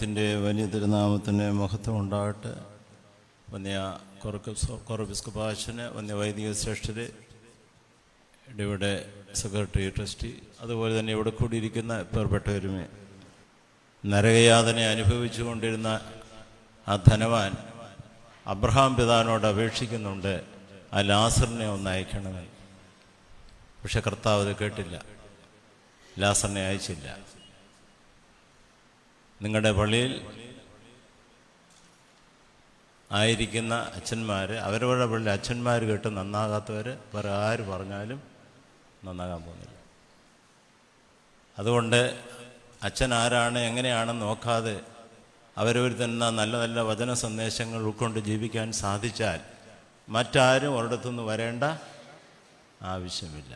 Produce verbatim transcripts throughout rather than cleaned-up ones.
ദൈവത്തിൻ്റെ വലിയ തിരുനാമത്തിന് മഹത്വം ഉണ്ടാകട്ടെ. വന്യ കൊറബിസ്കോപ്പാച്ചന്, വന്യ വൈദിക ശ്രേഷ്ഠര്, ഇവിടെ സെക്രട്ടറി, ട്രസ്റ്റി, അതുപോലെ തന്നെ ഇവിടെ കൂടിയിരിക്കുന്ന പേർപ്പെട്ടവരുമേ, നരകയാതന അനുഭവിച്ചു കൊണ്ടിരുന്ന ആ ധനവാൻ അബ്രഹാം പിതാവിനോട് അപേക്ഷിക്കുന്നുണ്ട്, ആ ലാസറിനെ ഒന്ന് അയക്കണമെന്ന്. പക്ഷെ കർത്താവ് അത് കേട്ടില്ല, ലാസറിനെ അയച്ചില്ല. നിങ്ങളുടെ പള്ളിയിൽ ആയിരിക്കുന്ന അച്ഛന്മാർ, അവരവരുടെ പള്ളിയിൽ അച്ഛന്മാർ കേട്ട് നന്നാകാത്തവർ വേറെ ആര് പറഞ്ഞാലും നന്നാകാൻ പോകുന്നില്ല. അതുകൊണ്ട് അച്ഛൻ ആരാണ്, എങ്ങനെയാണെന്ന് നോക്കാതെ അവരവർ തന്നെ നല്ല നല്ല വചന സന്ദേശങ്ങൾ ഉൾക്കൊണ്ട് ജീവിക്കാൻ സാധിച്ചാൽ മറ്റാരും ഒരിടത്തുനിന്ന് വരേണ്ട ആവശ്യമില്ല.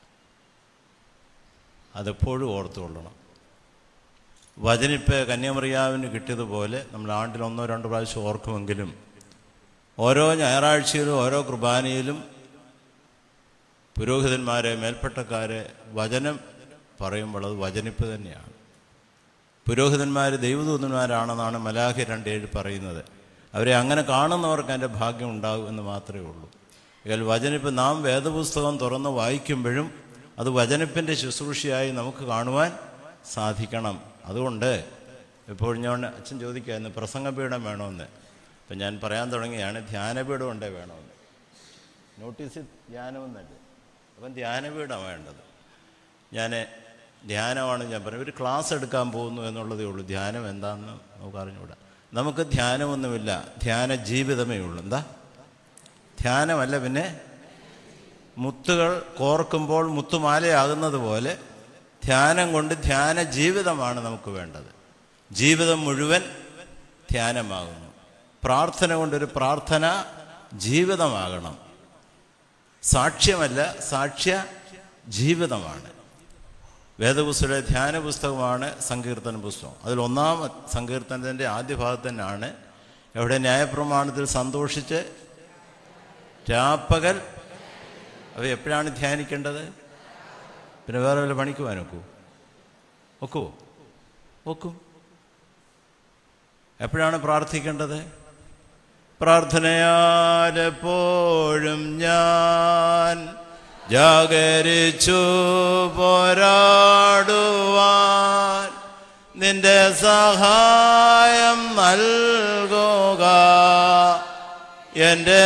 അതെപ്പോഴും ഓർത്തുകൊള്ളണം. വചനിപ്പ് കന്യാമറിയാവിന് കിട്ടിയതുപോലെ നമ്മൾ ആണ്ടിൽ ഒന്നോ രണ്ടോ പ്രാവശ്യം ഓർക്കുമെങ്കിലും ഓരോ ഞായറാഴ്ചയിലും ഓരോ കുർബാനയിലും പുരോഹിതന്മാരെ, മേൽപ്പെട്ടക്കാരെ വചനം പറയുമ്പോൾ അത് വചനിപ്പ് തന്നെയാണ്. പുരോഹിതന്മാർ ദൈവദൂതന്മാരാണെന്നാണ് മലാഖി രണ്ട് ഏഴ് പറയുന്നത്. അവരെ അങ്ങനെ കാണുന്നവർക്ക് അതിൻ്റെ ഭാഗ്യം ഉണ്ടാകും എന്ന് മാത്രമേ ഉള്ളൂ. എന്നാൽ വചനിപ്പ് നാം വേദപുസ്തകം തുറന്ന് വായിക്കുമ്പോഴും അത് വചനിപ്പിൻ്റെ ശുശ്രൂഷയായി നമുക്ക് കാണുവാൻ സാധിക്കണം. അതുകൊണ്ട് എപ്പോഴും ഞാൻ അച്ഛൻ ചോദിക്കായിരുന്നു പ്രസംഗപീഠം വേണമെന്ന്. അപ്പം ഞാൻ പറയാൻ തുടങ്ങിയാണ് ധ്യാനപീഠം ഉണ്ടേ വേണമെന്ന്. നോട്ടീസിൽ ധ്യാനമെന്നല്ലേ, അപ്പം ധ്യാനപീഠം വേണ്ടത്. ഞാൻ ധ്യാനമാണ് ഞാൻ പറയുന്നത്. ഒരു ക്ലാസ് എടുക്കാൻ പോകുന്നു എന്നുള്ളതേ ഉള്ളൂ. ധ്യാനം എന്താണെന്ന് നമുക്ക് അറിഞ്ഞുകൂടാ. നമുക്ക് ധ്യാനമൊന്നുമില്ല, ധ്യാന ജീവിതമേ ഉള്ളൂ. എന്താ ധ്യാനമല്ല, പിന്നെ മുത്തുകൾ കോർക്കുമ്പോൾ മുത്തുമാലയാകുന്നത് പോലെ ധ്യാനം കൊണ്ട് ധ്യാന ജീവിതമാണ് നമുക്ക് വേണ്ടത്. ജീവിതം മുഴുവൻ ധ്യാനമാകുന്നു. പ്രാർത്ഥന കൊണ്ടൊരു പ്രാർത്ഥന ജീവിതമാകണം. സാക്ഷ്യമല്ല, സാക്ഷ്യ ജീവിതമാണ്. വേദപുസ്തകയുടെ ധ്യാന പുസ്തകമാണ് സങ്കീർത്തന പുസ്തകം. അതിൽ ഒന്നാം സങ്കീർത്തനത്തിൻ്റെ ആദ്യ ഭാഗത്ത് തന്നെയാണ് എവിടെ ന്യായപ്രമാണത്തിൽ സന്തോഷിച്ച് രാപ്പകൽ. അവ എപ്പോഴാണ് ധ്യാനിക്കേണ്ടത്? പിന്നെ വേറെ വല്ല പണിക്കുവാൻ ഒക്കൂ ഒക്കുവോ? ഒക്കും. എപ്പോഴാണ് പ്രാർത്ഥിക്കേണ്ടത്? പ്രാർത്ഥനയാലെപ്പോഴും ഞാൻ ജാഗരിച്ചു പോരാടുവാൻ നിന്റെ സഹായം നൽകുക എൻ്റെ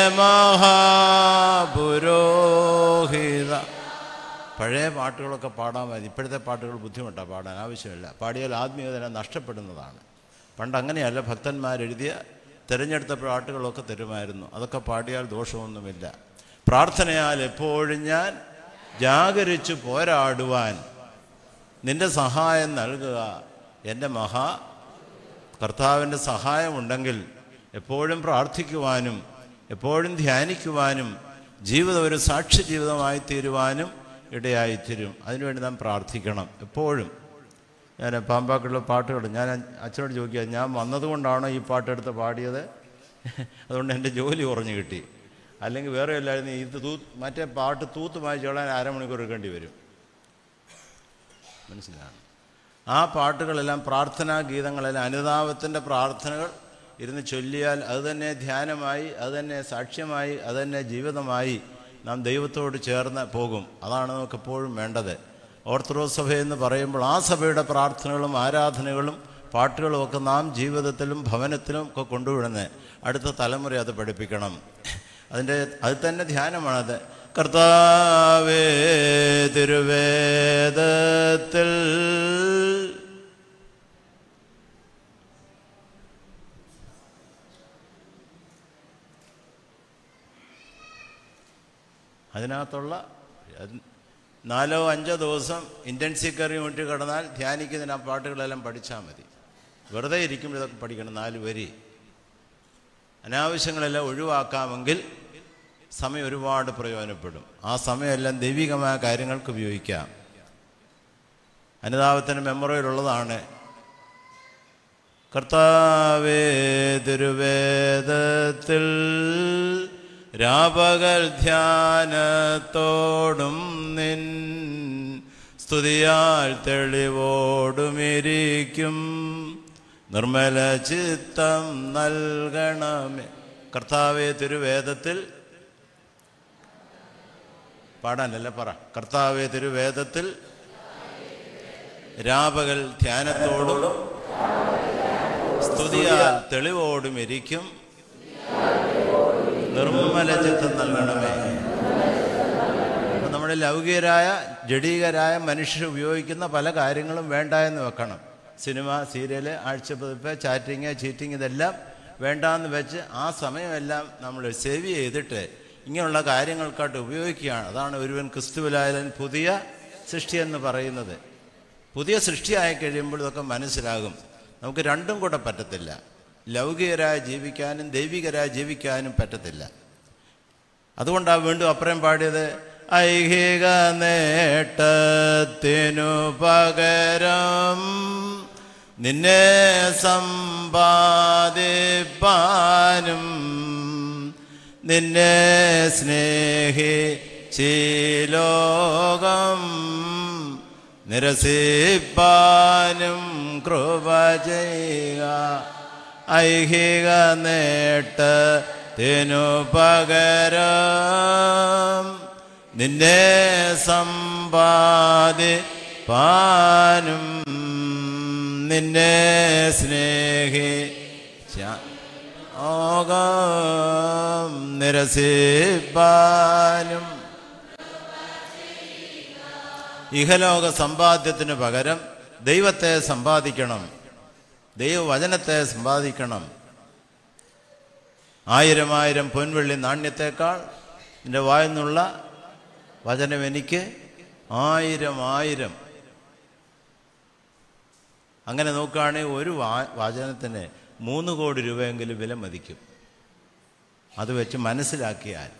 മഹാപുരോഹിത. പഴയ പാട്ടുകളൊക്കെ പാടാൻ മതി. ഇപ്പോഴത്തെ പാട്ടുകൾ ബുദ്ധിമുട്ടാണ് പാടാൻ, ആവശ്യമില്ല. പാടിയാൽ ആത്മീയത നഷ്ടപ്പെടുന്നതാണ്. പണ്ട് അങ്ങനെയല്ല, ഭക്തന്മാരെഴുതിയ തിരഞ്ഞെടുത്ത പാട്ടുകളൊക്കെ തരുമായിരുന്നു. അതൊക്കെ പാടിയാൽ ദോഷമൊന്നുമില്ല. പ്രാർത്ഥനയാൽ എപ്പോഴും ഞാൻ ജാഗരിച്ചു പോരാടുവാൻ നിന്റെ സഹായം നൽകുക എൻ്റെ മഹാ. കർത്താവിൻ്റെ സഹായമുണ്ടെങ്കിൽ എപ്പോഴും പ്രാർത്ഥിക്കുവാനും എപ്പോഴും ധ്യാനിക്കുവാനും ജീവിതം ഒരു സാക്ഷി ജീവിതമായി തീരുവാനും ഇടയായിത്തീരും. അതിനുവേണ്ടി നാം പ്രാർത്ഥിക്കണം എപ്പോഴും. ഞാൻ പാമ്പാക്കുള്ള പാട്ടുകൾ ഞാൻ അച്ഛനോട് ചോദിക്കുക, ഞാൻ വന്നതുകൊണ്ടാണോ ഈ പാട്ടെടുത്ത് പാടിയത്? അതുകൊണ്ട് എൻ്റെ ജോലി കുറഞ്ഞു കിട്ടി. അല്ലെങ്കിൽ വേറെ എല്ലായിരുന്നു ഇത് തൂ മറ്റേ പാട്ട് തൂത്ത് വായിച്ചോളാൻ അരമണിക്കൂർ എടുക്കേണ്ടി വരും. മനസ്സിലാണ്? ആ പാട്ടുകളെല്ലാം പ്രാർത്ഥനാ ഗീതങ്ങളെല്ലാം അനുതാപത്തിൻ്റെ പ്രാർത്ഥനകൾ ഇരുന്ന് ചൊല്ലിയാൽ അത് തന്നെ ധ്യാനമായി, അത് തന്നെ സാക്ഷ്യമായി, അത് തന്നെ ജീവിതമായി നാം ദൈവത്തോട് ചേർന്ന് പോകും. അതാണ് നമുക്ക് എപ്പോഴും വേണ്ടത്. ഓർത്തഡോക്സ് സഭയെന്ന് പറയുമ്പോൾ ആ സഭയുടെ പ്രാർത്ഥനകളും ആരാധനകളും പാട്ടുകളും ഒക്കെ നാം ജീവിതത്തിലും ഭവനത്തിലും ഒക്കെ കൊണ്ടുവിടുന്നത്. അടുത്ത തലമുറ അത് പഠിപ്പിക്കണം. അതിൻ്റെ അത് തന്നെ ധ്യാനമാണത്. കർത്താവേ തിരുവേദത്തിൽ അതിനകത്തുള്ള നാലോ അഞ്ചോ ദിവസം ഇൻറ്റൻസീവ് കറി വിട്ട് കിടന്നാൽ ധ്യാനിക്കുന്നതിന് ആ പാട്ടുകളെല്ലാം പഠിച്ചാൽ മതി. വെറുതെ ഇരിക്കുമ്പോൾ ഇതൊക്കെ പഠിക്കണം. നാല് വരി അനാവശ്യങ്ങളെല്ലാം ഒഴിവാക്കാമെങ്കിൽ സമയം ഒരുപാട് പ്രയോജനപ്പെടും. ആ സമയമെല്ലാം ദൈവികമായ കാര്യങ്ങൾക്ക് ഉപയോഗിക്കാം. അനുതാപത്തിന് മെമ്മറിയിലുള്ളതാണ് കർത്താവേ തിരുവേദത്തിൽ രാപകൽ ധ്യാനത്തോടും നിൻ സ്തുതിയാൽ തെളിവോടുമിരിക്കും നിർമ്മല ചിത്തം നൽകണമേ. കർത്താവേ തിരുവേദത്തിൽ പാടാനല്ല പറ. കർത്താവേ തിരുവേദത്തിൽ രാപകൽ ധ്യാനത്തോടും സ്തുതിയാൽ തെളിവോടും ഇരിക്കും. നിർമ്മല ചിത്തം നൽകണമേ. നമ്മുടെ ലൗകികരായ ജഡീകരായ മനുഷ്യർ ഉപയോഗിക്കുന്ന പല കാര്യങ്ങളും വേണ്ട എന്ന് വെക്കണം. സിനിമ, സീരിയല്, ആഴ്ചപ്പതിപ്പ്, ചാറ്റിങ്, ചീറ്റിങ് ഇതെല്ലാം വേണ്ടാന്ന് വെച്ച് ആ സമയമെല്ലാം നമ്മൾ സേവ് ചെയ്തിട്ട് ഇങ്ങനെയുള്ള കാര്യങ്ങൾക്കായിട്ട് ഉപയോഗിക്കുകയാണ്. അതാണ് ഒരുവൻ ക്രിസ്തുവിലായാലും പുതിയ സൃഷ്ടിയെന്ന് പറയുന്നത്. പുതിയ സൃഷ്ടിയായി കഴിയുമ്പോൾ ഇതൊക്കെ മനസ്സിലാകും. നമുക്ക് രണ്ടും കൂടെ പറ്റത്തില്ല. ലൗകികരായി ജീവിക്കാനും ദൈവികരായി ജീവിക്കാനും പറ്റത്തില്ല. അതുകൊണ്ടാണ് വീണ്ടും അപ്പുറം പാടിയത്, ഐഹിക നേട്ടത്തിനു പകരം നിന്നെ സമ്പാദിപ്പാനും നിന്നെ സ്നേഹിച്ചീ ലോകം നിരസിപ്പാനും കൃപ ചെയ്യുക. ഐഹിക നേട്ടത്തിനു പകരം നിന്നെ സമ്പാദിപ്പാനും നിന്നെ സ്നേഹിച്ച ലോകം നിരസിപ്പാനും. ഇഹലോക സമ്പാദ്യത്തിന് പകരം ദൈവത്തെ സമ്പാദിക്കണം, ദൈവവചനത്തെ സമ്പാദിക്കണം. ആയിരം ആയിരം പൊൻവെള്ളി നാണ്യത്തേക്കാൾ എൻ്റെ വായെന്നുള്ള വചനം എനിക്ക് ആയിരം ആയിരം. അങ്ങനെ നോക്കുകയാണെങ്കിൽ ഒരു വാ വചനത്തിന് മൂന്ന് കോടി രൂപയെങ്കിലും വില മതിക്കും. അത് വെച്ച് മനസ്സിലാക്കിയാൽ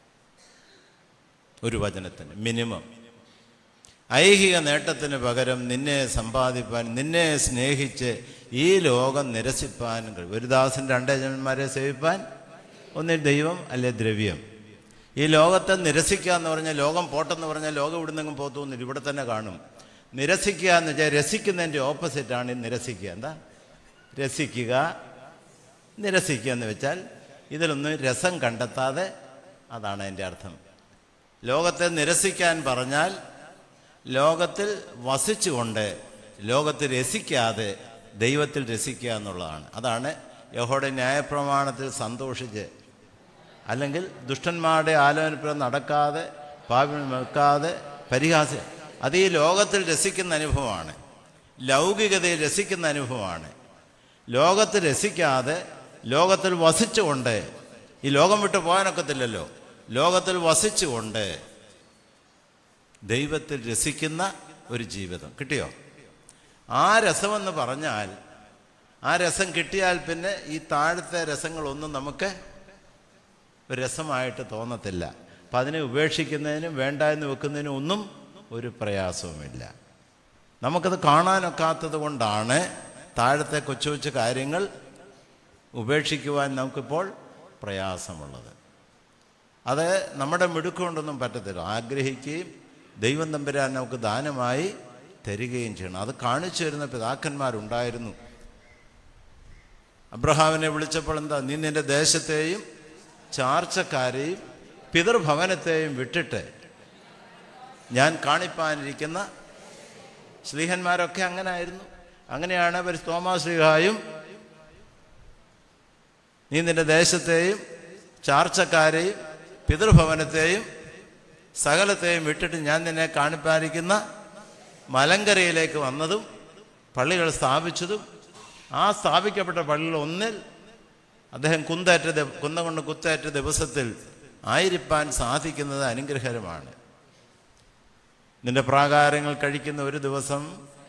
ഒരു വചനത്തിന് മിനിമം. ഐഹിക നേട്ടത്തിന് പകരം നിന്നെ സമ്പാദിപ്പാൻ, നിന്നെ സ്നേഹിച്ച് ഈ ലോകം നിരസിപ്പാനും കഴിയും. ഒരു ദാസൻ രണ്ടേ ജന്മന്മാരെ സേവിപ്പാൻ, ഒന്നിൽ ദൈവം അല്ലെ ദ്രവ്യം. ഈ ലോകത്തെ നിരസിക്കുക എന്ന് പറഞ്ഞാൽ, ലോകം പോട്ടെന്ന് പറഞ്ഞാൽ ലോകം ഇവിടെ നിന്നും പോത്തോന്നില്ല, ഇവിടെ തന്നെ കാണും. നിരസിക്കുക എന്ന് വെച്ചാൽ രസിക്കുന്നതിൻ്റെ ഓപ്പോസിറ്റാണ് നിരസിക്കുക. എന്താ രസിക്കുക? നിരസിക്കുക എന്ന് വെച്ചാൽ ഇതിലൊന്നും രസം കണ്ടെത്താതെ, അതാണ് അതിൻ്റെ അർത്ഥം. ലോകത്തെ നിരസിക്കാൻ പറഞ്ഞാൽ ലോകത്തിൽ വസിച്ചുകൊണ്ട് ലോകത്തിൽ രസിക്കാതെ ദൈവത്തിൽ രസിക്കുക എന്നുള്ളതാണ്. അതാണ് യഹോവയുടെ ന്യായപ്രമാണത്തിൽ സന്തോഷിച്ച്, അല്ലെങ്കിൽ ദുഷ്ടന്മാരുടെ ആലോചനപ്രകാരം നടക്കാതെ, പാപം വെക്കാതെ പരിഹാസം. അത് ഈ ലോകത്തിൽ രസിക്കുന്ന അനുഭവമാണ്, ലൗകികതയിൽ രസിക്കുന്ന അനുഭവമാണ്. ലോകത്തിൽ രസിക്കാതെ ലോകത്തിൽ വസിച്ചുകൊണ്ട്, ഈ ലോകം വിട്ട് പോകാനൊക്കത്തില്ലല്ലോ, ലോകത്തിൽ വസിച്ചുകൊണ്ട് ദൈവത്തിൽ രസിക്കുന്ന ഒരു ജീവിതം കിട്ടിയോ? ആ രസമെന്ന് പറഞ്ഞാൽ, ആ രസം കിട്ടിയാൽ പിന്നെ ഈ താഴത്തെ രസങ്ങളൊന്നും നമുക്ക് ഒരു രസമായിട്ട് തോന്നത്തില്ല. അപ്പം അതിനെ ഉപേക്ഷിക്കുന്നതിനും വേണ്ട എന്ന് വെക്കുന്നതിനും ഒന്നും ഒരു പ്രയാസവുമില്ല. നമുക്കത് കാണാനൊക്കാത്തത് കൊണ്ടാണ് താഴത്തെ കൊച്ചു കൊച്ചു കാര്യങ്ങൾ ഉപേക്ഷിക്കുവാൻ നമുക്കിപ്പോൾ പ്രയാസമുള്ളത്. അത് നമ്മുടെ മിടുക്കൊണ്ടൊന്നും പറ്റത്തില്ല. ആഗ്രഹിക്കുകയും ദൈവം തമ്പുരാൻ നമുക്ക് ദാനമായി തരികയും ചെയ്യണം. അത് കാണിച്ചു തരുന്ന പിതാക്കന്മാരുണ്ടായിരുന്നു. അബ്രഹാമിനെ വിളിച്ചപ്പോൾ എന്താ, നീ നിന്റെ ദേശത്തെയും ചാർച്ചക്കാരെയും പിതൃഭവനത്തെയും വിട്ടിട്ട് ഞാൻ കാണിപ്പാനിരിക്കുന്ന. ശ്ലീഹന്മാരൊക്കെ അങ്ങനെ ആയിരുന്നു. അങ്ങനെയാണ് തോമാ ശ്ലീഹായും നീ നിന്റെ ദേശത്തെയും ചാർച്ചക്കാരെയും പിതൃഭവനത്തെയും സകലത്തെയും വിട്ടിട്ട് ഞാൻ നിന്നെ കാണിപ്പാനിരിക്കുന്ന മലങ്കരയിലേക്ക് വന്നതും പള്ളികൾ സ്ഥാപിച്ചതും. ആ സ്ഥാപിക്കപ്പെട്ട പള്ളികൾ ഒന്നിൽ അദ്ദേഹം കുന്തേറ്റ കുന്നം കൊണ്ട് കുത്തേറ്റ ദിവസത്തിൽ ആയിരിക്കാൻ സാധിക്കുന്നത് അനുഗ്രഹകരമാണ്. നിന്റെ പ്രാകാരങ്ങൾ കഴിക്കുന്ന ഒരു ദിവസം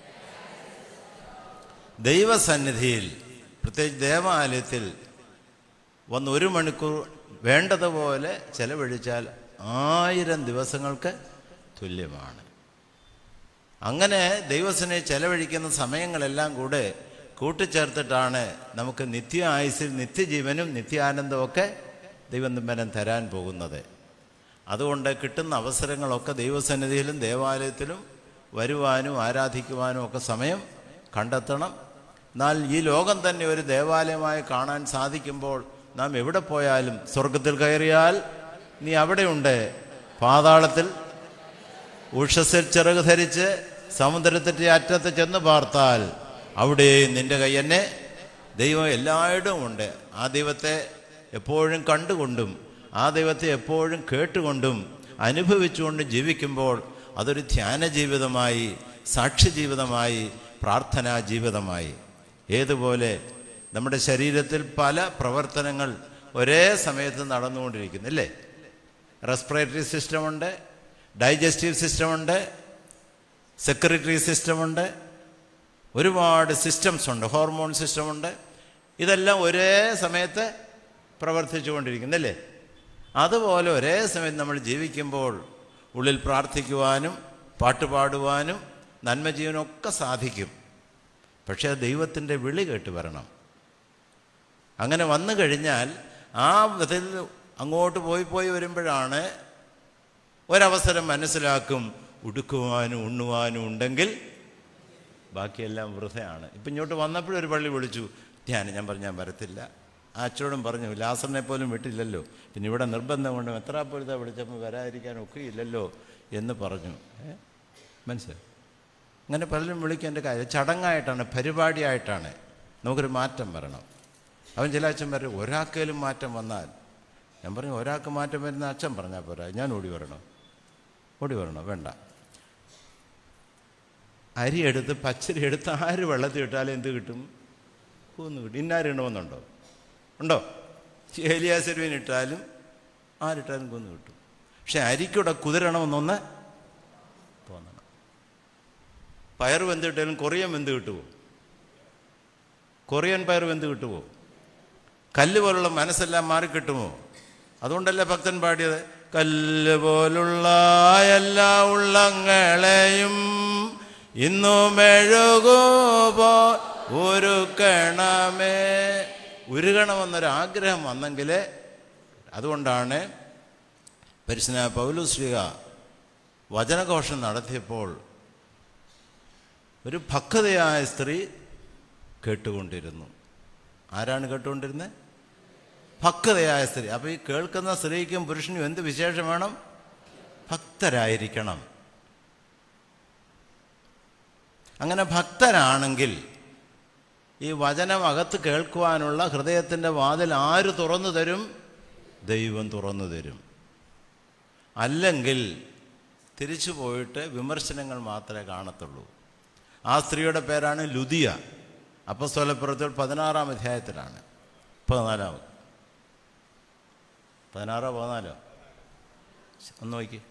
ദൈവസന്നിധിയിൽ, പ്രത്യേകിച്ച് ദേവാലയത്തിൽ വന്ന് ഒരു മണിക്കൂർ വേണ്ടതുപോലെ ചെലവഴിച്ചാൽ ആയിരം ദിവസങ്ങൾക്ക് തുല്യമാണ്. അങ്ങനെ ദൈവസന്നിധി ചെലവഴിക്കുന്ന സമയങ്ങളെല്ലാം കൂടെ കൂട്ടിച്ചേർത്തിട്ടാണ് നമുക്ക് നിത്യ ആയുസ്സിൽ നിത്യജീവനും നിത്യാനന്ദവും ഒക്കെ ദൈവം തമ്പുരാൻ തരാൻ പോകുന്നത്. അതുകൊണ്ട് കിട്ടുന്ന അവസരങ്ങളൊക്കെ ദൈവസന്നിധിയിലും ദേവാലയത്തിലും വരുവാനും ആരാധിക്കുവാനും ഒക്കെ സമയം കണ്ടെത്തണം. എന്നാൽ ഈ ലോകം തന്നെ ഒരു ദേവാലയമായി കാണാൻ സാധിക്കുമ്പോൾ നാം എവിടെ പോയാലും, സ്വർഗത്തിൽ കയറിയാൽ നീ അവിടെയുണ്ട്, പാതാളത്തിൽ ഉഷസ്സിൽ ചിറക് ധരിച്ച് സമുദ്രത്തിൻ്റെ അറ്റത്ത് ചെന്ന് പാർത്താൽ അവിടെ നിൻ്റെ കൈ എന്നെ. ദൈവം എല്ലായിടവും ഉണ്ട്. ആ ദൈവത്തെ എപ്പോഴും കണ്ടുകൊണ്ടും ആ ദൈവത്തെ എപ്പോഴും കേട്ടുകൊണ്ടും അനുഭവിച്ചുകൊണ്ടും ജീവിക്കുമ്പോൾ അതൊരു ധ്യാന ജീവിതമായി, സാക്ഷി ജീവിതമായി, പ്രാർത്ഥനാ ജീവിതമായി. ഏതുപോലെ നമ്മുടെ ശരീരത്തിൽ പല പ്രവർത്തനങ്ങൾ ഒരേ സമയത്ത് നടന്നുകൊണ്ടിരിക്കുന്നു അല്ലേ? റെസ്പിറേറ്ററി സിസ്റ്റമുണ്ട്, ഡൈജസ്റ്റീവ് സിസ്റ്റമുണ്ട്, സെക്രട്ടറി സിസ്റ്റമുണ്ട്, ഒരുപാട് സിസ്റ്റംസ് ഉണ്ട്, ഹോർമോൺ സിസ്റ്റമുണ്ട്. ഇതെല്ലാം ഒരേ സമയത്ത് പ്രവർത്തിച്ചു കൊണ്ടിരിക്കുന്നല്ലേ? അതുപോലെ ഒരേ സമയത്ത് നമ്മൾ ജീവിക്കുമ്പോൾ ഉള്ളിൽ പ്രാർത്ഥിക്കുവാനും പാട്ടുപാടുവാനും നന്മ ചെയ്യാനൊക്കെ സാധിക്കും. പക്ഷേ ദൈവത്തിൻ്റെ വിളി കേട്ട് വരണം. അങ്ങനെ വന്നു കഴിഞ്ഞാൽ ആ വിധത്തിൽ അങ്ങോട്ട് പോയി പോയി വരുമ്പോഴാണ് ഒരവസരം മനസ്സിലാക്കും, ഉടുക്കുവാനും ഉണ്ണുവാനും ഉണ്ടെങ്കിൽ ബാക്കിയെല്ലാം വൃഥയാണ്. ഇപ്പം ഇങ്ങോട്ട് വന്നപ്പോഴൊരു പള്ളി വിളിച്ചു, ഞാൻ ഞാൻ പറഞ്ഞു ഞാൻ വരത്തില്ല. ആ അച്ഛനോടും പറഞ്ഞു, ലാസറിനെ പോലും വിട്ടില്ലല്ലോ, പിന്നെ ഇവിടെ നിർബന്ധം കൊണ്ട് മെത്രാപ്പൊലീത്ത വിളിച്ചപ്പോൾ വരാതിരിക്കാൻ ഒക്കെയില്ലല്ലോ എന്ന് പറഞ്ഞു. ഏ മനസ്സിലായി? അങ്ങനെ പലരും വിളിക്കേണ്ട കാര്യം ചടങ്ങായിട്ടാണ്, പരിപാടിയായിട്ടാണ്. നമുക്കൊരു മാറ്റം വരണം. അവൻ ചില അച്ഛൻ പറയും ഒരാൾക്കേലും മാറ്റം വന്നാൽ, ഞാൻ പറഞ്ഞു ഒരാൾക്ക് മാറ്റം വരുന്ന അച്ഛൻ പറഞ്ഞാൽ പോരാ, ഞാൻ ഓടി വരണോ? ഓടി വരണോ? വേണ്ട. അരി എടുത്ത് പച്ചരി എടുത്ത് ആര് വെള്ളത്തിൽ ഇട്ടാലും എന്ത് കിട്ടും? കൂന്ന് കിട്ടും. ഇന്നാരിടണമെന്നുണ്ടോ? ഉണ്ടോ? ഏലിയാസ് ഇട്ടാലും ആരിട്ടാലും കൂന്ന് കിട്ടും. പക്ഷെ അരിക്കൂടെ കുതിരണമെന്നൊന്ന് തോന്നണം. പയർ വെന്ത് കിട്ടിയാലും കൊറിയൻ വെന്ത് കിട്ടുമോ? കൊറിയൻ പയർ വെന്ത് കിട്ടുമോ? കല്ല് പോലുള്ള മനസ്സെല്ലാം മാറിക്കിട്ടുമോ? അതുകൊണ്ടല്ലേ ഭക്തൻ പാടിയത്, കല്ല് പോലുള്ള എല്ലാ ഉള്ളങ്ങളെയും ഇന്നു മെഴുകുപോ ഉരുക്കണമേ. ഉരുകണമെന്നൊരാഗ്രഹം വന്നെങ്കിൽ, അതുകൊണ്ടാണ് പരിശുദ്ധ പൗലോസ് ശ്ലീഹ വചനഘോഷം നടത്തിയപ്പോൾ ഒരു ഭക്തയായ സ്ത്രീ കേട്ടുകൊണ്ടിരുന്നു. ആരാണ് കേട്ടുകൊണ്ടിരുന്നത്? ഭക്തയായ സ്ത്രീ. അപ്പോൾ ഈ കേൾക്കുന്ന സ്ത്രീക്കും പുരുഷനും എന്ത് വിശേഷം വേണം? ഭക്തരായിരിക്കണം. അങ്ങനെ ഭക്തരാണെങ്കിൽ ഈ വചനം അകത്ത് കേൾക്കുവാനുള്ള ഹൃദയത്തിൻ്റെ വാതിൽ ആര് തുറന്നു തരും? ദൈവം തുറന്നു തരും. അല്ലെങ്കിൽ തിരിച്ചു പോയിട്ട് വിമർശനങ്ങൾ മാത്രമേ കാണത്തുള്ളൂ. ആ സ്ത്രീയുടെ പേരാണ് ലുദിയ. അപ്പോസ്തലപ്രവൃത്തികൾ പതിനാറാം അധ്യായത്തിലാണ്. പതിനാലാം പതിനാറോ പതിനാലോ ഒന്ന് നോക്കി.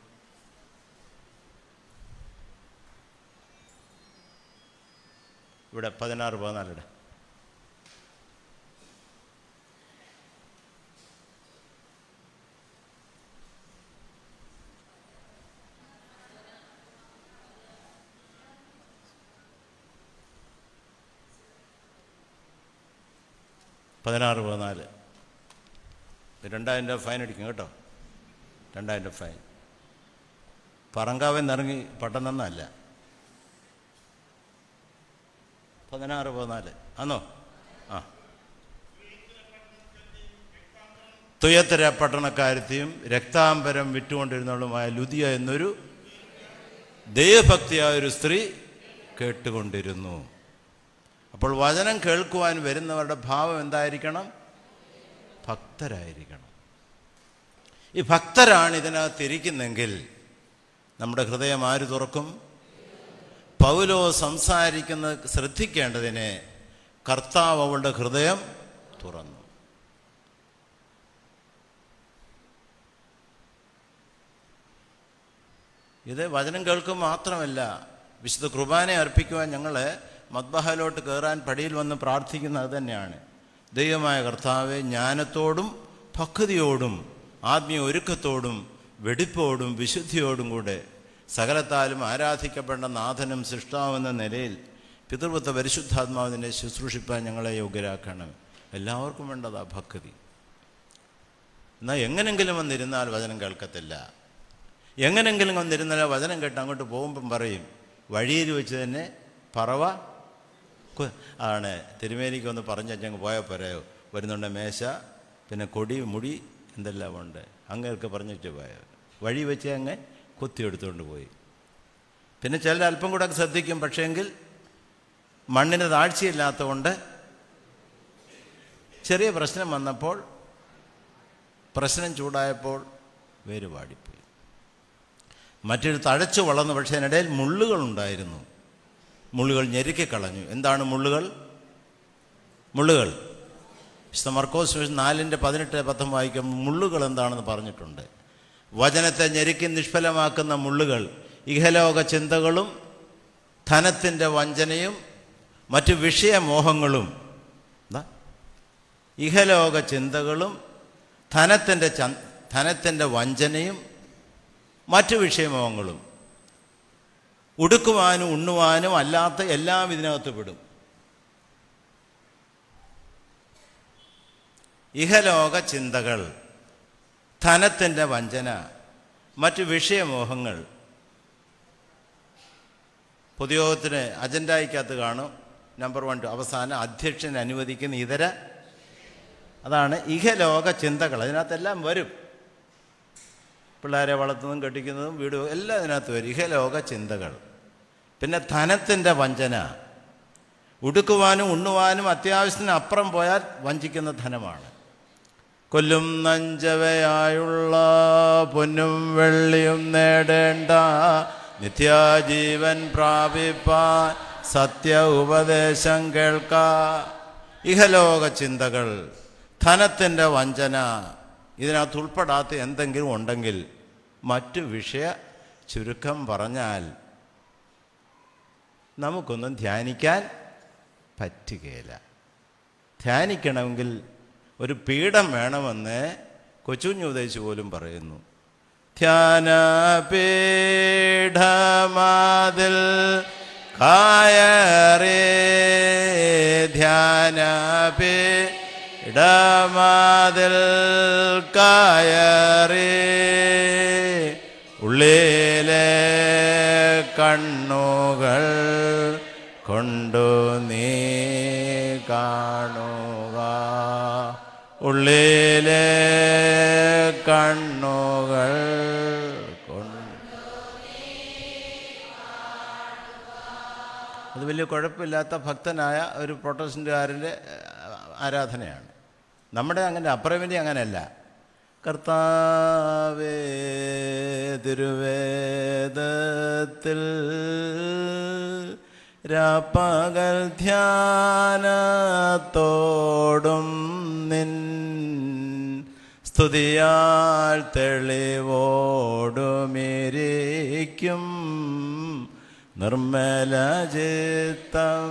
ഇവിടെ പതിനാറ് പതിനാലിടെ പതിനാറ് പതിനാല് രണ്ടായിരം രൂപ ഫൈൻ അടിക്കും കേട്ടോ. രണ്ടായിരം രൂപ ഫൈൻ. പറങ്കാവിൽ നിന്നിറങ്ങി പട്ടണമെന്നല്ല. പതിനാറ് പതിനാല് ആണോ? ആ. തുയത്തര പട്ടണക്കാരത്തെയും രക്താംബരം വിറ്റുകൊണ്ടിരുന്നവളുമായ ലുദിയ എന്നൊരു ദൈവഭക്തിയായൊരു സ്ത്രീ കേട്ടുകൊണ്ടിരുന്നു. അപ്പോൾ വചനം കേൾക്കുവാൻ വരുന്നവരുടെ ഭാവം എന്തായിരിക്കണം? ഭക്തരായിരിക്കണം. ഈ ഭക്തരാണ് ഇതിനകത്ത് ഇരിക്കുന്നെങ്കിൽ നമ്മുടെ ഹൃദയം ആര് തുറക്കും? പൗലോ സംസാരിക്കുന്നത് ശ്രദ്ധിക്കേണ്ടതിന് കർത്താവ് അവളുടെ ഹൃദയം തുറന്നു. ഇത് വചനം കേൾക്കുക മാത്രമല്ല, വിശുദ്ധ കുർബാന അർപ്പിക്കുവാൻ ഞങ്ങൾ മദ്ബഹയിലോട്ട് കയറാൻ പടിയിൽ വന്ന് പ്രാർത്ഥിക്കുന്നത് അത് തന്നെയാണ്. ദൈവമായ കർത്താവെ, ജ്ഞാനത്തോടും ഭക്തിയോടും ആത്മീയ ഒരുക്കത്തോടും വെടിപ്പോടും വിശുദ്ധിയോടും കൂടെ സകലത്താലും ആരാധിക്കപ്പെട്ട നാഥനും സൃഷ്ടാവെന്ന നിലയിൽ പിതൃത്വ പരിശുദ്ധാത്മാവിനെ ശുശ്രൂഷിപ്പാൻ ഞങ്ങളെ യോഗ്യരാക്കണം. എല്ലാവർക്കും വേണ്ടതാ ഭക്തി. എന്നാൽ എങ്ങനെങ്കിലും വന്നിരുന്നാൽ വചനം കേൾക്കത്തില്ല. എങ്ങനെങ്കിലും വന്നിരുന്നാൽ വചനം കേട്ട് അങ്ങോട്ട് പോകുമ്പം പറയും, വഴിയിൽ വെച്ച് തന്നെ പറവ ആണ് തിരുമേനിക്കൊന്ന് പറഞ്ഞ് ഞങ്ങൾ പോയാൽ പോരായോ, വരുന്നുണ്ട് മേശ, പിന്നെ കൊടി, മുടി, എന്തെല്ലാം ഉണ്ട്, അങ്ങനെയൊക്കെ പറഞ്ഞു വെച്ച് പോയോ. വഴി വെച്ച് അങ്ങ് കുത്തിയെടുത്തുകൊണ്ട് പോയി. പിന്നെ ചിലർ അല്പം കൂടെ ശ്രദ്ധിക്കും, പക്ഷേങ്കിൽ മണ്ണിന് താഴ്ചയില്ലാത്തതുകൊണ്ട് ചെറിയ പ്രശ്നം വന്നപ്പോൾ, പ്രശ്നം ചൂടായപ്പോൾ വേര് വാടിപ്പോയി. മറ്റൊരു തഴച്ചു വളർന്നു, പക്ഷേ അതിനിടയിൽ മുള്ളുകളുണ്ടായിരുന്നു. മുള്ളുകൾ ഞെരുക്കിക്കളഞ്ഞു. എന്താണ് മുള്ളുകൾ? മുള്ളുകൾ വിശുദ്ധ മർക്കോസ് നാലിൻ്റെ പതിനെട്ട് പത്തും വായിക്കുമ്പോൾ മുള്ളുകൾ എന്താണെന്ന് പറഞ്ഞിട്ടുണ്ട്. വചനത്തെ ഞെരുക്കി നിഷ്ഫലമാക്കുന്ന മുള്ളുകൾ ഇഹലോക ചിന്തകളും ധനത്തിൻ്റെ വഞ്ചനയും മറ്റു വിഷയമോഹങ്ങളും. എന്താ? ഇഹലോക ചിന്തകളും ധനത്തിൻ്റെ ച ധനത്തിൻ്റെ വഞ്ചനയും മറ്റു വിഷയമോഹങ്ങളും. ഉടുക്കുവാനും ഉണ്ണുവാനും അല്ലാത്ത എല്ലാം ഇതിനകത്ത് പെടും. ഇഹലോക ചിന്തകൾ, ധനത്തിൻ്റെ വഞ്ചന, മറ്റു വിഷയമോഹങ്ങൾ. പൊതുയോഗത്തിന് അജണ്ടയ്ക്കകത്ത് കാണും നമ്പർ വൺ, അവസാനം അധ്യക്ഷൻ അനുവദിക്കുന്ന ഇതര, അതാണ് ഇഹലോക ചിന്തകൾ. അതിനകത്തെല്ലാം വരും. പിള്ളേരെ വളർത്തുന്നതും കെട്ടിക്കുന്നതും വീട് എല്ലാം അതിനകത്ത് വരും. ഇഹലോക ചിന്തകൾ. പിന്നെ ധനത്തിൻ്റെ വഞ്ചന, ഉടുക്കുവാനും ഉണ്ണുവാനും അത്യാവശ്യത്തിന് അപ്പുറം പോയാൽ വഞ്ചിക്കുന്ന ധനമാണ്. കൊല്ലും നഞ്ചവയായുള്ള പൊന്നും വെള്ളിയും നേടേണ്ട നിത്യാജീവൻ പ്രാപിപ്പാൻ സത്യ ഉപദേശം കേൾക്കാ. ഇഹലോക ചിന്തകൾ, ധനത്തിൻ്റെ വഞ്ചന, ഇതിനകത്ത് ഉൾപ്പെടാത്ത എന്തെങ്കിലും ഉണ്ടെങ്കിൽ മറ്റു വിഷയ ചുരുക്കം പറഞ്ഞാൽ നമുക്കൊന്നും ധ്യാനിക്കാൻ പറ്റുകയില്ല. ധ്യാനിക്കണമെങ്കിൽ ഒരു പീഠം വേണമെന്ന് കൊച്ചുഞ്ഞുപദേശി പോലും പറയുന്നു. ധ്യാനപീഠമാതിൽ കായറേ, ധ്യാനപീഠമാതിൽ കായറേ, ഉള്ളിലെ കണ്ണുകൾ കൊണ്ടു നീ കാണുക, ഉള്ളിലെ കണ്ണുകൾ കൊണ്ട്. അത് വലിയ കുഴപ്പമില്ലാത്ത ഭക്തനായ ഒരു പ്രൊട്ടസ്റ്റന്റുകാരൻ്റെ ആരാധനയാണ്. നമ്മുടെ അങ്ങനെ അപ്പുറവിൻ്റെ അങ്ങനെയല്ല. കർത്താവേ തിരുവേദത്തിൽ രാപ്പകൽ ധ്യാനത്തോടും നിൻ സ്തുതിയാൽ തെളിവോടുമിരിക്കും നിർമ്മല ചിത്തം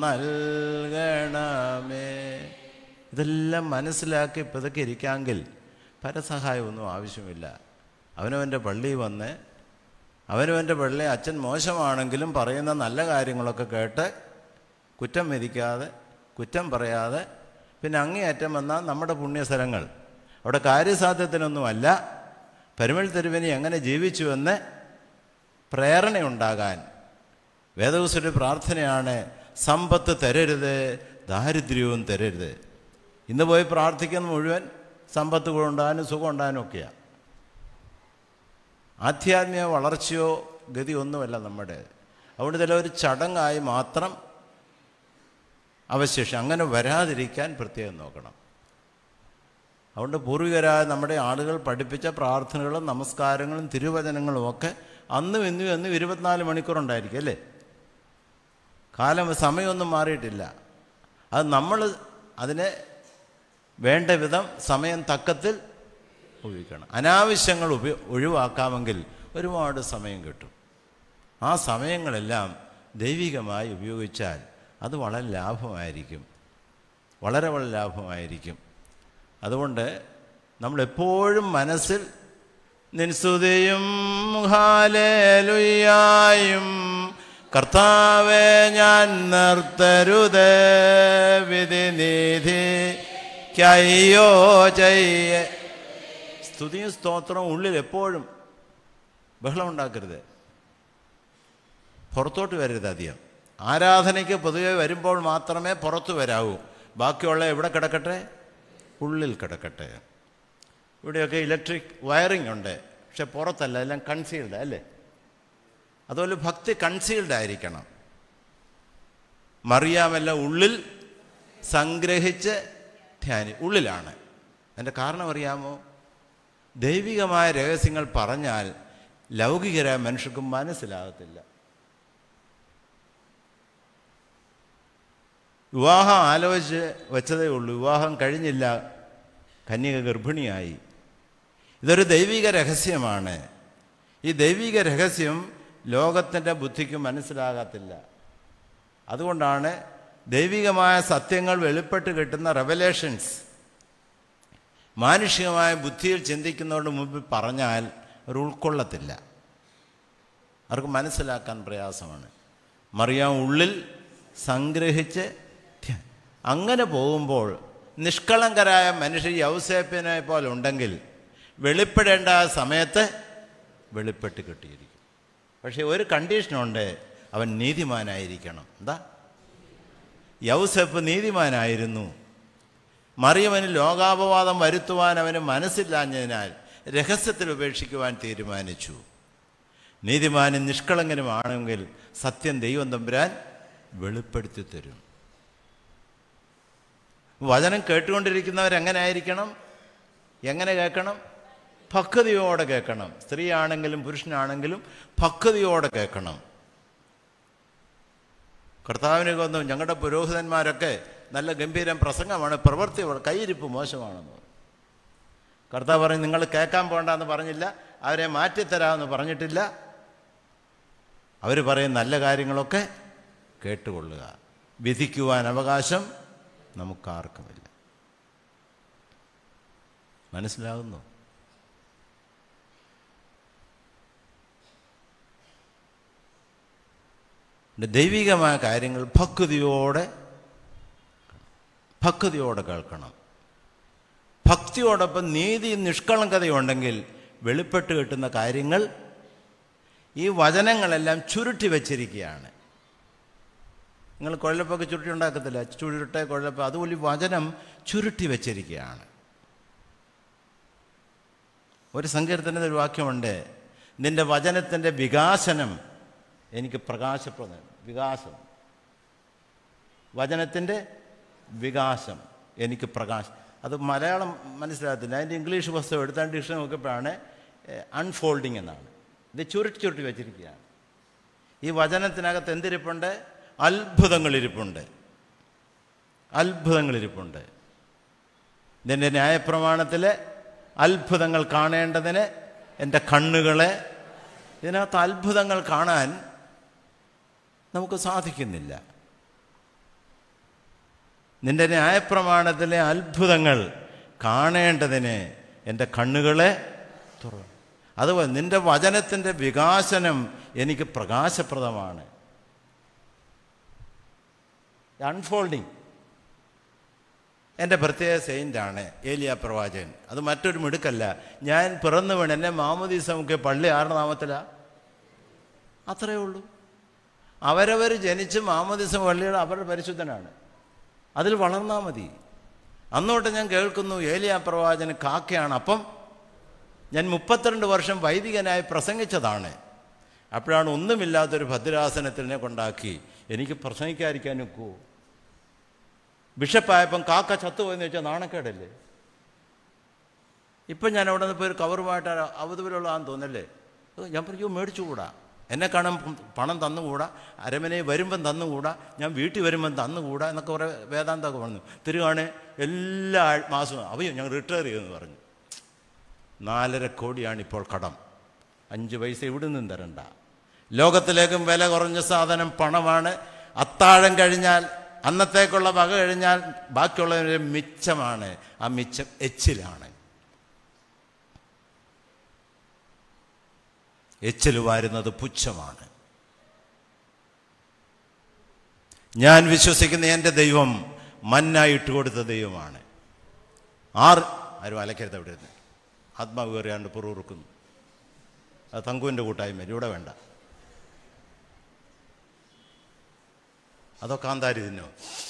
നൽകണമേ. ഇതെല്ലാം മനസ്സിലാക്കി ഇപ്പം ഇതൊക്കെ ഇരിക്കാമെങ്കിൽ പരസഹായമൊന്നും ആവശ്യമില്ല. അവനവൻ്റെ പള്ളിയിൽ വന്ന് അവനവൻ്റെ പള്ളി അച്ഛൻ മോശമാണെങ്കിലും പറയുന്ന നല്ല കാര്യങ്ങളൊക്കെ കേട്ട് കുറ്റം വിധിക്കാതെ, കുറ്റം പറയാതെ, പിന്നെ അങ്ങേയറ്റം വന്നാൽ നമ്മുടെ പുണ്യസ്ഥലങ്ങൾ അവിടെ കാര്യസാധ്യത്തിനൊന്നുമല്ല, പരിമൾ തിരുമേനി എങ്ങനെ ജീവിച്ചുവെന്ന് പ്രേരണയുണ്ടാകാൻ വേദവസ്തുവിൻ്റെ പ്രാർത്ഥനയാണ്, സമ്പത്ത് തരരുത്, ദാരിദ്ര്യവും തരരുത്. ഇന്ന് പോയി പ്രാർത്ഥിക്കുന്ന മുഴുവൻ സമ്പത്ത് ഉണ്ടാകാനും സുഖം ഉണ്ടാകാനും ഒക്കെയാണ്. ആധ്യാത്മിക വളർച്ചയോ ഗതി ഒന്നുമല്ല നമ്മുടെ. അതുകൊണ്ട് ചില ഒരു ചടങ്ങായി മാത്രം അവശേഷം അങ്ങനെ വരാതിരിക്കാൻ പ്രത്യേകം നോക്കണം. അതുകൊണ്ട് പൂർവികരായ നമ്മുടെ ആളുകൾ പഠിപ്പിച്ച പ്രാർത്ഥനകളും നമസ്കാരങ്ങളും തിരുവചനങ്ങളും ഒക്കെ അന്നും ഇന്നും എന്നും ഇരുപത്തിനാല് മണിക്കൂറുണ്ടായിരിക്കും അല്ലേ? കാലം സമയമൊന്നും മാറിയിട്ടില്ല. അത് നമ്മൾ അതിനെ വേണ്ട വിധം സമയം തക്കത്തിൽ ഉപയോഗിക്കണം. അനാവശ്യങ്ങൾ ഉപ ഒഴിവാക്കാമെങ്കിൽ ഒരുപാട് സമയം കിട്ടും. ആ സമയങ്ങളെല്ലാം ദൈവികമായി ഉപയോഗിച്ചാൽ അത് വളരെ ലാഭമായിരിക്കും, വളരെ വളരെ ലാഭമായിരിക്കും. അതുകൊണ്ട് നമ്മളെപ്പോഴും മനസ്സിൽ നിൻസ്തുതിയും ഹാലേലുയായും കർത്താവേ ഞാൻ നിർത്തരുത് വിധിനിധിക്കയ്യോ ചെയ്യ. സ്തുതിയും സ്തോത്രവും ഉള്ളിൽ എപ്പോഴും ബഹളം ഉണ്ടാക്കരുത്, പുറത്തോട്ട് വരരുത് അധികം. ആരാധനയ്ക്ക് പൊതുവെ വരുമ്പോൾ മാത്രമേ പുറത്തു വരാവൂ. ബാക്കിയുള്ള എവിടെ കിടക്കട്ടെ? ഉള്ളിൽ കിടക്കട്ടെ. ഇവിടെയൊക്കെ ഇലക്ട്രിക് വയറിംഗ് ഉണ്ട്, പക്ഷെ പുറത്തല്ല, എല്ലാം കൺസീൽഡ് അല്ലേ? അതുപോലെ ഭക്തി കൺസീൽഡ് ആയിരിക്കണം. മറിയാമെല്ലാം ഉള്ളിൽ സംഗ്രഹിച്ച് ധ്യാനി ഉള്ളിലാണ്. അതിൻ്റെ കാരണം അറിയാമോ? ദൈവികമായ രഹസ്യങ്ങൾ പറഞ്ഞാൽ ലൗകികരായ മനുഷ്യർക്ക് മനസ്സിലാകത്തില്ല. വിവാഹം ആലോചിച്ച് വെച്ചതേ ഉള്ളൂ, വിവാഹം കഴിഞ്ഞില്ല, കന്യക ഗർഭിണിയായി. ഇതൊരു ദൈവിക രഹസ്യമാണ്. ഈ ദൈവിക രഹസ്യം ലോകത്തിൻ്റെ ബുദ്ധിക്ക് മനസ്സിലാകത്തില്ല. അതുകൊണ്ടാണ് ദൈവികമായ സത്യങ്ങൾ വെളിപ്പെട്ട് കിട്ടുന്ന റെവലേഷൻസ് മാനുഷികമായ ബുദ്ധിയിൽ ചിന്തിക്കുന്നതിന് മുമ്പ് പറഞ്ഞാൽ അവർ ഉൾക്കൊള്ളത്തില്ല, അവർക്ക് മനസ്സിലാക്കാൻ പ്രയാസമാണ്. മറിയാം ഉള്ളിൽ സംഗ്രഹിച്ച് അങ്ങനെ പോകുമ്പോൾ നിഷ്കളങ്കരായ മനുഷ്യർ യൗസേപ്പിനെ പോലെ ഉണ്ടെങ്കിൽ വെളിപ്പെടേണ്ട സമയത്ത് വെളിപ്പെട്ട് കിട്ടിയിരിക്കും. പക്ഷേ ഒരു കണ്ടീഷനുണ്ട്, അവൻ നീതിമാനായിരിക്കണം. എന്താ? യൗസേപ്പ് നീതിമാനായിരുന്നു. മറിയവന് ലോകാപവാദം വരുത്തുവാൻ അവന് മനസ്സില്ലാഞ്ഞതിനാൽ രഹസ്യത്തിൽ ഉപേക്ഷിക്കുവാൻ തീരുമാനിച്ചു. നീതിമാനും നിഷ്കളങ്കനുമാണെങ്കിൽ സത്യം ദൈവം തമ്പുരാൻ വെളിപ്പെടുത്തി തരും. വചനം കേട്ടുകൊണ്ടിരിക്കുന്നവരെങ്ങനെ ആയിരിക്കണം? എങ്ങനെ കേൾക്കണം? ഭക്തിയോടെ കേൾക്കണം. സ്ത്രീ ആണെങ്കിലും പുരുഷനാണെങ്കിലും ഭക്തിയോടെ കേൾക്കണം. കർത്താവിനെ കൊന്നു ഞങ്ങളുടെ പുരോഹിതന്മാരൊക്കെ നല്ല ഗംഭീരം പ്രസംഗമാണ്, പ്രവൃത്തി കയ്യിരിപ്പ് മോശമാണെന്ന്. കർത്താവ് പറയും നിങ്ങൾ കേൾക്കാൻ പോകണ്ടെന്ന് പറഞ്ഞില്ല, അവരെ മാറ്റിത്തരാമെന്ന് പറഞ്ഞിട്ടില്ല. അവർ പറയും നല്ല കാര്യങ്ങളൊക്കെ കേട്ടുകൊള്ളുക. വിധിക്കുവാൻ അവകാശം നമുക്കാർക്കുമില്ല. മനസ്സിലാകുന്നു? ദൈവികമായ കാര്യങ്ങൾ ഭക്തിയോടെ ഭക്തിയോടെ കേൾക്കണം. ഭക്തിയോടൊപ്പം നീതിയും നിഷ്കളങ്കതയുണ്ടെങ്കിൽ വെളിപ്പെട്ട് കിട്ടുന്ന കാര്യങ്ങൾ, ഈ വചനങ്ങളെല്ലാം ചുരുട്ടി വച്ചിരിക്കുകയാണ്. നിങ്ങൾ കുഴലപ്പൊക്കെ ചുരുട്ടി ഉണ്ടാക്കത്തില്ല, ചുരുട്ടെ കുഴലപ്പം, അതുപോലെ ഈ വചനം ചുരുട്ടി വച്ചിരിക്കുകയാണ്. ഒരു സങ്കീർത്തനത്തിൽ ഒരു വാക്യമുണ്ട്, നിൻ്റെ വചനത്തിൻ്റെ വികാസനം എനിക്ക് പ്രകാശപ്രദം. വികാസം, വചനത്തിൻ്റെ വികാസം എനിക്ക് പ്രകാശം. അത് മലയാളം മനസ്സിലാകത്തില്ല. അതിൻ്റെ ഇംഗ്ലീഷ് പുസ്തകം എടുത്താൽ ഡിക്ഷണറി നോക്കിയപ്പോഴാണ് അൺഫോൾഡിങ് എന്നാണ്. ഇത് ചുരുട്ടി ചുരുട്ടി വെച്ചിരിക്കുകയാണ്. ഈ വചനത്തിനകത്ത് എന്തിരിപ്പുണ്ട്? അത്ഭുതങ്ങളിരിപ്പുണ്ട്. അത്ഭുതങ്ങളിരിപ്പുണ്ട്. ഇതിൻ്റെ ന്യായപ്രമാണത്തിലെ അത്ഭുതങ്ങൾ കാണേണ്ടതിന് എൻ്റെ കണ്ണുകളെ, ഇതിനകത്ത് അത്ഭുതങ്ങൾ കാണാൻ നമുക്ക് സാധിക്കുന്നില്ല. നിൻ്റെ ന്യായപ്രമാണത്തിലെ അത്ഭുതങ്ങൾ കാണേണ്ടതിന് എൻ്റെ കണ്ണുകളെ തുറന്നു. അതുപോലെ നിൻ്റെ വചനത്തിൻ്റെ വികാസനം എനിക്ക് പ്രകാശപ്രദമാണ്. അൺഫോൾഡിങ് എൻ്റെ പ്രത്യേക സെയിൻ്റാണ് ഏലിയ പ്രവാചകൻ. അത് മറ്റൊരു മിടുക്കല്ല. ഞാൻ പിറന്നു വീണ് എന്നെ മാമോദീസ മുക്കിയ പള്ളി ആരുടെ നാമത്തിലാണ്? അത്രയേ ഉള്ളൂ. അവരവർ ജനിച്ച് മാമോദീസ പള്ളിയുടെ അവരുടെ പരിശുദ്ധനാണ്, അതിൽ വളർന്നാൽ മതി. അന്നോട്ട് ഞാൻ കേൾക്കുന്നു ഏലിയ പ്രവാചകൻ കാക്കയാണ്. അപ്പം ഞാൻ മുപ്പത്തിരണ്ട് വർഷം വൈദികനായി പ്രസംഗിച്ചതാണ്. അപ്പോഴാണ് ഒന്നുമില്ലാത്തൊരു ഭദ്രാസനത്തിനെ കൊണ്ടാക്കി എനിക്ക് പ്രസംഗിക്കാതിരിക്കാൻ ഒക്കുമോ? ബിഷപ്പായപ്പം കാക്ക ചത്തുപോയെന്ന് വെച്ചാൽ നാണക്കേടല്ലേ? ഇപ്പം ഞാൻ അവിടെ നിന്ന് പോയി ഒരു കവറുമായിട്ട് അവധൂരമുള്ളതാണെന്ന് തോന്നല്ലേ? ഞാൻ പറഞ്ഞു മേടിച്ചുകൂടാ, എന്നെ കാണാൻ പണം തന്നുകൂടാ, അരമനയിൽ വരുമ്പം തന്നുകൂടാ, ഞാൻ വീട്ടിൽ വരുമ്പം തന്നുകൂടാ എന്നൊക്കെ കുറേ വേദാന്തമൊക്കെ പറഞ്ഞു. തിരുവാണ് എല്ലാ മാസവും അവയോ ഞങ്ങൾ റിട്ടയർ ചെയ്യുമെന്ന് പറഞ്ഞു. നാലര കോടിയാണ് ഇപ്പോൾ കടം. അഞ്ച് പൈസ ഇവിടെ നിന്നും തരണ്ട. ലോകത്തിലേക്കും വില കുറഞ്ഞ സാധനം പണമാണ്. അത്താഴം കഴിഞ്ഞാൽ, അന്നത്തേക്കുള്ള വക കഴിഞ്ഞാൽ ബാക്കിയുള്ളവരെ മിച്ചമാണ്. ആ മിച്ചം എച്ചിലാണ്. എച്ചിൽ വാരുന്നത് പുച്ഛമാണ്. ഞാൻ വിശ്വസിക്കുന്ന എൻ്റെ ദൈവം മന്നായിട്ട് കൊടുത്ത ദൈവമാണ്. ആറ് ആരും അലക്കരുത്. അവിടെ ഇരുന്ന് ആത്മാവ് കയറിയാണ്ട് പുറകുറുക്കുന്നു. അത് തങ്കുവിൻ്റെ കൂട്ടായ്മ ഇവിടെ വേണ്ട. അതോ കാന്താരി തിന്നോ?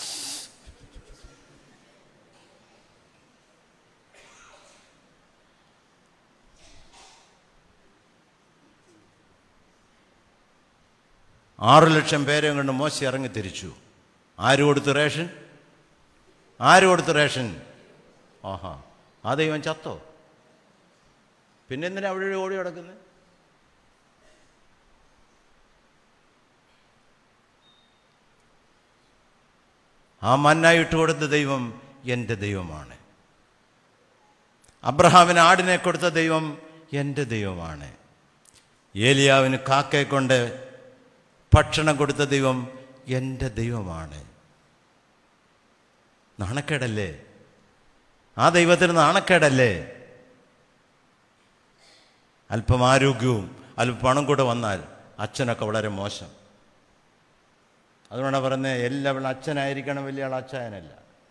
ആറു ലക്ഷം പേരെ കൊണ്ട് മോശ ഇറങ്ങി തിരിച്ചു. ആര് കൊടുത്ത് റേഷൻ? ആര് കൊടുത്ത് റേഷൻ? ആഹാ, ആ ദൈവം ചത്തോ? പിന്നെന്തിനാ അവിടെ ഓടി കിടക്കുന്നത്? ആ മന്ന ഇട്ടുകൊടുത്ത ദൈവം എൻ്റെ ദൈവമാണ്. അബ്രഹാമിന് ആടിനെ കൊടുത്ത ദൈവം എൻ്റെ ദൈവമാണ്. ഏലിയാവിന് കാക്കയെ കൊണ്ട് ഭക്ഷണം കൊടുത്ത ദൈവം എൻ്റെ ദൈവമാണ്. നാണക്കേടല്ലേ? ആ ദൈവത്തിന് നാണക്കേടല്ലേ? അല്പം ആരോഗ്യവും അല്പം പണം കൂടെ വന്നാൽ അച്ഛനൊക്കെ വളരെ മോശം. അതുകൊണ്ടാണ് പറയുന്നത്, എല്ലാവരും അച്ഛനായിരിക്കണം, വലിയ ആൾ അച്ഛനല്ല.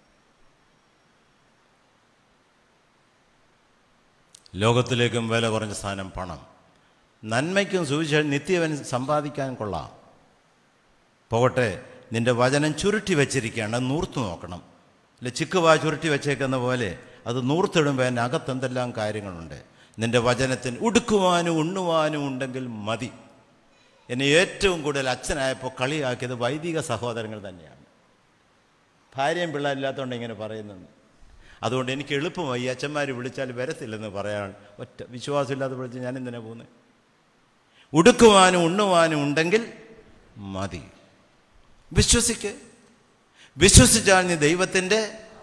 ലോകത്തിലേക്കും വില കുറഞ്ഞ സാധനം പണം. നന്മയ്ക്കും സുവിശേഷം നിത്യവൻ സമ്പാദിക്കാൻ കൊള്ളാം. പോകട്ടെ, നിന്റെ വചനം ചുരുട്ടി വെച്ചിരിക്കുകയാണ്, അത് നൂർത്തു നോക്കണം. അല്ലെ, ചിക്കുവാ ചുരുട്ടി വെച്ചേക്കുന്ന പോലെ അത് നൂർത്തിടുമ്പോൾ എൻ്റെ അകത്തെന്തെല്ലാം കാര്യങ്ങളുണ്ട്. നിന്റെ വചനത്തിന് ഉടുക്കുവാനും ഉണ്ണുവാനും ഉണ്ടെങ്കിൽ മതി. എന്നെ ഏറ്റവും കൂടുതൽ അച്ഛനായപ്പോൾ കളിയാക്കിയത് വൈദിക സഹോദരങ്ങൾ തന്നെയാണ്. ഭാര്യയും പിള്ളേരില്ലാത്തതുകൊണ്ട് ഇങ്ങനെ പറയുന്നത്. അതുകൊണ്ട് എനിക്ക് എളുപ്പമായി, ഈ അച്ഛന്മാർ വിളിച്ചാൽ വരത്തില്ലെന്ന് പറയാൻ. ഒറ്റ വിശ്വാസമില്ലാതെ വിളിച്ച് ഞാൻ എന്തിനാ പോകുന്നത്? ഉടുക്കുവാനും ഉണ്ണുവാനും ഉണ്ടെങ്കിൽ മതി. വിശ്വസിക്ക്. വിശ്വസിച്ചാൽ നീ ദൈവത്തിൻ്റെ.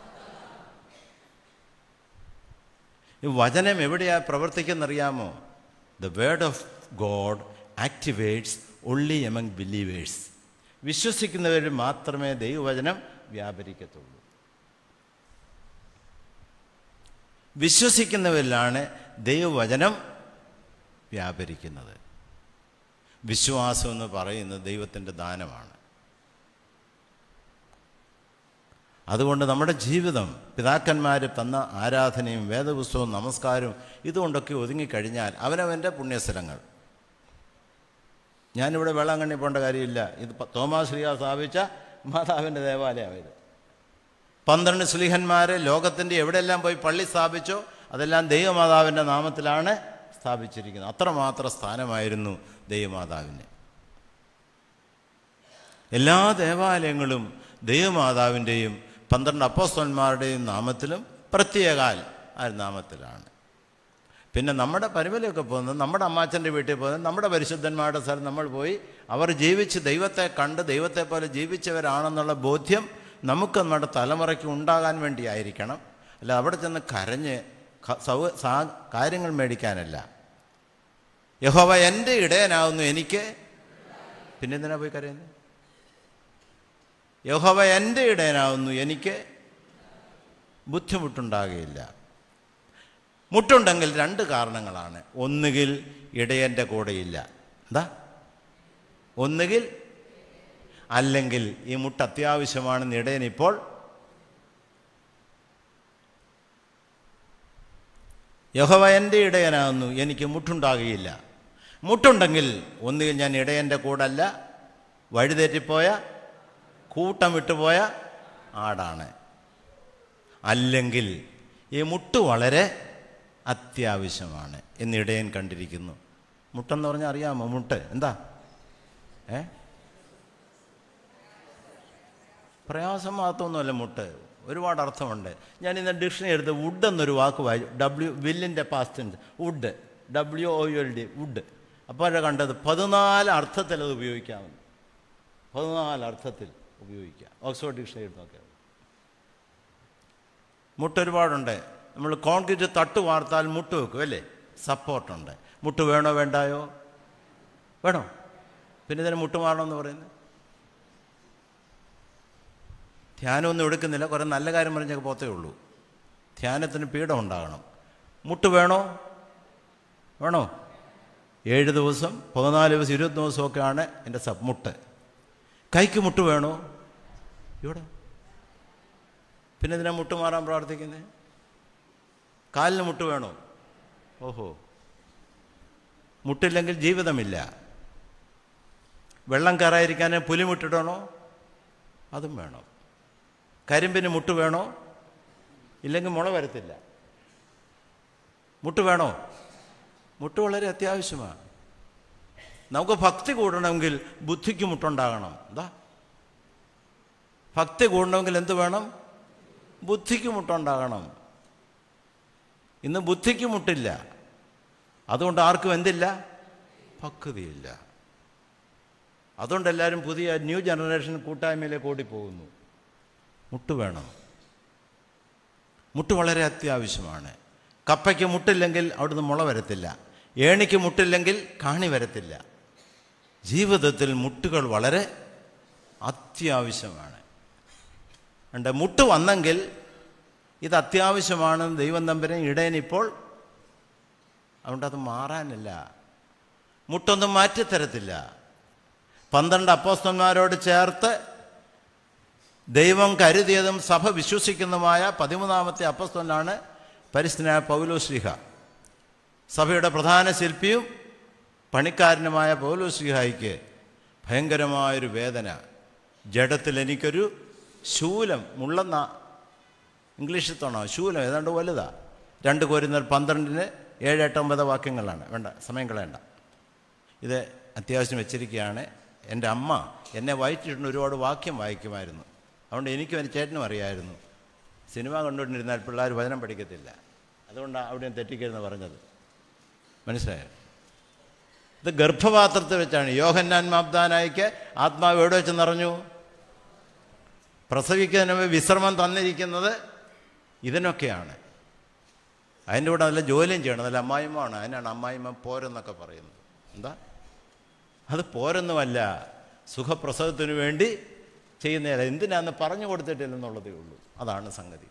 ഈ വചനം എവിടെയാ പ്രവർത്തിക്കുന്നറിയാമോ? The word of God activates only among believers. വിശ്വസിക്കുന്നവരിൽ മാത്രമേ ദൈവവചനം വ്യാപരിക്കത്തുള്ളൂ. വിശ്വസിക്കുന്നവരിലാണ് ദൈവവചനം വ്യാപരിക്കുന്നത്. വിശ്വാസം എന്ന് പറയുന്നത് ദൈവത്തിൻ്റെ ദാനമാണ്. അതുകൊണ്ട് നമ്മുടെ ജീവിതം പിതാക്കന്മാർ തന്ന ആരാധനയും വേദപുസ്തകവും നമസ്കാരവും ഇതുകൊണ്ടൊക്കെ ഒതുങ്ങിക്കഴിഞ്ഞാൽ അവനവൻ്റെ പുണ്യസ്ഥലങ്ങൾ. ഞാനിവിടെ വേളാങ്കണ്ണി പോകേണ്ട കാര്യമില്ല. ഇത് തോമാസ് ശ്ലീഹ സ്ഥാപിച്ച മാതാവിൻ്റെ ദേവാലയമായത്. പന്ത്രണ്ട് ശ്ലീഹന്മാർ ലോകത്തിൻ്റെ എവിടെയെല്ലാം പോയി പള്ളി സ്ഥാപിച്ചോ അതെല്ലാം ദൈവമാതാവിൻ്റെ നാമത്തിലാണ് സ്ഥാപിച്ചിരിക്കുന്നത്. അത്രമാത്രം സ്ഥാനമായിരുന്നു ദൈവമാതാവിന്. എല്ലാ ദേവാലയങ്ങളും ദൈവമാതാവിൻ്റെയും പന്ത്രണ്ട് അപ്പോസ്തലന്മാരുടെയും നാമത്തിലും പ്രത്യേകാൽ ആ നാമത്തിലാണ്. പിന്നെ നമ്മുടെ പരിമലയൊക്കെ പോകുന്നത്, നമ്മുടെ അമ്മാച്ചൻ്റെ വീട്ടിൽ പോകുന്നത്, നമ്മുടെ പരിശുദ്ധന്മാരുടെ സ്ഥലം നമ്മൾ പോയി അവർ ജീവിച്ച് ദൈവത്തെ കണ്ട് ദൈവത്തെ പോലെ ജീവിച്ചവരാണെന്നുള്ള ബോധ്യം നമുക്ക് നമ്മുടെ തലമുറയ്ക്ക് ഉണ്ടാകാൻ വേണ്ടിയായിരിക്കണം. അല്ല അവിടെ ചെന്ന് കരഞ്ഞ് സൗ സാ കാര്യങ്ങൾ മേടിക്കാനല്ല. യഹോവ എൻ്റെ ഇടയനാവുന്നു, എനിക്ക് പിന്നെ എന്തിനാ പോയി കരയുന്നത്? യഹോവ എൻ്റെ ഇടയനാവുന്നു, എനിക്ക് ബുദ്ധിമുട്ടുണ്ടാകുകയില്ല. മുട്ടുണ്ടെങ്കിൽ രണ്ട് കാരണങ്ങളാണ്. ഒന്നുകിൽ ഇടയൻ്റെ കൂടെയില്ല, എന്താ ഒന്നുകിൽ, അല്ലെങ്കിൽ ഈ മുട്ട് അത്യാവശ്യമാണെന്ന് ഇടയൻ ഇപ്പോൾ യഹോവ എൻ്റെ ഇടയനാകുന്നു, എനിക്ക് മുട്ടുണ്ടാകുകയില്ല. മുട്ടുണ്ടെങ്കിൽ ഒന്നുകിൽ ഞാൻ ഇടയൻ്റെ കൂടല്ല, വഴിതെറ്റിപ്പോയ കൂട്ടം വിട്ടുപോയ ആടാണ്. അല്ലെങ്കിൽ ഈ മുട്ട് വളരെ അത്യാവശ്യമാണ് എന്ന് ഇടയൻ കണ്ടിരിക്കുന്നു. മുട്ടെന്ന് പറഞ്ഞാൽ അറിയാമോ? മുട്ട് എന്താ? ഏ പ്രയാസം മാത്രമൊന്നുമല്ല മുട്ട്, ഒരുപാട് അർത്ഥമുണ്ട്. ഞാൻ ഇന്ന് ഡിക്ഷണറി എടുത്ത് വുഡ് എന്നൊരു വാക്ക് വായി, ഡബ്ല്യു വില്ലിൻ്റെ past would, W O U L D would. അപ്പോഴാണ് കണ്ടത് പതിനാല് അർത്ഥത്തിൽ അത് ഉപയോഗിക്കാമെന്ന്. പതിനാല് അർത്ഥത്തിൽ ഉപയോഗിക്കാം. ഓക്സ്ഫോർഡ് ഡിക്ഷണറി എടുത്ത് നോക്കിയാൽ മുട്ട് ഒരുപാടുണ്ട്. നമ്മൾ കോൺക്രീറ്റ് തട്ട് വാർത്താൽ മുട്ട് വെക്കും അല്ലേ? സപ്പോർട്ടുണ്ട്. മുട്ട് വേണോ വേണ്ടായോ? വേണോ? പിന്നെ ഇതിന് മുട്ട് മാറണമെന്ന് പറയുന്നത്. ധ്യാനമൊന്നും എടുക്കുന്നില്ല, കുറേ നല്ല കാര്യം പറഞ്ഞൊക്കെ പോത്തേ ഉള്ളൂ. ധ്യാനത്തിന് പീഠം ഉണ്ടാകണം. മുട്ട് വേണോ? വേണോ? ഏഴ് ദിവസം പതിനാല് ദിവസം ഇരുപത് ദിവസമൊക്കെയാണ് എൻ്റെ സബ് മുട്ട്. കൈക്ക് മുട്ട് വേണോ? ഇവിടെ പിന്നെ ഇതിനെ മുട്ട് മാറാൻ പ്രാർത്ഥിക്കുന്നത്. കാലിന് മുട്ട് വേണോ? ഓഹോ, മുട്ടില്ലെങ്കിൽ ജീവിതമില്ല. വെള്ളം കയറാതിരിക്കാൻ പുലിമുട്ടിടണോ? അതും വേണം. കരിമ്പിന് മുട്ട് വേണോ? ഇല്ലെങ്കിൽ മുള വരത്തില്ല. മുട്ട് വേണോ? മുട്ട് വളരെ അത്യാവശ്യമാണ്. നമുക്ക് ഭക്തി കൂടണമെങ്കിൽ ബുദ്ധിക്ക് മുട്ടുണ്ടാകണം. എന്താ ഭക്തി കൂടണമെങ്കിൽ എന്ത് വേണം? ബുദ്ധിക്ക് മുട്ടുണ്ടാകണം. ഇന്ന് ബുദ്ധിക്ക് മുട്ടില്ല. അതുകൊണ്ട് ആർക്കും എന്തില്ല? ഭക്തിയില്ല. അതുകൊണ്ട് എല്ലാവരും പുതിയ ന്യൂ ജനറേഷൻ കൂട്ടായ്മയിലേക്ക് ഓടിപ്പോകുന്നു. മുട്ട് വേണം. മുട്ട് വളരെ അത്യാവശ്യമാണ്. കപ്പയ്ക്ക് മുട്ടില്ലെങ്കിൽ അവിടുന്ന് മുള വരത്തില്ല. ഏണിക്ക് മുട്ടില്ലെങ്കിൽ കാണി വരത്തില്ല. ജീവിതത്തിൽ മുട്ടുകൾ വളരെ അത്യാവശ്യമാണ്. ഉണ്ട് മുട്ട് വന്നെങ്കിൽ ഇത് അത്യാവശ്യമാണെന്ന് ദൈവം തമ്പുരാൻ ഇടയനിപ്പോൾ, അതുകൊണ്ട് അത് മാറാനില്ല. മുട്ടൊന്നും മാറ്റിത്തരത്തില്ല. പന്ത്രണ്ട് അപ്പോസ്തലന്മാരോട് ചേർത്ത് ദൈവം കരുതിയതും സഭ വിശ്വസിക്കുന്നതുമായ പതിമൂന്നാമത്തെ അപ്പോസ്തലനാണ് പരിശുദ്ധനായ പൗലോസ്ലീഹ. സഭയുടെ പ്രധാന ശില്പിയും പണിക്കാരനുമായ പൗലോസ്ലീഹായ്ക്ക് ഭയങ്കരമായൊരു വേദന. ജഡത്തിൽ എനിക്കൊരു ശൂലം, മുള്ളെന്ന ഇംഗ്ലീഷിൽ തോന്നോ, ശൂലം ഏതാണ്ട് വലുതാ. രണ്ട് കൊരിന്ത്യർ പന്ത്രണ്ടിന് ഏഴ് എട്ട് ഒമ്പത് വാക്യങ്ങളാണ്. വേണ്ട, സമയം കളയണ്ട. ഇത് അത്യാവശ്യം വെച്ചിരിക്കുകയാണ്. എൻ്റെ അമ്മ എന്നെ വായിച്ചിട്ടുണ്ട്, ഒരുപാട് വാക്യം വായിക്കുമായിരുന്നു. അതുകൊണ്ട് എനിക്കും എൻ്റെ ചേട്ടനും അറിയായിരുന്നു, സിനിമ കണ്ടുകൊണ്ടിരുന്നാൽ പിള്ളേർ വചനം പഠിക്കത്തില്ല, അതുകൊണ്ടാണ് അവിടെയും തെറ്റിക്കരുതെന്ന് പറഞ്ഞത്. മനസ്സിലായോ? ഇത് ഗർഭപാത്രത്തിൽ വെച്ചാണ്. യോഹന്നാൻ മാബ്ദാനായിക്ക് ആത്മാവ് എവിടെ വെച്ച് നിറഞ്ഞു? പ്രസവിക്കുന്നതിന് വിശ്രമം തന്നിരിക്കുന്നത് ഇതിനൊക്കെയാണ്. അതിൻ്റെ കൂടെ നല്ല ജോലിയും ചെയ്യണം. നല്ല അമ്മായിമ്മയാണ്. അതിനാണ് അമ്മായിമ്മ പോരെന്നൊക്കെ പറയുന്നത്. എന്താ അത്? പോരൊന്നുമല്ല, സുഖപ്രസവത്തിന് വേണ്ടി ചെയ്യുന്നതല്ല. എന്തിനാന്ന് പറഞ്ഞു കൊടുത്തിട്ടില്ലെന്നുള്ളതേ ഉള്ളൂ. അതാണ് സംഗതി.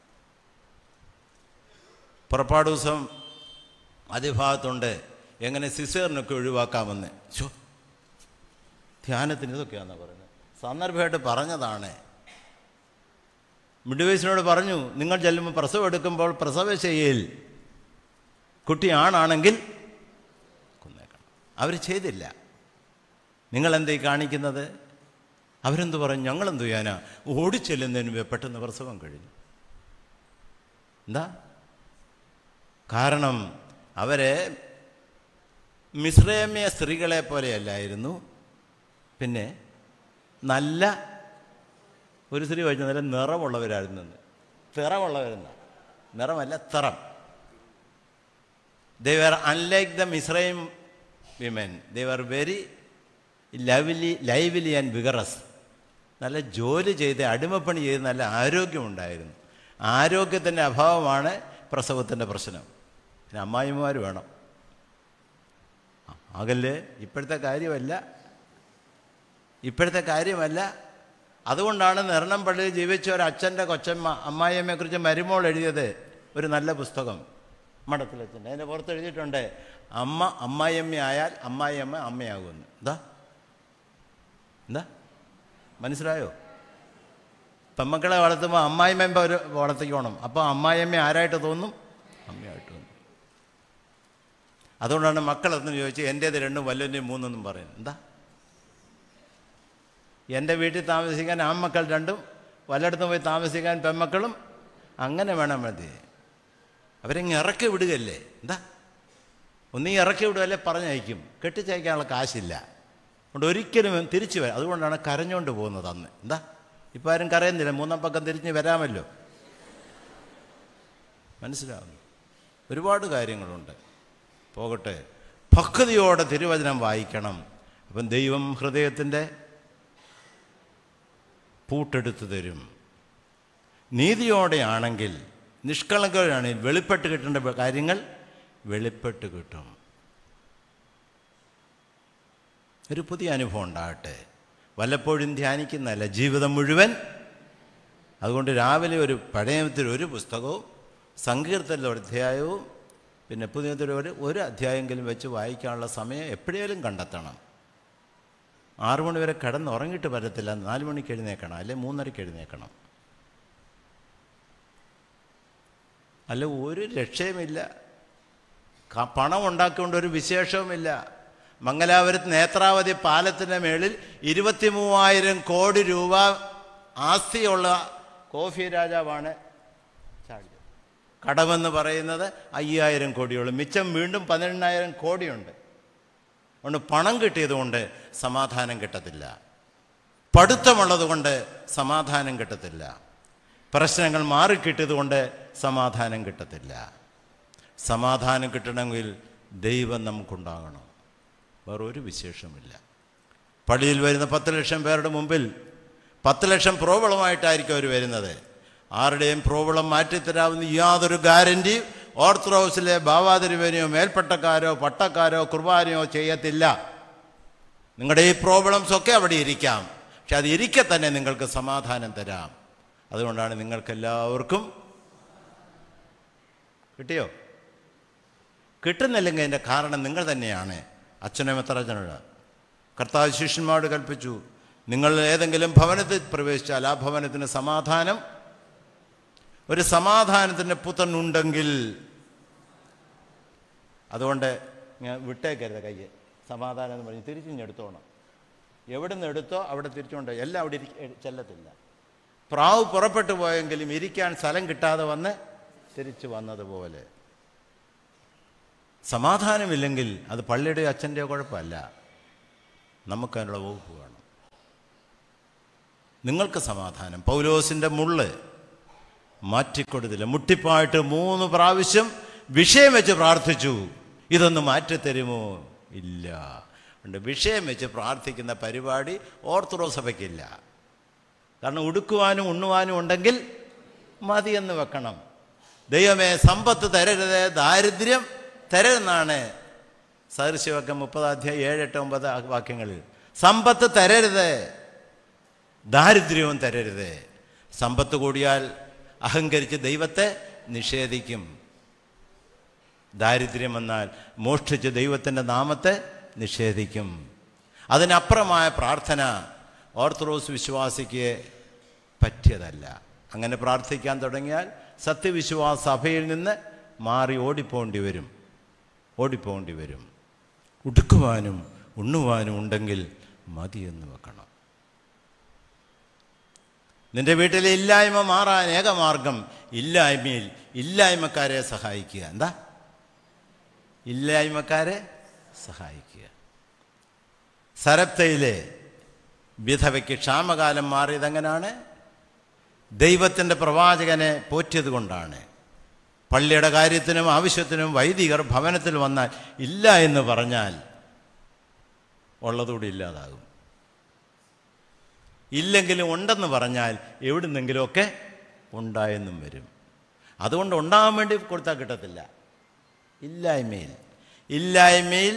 പുറപ്പാട് ദിവസം അതിഭാഗത്തുണ്ട് എങ്ങനെ സിസേറിനൊക്കെ ഒഴിവാക്കാമെന്ന്. ചോ, ധ്യാനത്തിന് ഇതൊക്കെയാണെന്നാണ് പറയുന്നത്. സന്ദർഭമായിട്ട് പറഞ്ഞതാണ്. മിഡ്വൈസിനോട് പറഞ്ഞു, നിങ്ങൾ ചെല്ലുമ്പോൾ പ്രസവം എടുക്കുമ്പോൾ പ്രസവശയ്യയിൽ കുട്ടി ആണാണെങ്കിൽ കൊന്നേക്കണം. അവർ ചെയ്തില്ല. നിങ്ങളെന്തീ കാണിക്കുന്നത്? അവരെന്തു പറഞ്ഞു? ഞങ്ങളെന്തു ചെയ്യാനാ, ഓടിച്ചെല്ലുന്നതിന് പെട്ടെന്ന് പ്രസവം കഴിഞ്ഞു. എന്താ കാരണം? അവരെ മിസ്രൈമ്യ സ്ത്രീകളെ പോലെയല്ലായിരുന്നു. പിന്നെ നല്ല ഒരു സ്ത്രീ വായിച്ചു, നല്ല നിറമുള്ളവരായിരുന്നു. തിറമുള്ളവരെന്ന നിറമല്ല, തിറം. They were unlike the Mizraim women. They were very lovely lively and vigorous. നല്ല ജോലി ചെയ്ത് അടിമപ്പണി ചെയ്ത് നല്ല ആരോഗ്യമുണ്ടായിരുന്നു. ആരോഗ്യത്തിൻ്റെ അഭാവമാണ് പ്രസവത്തിൻ്റെ പ്രശ്നം. പിന്നെ അമ്മായിമാർ വേണം. അകല് ഇപ്പോഴത്തെ കാര്യമല്ല, ഇപ്പോഴത്തെ കാര്യമല്ല. അതുകൊണ്ടാണ് നിരണം പള്ളിയിൽ ജീവിച്ച ഒരു അച്ഛൻ്റെ കൊച്ചമ്മ അമ്മായിയമ്മയെക്കുറിച്ച് മരുമോൾ എഴുതിയത് ഒരു നല്ല പുസ്തകം, മഠത്തിലച്ഛൻ്റെ. അതിൻ്റെ പുറത്ത് എഴുതിയിട്ടുണ്ട്, അമ്മ അമ്മായിയമ്മയായാൽ അമ്മായിയമ്മ അമ്മയാകുമെന്ന്. എന്താ എന്താ മനസ്സിലായോ? പെമ്മക്കളെ വളർത്തുമ്പോൾ അമ്മായിയമ്മ ഒരു വളർത്തിക്കോണം. അപ്പോൾ അമ്മായിയമ്മ ആരായിട്ട് തോന്നും? അമ്മയായിട്ട് തോന്നും. അതുകൊണ്ടാണ് മക്കളെന്ന് ചോദിച്ച് എൻ്റേത് രണ്ടും വല്ലതിൻ്റെയും മൂന്നെന്നും പറയുന്നത്. എന്താ? എൻ്റെ വീട്ടിൽ താമസിക്കാൻ ആൺമക്കൾ രണ്ടും, വല്ലയിടത്തും പോയി താമസിക്കാൻ പെൺമക്കളും. അങ്ങനെ വേണം മതി. അവരിങ്ങ് ഇറക്കി വിടുകയല്ലേ. എന്താ? ഒന്നീ ഇറക്കി വിടുകയല്ലേ പറഞ്ഞയക്കും. കെട്ടിച്ചയക്കാനുള്ള കാശില്ല. അതുകൊണ്ട് ഒരിക്കലും തിരിച്ചു വരാം. അതുകൊണ്ടാണ് കരഞ്ഞുകൊണ്ട് പോകുന്നത് അന്ന്. എന്താ? ഇപ്പം ആരും കരയുന്നില്ല. മൂന്നാം പക്കം തിരിഞ്ഞ് വരാമല്ലോ. മനസ്സിലാവുന്നു? ഒരുപാട് കാര്യങ്ങളുണ്ട്. പോകട്ടെ. ഭക്തിയോടെ തിരുവചനം വായിക്കണം. അപ്പം ദൈവം ഹൃദയത്തിൻ്റെ പൂട്ടെടുത്തു തരും. നീതിയോടെയാണെങ്കിൽ, നിഷ്കളങ്കരാണെങ്കിൽ വെളിപ്പെട്ട് കിട്ടേണ്ട കാര്യങ്ങൾ വെളിപ്പെട്ട് കിട്ടും. ഒരു പുതിയ അനുഭവം ഉണ്ടാകട്ടെ. വല്ലപ്പോഴും ധ്യാനിക്കുന്നതല്ല, ജീവിതം മുഴുവൻ. അതുകൊണ്ട് രാവിലെ ഒരു പഴയത്തിൽ ഒരു പുസ്തകവും സങ്കീർത്തനത്തിലെ ഒരു അധ്യായവും പിന്നെ പുതിയത്തിൽ ഒരു ഒരു അധ്യായമെങ്കിലും വെച്ച് വായിക്കാനുള്ള സമയം എപ്പോഴേലും കണ്ടെത്തണം. ആറു മണി വരെ കിടന്നുറങ്ങിയിട്ട് പറ്റത്തില്ല. നാല് മണിക്ക് എഴുന്നേക്കണം, അല്ലെ മൂന്നരയ്ക്ക് എഴുന്നേക്കണം. അല്ല ഒരു രക്ഷയുമില്ല. പണം ഉണ്ടാക്കിക്കൊണ്ട് ഒരു വിശേഷവുമില്ല. മംഗലാപുരത്ത് നേത്രാവതി പാലത്തിൻ്റെ മേളിൽ ഇരുപത്തി മൂവായിരം കോടി രൂപ ആസ്തിയുള്ള കോഫി രാജാവാണ് ചാടിയത്. കടമെന്ന് പറയുന്നത് അയ്യായിരം കോടിയുള്ളൂ, മിച്ചം വീണ്ടും പതിനെണ്ണായിരം കോടിയുണ്ട്. അതുകൊണ്ട് പണം കിട്ടിയതുകൊണ്ട് സമാധാനം കിട്ടത്തില്ല, പഠിത്തമുള്ളത് കൊണ്ട് സമാധാനം കിട്ടത്തില്ല, പ്രശ്നങ്ങൾ മാറിക്കിട്ടിയതുകൊണ്ട് സമാധാനം കിട്ടത്തില്ല. സമാധാനം കിട്ടണമെങ്കിൽ ദൈവം നമുക്കുണ്ടാകണം, വേറൊരു വിശേഷമില്ല. പള്ളിയിൽ വരുന്ന പത്ത് ലക്ഷം പേരുടെ മുമ്പിൽ പത്ത് ലക്ഷം പ്രോബ്ലമായിട്ടായിരിക്കും അവർ വരുന്നത്. ആരുടെയും പ്രോബ്ലം മാറ്റിത്തരാവുന്ന യാതൊരു ഗ്യാരണ്ടി ഓർത്തഡോക്സിലെ ബാവാതിരുവേനയോ മേൽപ്പട്ടക്കാരോ പട്ടക്കാരോ കുർബാനയോ ചെയ്യത്തില്ല. നിങ്ങളുടെ ഈ പ്രോബ്ലംസ് ഒക്കെ അവിടെ ഇരിക്കാം, പക്ഷെ അത് ഇരിക്കെ തന്നെ നിങ്ങൾക്ക് സമാധാനം തരാം. അതുകൊണ്ടാണ് നിങ്ങൾക്കെല്ലാവർക്കും കിട്ടിയോ? കിട്ടുന്നില്ലെങ്കിൽ അതിൻ്റെ കാരണം നിങ്ങൾ തന്നെയാണ്. അച്ഛനും എത്രച്ചനോട് കർത്താവ് ശിഷ്യന്മാരോട് കൽപ്പിച്ചു, നിങ്ങൾ ഏതെങ്കിലും ഭവനത്തിൽ പ്രവേശിച്ചാൽ ആ ഭവനത്തിന് സമാധാനം, ഒരു സമാധാനത്തിൻ്റെ പുത്രനുണ്ടെങ്കിൽ, അതുകൊണ്ട് ഞാൻ വിട്ടേക്കരുത് കയ്യെ, സമാധാനം എന്ന് പറഞ്ഞ് തിരിച്ചിഞ്ഞെടുത്തോണം. എവിടെ നിന്ന് എടുത്തോ അവിടെ തിരിച്ചുകൊണ്ട്, എല്ലാം അവിടെ ചെല്ലത്തില്ല. പ്രാവ് പുറപ്പെട്ടു പോയെങ്കിലും ഇരിക്കാൻ സ്ഥലം കിട്ടാതെ വന്ന് തിരിച്ചു വന്നതുപോലെ സമാധാനമില്ലെങ്കിൽ അത് പള്ളിയുടെയോ അച്ഛൻ്റെയോ കുഴപ്പമല്ല, നമുക്കതിനുള്ള വകുപ്പ് വേണം. നിങ്ങൾക്ക് സമാധാനം പൗലോസിൻ്റെ മുള്ള് മാറ്റിക്കൊടുത്തില്ല. മുട്ടിപ്പായിട്ട് മൂന്ന് പ്രാവശ്യം വിഷയം വെച്ച് പ്രാർത്ഥിച്ചു, ഇതൊന്ന് മാറ്റിത്തരുമോ? ഇല്ല. അതുകൊണ്ട് വിഷയം വെച്ച് പ്രാർത്ഥിക്കുന്ന പരിപാടി ഓർത്തഡോക്സ് സഭയ്ക്കില്ല. കാരണം ഉടുക്കുവാനും ഉണ്ണുവാനും ഉണ്ടെങ്കിൽ മതിയെന്ന് വെക്കണം. ദൈവമേ സമ്പത്ത് തരരുത്, ദാരിദ്ര്യം തരരുതെന്നാണ് സദൃശ്യവാക്യം മുപ്പതാധ്യായം ഏഴ് എട്ട് ഒമ്പത് വാക്യങ്ങളിൽ. സമ്പത്ത് തരരുത്, ദാരിദ്ര്യവും തരരുത്. സമ്പത്ത് കൂടിയാൽ അഹങ്കരിച്ച് ദൈവത്തെ നിഷേധിക്കും. ദാരിദ്ര്യം വന്നാൽ മോഷ്ടിച്ച് ദൈവത്തിൻ്റെ നാമത്തെ നിഷേധിക്കും. അതിനപ്പുറമായ പ്രാർത്ഥന ഓർത്തഡോക്സ് വിശ്വാസിക്ക് പറ്റിയതല്ല. അങ്ങനെ പ്രാർത്ഥിക്കാൻ തുടങ്ങിയാൽ സത്യവിശ്വാസ സഭയിൽ നിന്ന് മാറി ഓടിപ്പോണ്ടി വരും ഓടിപ്പോണ്ടി വരും ഉടുക്കുവാനും ഉണ്ണുവാനും ഉണ്ടെങ്കിൽ മതിയെന്ന് വെക്കണം. നിന്റെ വീട്ടിലെ ഇല്ലായ്മ മാറാൻ ഏകമാർഗം ഇല്ലായ്മയിൽ ഇല്ലായ്മക്കാരെ സഹായിക്കുക. എന്താ? ഇല്ലായ്മക്കാരെ സഹായിക്കുക. സരപ്തയിലെ വിധവയ്ക്ക് ക്ഷാമകാലം മാറിയതെങ്ങനെയാണ്? ദൈവത്തിൻ്റെ പ്രവാചകനെ പോറ്റിയത് കൊണ്ടാണ്. പള്ളിയുടെ കാര്യത്തിനും ആവശ്യത്തിനും വൈദികർ ഭവനത്തിൽ വന്നാൽ ഇല്ല എന്ന് പറഞ്ഞാൽ ഉള്ളതുകൂടി ഇല്ലാതാകും. ഇല്ലെങ്കിലും ഉണ്ടെന്ന് പറഞ്ഞാൽ എവിടുന്നെങ്കിലുമൊക്കെ ഉണ്ടായെന്നും വരും. അതുകൊണ്ട് ഉണ്ടാകാൻ വേണ്ടി കൊടുത്താൽ കിട്ടത്തില്ല. ഇല്ലായ്മയിൽ ഇല്ലായ്മയിൽ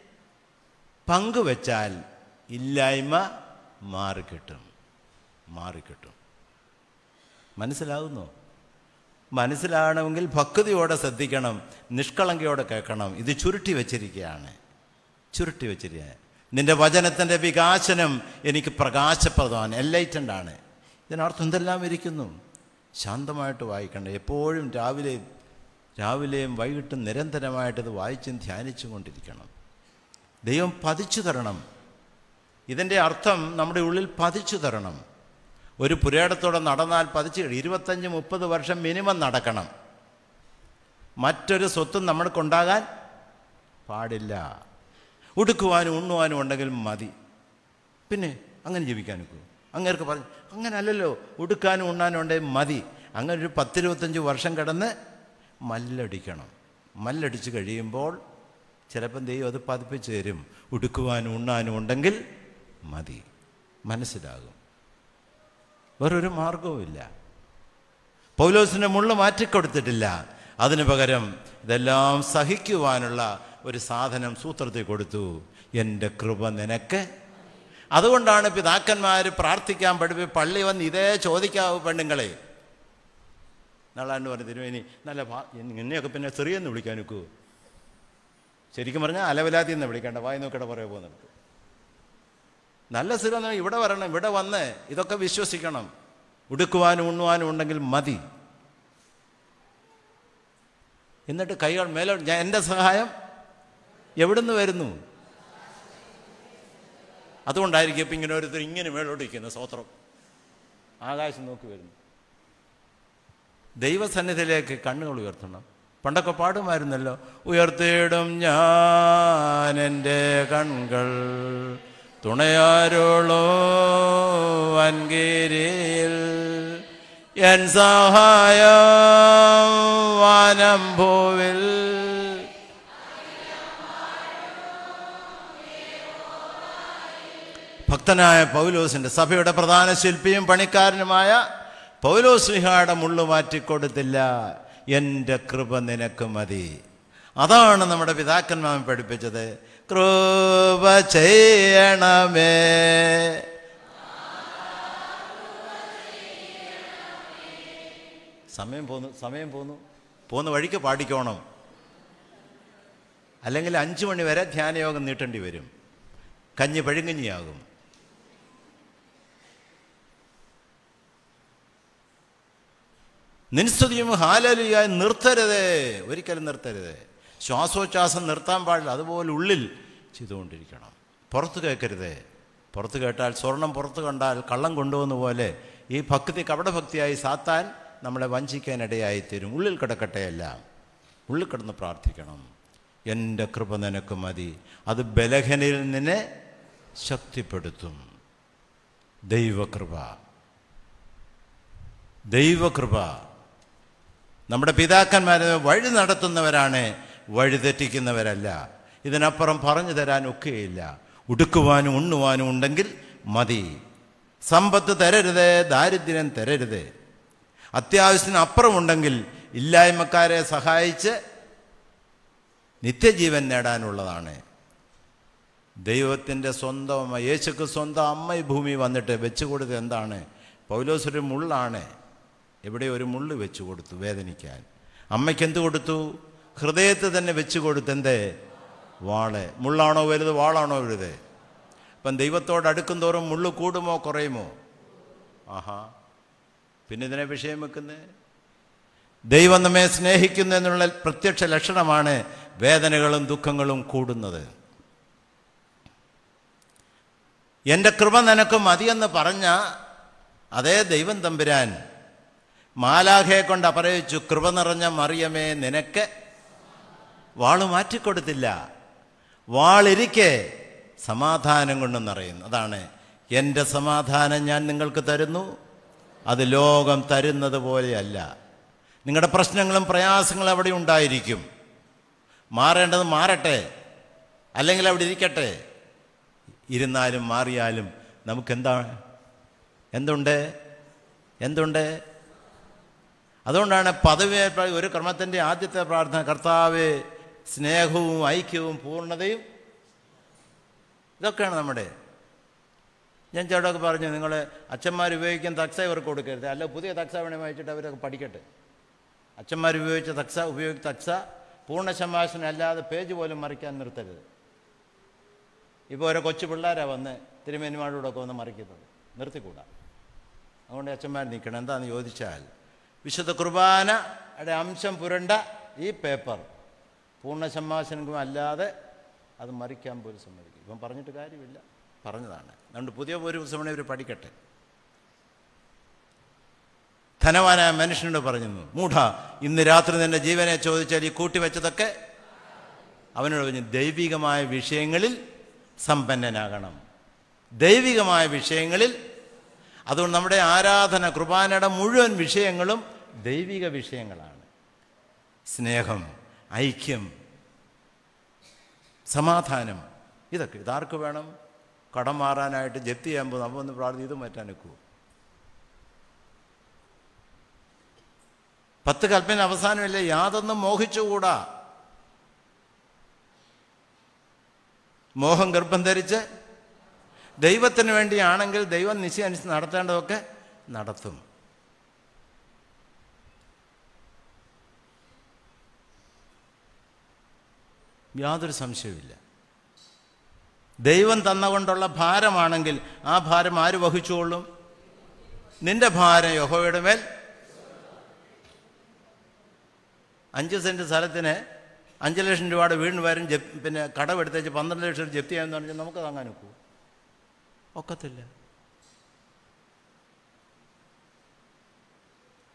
പങ്കുവെച്ചാൽ ഇല്ലായ്മ മാറിക്കിട്ടും മാറിക്കിട്ടും മനസ്സിലാകുന്നോ? മനസ്സിലാകണമെങ്കിൽ ഭക്തിയോടെ ശ്രദ്ധിക്കണം, നിഷ്കളങ്കയോടെ കേൾക്കണം. ഇത് ചുരുട്ടി വച്ചിരിക്കുകയാണ്, ചുരുട്ടി വച്ചിരിക്കുക. നിന്റെ വചനത്തിൻ്റെ വികാസനം എനിക്ക് പ്രകാശപ്രദമാണ്, എൻലൈറ്റൻഡ് ആണ്. ഇതിനർത്ഥം എന്തെല്ലാം ഇരിക്കുന്നു? ശാന്തമായിട്ട് വായിക്കണ്ട. എപ്പോഴും രാവിലെയും രാവിലെയും വൈകിട്ടും നിരന്തരമായിട്ടത് വായിച്ചും ധ്യാനിച്ചും കൊണ്ടിരിക്കണം. ദൈവം പതിച്ചു തരണം. ഇതിൻ്റെ അർത്ഥം നമ്മുടെ ഉള്ളിൽ പതിച്ചു തരണം. ഒരു പുരയിടത്തോടെ നടന്നാൽ പതിച്ച് ഇരുപത്തഞ്ച് മുപ്പത് വർഷം മിനിമം നടക്കണം. മറ്റൊരു സ്വത്തും നമ്മൾക്കുണ്ടാകാൻ പാടില്ല. ഉടുക്കുവാനും ഉണ്ണുവാനും ഉണ്ടെങ്കിൽ മതി. പിന്നെ അങ്ങനെ ജീവിക്കാൻ ഒക്കൂ? അങ്ങേർക്ക് പറഞ്ഞു അങ്ങനെ അല്ലല്ലോ, ഉടുക്കാനും ഉണ്ണാനും ഉണ്ടെങ്കിൽ മതി. അങ്ങനെ ഒരു പത്തിരുപത്തഞ്ച് വർഷം കിടന്ന് മല്ലടിക്കണം. മല്ലടിച്ച് കഴിയുമ്പോൾ ചിലപ്പം ദൈവം അത് പതിപ്പിച്ച് തരും. ഉടുക്കുവാനും ഉണ്ണാനും ഉണ്ടെങ്കിൽ മതി. മനസ്സിലാകും. വേറൊരു മാർഗവുമില്ല. പൗലോസിൻ്റെ മുള്ള് മാറ്റിക്കൊടുത്തിട്ടില്ല. അതിനു പകരം ഇതെല്ലാം സഹിക്കുവാനുള്ള ഒരു സാധനം സൂത്രത്തിൽ കൊടുത്തു. എൻ്റെ കൃപ നിനക്ക്. അതുകൊണ്ടാണ് പിതാക്കന്മാർ പ്രാർത്ഥിക്കാൻ പഠിപ്പി പള്ളി വന്ന് ഇതേ ചോദിക്കാവൂ പെണ്ണുങ്ങളെ. നാളാണ്ട് പറഞ്ഞു തിരുമേനി നല്ല എന്നെയൊക്കെ പിന്നെ ചെറിയെന്ന് വിളിക്കാൻ നിൽക്കൂ. ശരിക്കും പറഞ്ഞാൽ അലവലാതി എന്ന് വിളിക്കേണ്ട, വായി നോക്കിയുടെ പുറകെ പോകുന്നത്. നല്ല സ്ഥിരം ഇവിടെ വരണം, ഇവിടെ വന്ന് ഇതൊക്കെ വിശ്വസിക്കണം. ഉടുക്കുവാനും ഉണ്ണുവാനും ഉണ്ടെങ്കിൽ മതി. എന്നിട്ട് കൈകൾ മേലോ, ഞാൻ എൻ്റെ സഹായം എവിടുന്ന് വരുന്നു? അതുകൊണ്ടായിരിക്കും ഇപ്പം ഇങ്ങനെ ഓരോരുത്തർ ഇങ്ങനെ മേലോട്ടിരിക്കുന്നത്. സ്തോത്രം. ആകാശം നോക്കി വരുന്നു. ദൈവസന്നിധിയിലേക്ക് കണ്ണുകൾ ഉയർത്തണം. പണ്ടൊക്കെ പാടുമായിരുന്നല്ലോ, ഉയർത്തിയിടും ഞാൻ എൻ്റെ കൺകൾ തുണയാരോളോ വൻകിരിയിൽ, എൻ സഹായം വാനംഭൂവിൽ. ഭക്തനായ പൗലോസിൻ്റെ, സഭയുടെ പ്രധാന ശില്പിയും പണിക്കാരനുമായ പൗലോസ്ലിഹായുടെ മുള്ളു മാറ്റിക്കൊടുത്തില്ല. എൻ്റെ കൃപ നിനക്ക് മതി. അതാണ് നമ്മുടെ പിതാക്കന്മാർ പഠിപ്പിച്ചത്. കൃപ ചെയ്യണമേ. സമയം പോന്നു സമയം പോന്നു പോന്ന വഴിക്ക് പാടിക്കോണം, അല്ലെങ്കിൽ അഞ്ചു മണി വരെ ധ്യാനയോഗം നീട്ടേണ്ടി വരും. കഞ്ഞി പഴുങ്കഞ്ഞിയാകും. നിൻസ്തുതിയും ഹാലലുയായി നിർത്തരുതേ, ഒരിക്കലും നിർത്തരുതേ. ശ്വാസോച്ഛ്വാസം നിർത്താൻ പാടില്ല. അതുപോലെ ഉള്ളിൽ ചെയ്തുകൊണ്ടിരിക്കണം. പുറത്ത് കേൾക്കരുതേ. പുറത്ത് കേട്ടാൽ, സ്വർണം പുറത്ത് കണ്ടാൽ കള്ളം കൊണ്ടുപോകുന്ന പോലെ ഈ ഭക്തി കപടഭക്തിയായി സാത്താൻ നമ്മളെ വഞ്ചിക്കാനിടയായിത്തീരും. ഉള്ളിൽ കിടക്കട്ടെ എല്ലാം. ഉള്ളിൽ കിടന്ന് പ്രാർത്ഥിക്കണം. എൻ്റെ കൃപ നിനക്ക് മതി. അത് ബലഹീനയിൽ നിന്നെ ശക്തിപ്പെടുത്തും. ദൈവകൃപ, ദൈവകൃപ. നമ്മുടെ പിതാക്കന്മാരെ വഴി നടത്തുന്നവരാണ്, വഴി തെറ്റിക്കുന്നവരല്ല. ഇതിനപ്പുറം പറഞ്ഞു തരാൻ ഒക്കെയില്ല. ഉടുക്കുവാനും ഉണ്ണുവാനും ഉണ്ടെങ്കിൽ മതി. സമ്പത്ത് തരരുതേ, ദാരിദ്ര്യം തരരുതേ. അത്യാവശ്യത്തിന് അപ്പുറമുണ്ടെങ്കിൽ ഇല്ലായ്മക്കാരെ സഹായിച്ച് നിത്യജീവൻ നേടാനുള്ളതാണ്. ദൈവത്തിൻ്റെ സ്വന്തം അമ്മ, യേശുക്ക് സ്വന്തം അമ്മ ഈ ഭൂമി വന്നിട്ട് വെച്ചു കൊടുത്തത് എന്താണ്? പൗലോസ് ഒരു മുള്ളാണ്. എവിടെ ഒരു മുള്ള് വെച്ചു കൊടുത്തു വേദനിക്കാൻ. അമ്മയ്ക്ക് എന്ത് കൊടുത്തു? ഹൃദയത്തിൽ തന്നെ വെച്ചു കൊടുത്തു. എന്തേ? വാള്. മുള്ളാണോ വലുത്, വാളാണോ വലുത്? അപ്പം ദൈവത്തോട് അടുക്കും തോറും മുള്ളു കൂടുമോ കുറയുമോ? ആഹാ, പിന്നെ ഇതിനെ വിഷയം വെക്കുന്നത്. ദൈവം നമ്മെ സ്നേഹിക്കുന്നു എന്നുള്ള പ്രത്യക്ഷ ലക്ഷണമാണ് വേദനകളും ദുഃഖങ്ങളും കൂടുന്നത്. എൻ്റെ കൃപ നിനക്ക് മതിയെന്ന് പറഞ്ഞ അതേ ദൈവം തമ്പുരാൻ മാലാഖയെ കൊണ്ട് അപരയിച്ചു, കൃപ നിറഞ്ഞ മറിയമേ നിനക്ക് വാള് മാറ്റിക്കൊടുത്തില്ല. വാളിരിക്കെ സമാധാനം കൊണ്ട് നിറയുന്നു. അതാണ് എൻ്റെ സമാധാനം ഞാൻ നിങ്ങൾക്ക് തരുന്നു, അത് ലോകം തരുന്നത് പോലെയല്ല. നിങ്ങളുടെ പ്രശ്നങ്ങളും പ്രയാസങ്ങളും അവിടെ ഉണ്ടായിരിക്കും. മാറേണ്ടത് മാറട്ടെ, അല്ലെങ്കിൽ അവിടെ ഇരിക്കട്ടെ. ഇരുന്നാലും മാറിയാലും നമുക്കെന്താ എന്തുണ്ട് എന്തുണ്ട് അതുകൊണ്ടാണ് പദവി ഒരു ക്രമത്തിൻ്റെ ആദ്യത്തെ പ്രാർത്ഥന, കർത്താവേ സ്നേഹവും ഐക്യവും പൂർണ്ണതയും. ഇതൊക്കെയാണ് നമ്മുടെ. ഞാൻ ചേട്ടൊക്കെ പറഞ്ഞു, നിങ്ങൾ അച്ഛന്മാർ ഉപയോഗിക്കുന്ന തക്സ ഇവർക്ക് കൊടുക്കരുത്. അല്ല, പുതിയ തക്സ വേണേൽ വായിച്ചിട്ട് അവരൊക്കെ പഠിക്കട്ടെ. അച്ഛന്മാർ ഉപയോഗിച്ച തക്സ ഉപയോഗിച്ച തക്സ പൂർണ്ണ സംഭാഷണം അല്ലാതെ പേജ് പോലും മറിക്കാൻ നിർത്തരുത്. ഇപ്പോൾ ഓരോ കൊച്ചു പിള്ളേരാണ് വന്ന് തിരുമേനിമാരോടൊക്കെ ഒക്കെ വന്ന് മറിക്കുന്നത്. നിർത്തിക്കൂടാ. അതുകൊണ്ട് അച്ഛന്മാർ നിൽക്കണം. എന്താണെന്ന് ചോദിച്ചാൽ, വിശുദ്ധ കുർബാനയുടെ അംശം പുരണ്ട ഈ പേപ്പർ പൂർണ്ണ സംഭാഷണം അല്ലാതെ അത് മറിക്കാൻ പോലും സമ്മതിക്കും. ഇപ്പം പറഞ്ഞിട്ട് കാര്യമില്ല, പറഞ്ഞതാണ്. അതുകൊണ്ട് പുതിയ ഒരു സമയം ഇവർ പഠിക്കട്ടെ. ധനവാനായ മനുഷ്യനോട് പറഞ്ഞു, മൂഢ, ഇന്ന് രാത്രി നിന്റെ ജീവനെ ചോദിച്ചാൽ ഈ കൂട്ടിവെച്ചതൊക്കെ. അവനോട് പറഞ്ഞു, ദൈവികമായ വിഷയങ്ങളിൽ സമ്പന്നനാകണം. ദൈവികമായ വിഷയങ്ങളിൽ. അതുകൊണ്ട് നമ്മുടെ ആരാധന കുർബാനയുടെ മുഴുവൻ വിഷയങ്ങളും ദൈവിക വിഷയങ്ങളാണ്. സ്നേഹം, ഐക്യം, സമാധാനം, ഇതൊക്കെ. ഇതാർക്ക് വേണം? കടം മാറാനായിട്ട് ജപ്തി ചെയ്യുമ്പോൾ നമ്മൾ ഒന്ന് പ്രാർത്ഥന ഇത് മാറ്റാൻ നിൽക്കുമോ? പത്ത് കൽപ്പന അവസാനമില്ല, യാതൊന്നും മോഹിച്ചുകൂടാ. മോഹം ഗർഭം ധരിച്ച് ദൈവത്തിന് വേണ്ടിയാണെങ്കിൽ ദൈവം നിശ്ചയമനുസരിച്ച് നടത്തേണ്ടതൊക്കെ നടത്തും. യാതൊരു സംശയവുമില്ല. ദൈവം തന്നുകൊണ്ടുള്ള ഭാരമാണെങ്കിൽ ആ ഭാരം ആര് വഹിച്ചുകൊള്ളും? നിന്റെ ഭാരം യഹോവയുടെ മേൽ. അഞ്ച് സെൻറ്റ് സ്ഥലത്തിന് അഞ്ച് ലക്ഷം രൂപയുടെ വീടിന് വരും ജപ് പിന്നെ കടമെടുത്തേച്ച് പന്ത്രണ്ട് ലക്ഷം ജപ്തി ചെയ്യാമെന്ന് പറഞ്ഞാൽ നമുക്ക് താങ്ങാൻ ഒക്കുമോ? ഒക്കത്തില്ല.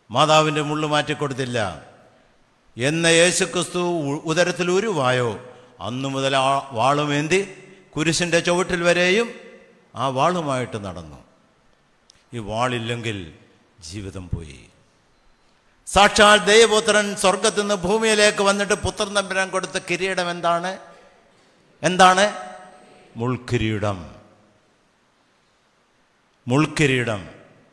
മാതാവിൻ്റെ മുള്ളു മാറ്റിക്കൊടുത്തില്ല. എന്ന യേശുക്രിസ്തു ഉദരത്തിൽ ഉരുവായോ അന്നു മുതൽ ആ വാളുമേന്തി കുരിശിൻ്റെ ചുവട്ടിൽ വരെയും ആ വാളുമായിട്ട് നടന്നു. ഈ വാളില്ലെങ്കിൽ ജീവിതം പോയി. സാക്ഷാൽ ദൈവപുത്രൻ സ്വർഗത്തിൽ നിന്ന് ഭൂമിയിലേക്ക് വന്നിട്ട് പുത്രൻ തമ്പുരാൻ കൊടുത്ത കിരീടം എന്താണ്? എന്താണ്? മുൾക്കിരീടം. മുൾക്കിരീടം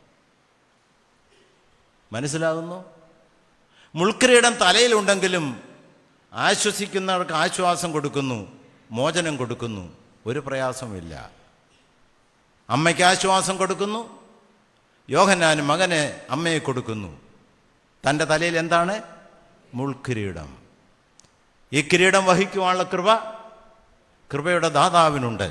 മനസ്സിലാകുന്നു? മുൾക്കിരീടം തലയിലുണ്ടെങ്കിലും ആശ്വസിക്കുന്നവർക്ക് ആശ്വാസം കൊടുക്കുന്നു, മോചനം കൊടുക്കുന്നു, ഒരു പ്രയാസമില്ല. അമ്മയ്ക്ക് ആശ്വാസം കൊടുക്കുന്നു, യോഹന്നാന് മകനെ അമ്മയെ കൊടുക്കുന്നു. തൻ്റെ തലയിൽ എന്താണ്? മുൾക്കിരീടം. ഈ കിരീടം വഹിക്കുവാനുള്ള കൃപ കൃപയുടെ ദാതാവിനുണ്ട്.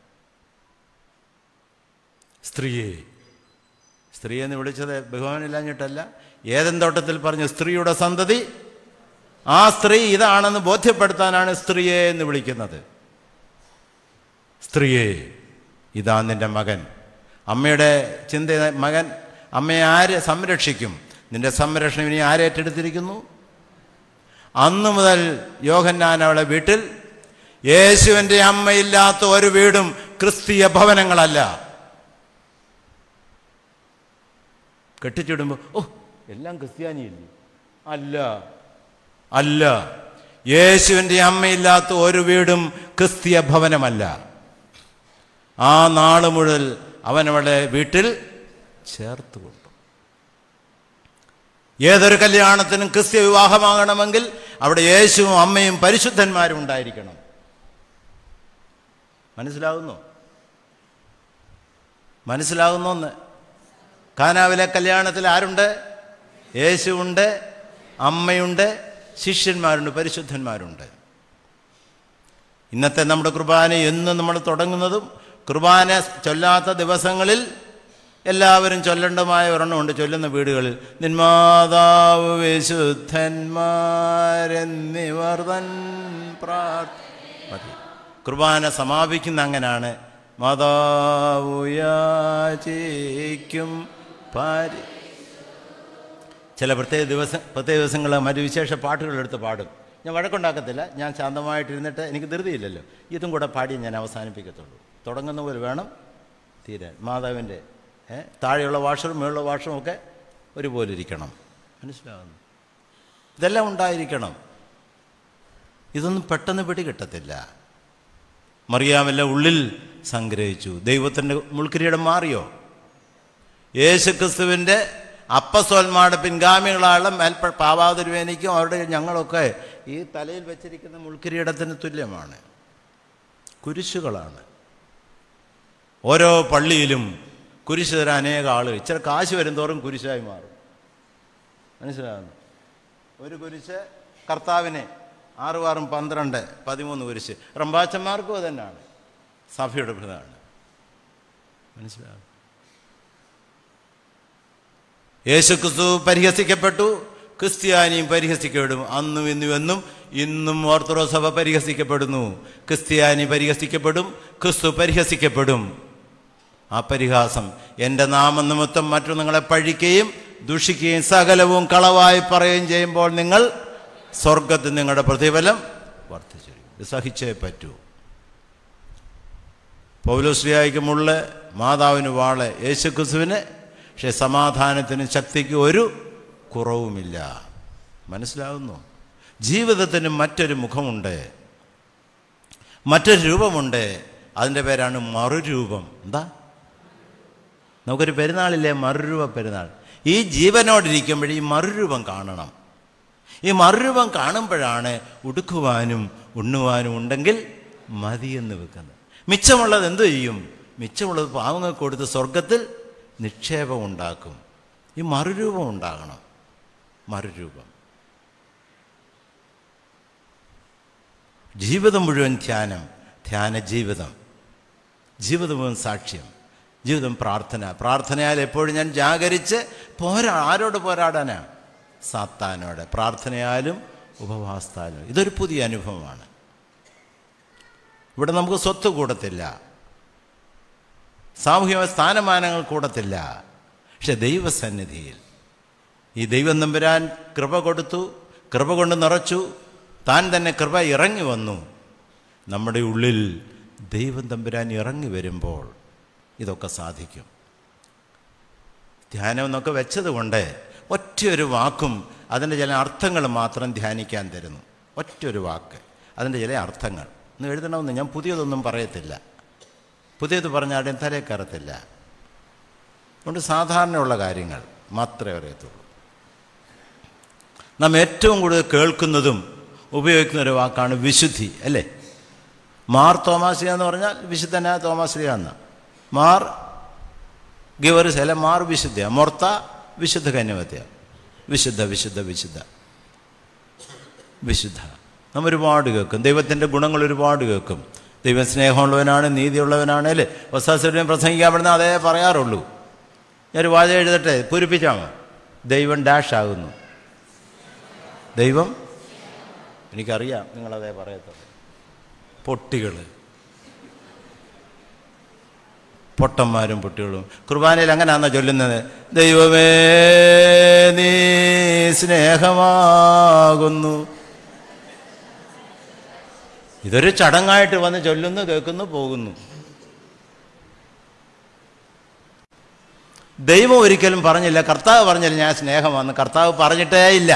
സ്ത്രീയെ സ്ത്രീ എന്ന് വിളിച്ചത് ബഹുമാനില്ലാഞ്ഞിട്ടല്ല, ഏദൻ തോട്ടത്തിൽ പറഞ്ഞ സ്ത്രീയുടെ സന്തതി, ആ സ്ത്രീ ഇതാണെന്ന് ബോധ്യപ്പെടുത്താനാണ് സ്ത്രീയെ എന്ന് വിളിക്കുന്നത്. സ്ത്രീയെ, ഇതാ നിൻ്റെ മകൻ. അമ്മയുടെ ചിന്ത, മകൻ അമ്മയെ ആര് സംരക്ഷിക്കും? നിന്റെ സംരക്ഷണം ഇനി ആരേറ്റെടുത്തിരിക്കുന്നു? അന്നു മുതൽ യോഹന്നാൻ അവളെ വീട്ടിൽ, യേശുവിൻ്റെ അമ്മയില്ലാത്ത ഒരു വീടും ക്രിസ്തീയ ഭവനങ്ങളല്ല. കെട്ടിച്ചിടുമ്പോൾ ഓ എല്ലാം ക്രിസ്ത്യാനിയല്ലേ? അല്ല അല്ല, യേശുവിൻ്റെ അമ്മയില്ലാത്ത ഒരു വീടും ക്രിസ്തീയ ഭവനമല്ല. ആ നാള് മുതൽ അവനവളെ വീട്ടിൽ ചേർത്തുകൊണ്ടു. ഏതൊരു കല്യാണത്തിനും ക്രിസ്ത്യ വിവാഹമാകണമെങ്കിൽ അവിടെ യേശുവും അമ്മയും പരിശുദ്ധന്മാരും ഉണ്ടായിരിക്കണം. മനസ്സിലാകുന്നു? മനസ്സിലാകുന്നോന്ന്? കാനാവിലെ കല്യാണത്തിൽ ആരുണ്ട്? യേശുവുണ്ട്, അമ്മയുണ്ട്, ശിഷ്യന്മാരുണ്ട്, പരിശുദ്ധന്മാരുണ്ട്. ഇന്നത്തെ നമ്മുടെ കുർബാന എന്ന് നമ്മൾ തുടങ്ങുന്നതും കുർബാന ചൊല്ലാത്ത ദിവസങ്ങളിൽ എല്ലാവരും ചൊല്ലേണ്ടമായ ഒരെണ്ണമുണ്ട്. ചൊല്ലുന്ന വീടുകളിൽ നിന്മാതാവ് വിശുദ്ധന്മാരെന്നിവർ തൻ പ്രാർത്ഥന. കുർബാന സമാപിക്കുന്ന അങ്ങനാണ്. മാതാവു യാചിക്കും പാരി. ചില പ്രത്യേക ദിവസം പ്രത്യേക ദിവസങ്ങൾ മറ്റു വിശേഷ പാട്ടുകളെടുത്ത് പാടും. ഞാൻ വഴക്കുണ്ടാക്കത്തില്ല, ഞാൻ ശാന്തമായിട്ടിരുന്നിട്ട്, എനിക്ക് ധൃതിയില്ലല്ലോ, ഇതും കൂടെ പാടി ഞാൻ അവസാനിപ്പിക്കത്തുള്ളൂ. തുടങ്ങുന്ന പോലെ വേണം തീരാൻ. മാതാവിൻ്റെ താഴെയുള്ള വാഷറും മുകളിലുള്ള വാഷറും ഒക്കെ ഒരുപോലെ ഇരിക്കണം. മനസ്സിലാകുന്നു? ഇതെല്ലാം ഉണ്ടായിരിക്കണം. ഇതൊന്നും പെട്ടെന്ന് പിടി കിട്ടത്തില്ല. മറിയാമെല്ലാം ഉള്ളിൽ സംഗ്രഹിച്ചു. ദൈവത്തിൻ്റെ മുൾക്കിരീടം മാറിയോ? യേശുക്രിസ്തുവിൻ്റെ അപ്പസ്തോലന്മാരുടെ പിൻഗാമികളായുള്ള മേൽപ്പ പാവാതിരുവേനിക്കും അവരുടെ ഞങ്ങളൊക്കെ ഈ തലയിൽ വെച്ചിരിക്കുന്ന മുൾക്കിരീടത്തിന് തുല്യമാണ്. കുരിശുകളാണ്. ഓരോ പള്ളിയിലും കുരിശ് തരാൻ അനേക ആളുകൾ, ഇച്ചിരി കാശ് വരുംതോറും കുരിശായി മാറും. മനസ്സിലാകുന്നു? ഒരു കുരിശ് കർത്താവിനെ ആറും ആറും പന്ത്രണ്ട് പതിമൂന്ന് കുരിശ്. റമ്പാച്ചന്മാർക്കും അത് തന്നെയാണ്, സഭയുടെ പ്രധാന. മനസ്സിലാകും? യേശുക്രിസ്തു പരിഹസിക്കപ്പെട്ടു, ക്രിസ്ത്യാനിയും പരിഹസിക്കപ്പെടും. അന്നും ഇന്നും എന്നും ഇന്നും ഓർത്തഡോക്സ് സഭ പരിഹസിക്കപ്പെടുന്നു. ക്രിസ്ത്യാനി പരിഹസിക്കപ്പെടും, ക്രിസ്തു പരിഹസിക്കപ്പെടും. ആ പരിഹാസം എൻ്റെ നാമനിമിത്തം മറ്റു നിങ്ങളെ പഴിക്കുകയും ദുഷിക്കുകയും സകലവും കളവായി പറയുകയും ചെയ്യുമ്പോൾ നിങ്ങൾ സ്വർഗത്തിൽ നിങ്ങളുടെ പ്രതിഫലം വർദ്ധിച്ചിരിക്കും. ഇത് സഹിച്ചേ പറ്റൂ. പൗലോസ്ലീഹായ്ക്ക് മുള്ള, മാതാവിന് വാള്, യേശുക്രിസ്തുവിന് പക്ഷേ സമാധാനത്തിന് ശക്തിക്ക് ഒരു കുറവുമില്ല. മനസ്സിലാകുന്നു? ജീവിതത്തിന് മറ്റൊരു മുഖമുണ്ട്, മറ്റൊരു രൂപമുണ്ട്. അതിൻ്റെ പേരാണ് മറുരൂപം. എന്താ? നമുക്കൊരു പെരുന്നാളില്ലേ, മറുരൂപ പെരുന്നാൾ. ഈ ജീവനോടിരിക്കുമ്പോൾ ഈ മറുരൂപം കാണണം. ഈ മറുരൂപം കാണുമ്പോഴാണ് ഉടുക്കുവാനും ഉണ്ണുവാനും ഉണ്ടെങ്കിൽ മതിയെന്ന് വെക്കുന്നത്. മിച്ചമുള്ളത് എന്തു ചെയ്യും? മിച്ചമുള്ളത് പാവങ്ങൾക്ക് കൊടുത്ത് സ്വർഗത്തിൽ നിക്ഷേപം ഉണ്ടാക്കും. ഈ മറുരൂപം ഉണ്ടാകണം. മറുരൂപം. ജീവിതം മുഴുവൻ ധ്യാനം, ധ്യാന ജീവിതം, ജീവിതം മുഴുവൻ സാക്ഷ്യം, ജീവിതം പ്രാർത്ഥന. പ്രാർത്ഥനയാൽ എപ്പോഴും ഞാൻ ജാഗരിച്ച് പോരാ. ആരോട് പോരാടാനാ? സാത്താനോട്. പ്രാർത്ഥനയാലും ഉപവാസത്താലും. ഇതൊരു പുതിയ അനുഭവമാണ്. ഇവിടെ നമുക്ക് സ്വത്ത് കൂടത്തില്ല, സാമൂഹിക സ്ഥാനമാനങ്ങൾ കൂടത്തില്ല. പക്ഷെ ദൈവസന്നിധിയിൽ ഈ ദൈവം തമ്പുരാൻ കൃപ കൊടുത്തു, കൃപ കൊണ്ട് നിറച്ചു, താൻ തന്നെ കൃപ ഇറങ്ങി വന്നു. നമ്മുടെ ഉള്ളിൽ ദൈവം തമ്പുരാൻ ഇറങ്ങി വരുമ്പോൾ ഇതൊക്കെ സാധിക്കും. ധ്യാനം എന്നൊക്കെ വെച്ചത് കൊണ്ട് ഒറ്റയൊരു വാക്കും അതിൻ്റെ ചില അർത്ഥങ്ങൾ മാത്രം ധ്യാനിക്കാൻ തരുന്നു. ഒറ്റൊരു വാക്ക്, അതിൻ്റെ ചില അർത്ഥങ്ങൾ ഒന്ന് എഴുതണമെന്ന്. ഞാൻ പുതിയതൊന്നും പറയത്തില്ല, പുതിയത് പറഞ്ഞാലും തലേ കയറത്തില്ല. അതുകൊണ്ട് സാധാരണയുള്ള കാര്യങ്ങൾ മാത്രമേ അറിയത്തുള്ളൂ. നാം ഏറ്റവും കൂടുതൽ കേൾക്കുന്നതും ഉപയോഗിക്കുന്ന ഒരു വാക്കാണ് വിശുദ്ധി, അല്ലേ? മാർ തോമാശ്ലീഹ എന്ന് പറഞ്ഞാൽ വിശുദ്ധനായ തോമാശ്ലീഹ എന്ന. മാർ ഗിവറിസ് അല്ലെ, മാർ വിശുദ്ധ, മൊർത്ത വിശുദ്ധ കന്യവത്യ, വിശുദ്ധ വിശുദ്ധ വിശുദ്ധ വിശുദ്ധ. നാം ഒരുപാട് കേൾക്കും, ദൈവത്തിൻ്റെ ഗുണങ്ങൾ ഒരുപാട് കേൾക്കും. ദൈവം സ്നേഹമുള്ളവനാണ്, നീതിയുള്ളവനാണ്, അല്ലേ? വസ്താശ്വര്യം പ്രസംഗിക്കാൻ പറ്റുന്ന അതേ പറയാറുള്ളൂ. ഞാനൊരു വാചകം എഴുതട്ടെ, പൂരിപ്പിച്ചാമോ? ദൈവം ഡാഷ് ആകുന്നു. ദൈവം, എനിക്കറിയാം നിങ്ങളതേ പറയത്തുള്ളൂ. പൊട്ടികൾ, പൊട്ടന്മാരും പൊട്ടികളും. കുർബാനയിൽ അങ്ങനെയാണോ ചൊല്ലുന്നത്? ദൈവമേ നീ സ്നേഹമാകുന്നു. ഇതൊരു ചടങ്ങായിട്ട് വന്ന് ചൊല്ലുന്നു, കേൾക്കുന്നു, പോകുന്നു. ദൈവം ഒരിക്കലും പറഞ്ഞില്ല, കർത്താവ് പറഞ്ഞില്ല ഞാൻ സ്നേഹമാണെന്ന്. കർത്താവ് പറഞ്ഞിട്ടേ ഇല്ല.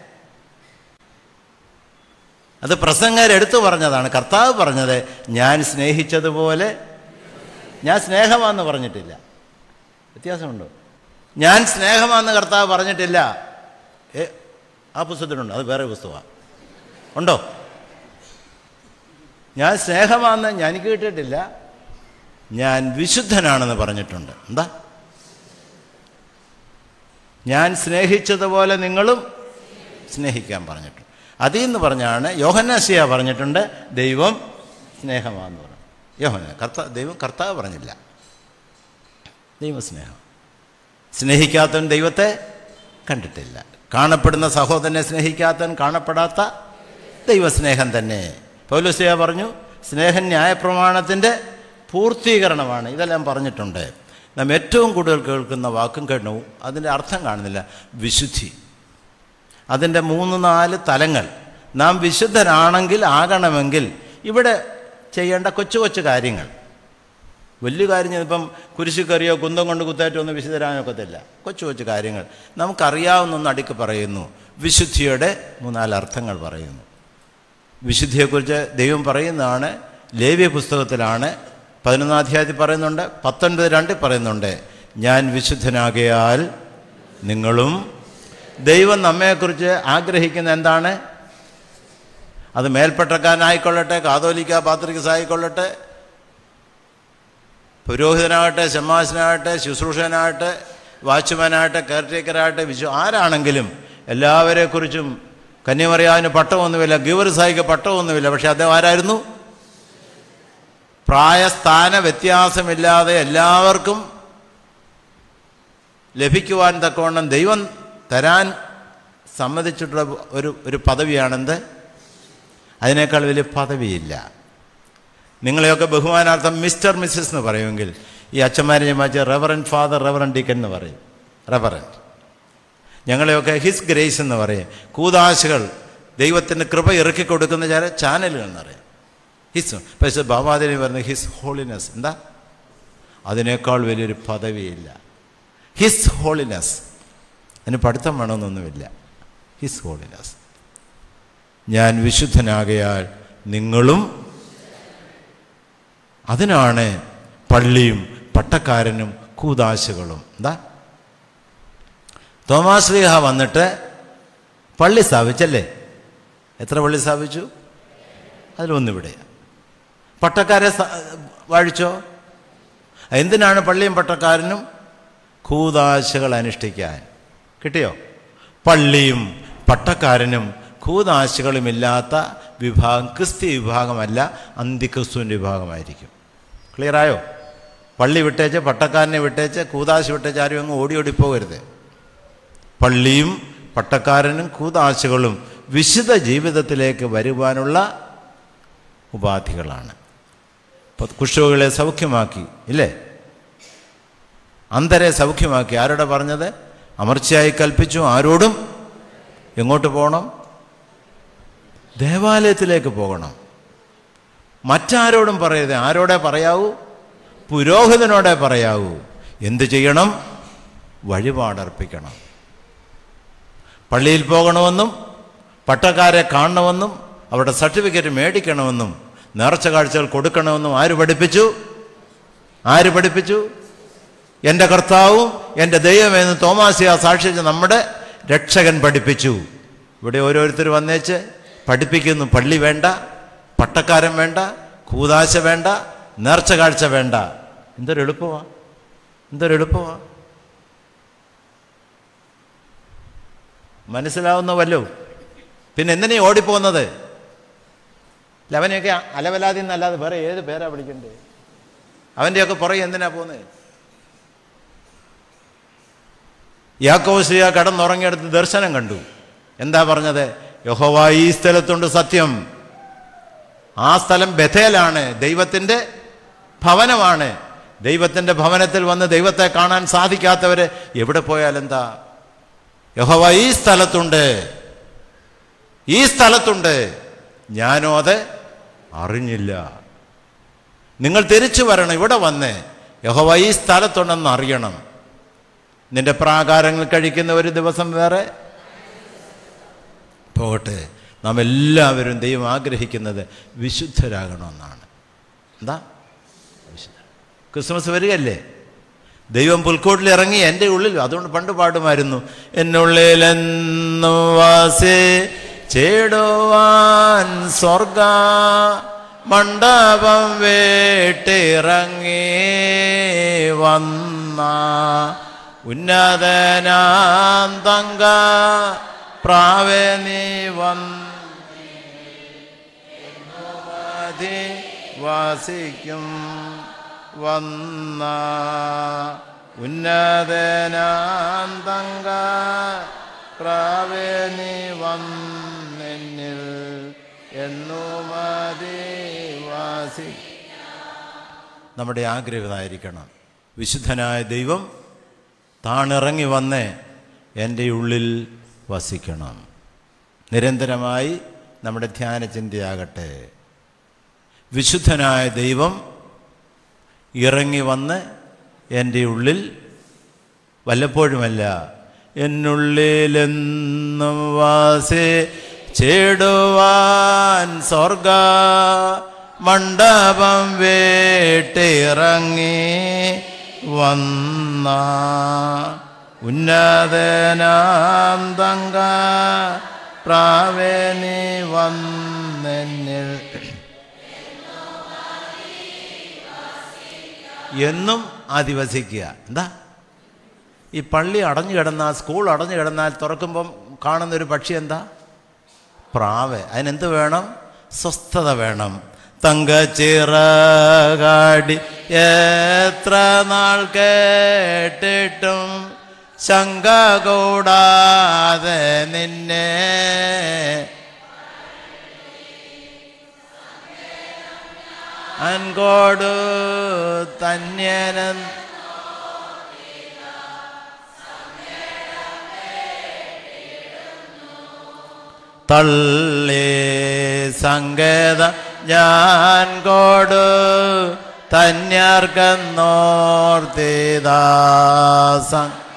അത് പ്രസംഗരെടുത്തു പറഞ്ഞതാണ്. കർത്താവ് പറഞ്ഞത് ഞാൻ സ്നേഹിച്ചതുപോലെ, ഞാൻ സ്നേഹമാണെന്ന് പറഞ്ഞിട്ടില്ല. വ്യത്യാസമുണ്ടോ? ഞാൻ സ്നേഹമാണെന്ന് കർത്താവ് പറഞ്ഞിട്ടില്ല. ഏ ആ പുസ്തകത്തിലുണ്ടോ? അത് വേറെ പുസ്തകമാണ്. ഉണ്ടോ? ഞാൻ സ്നേഹമാണെന്ന് ഞാൻ എനിക്ക് കിട്ടിയിട്ടില്ല. ഞാൻ വിശുദ്ധനാണെന്ന് പറഞ്ഞിട്ടുണ്ട്. എന്താ? ഞാൻ സ്നേഹിച്ചതുപോലെ നിങ്ങളും സ്നേഹിക്കാൻ പറഞ്ഞിട്ടുണ്ട്. അതിൽ നിന്ന് പറഞ്ഞാണ് യോഹന്നാശ്ലീഹ പറഞ്ഞിട്ടുണ്ട് ദൈവം സ്നേഹമാണെന്ന് പറഞ്ഞു. യോഹന്നാൻ കർത്താവ്, ദൈവം കർത്താവ് പറഞ്ഞില്ല. ദൈവം സ്നേഹം. സ്നേഹിക്കാത്തവൻ ദൈവത്തെ കണ്ടിട്ടില്ല. കാണപ്പെടുന്ന സഹോദരനെ സ്നേഹിക്കാത്തവൻ കാണപ്പെടാത്ത ദൈവസ്നേഹം തന്നെ. പൗലോസ്ലീഹ പറഞ്ഞു സ്നേഹം ന്യായപ്രമാണത്തിൻ്റെ പൂർത്തീകരണമാണ്. ഇതെല്ലാം പറഞ്ഞിട്ടുണ്ട്. നാം ഏറ്റവും കൂടുതൽ കേൾക്കുന്ന വാക്കും കേട്ടവും അതിൻ്റെ അർത്ഥം കാണുന്നില്ല. വിശുദ്ധി, അതിൻ്റെ മൂന്ന് നാല് തലങ്ങൾ. നാം വിശുദ്ധനാണെങ്കിൽ, ആകണമെങ്കിൽ ഇവിടെ ചെയ്യേണ്ട കൊച്ചു കൊച്ചു കാര്യങ്ങൾ. വലിയ കാര്യം ഇപ്പം കുരിശു കറിയോ കുന്തം കൊണ്ട് കുത്തേറ്റോ ഒന്നും വിശുദ്ധരാനൊക്കത്തില്ല. കൊച്ചു കൊച്ചു കാര്യങ്ങൾ നമുക്കറിയാവുന്ന ഒന്ന് അടുക്ക് പറയുന്നു. വിശുദ്ധിയുടെ മൂന്നാല് അർത്ഥങ്ങൾ പറയുന്നു. വിശുദ്ധിയെക്കുറിച്ച് ദൈവം പറയുന്നതാണ്. ലേവ്യ പുസ്തകത്തിലാണ് പതിനൊന്നാം അധ്യായത്തിൽ പറയുന്നുണ്ട്, പത്തൊൻപത് രണ്ടിൽ പറയുന്നുണ്ട്, ഞാൻ വിശുദ്ധനാകയാൽ നിങ്ങളും. ദൈവം നമ്മെക്കുറിച്ച് ആഗ്രഹിക്കുന്ന എന്താണ്? അത് മേൽപ്പട്ടക്കാരനായിക്കൊള്ളട്ടെ, കാതോലിക്ക പാത്രികസ് ആയിക്കൊള്ളട്ടെ, പുരോഹിതനാകട്ടെ, ശമ്മാസനാകട്ടെ, ശുശ്രൂഷകനാകട്ടെ, വാച്ച്മാനാകട്ടെ, കെയർടേക്കറാകട്ടെ, വിശു ആരാണെങ്കിലും എല്ലാവരെക്കുറിച്ചും കന്യമറിയാവിന് പട്ടമൊന്നുമില്ല, ഗിവറിസായിക്ക് പട്ടമൊന്നുമില്ല. പക്ഷെ അദ്ദേഹം ആരായിരുന്നു? പ്രായസ്ഥാന വ്യത്യാസമില്ലാതെ എല്ലാവർക്കും ലഭിക്കുവാൻ തക്കവണ്ണം ദൈവം തരാൻ സമ്മതിച്ചിട്ടുള്ള ഒരു ഒരു പദവിയാണെന്ത്? അതിനേക്കാൾ വലിയ പദവിയില്ല. നിങ്ങളെയൊക്കെ ബഹുമാനാർത്ഥം മിസ്റ്റർ മിസ്സസ് എന്ന് പറയുമെങ്കിൽ ഈ അച്ഛന്മാരെ ഞാൻ വായിച്ച റെവറൻറ്റ് ഫാദർ, റെവറൻറ്റ് ഡീക്കൻ എന്ന് പറയും. റെവറൻറ്റ്. ഞങ്ങളെയൊക്കെ ഹിസ് ഗ്രേസ് എന്ന് പറയും. കൂദാശകൾ, ദൈവത്തിൻ്റെ കൃപ ഇറക്കി കൊടുക്കുന്ന ചില ചാനലുകൾ എന്നറിയാം. ഹിസ്. പക്ഷേ ബാബാദേവി പറയുന്നത് ഹിസ് ഹോളിനെസ്. എന്താ? അതിനേക്കാൾ വലിയൊരു പദവിയില്ല. His holiness. അതിന് പഠിത്തം വേണമെന്നൊന്നുമില്ല. His holiness. ഞാൻ വിശുദ്ധനാകയാൽ നിങ്ങളും. അതിനാണ് പള്ളിയും പട്ടക്കാരനും കൂദാശകളും. എന്താ? തോമാശ്ലീഹ വന്നിട്ട് പള്ളി സ്ഥാപിച്ചല്ലേ? എത്ര പള്ളി സ്ഥാപിച്ചു? അതിലൊന്നിവിടെ. പട്ടക്കാരെ വാഴിച്ചോ? എന്തിനാണ് പള്ളിയും പട്ടക്കാരനും? കൂദാശകൾ അനുഷ്ഠിക്കാൻ. കിട്ടിയോ? പള്ളിയും പട്ടക്കാരനും കൂദാശകളുമില്ലാത്ത വിഭാഗം ക്രിസ്ത്യ വിഭാഗമല്ല, അന്തിക്രിസ്തുവിൻ്റെ വിഭാഗമായിരിക്കും. ക്ലിയറായോ? പള്ളി വിട്ടേച്ച്, പട്ടക്കാരനെ വിട്ടേച്ച്, കൂദാശ വിട്ടേച്ച് ആരും അങ്ങ് ഓടി ഓടിപ്പോകരുത്. പള്ളിയും പട്ടക്കാരനും കൂദാശകളും വിശുദ്ധ ജീവിതത്തിലേക്ക് വരുവാനുള്ള ഉപാധികളാണ്. കുഷ്ഠരോഗികളെ സൗഖ്യമാക്കി, ഇല്ലേ? അന്ധരെ സൗഖ്യമാക്കി. ആരോടെ പറഞ്ഞത്? അമർച്ചയായി കൽപ്പിച്ചു, ആരോടും എങ്ങോട്ട് പോകണം? ദേവാലയത്തിലേക്ക് പോകണം. മറ്റാരോടും പറയരുത്. ആരോടെ പറയാവൂ? പുരോഹിതനോടെ പറയാവൂ. എന്ത് ചെയ്യണം? വഴിപാടർപ്പിക്കണം. പള്ളിയിൽ പോകണമെന്നും പട്ടക്കാരെ കാണണമെന്നും അവരുടെ സർട്ടിഫിക്കറ്റ് മേടിക്കണമെന്നും നേർച്ച കാഴ്ചകൾ കൊടുക്കണമെന്നും ആര് പഠിപ്പിച്ചു? ആര് പഠിപ്പിച്ചു? എൻ്റെ കർത്താവും എൻ്റെ ദൈവമെന്ന് തോമാസിയ സാക്ഷിച്ച നമ്മുടെ രക്ഷകൻ പഠിപ്പിച്ചു. ഇവിടെ ഓരോരുത്തർ വന്നേച്ച് പഠിപ്പിക്കുന്നു. പള്ളി വേണ്ട, പട്ടക്കാരൻ വേണ്ട, കൂദാശ വേണ്ട, നേർച്ച കാഴ്ച വേണ്ട. എന്തൊരു എളുപ്പമാ, എന്തൊരു എളുപ്പമാ. മനസ്സിലാവുന്നവല്ലോ. പിന്നെ എന്തിനാ ഓടിപ്പോകുന്നത്? അവനെയൊക്കെ അലവലാതി എന്നല്ലാതെ വേറെ ഏത് പേരാ വിളിക്കണ്ടേ? അവൻ്റെയൊക്കെ പുറകെ എന്തിനാ പോകുന്നത്? യാക്കോബ് ശ്രീ കടന്നുറങ്ങിയെടുത്ത് ദർശനം കണ്ടു. എന്താ പറഞ്ഞത്? യഹോവ ഈ സ്ഥലത്തുണ്ട് സത്യം. ആ സ്ഥലം ബഥേലാണ്, ദൈവത്തിൻ്റെ ഭവനമാണ്. ദൈവത്തിൻ്റെ ഭവനത്തിൽ വന്ന് ദൈവത്തെ കാണാൻ സാധിക്കാത്തവര് എവിടെ പോയാലെന്താ? യഹോവ ഈ സ്ഥലത്തുണ്ട്, ഈ സ്ഥലത്തുണ്ട്, ഞാനോ അത് അറിഞ്ഞില്ല. നിങ്ങൾ തിരിച്ചു വരണം, ഇവിടെ വന്ന് യഹോവ ഈ സ്ഥലത്തുണ്ടെന്ന് അറിയണം. നിന്റെ പ്രാകാരങ്ങൾ കഴിക്കുന്ന ഒരു ദിവസം വേറെ പോകട്ടെ. നാം എല്ലാവരും ദൈവം ആഗ്രഹിക്കുന്നത് വിശുദ്ധരാകണമെന്നാണ്. എന്താ വിശുദ്ധ? ക്രിസ്മസ് വരികയല്ലേ? ദൈവം പുൽക്കൂട്ടിൽ ഇറങ്ങി എൻ്റെ ഉള്ളിൽ. അതുകൊണ്ട് പണ്ട് പാടുമായിരുന്നു, എന്നുള്ളിലെന്നും വാസിച്ചിടുവാൻ സ്വർഗ മണ്ഡപം വീട്ടിറങ്ങി വന്ന ഉന്നതനാം തങ്ക പ്രാവേ നീ വന്നി വാസിക്കും വന്ന ഉന്നതനാം തങ്ക പ്രാവേ നീ വന്നിൽ എന്നു മതി വാസി. നമ്മുടെ ആഗ്രഹമായിരിക്കണം വിശുദ്ധനായ ദൈവം താണിറങ്ങി വന്ന് എൻ്റെ ഉള്ളിൽ വസിക്കണം. നിരന്തരമായി നമ്മുടെ ധ്യാന ചിന്തയാകട്ടെ. വിശുദ്ധനായ ദൈവം ഇറങ്ങി വന്ന് എൻ്റെ ഉള്ളിൽ, വല്ലപ്പോഴുമല്ല, എന്നുള്ളിലെന്നും വാസിച്ചിടുവാൻ സ്വർഗ മണ്ഡപം വീട്ടിറങ്ങി വന്ന ഉന്നതനാം തങ്ക പ്രാവേ നീ വന്നെന്നിൽ എന്നും അധിവസിക്കുക. എന്താ ഈ പള്ളി അടഞ്ഞു കിടന്നാൽ, സ്കൂൾ അടഞ്ഞു കിടന്നാൽ തുറക്കുമ്പം കാണുന്നൊരു പക്ഷി എന്താ? പ്രാവ്. അതിനെന്ത് വേണം? സ്വസ്ഥത വേണം. തങ്കച്ചിറകാടി എത്ര നാൾ കേട്ടിട്ടും ശങ്ക കൂടാതെ നിന്നെ അൻകോടു തന്യനൻ തള്ളി സങ്കേത ഞാൻ കോടു തന്യർക്കെന്നോർത്തിദാസ.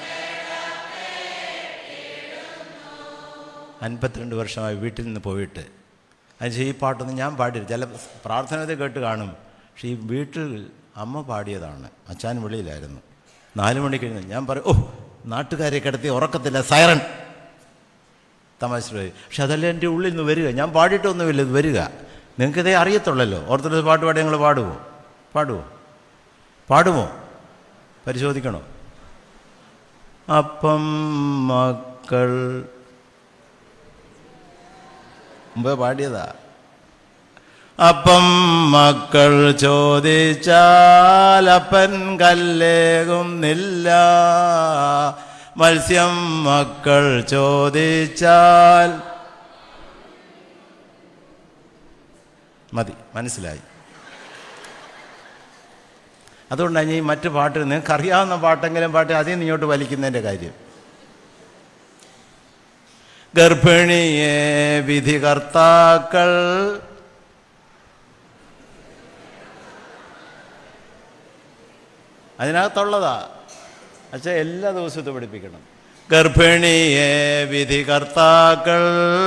അൻപത്തിരണ്ട് വർഷമായി വീട്ടിൽ നിന്ന് പോയിട്ട്. അതിന് ഈ പാട്ടൊന്നും ഞാൻ പാടിയില്ല. ചില പ്രാർത്ഥനത്തെ കേട്ട് കാണും. പക്ഷേ ഈ വീട്ടിൽ അമ്മ പാടിയതാണ്. അച്ഛൻ വെളിയിലായിരുന്നു. നാല് മണി കഴിഞ്ഞ് ഞാൻ പറയും, ഓ നാട്ടുകാരെ കിടത്തി ഉറക്കത്തില്ല, സൈറൻ. തമാശ. പക്ഷെ അതല്ലേ എൻ്റെ ഉള്ളിൽ നിന്ന് വരിക. ഞാൻ പാടിയിട്ടൊന്നുമില്ല, ഇത് വരിക. നിങ്ങൾക്കിതേ അറിയത്തുള്ളല്ലോ. ഓർത്തഡോക്സ് പാട്ട് പാടി നിങ്ങൾ പാടുമോ? പാടുമോ? പാടുമോ? പരിശോധിക്കണോ? അപ്പം മക്കൾ മുമ്പേ പാടിയതാ. അപ്പം മക്കൾ ചോദിച്ചാൽ അപ്പൻ കല്ലേകുന്നില്ല. മത്സ്യം മക്കൾ ചോദിച്ചാൽ മതി. മനസ്സിലായി? അതുകൊണ്ടാണ് ഈ മറ്റു പാട്ട്, നിങ്ങൾക്ക് അറിയാവുന്ന പാട്ടെങ്കിലും പാട്ട് അതിൽ നിന്ന് ഇങ്ങോട്ട് വലിക്കുന്നതിൻ്റെ കാര്യം. ഗർഭിണിയെ വിധികർത്താക്കൾ അതിനകത്തുള്ളതാ. പക്ഷേ എല്ലാ ദിവസവും ഇത് പഠിപ്പിക്കണം. ഗർഭിണിയെ വിധികർത്താക്കൾ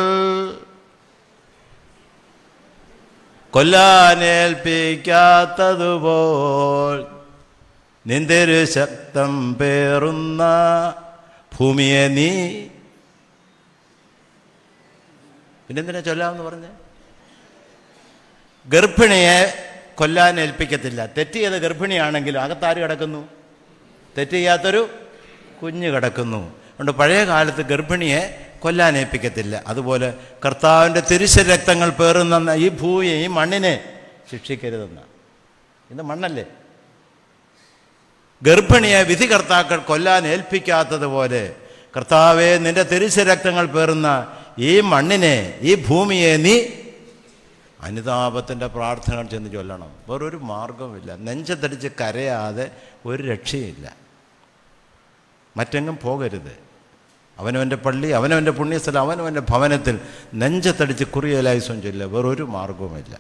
കൊല്ലാനേൽപ്പിക്കാത്തതുപോൽ നിന്തൊരു ശക്തം പേറുന്ന ഭൂമിയെ നീ പിന്നെന്തിനാ ചൊല്ലാമെന്ന് പറഞ്ഞേ? ഗർഭിണിയെ കൊല്ലാൻ ഏൽപ്പിക്കത്തില്ല. തെറ്റ് ചെയ്ത ഗർഭിണിയാണെങ്കിലും അകത്താര് കിടക്കുന്നു? തെറ്റ് ചെയ്യാത്തൊരു കുഞ്ഞ് കിടക്കുന്നു. അതുകൊണ്ട് പഴയ കാലത്ത് ഗർഭിണിയെ കൊല്ലാൻ ഏൽപ്പിക്കത്തില്ല. അതുപോലെ കർത്താവിൻ്റെ തിരുശരക്തങ്ങൾ പേറുന്ന ഈ ഭൂമിയെ, ഈ മണ്ണിനെ ശിക്ഷിക്കരുതെന്ന. ഇത് മണ്ണല്ലേ? ഗർഭിണിയെ വിധികർത്താക്കൾ കൊല്ലാൻ ഏൽപ്പിക്കാത്തതുപോലെ കർത്താവെ നിന്റെ തിരുശരക്തങ്ങൾ പേറുന്ന ഈ മണ്ണിനെ, ഈ ഭൂമിയെ നീ അനുതാപത്തിൻ്റെ പ്രാർത്ഥനകൾ ചെന്ന് ചൊല്ലണം. വേറൊരു മാർഗവുമില്ല. നെഞ്ചത്തടിച്ച് കരയാതെ ഒരു രക്ഷയില്ല. മറ്റെങ്ങും പോകരുത്. അവനവൻ്റെ പള്ളി, അവനവൻ്റെ പുണ്യസ്ഥലം, അവനവൻ്റെ ഭവനത്തിൽ നെഞ്ചത്തടിച്ച് കുറിയലായുസം ചൊല്ലുക. വേറൊരു മാർഗവുമില്ല.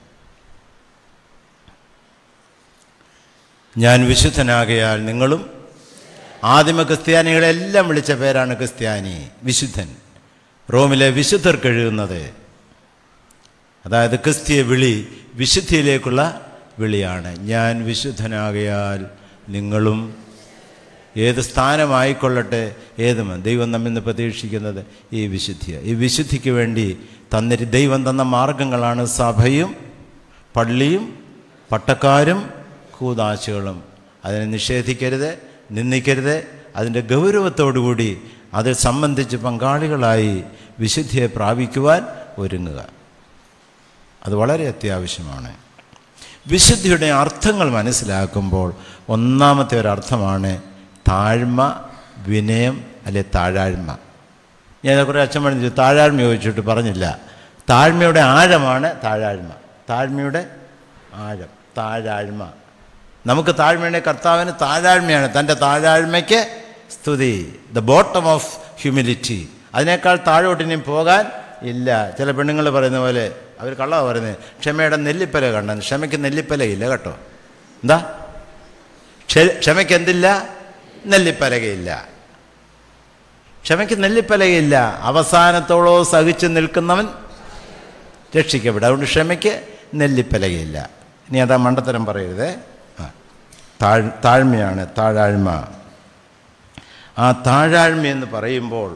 ഞാൻ വിശുദ്ധനാകയാൽ നിങ്ങളും. ആദിമ ക്രിസ്ത്യാനികളെല്ലാം വിളിച്ച പേരാണ് ക്രിസ്ത്യാനി, വിശുദ്ധൻ. റോമിലെ വിശുദ്ധർക്ക് എഴുതുന്നത്. അതായത് ക്രിസ്തീയ വിളി വിശുദ്ധിയിലേക്കുള്ള വിളിയാണ്. ഞാൻ വിശുദ്ധനാകയാൽ നിങ്ങളും. ഏത് സ്ഥാനമായിക്കൊള്ളട്ടെ, ഏതും ദൈവം നമ്മിൽ നിന്ന് പ്രതീക്ഷിക്കുന്നത് ഈ വിശുദ്ധിയാണ്. ഈ വിശുദ്ധിക്ക് വേണ്ടി തന്നിട്ട് ദൈവം തന്ന മാർഗങ്ങളാണ് സഭയും പള്ളിയും പട്ടക്കാരും കൂദാശകളും. അതിനെ നിഷേധിക്കരുത്, നിന്ദിക്കരുത്. അതിൻ്റെ ഗൗരവത്തോടുകൂടി അത് സംബന്ധിച്ച് പങ്കാളികളായി വിശുദ്ധിയെ പ്രാപിക്കുവാൻ ഒരുങ്ങുക. അത് വളരെ അത്യാവശ്യമാണ്. വിശുദ്ധിയുടെ അർത്ഥങ്ങൾ മനസ്സിലാക്കുമ്പോൾ ഒന്നാമത്തെ ഒരർത്ഥമാണ് താഴ്മ, വിനയം, അല്ലെ താഴാഴ്മ. ഞാൻ കുറേ അച്ഛൻ പറഞ്ഞു താഴാഴ്മ ചോദിച്ചിട്ട് പറഞ്ഞില്ല. താഴ്മയുടെ ആഴമാണ് താഴാഴ്മ. താഴ്മയുടെ ആഴം, താഴാഴ്മ. നമുക്ക് താഴ്മയുടെ കർത്താവിന് താഴാഴ്മയാണ്. തൻ്റെ താഴാഴ്മയ്ക്ക് സ്തുതി. The bottom of humility. അതിനേക്കാൾ താഴോട്ടിനും പോകാൻ ഇല്ല. ചില പെണ്ണുങ്ങൾ പറയുന്ന പോലെ, അവർ കള്ളമാണ് പറയുന്നത്, ക്ഷമയുടെ നെല്ലിപ്പല കണ്ടൻ. ക്ഷമയ്ക്ക് നെല്ലിപ്പലയില്ല കേട്ടോ. എന്താ ക്ഷമയ്ക്ക്? എന്തില്ല? നെല്ലിപ്പലകയില്ല. ക്ഷമയ്ക്ക് നെല്ലിപ്പലകയില്ല. അവസാനത്തോളോ സഹിച്ചു നിൽക്കുന്നവൻ രക്ഷിക്കപ്പെടും. അതുകൊണ്ട് ക്ഷമയ്ക്ക് നെല്ലിപ്പലകയില്ല. ഇനി അതാ മണ്ടത്തരം പറയരുതേ. താഴ് താഴ്മയാണ് താഴാഴ്മ. ആ താഴാഴ്മ എന്ന് പറയുമ്പോൾ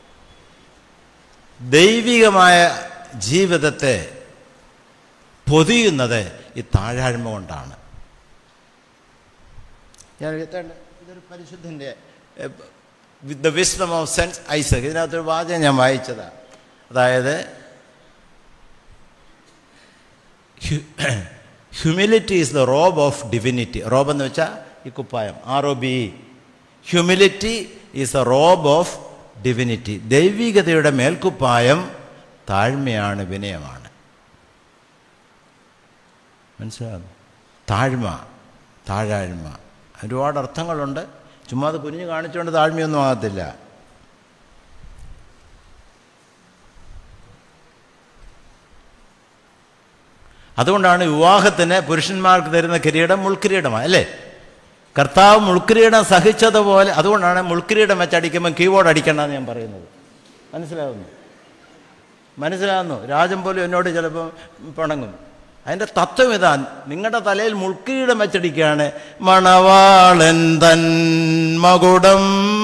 ദൈവികമായ ജീവിതത്തെ പൊതിയുന്നത് ഈ താഴാഴ്മ കൊണ്ടാണ്. ഞാൻ ഇതൊരു പരിശുദ്ധൻ്റെ with the wisdom of Saint Isaac, ഇതിനകത്തൊരു വാചകം ഞാൻ വായിച്ചതാണ്. അതായത് humility is the robe of divinity. Robe എന്ന് വെച്ചാൽ ഈ കുപ്പായം, R O B E. Humility is a robe of divinity. ദൈവികതയുടെ മേൽക്കുപ്പായം താഴ്മയാണ്, വിനയമാണ്. മനസ്സിലാകുന്നു? താഴ്മ, താഴാഴ്മ. ഒരുപാട് അർത്ഥങ്ങളുണ്ട്. ചുമ്മാ അത് കുഞ്ഞ് കാണിച്ചുകൊണ്ട് താഴ്മയൊന്നും ആകത്തില്ല. അതുകൊണ്ടാണ് വിവാഹത്തിന് പുരുഷന്മാർക്ക് തരുന്ന കിരീടം മുൾക്കിരീടമാണ്, അല്ലേ? കർത്താവ് മുൾക്കിരീടം സഹിച്ചതുപോലെ. അതുകൊണ്ടാണ് മുൾക്കിരീടം വെച്ചടിക്കുമ്പോൾ കീബോർഡ് അടിക്കണ്ടെന്ന് ഞാൻ പറയുന്നത്. മനസ്സിലാകുന്നു? മനസ്സിലാകുന്നു? രാജൻ പോലും എന്നോട് ചിലപ്പോൾ പിണങ്ങും. അതിൻ്റെ തത്വം ഇതാ. നിങ്ങളുടെ തലയിൽ മുൾക്കിരീടം വെച്ചടിക്കുകയാണ്. മണവാളൻ തൻ മകുടം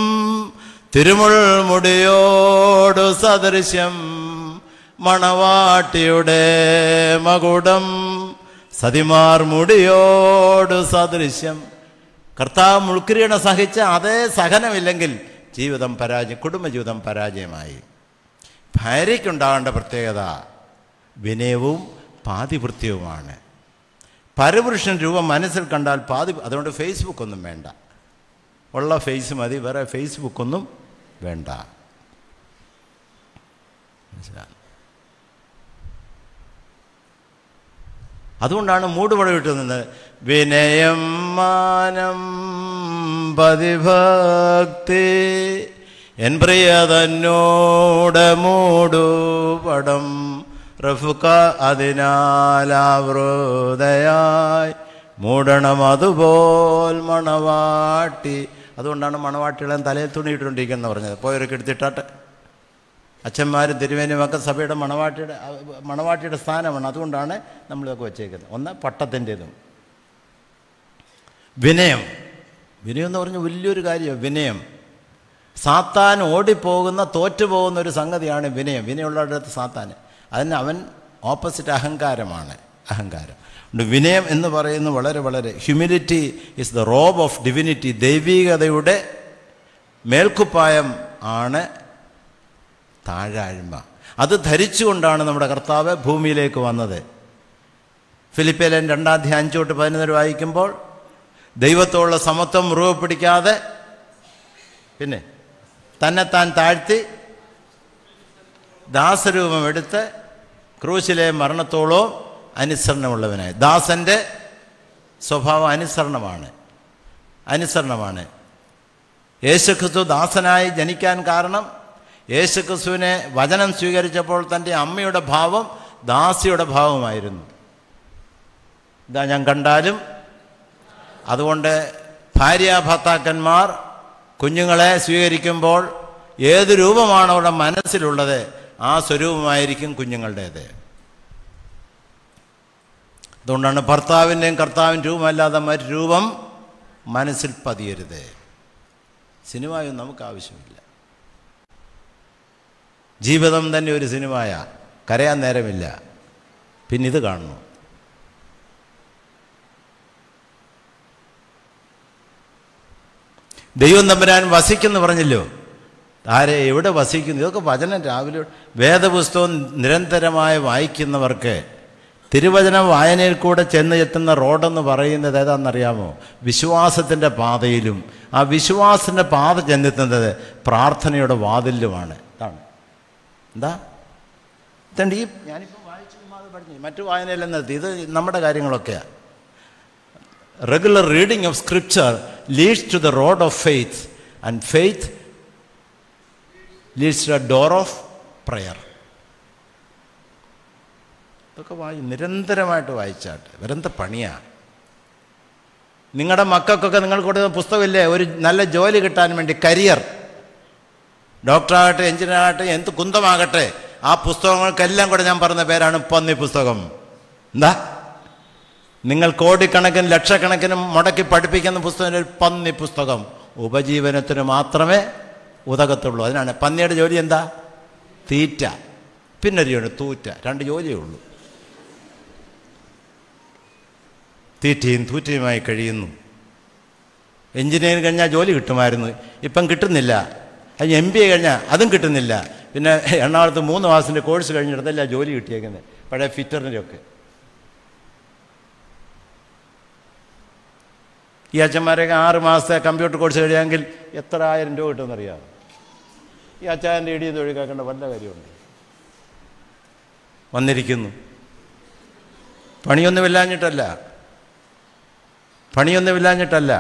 തിരുമുൾമുടിയോടു സദൃശ്യം. മണവാട്ടിയുടെ മകുടം സതിമാർ മുടിയോട് സദൃശ്യം. കർത്താവ് മുൾക്കിരീടം സഹിച്ച അതേ സഹനമില്ലെങ്കിൽ ജീവിതം പരാജയം, കുടുംബജീവിതം പരാജയമായി. ഭാര്യയ്ക്കുണ്ടാകേണ്ട പ്രത്യേകത വിനയവും പാതിവൃത്യവുമാണ്. പരപുരുഷൻ രൂപം മനസ്സിൽ കണ്ടാൽ പാതി. അതുകൊണ്ട് ഫേസ്ബുക്കൊന്നും വേണ്ട. ഉള്ള ഫേസ് മതി, വേറെ ഫേസ്ബുക്കൊന്നും വേണ്ട. മനസ്സിലാകുന്നു? അതുകൊണ്ടാണ് മൂടുപടം ഇട്ടുന്നത്. വിനയം മാനം പതിഭക്തി എൻ പ്രിയ തന്നോട് മൂടു പടം റഫുക്ക അതിനാലാവൃതയായി മൂടണം അതുപോൽ മണവാട്ടി. അതുകൊണ്ടാണ് മണവാട്ടികളെ തലയിൽ തുണിയിട്ടുകൊണ്ടിരിക്കുന്നത് പറഞ്ഞത്. പോയവരൊക്കെ എടുത്തിട്ടാട്ടെ. അച്ഛന്മാരും തിരുവേനും ഒക്കെ സഭയുടെ മണവാട്ടിയുടെ മണവാട്ടിയുടെ സ്ഥാനമാണ്. അതുകൊണ്ടാണ് നമ്മളിതൊക്കെ വെച്ചേക്കുന്നത്. ഒന്ന് പട്ടത്തിൻ്റെതും വിനയം. വിനയം എന്ന് പറഞ്ഞാൽ വലിയൊരു കാര്യമാണ് വിനയം. സാത്താൻ ഓടിപ്പോകുന്ന തോറ്റുപോകുന്ന ഒരു സംഗതിയാണ് വിനയം. വിനയമുള്ളവരുടെ അടുത്ത് സാത്താൻ. അതിന് അവൻ ഓപ്പോസിറ്റ് അഹങ്കാരമാണ്. അഹങ്കാരം. വിനയം എന്ന് പറയുന്നത് വളരെ വളരെ humility is the robe of divinity. ദൈവികതയുടെ മേൽക്കുപ്പായം ആണ് താഴാഴ്മ. അത് ധരിച്ചുകൊണ്ടാണ് നമ്മുടെ കർത്താവ് ഭൂമിയിലേക്ക് വന്നത്. ഫിലിപ്പിയിലെ രണ്ടാധ്യായം അഞ്ച് തൊട്ട് പതിനൊന്ന് വായിക്കുമ്പോൾ ദൈവത്തോടുള്ള സമത്വം മുറുകെ പിടിക്കാതെ പിന്നെ തന്നെത്താൻ താഴ്ത്തി ദാസരൂപം എടുത്ത് ക്രൂശിലെ മരണത്തോളവും അനുസരണമുള്ളവനായി. ദാസൻ്റെ സ്വഭാവം അനുസരണമാണ്. അനുസരണമാണ്. യേശുക്രിസ്തു ദാസനായി ജനിക്കാൻ കാരണം യേശുക്രിസ്തുവിനെ വചനം സ്വീകരിച്ചപ്പോൾ തൻ്റെ അമ്മയുടെ ഭാവം ദാസിയുടെ ഭാവമായിരുന്നു. ഇതാ ഞാൻ കണ്ടാലും. അതുകൊണ്ട് ഭാര്യ ഭർത്താക്കന്മാർ കുഞ്ഞുങ്ങളെ സ്വീകരിക്കുമ്പോൾ ഏത് രൂപമാണ് അവരുടെ മനസ്സിലുള്ളത് ആ സ്വരൂപമായിരിക്കും കുഞ്ഞുങ്ങളുടേത്. അതുകൊണ്ടാണ് ഭർത്താവിൻ്റെയും കർത്താവിൻ്റെ രൂപമല്ലാതെ മറ്റു രൂപം മനസ്സിൽ പതിയരുത്. സിനിമയൊന്നും നമുക്ക് ആവശ്യമില്ല. ജീവിതം തന്നെ ഒരു സിനിമയ. കരയാൻ നേരമില്ല. പിന്നെ ഇത് കാണുന്നു. ദൈവം തമ്പുരാൻ വസിക്കുന്നു പറഞ്ഞല്ലോ. ആരെ എവിടെ വസിക്കുന്നു? ഇതൊക്കെ വചനം രാവിലെ വേദപുസ്തകം നിരന്തരമായി വായിക്കുന്നവർക്ക് തിരുവചനം വായനയിൽ കൂടെ ചെന്ന് എത്തുന്ന റോഡെന്ന് പറയുന്നത് ഏതാണെന്നറിയാമോ? വിശ്വാസത്തിൻ്റെ പാതയിലും ആ വിശ്വാസത്തിൻ്റെ പാത ചെന്നെത്തുന്നത് പ്രാർത്ഥനയുടെ വാതിലുമാണ്. ഇതാണ് എന്താ ഇതുണ്ട്. ഈ ഞാനിപ്പോൾ വായിച്ചു അത് പഠിച്ചു മറ്റു വായനയിലെന്ന് നിർത്തി. ഇത് നമ്മുടെ കാര്യങ്ങളൊക്കെയാണ്. Regular reading of scripture leads to the road of faith and faith leads to the door of prayer. ഇതൊക്കെ വായി നിരന്തരമായിട്ട് വായിച്ചാട്ടെ. വരെന്ത പണിയാണ്. നിങ്ങളുടെ മക്കൾക്കൊക്കെ നിങ്ങൾ കൊടുക്കുന്ന പുസ്തകമില്ലേ ഒരു നല്ല ജോലി കിട്ടാൻ വേണ്ടി, കരിയർ, ഡോക്ടറാകട്ടെ എഞ്ചിനീയർ ആകട്ടെ എന്ത് കുന്തമാകട്ടെ, ആ പുസ്തകങ്ങൾക്കെല്ലാം കൂടെ ഞാൻ പറഞ്ഞ പേരാണ് പന്നി പുസ്തകം. എന്താ നിങ്ങൾ കോടിക്കണക്കിന് ലക്ഷക്കണക്കിന് മുടക്കി പഠിപ്പിക്കുന്ന പുസ്തകം ഒരു പന്നി പുസ്തകം. ഉപജീവനത്തിന് മാത്രമേ ഉതകത്തുള്ളൂ. അതിനാണ് പന്നിയുടെ ജോലി എന്താ? തീറ്റ. പിന്നൊരു ജോലി തൂറ്റ. രണ്ട് ജോലിയേ ഉള്ളൂ. തീറ്റയും തൂറ്റയുമായി കഴിയുന്നു. എഞ്ചിനീയറിംഗ് കഴിഞ്ഞാൽ ജോലി കിട്ടുമായിരുന്നു, ഇപ്പം കിട്ടുന്നില്ല. അത് എം ബി എ കഴിഞ്ഞാൽ അതും കിട്ടുന്നില്ല. പിന്നെ എറണാകുളത്ത് മൂന്ന് മാസത്തിൻ്റെ കോഴ്സ് കഴിഞ്ഞിടത്തല്ല ജോലി കിട്ടിയേക്കുന്നത്, പഴയ ഫിറ്ററിൻ്റെയൊക്കെ. ഈ അച്ഛന്മാരൊക്കെ ആറ് മാസത്തെ കമ്പ്യൂട്ടർ കോഴ്സ് കഴിയാമെങ്കിൽ എത്ര ആയിരം രൂപ കിട്ടുമെന്നറിയാം. ഈ അച്ഛൻ്റെ ഇടിയിൽ തൊഴിലാക്കേണ്ട വല്ല കാര്യമുണ്ട്. വന്നിരിക്കുന്നു. പണിയൊന്നുമില്ലാഞ്ഞിട്ടല്ല പണിയൊന്നുമില്ലാഞ്ഞിട്ടല്ല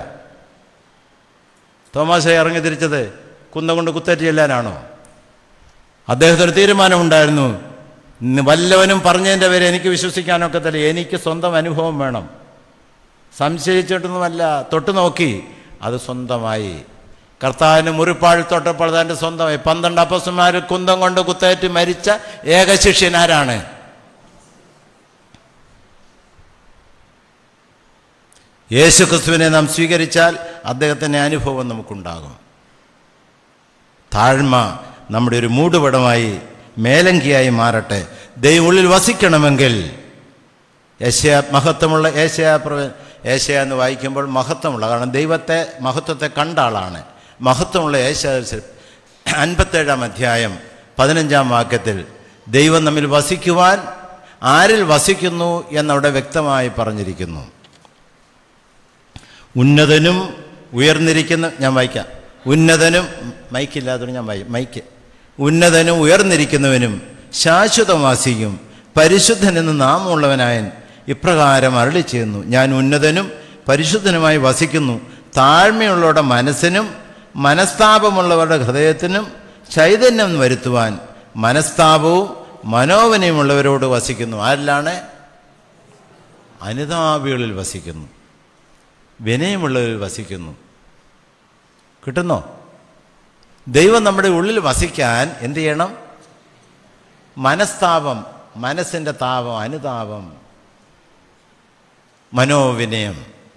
തോമാശ ഇറങ്ങി തിരിച്ചത് കുന്നം കൊണ്ട് കുത്തേറ്റ് ചെല്ലാനാണോ? അദ്ദേഹത്തിന് തീരുമാനമുണ്ടായിരുന്നു. വല്ലവനും പറഞ്ഞതിൻ്റെ പേരെ എനിക്ക് വിശ്വസിക്കാനൊക്കത്തില്ല, എനിക്ക് സ്വന്തം അനുഭവം വേണം. സംശയിച്ചിട്ടൊന്നുമല്ല, തൊട്ടു നോക്കി, അത് സ്വന്തമായി. കർത്താവിന് മുറിപ്പാഴ് തൊട്ടപ്പോൾ തൻ്റെ സ്വന്തമായി. പന്ത്രണ്ട് അപ്പോസ്തലന്മാർ കുന്തം കൊണ്ട് കുത്തേറ്റ് മരിച്ച ഏക ശിഷ്യനാരാണ്? യേശു ക്രിസ്തുവിനെ നാം സ്വീകരിച്ചാൽ അദ്ദേഹത്തിൻ്റെ അനുഭവം നമുക്കുണ്ടാകും. താഴ്മ നമ്മുടെ ഒരു മൂടുപടമായി മേലങ്കിയായി മാറട്ടെ. ദൈവം ഉള്ളിൽ വസിക്കണമെങ്കിൽ ഏശയ മഹത്വമുള്ള ഏശയ ഏശയ എന്ന് വായിക്കുമ്പോൾ മഹത്വമുള്ള, കാരണം ദൈവത്തെ മഹത്വത്തെ കണ്ട ആളാണ്. മഹത്വമുള്ള ഏശയ അൻപത്തേഴാം അധ്യായം പതിനഞ്ചാം വാക്യത്തിൽ ദൈവം നമ്മിൽ വസിക്കുവാൻ ആരിൽ വസിക്കുന്നു എന്നവിടെ വ്യക്തമായി പറഞ്ഞിരിക്കുന്നു. ഉന്നതനും ഉയർന്നിരിക്കുന്ന, ഞാൻ വായിക്കാം. ഉന്നതനും, മൈക്കില്ലാത്തതുകൊണ്ട് ഞാൻ വായി മൈക്ക് ഉന്നതനും ഉയർന്നിരിക്കുന്നവനും ശാശ്വതവാസിയും പരിശുദ്ധനെന്ന് നാമമുള്ളവനായൻ ഇപ്രകാരം അരുളി ചെയ്യുന്നു, ഞാൻ ഉന്നതനും പരിശുദ്ധനുമായി വസിക്കുന്നു, താഴ്മയുള്ളവരുടെ മനസ്സിനും മനസ്താപമുള്ളവരുടെ ഹൃദയത്തിനും ചൈതന്യം വരുത്തുവാൻ മനസ്താപവും മനോവനയുമുള്ളവരോട് വസിക്കുന്നു. ആരിലാണ്? അനുതാപികളിൽ വസിക്കുന്നു, വിനയമുള്ളവരിൽ വസിക്കുന്നു. കിട്ടുന്നോ? ദൈവം നമ്മുടെ ഉള്ളിൽ വസിക്കാൻ എന്ത് ചെയ്യണം? മനസ്താപം, മനസ്സിൻ്റെ താപം, അനുതാപം, മനോവിനയം.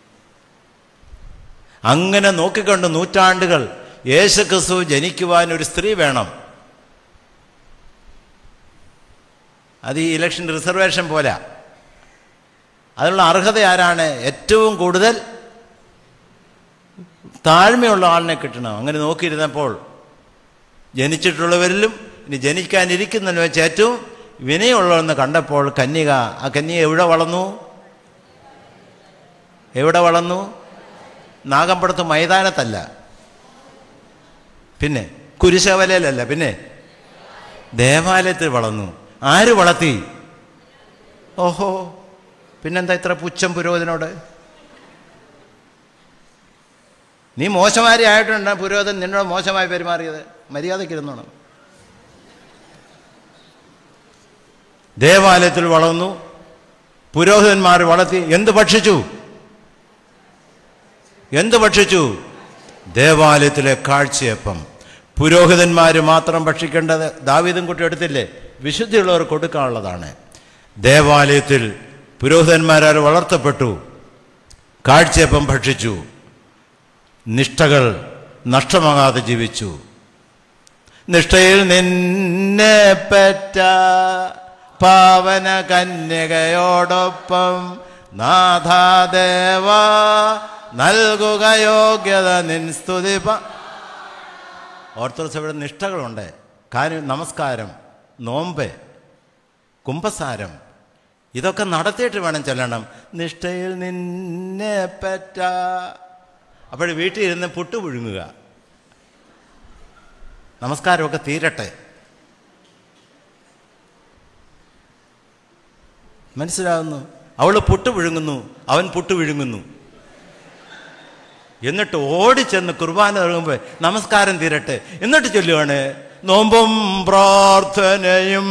അങ്ങനെ നോക്കിക്കൊണ്ട് നൂറ്റാണ്ടുകൾ യേശുക്രിസ്തു ജനിക്കുവാൻ ഒരു സ്ത്രീ വേണം. അത് ഈ ഇലക്ഷൻ റിസർവേഷൻ പോലെ. അതിനുള്ള അർഹത ആരാണ്? ഏറ്റവും കൂടുതൽ താഴ്മയുള്ള ആളിനെ കിട്ടണം. അങ്ങനെ നോക്കിയിരുന്നപ്പോൾ ജനിച്ചിട്ടുള്ളവരിലും ഇനി ജനിക്കാനിരിക്കുന്നതിന് വെച്ച് ഏറ്റവും വിനയമുള്ളതെന്ന് കണ്ടപ്പോൾ കന്യക, ആ കന്യക എവിടെ വളർന്നു? എവിടെ വളർന്നു? നാഗമ്പടത്ത് മൈതാനത്തല്ല, പിന്നെ കുരിശവലയിലല്ല, പിന്നെ ദേവാലയത്തിൽ വളർന്നു. ആര് വളർത്തി? ഓഹോ, പിന്നെന്താ ഇത്ര പുച്ഛം പുരോഹിതനോട്? നീ മോശമാരി ആയിട്ടുണ്ട്, പുരോഹിതൻ നിന്നോട് മോശമായി പെരുമാറിയത്. മര്യാദയ്ക്കിരുന്നോണം. ദേവാലയത്തിൽ വളർന്നു, പുരോഹിതന്മാർ വളർത്തി. എന്ത് ഭക്ഷിച്ചു? എന്ത് ഭക്ഷിച്ചു? ദേവാലയത്തിലെ കാഴ്ചയപ്പം. പുരോഹിതന്മാർ മാത്രം ഭക്ഷിക്കേണ്ടത് ദാവീദും കുട്ടി എടുത്തില്ലേ? വിശുദ്ധിയുള്ളവർ കൊടുക്കാനുള്ളതാണ്. ദേവാലയത്തിൽ പുരോഹിതന്മാരാൽ വളർത്തപ്പെട്ടു, കാഴ്ചയപ്പം ഭക്ഷിച്ചു, നിഷ്ഠകൾ നഷ്ടമാകാതെ ജീവിച്ചു. നിഷ്ഠയിൽ നിന്നെ പെറ്റ പാവന കന്യകയോടൊപ്പം നാഥാദേവ നൽകുക യോഗ്യത നിൻ സ്തുതി. ഓർത്തഡോക്സ് ഇവിടെ നിഷ്ഠകളുണ്ട്. കാര്യം നമസ്കാരം, നോമ്പ്, കുംഭസാരം, ഇതൊക്കെ നടത്തിയിട്ട് വേണം ചെല്ലണം. നിഷ്ഠയിൽ നിന്നെ പെറ്റ. അപ്പോൾ വീട്ടിൽ ഇരുന്ന് പുട്ട് പുഴുങ്ങുക, നമസ്കാരമൊക്കെ തീരട്ടെ. മനസ്സിലാകുന്നു? അവൾ പുട്ട് പുഴുങ്ങുന്നു, അവൻ പുട്ട് വിഴുങ്ങുന്നു. എന്നിട്ട് ഓടിച്ചെന്ന് കുർബാന തുടങ്ങുമ്പോൾ നമസ്കാരം തീരട്ടെ. എന്നിട്ട് ചൊല്ലുവാണ് നോമ്പും പ്രാർത്ഥനയും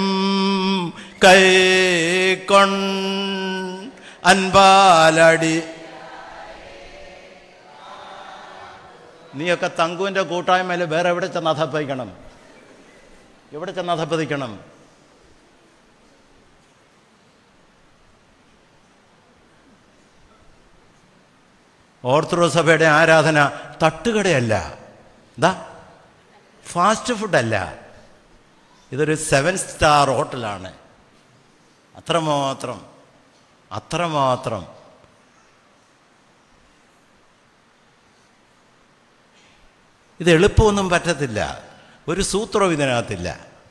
കൈക്കൊൺ അൻപാലടി. നീയൊക്കെ തങ്കുവിൻ്റെ കൂട്ടായ്മയിൽ വേറെ എവിടെ ചെന്ന് അധപ്പതിക്കണം? എവിടെ ചെന്ന് അധപ്പതിക്കണം? ഓർത്തഡോക്സ് സഭയുടെ ആരാധന തട്ടുകടയല്ല, എന്താ ഫാസ്റ്റ് ഫുഡല്ല, ഇതൊരു സെവൻ സ്റ്റാർ ഹോട്ടലാണ്. അത്രമാത്രം അത്രമാത്രം ഇത് എളുപ്പമൊന്നും പറ്റത്തില്ല. ഒരു സൂത്രവും ഇതിനകത്തില്ല.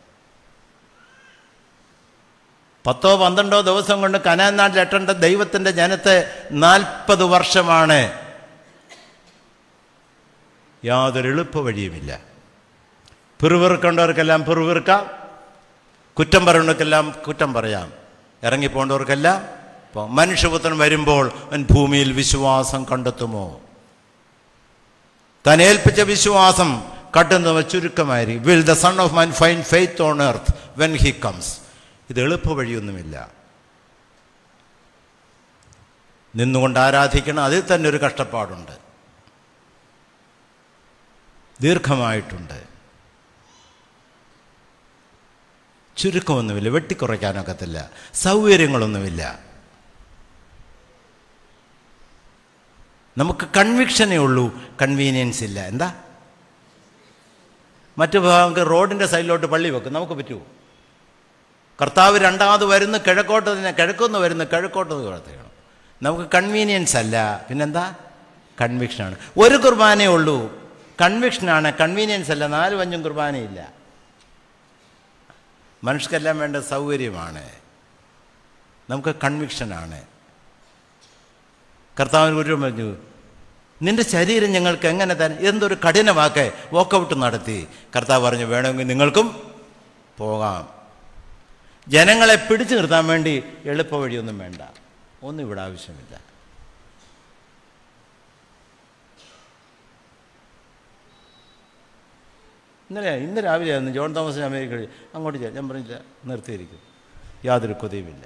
പത്തോ പന്ത്രണ്ടോ ദിവസം കൊണ്ട് കനാൻ നാട്ടിലെത്തേണ്ട ദൈവത്തിൻ്റെ ജനത്തെ നാൽപ്പത് വർഷമാണ്. യാതൊരു എളുപ്പ വഴിയുമില്ല. പിറുവിറുക്കേണ്ടവർക്കെല്ലാം പിറുവിറുക്കാം, കുറ്റം പറയുന്നവർക്കെല്ലാം കുറ്റം പറയാം, ഇറങ്ങിപ്പോണ്ടവർക്കെല്ലാം. ഇപ്പോൾ മനുഷ്യപുത്രൻ വരുമ്പോൾ അവൻ ഭൂമിയിൽ വിശ്വാസം കണ്ടെത്തുമോ? താൻ ഏൽപ്പിച്ച വിശ്വാസം കണ്ടെത്തുന്നവ ചുരുക്കമായിരിക്കും. Will the son of man find faith on earth when he comes. ഇത് എളുപ്പ വഴിയൊന്നുമില്ല. നിന്നുകൊണ്ട് ആരാധിക്കണം, അതിൽ തന്നെ ഒരു കഷ്ടപ്പാടുണ്ട്, ദീർഘമായിട്ടുണ്ട്. ചുരുക്കമൊന്നുമില്ല, വെട്ടിക്കുറയ്ക്കാനൊക്കത്തില്ല, സൗകര്യങ്ങളൊന്നുമില്ല. നമുക്ക് കൺവിക്ഷനേ ഉള്ളൂ, കൺവീനിയൻസ് ഇല്ല. എന്താ മറ്റു ഭാഗങ്ങൾക്ക് റോഡിൻ്റെ സൈഡിലോട്ട് പള്ളി വെക്കും, നമുക്ക് പറ്റുമോ? കർത്താവ് രണ്ടാമത് വരുന്ന കിഴക്കോട്ട് തന്നെ, കിഴക്കൊന്ന് വരുന്ന കിഴക്കോട്ട് പ്രവർത്തിക്കണം. നമുക്ക് കൺവീനിയൻസ് അല്ല, പിന്നെന്താ? കൺവിക്ഷനാണ്. ഒരു കുർബാനയേ ഉള്ളൂ, കൺവിക്ഷനാണ്, കൺവീനിയൻസ് അല്ല. നാലും അഞ്ചും കുർബാനയില്ല. മനുഷ്യർക്കെല്ലാം വേണ്ട സൗകര്യമാണ്, നമുക്ക് കൺവിക്ഷനാണ്. കർത്താവിന് ഒരു പറഞ്ഞു, നിന്റെ ശരീരം ഞങ്ങൾക്ക് എങ്ങനെ തന്നെ, എന്തൊരു കഠിനമാക്കെ വോക്കൗട്ട് നടത്തി. കർത്താവ് പറഞ്ഞു, വേണമെങ്കിൽ നിങ്ങൾക്കും പോകാം. ജനങ്ങളെ പിടിച്ചു നിർത്താൻ വേണ്ടി എളുപ്പ വഴിയൊന്നും വേണ്ട, ഒന്നും ഇവിടെ ആവശ്യമില്ല. ഇന്നലെ ഇന്ന് രാവിലെ ആയിരുന്നു ജോൺ തോമസ് അമേരിക്ക അങ്ങോട്ട് ചെയ്യാം. ഞാൻ പറഞ്ഞില്ല, നിർത്തിയിരിക്കും, യാതൊരു കൊതിയുമില്ല,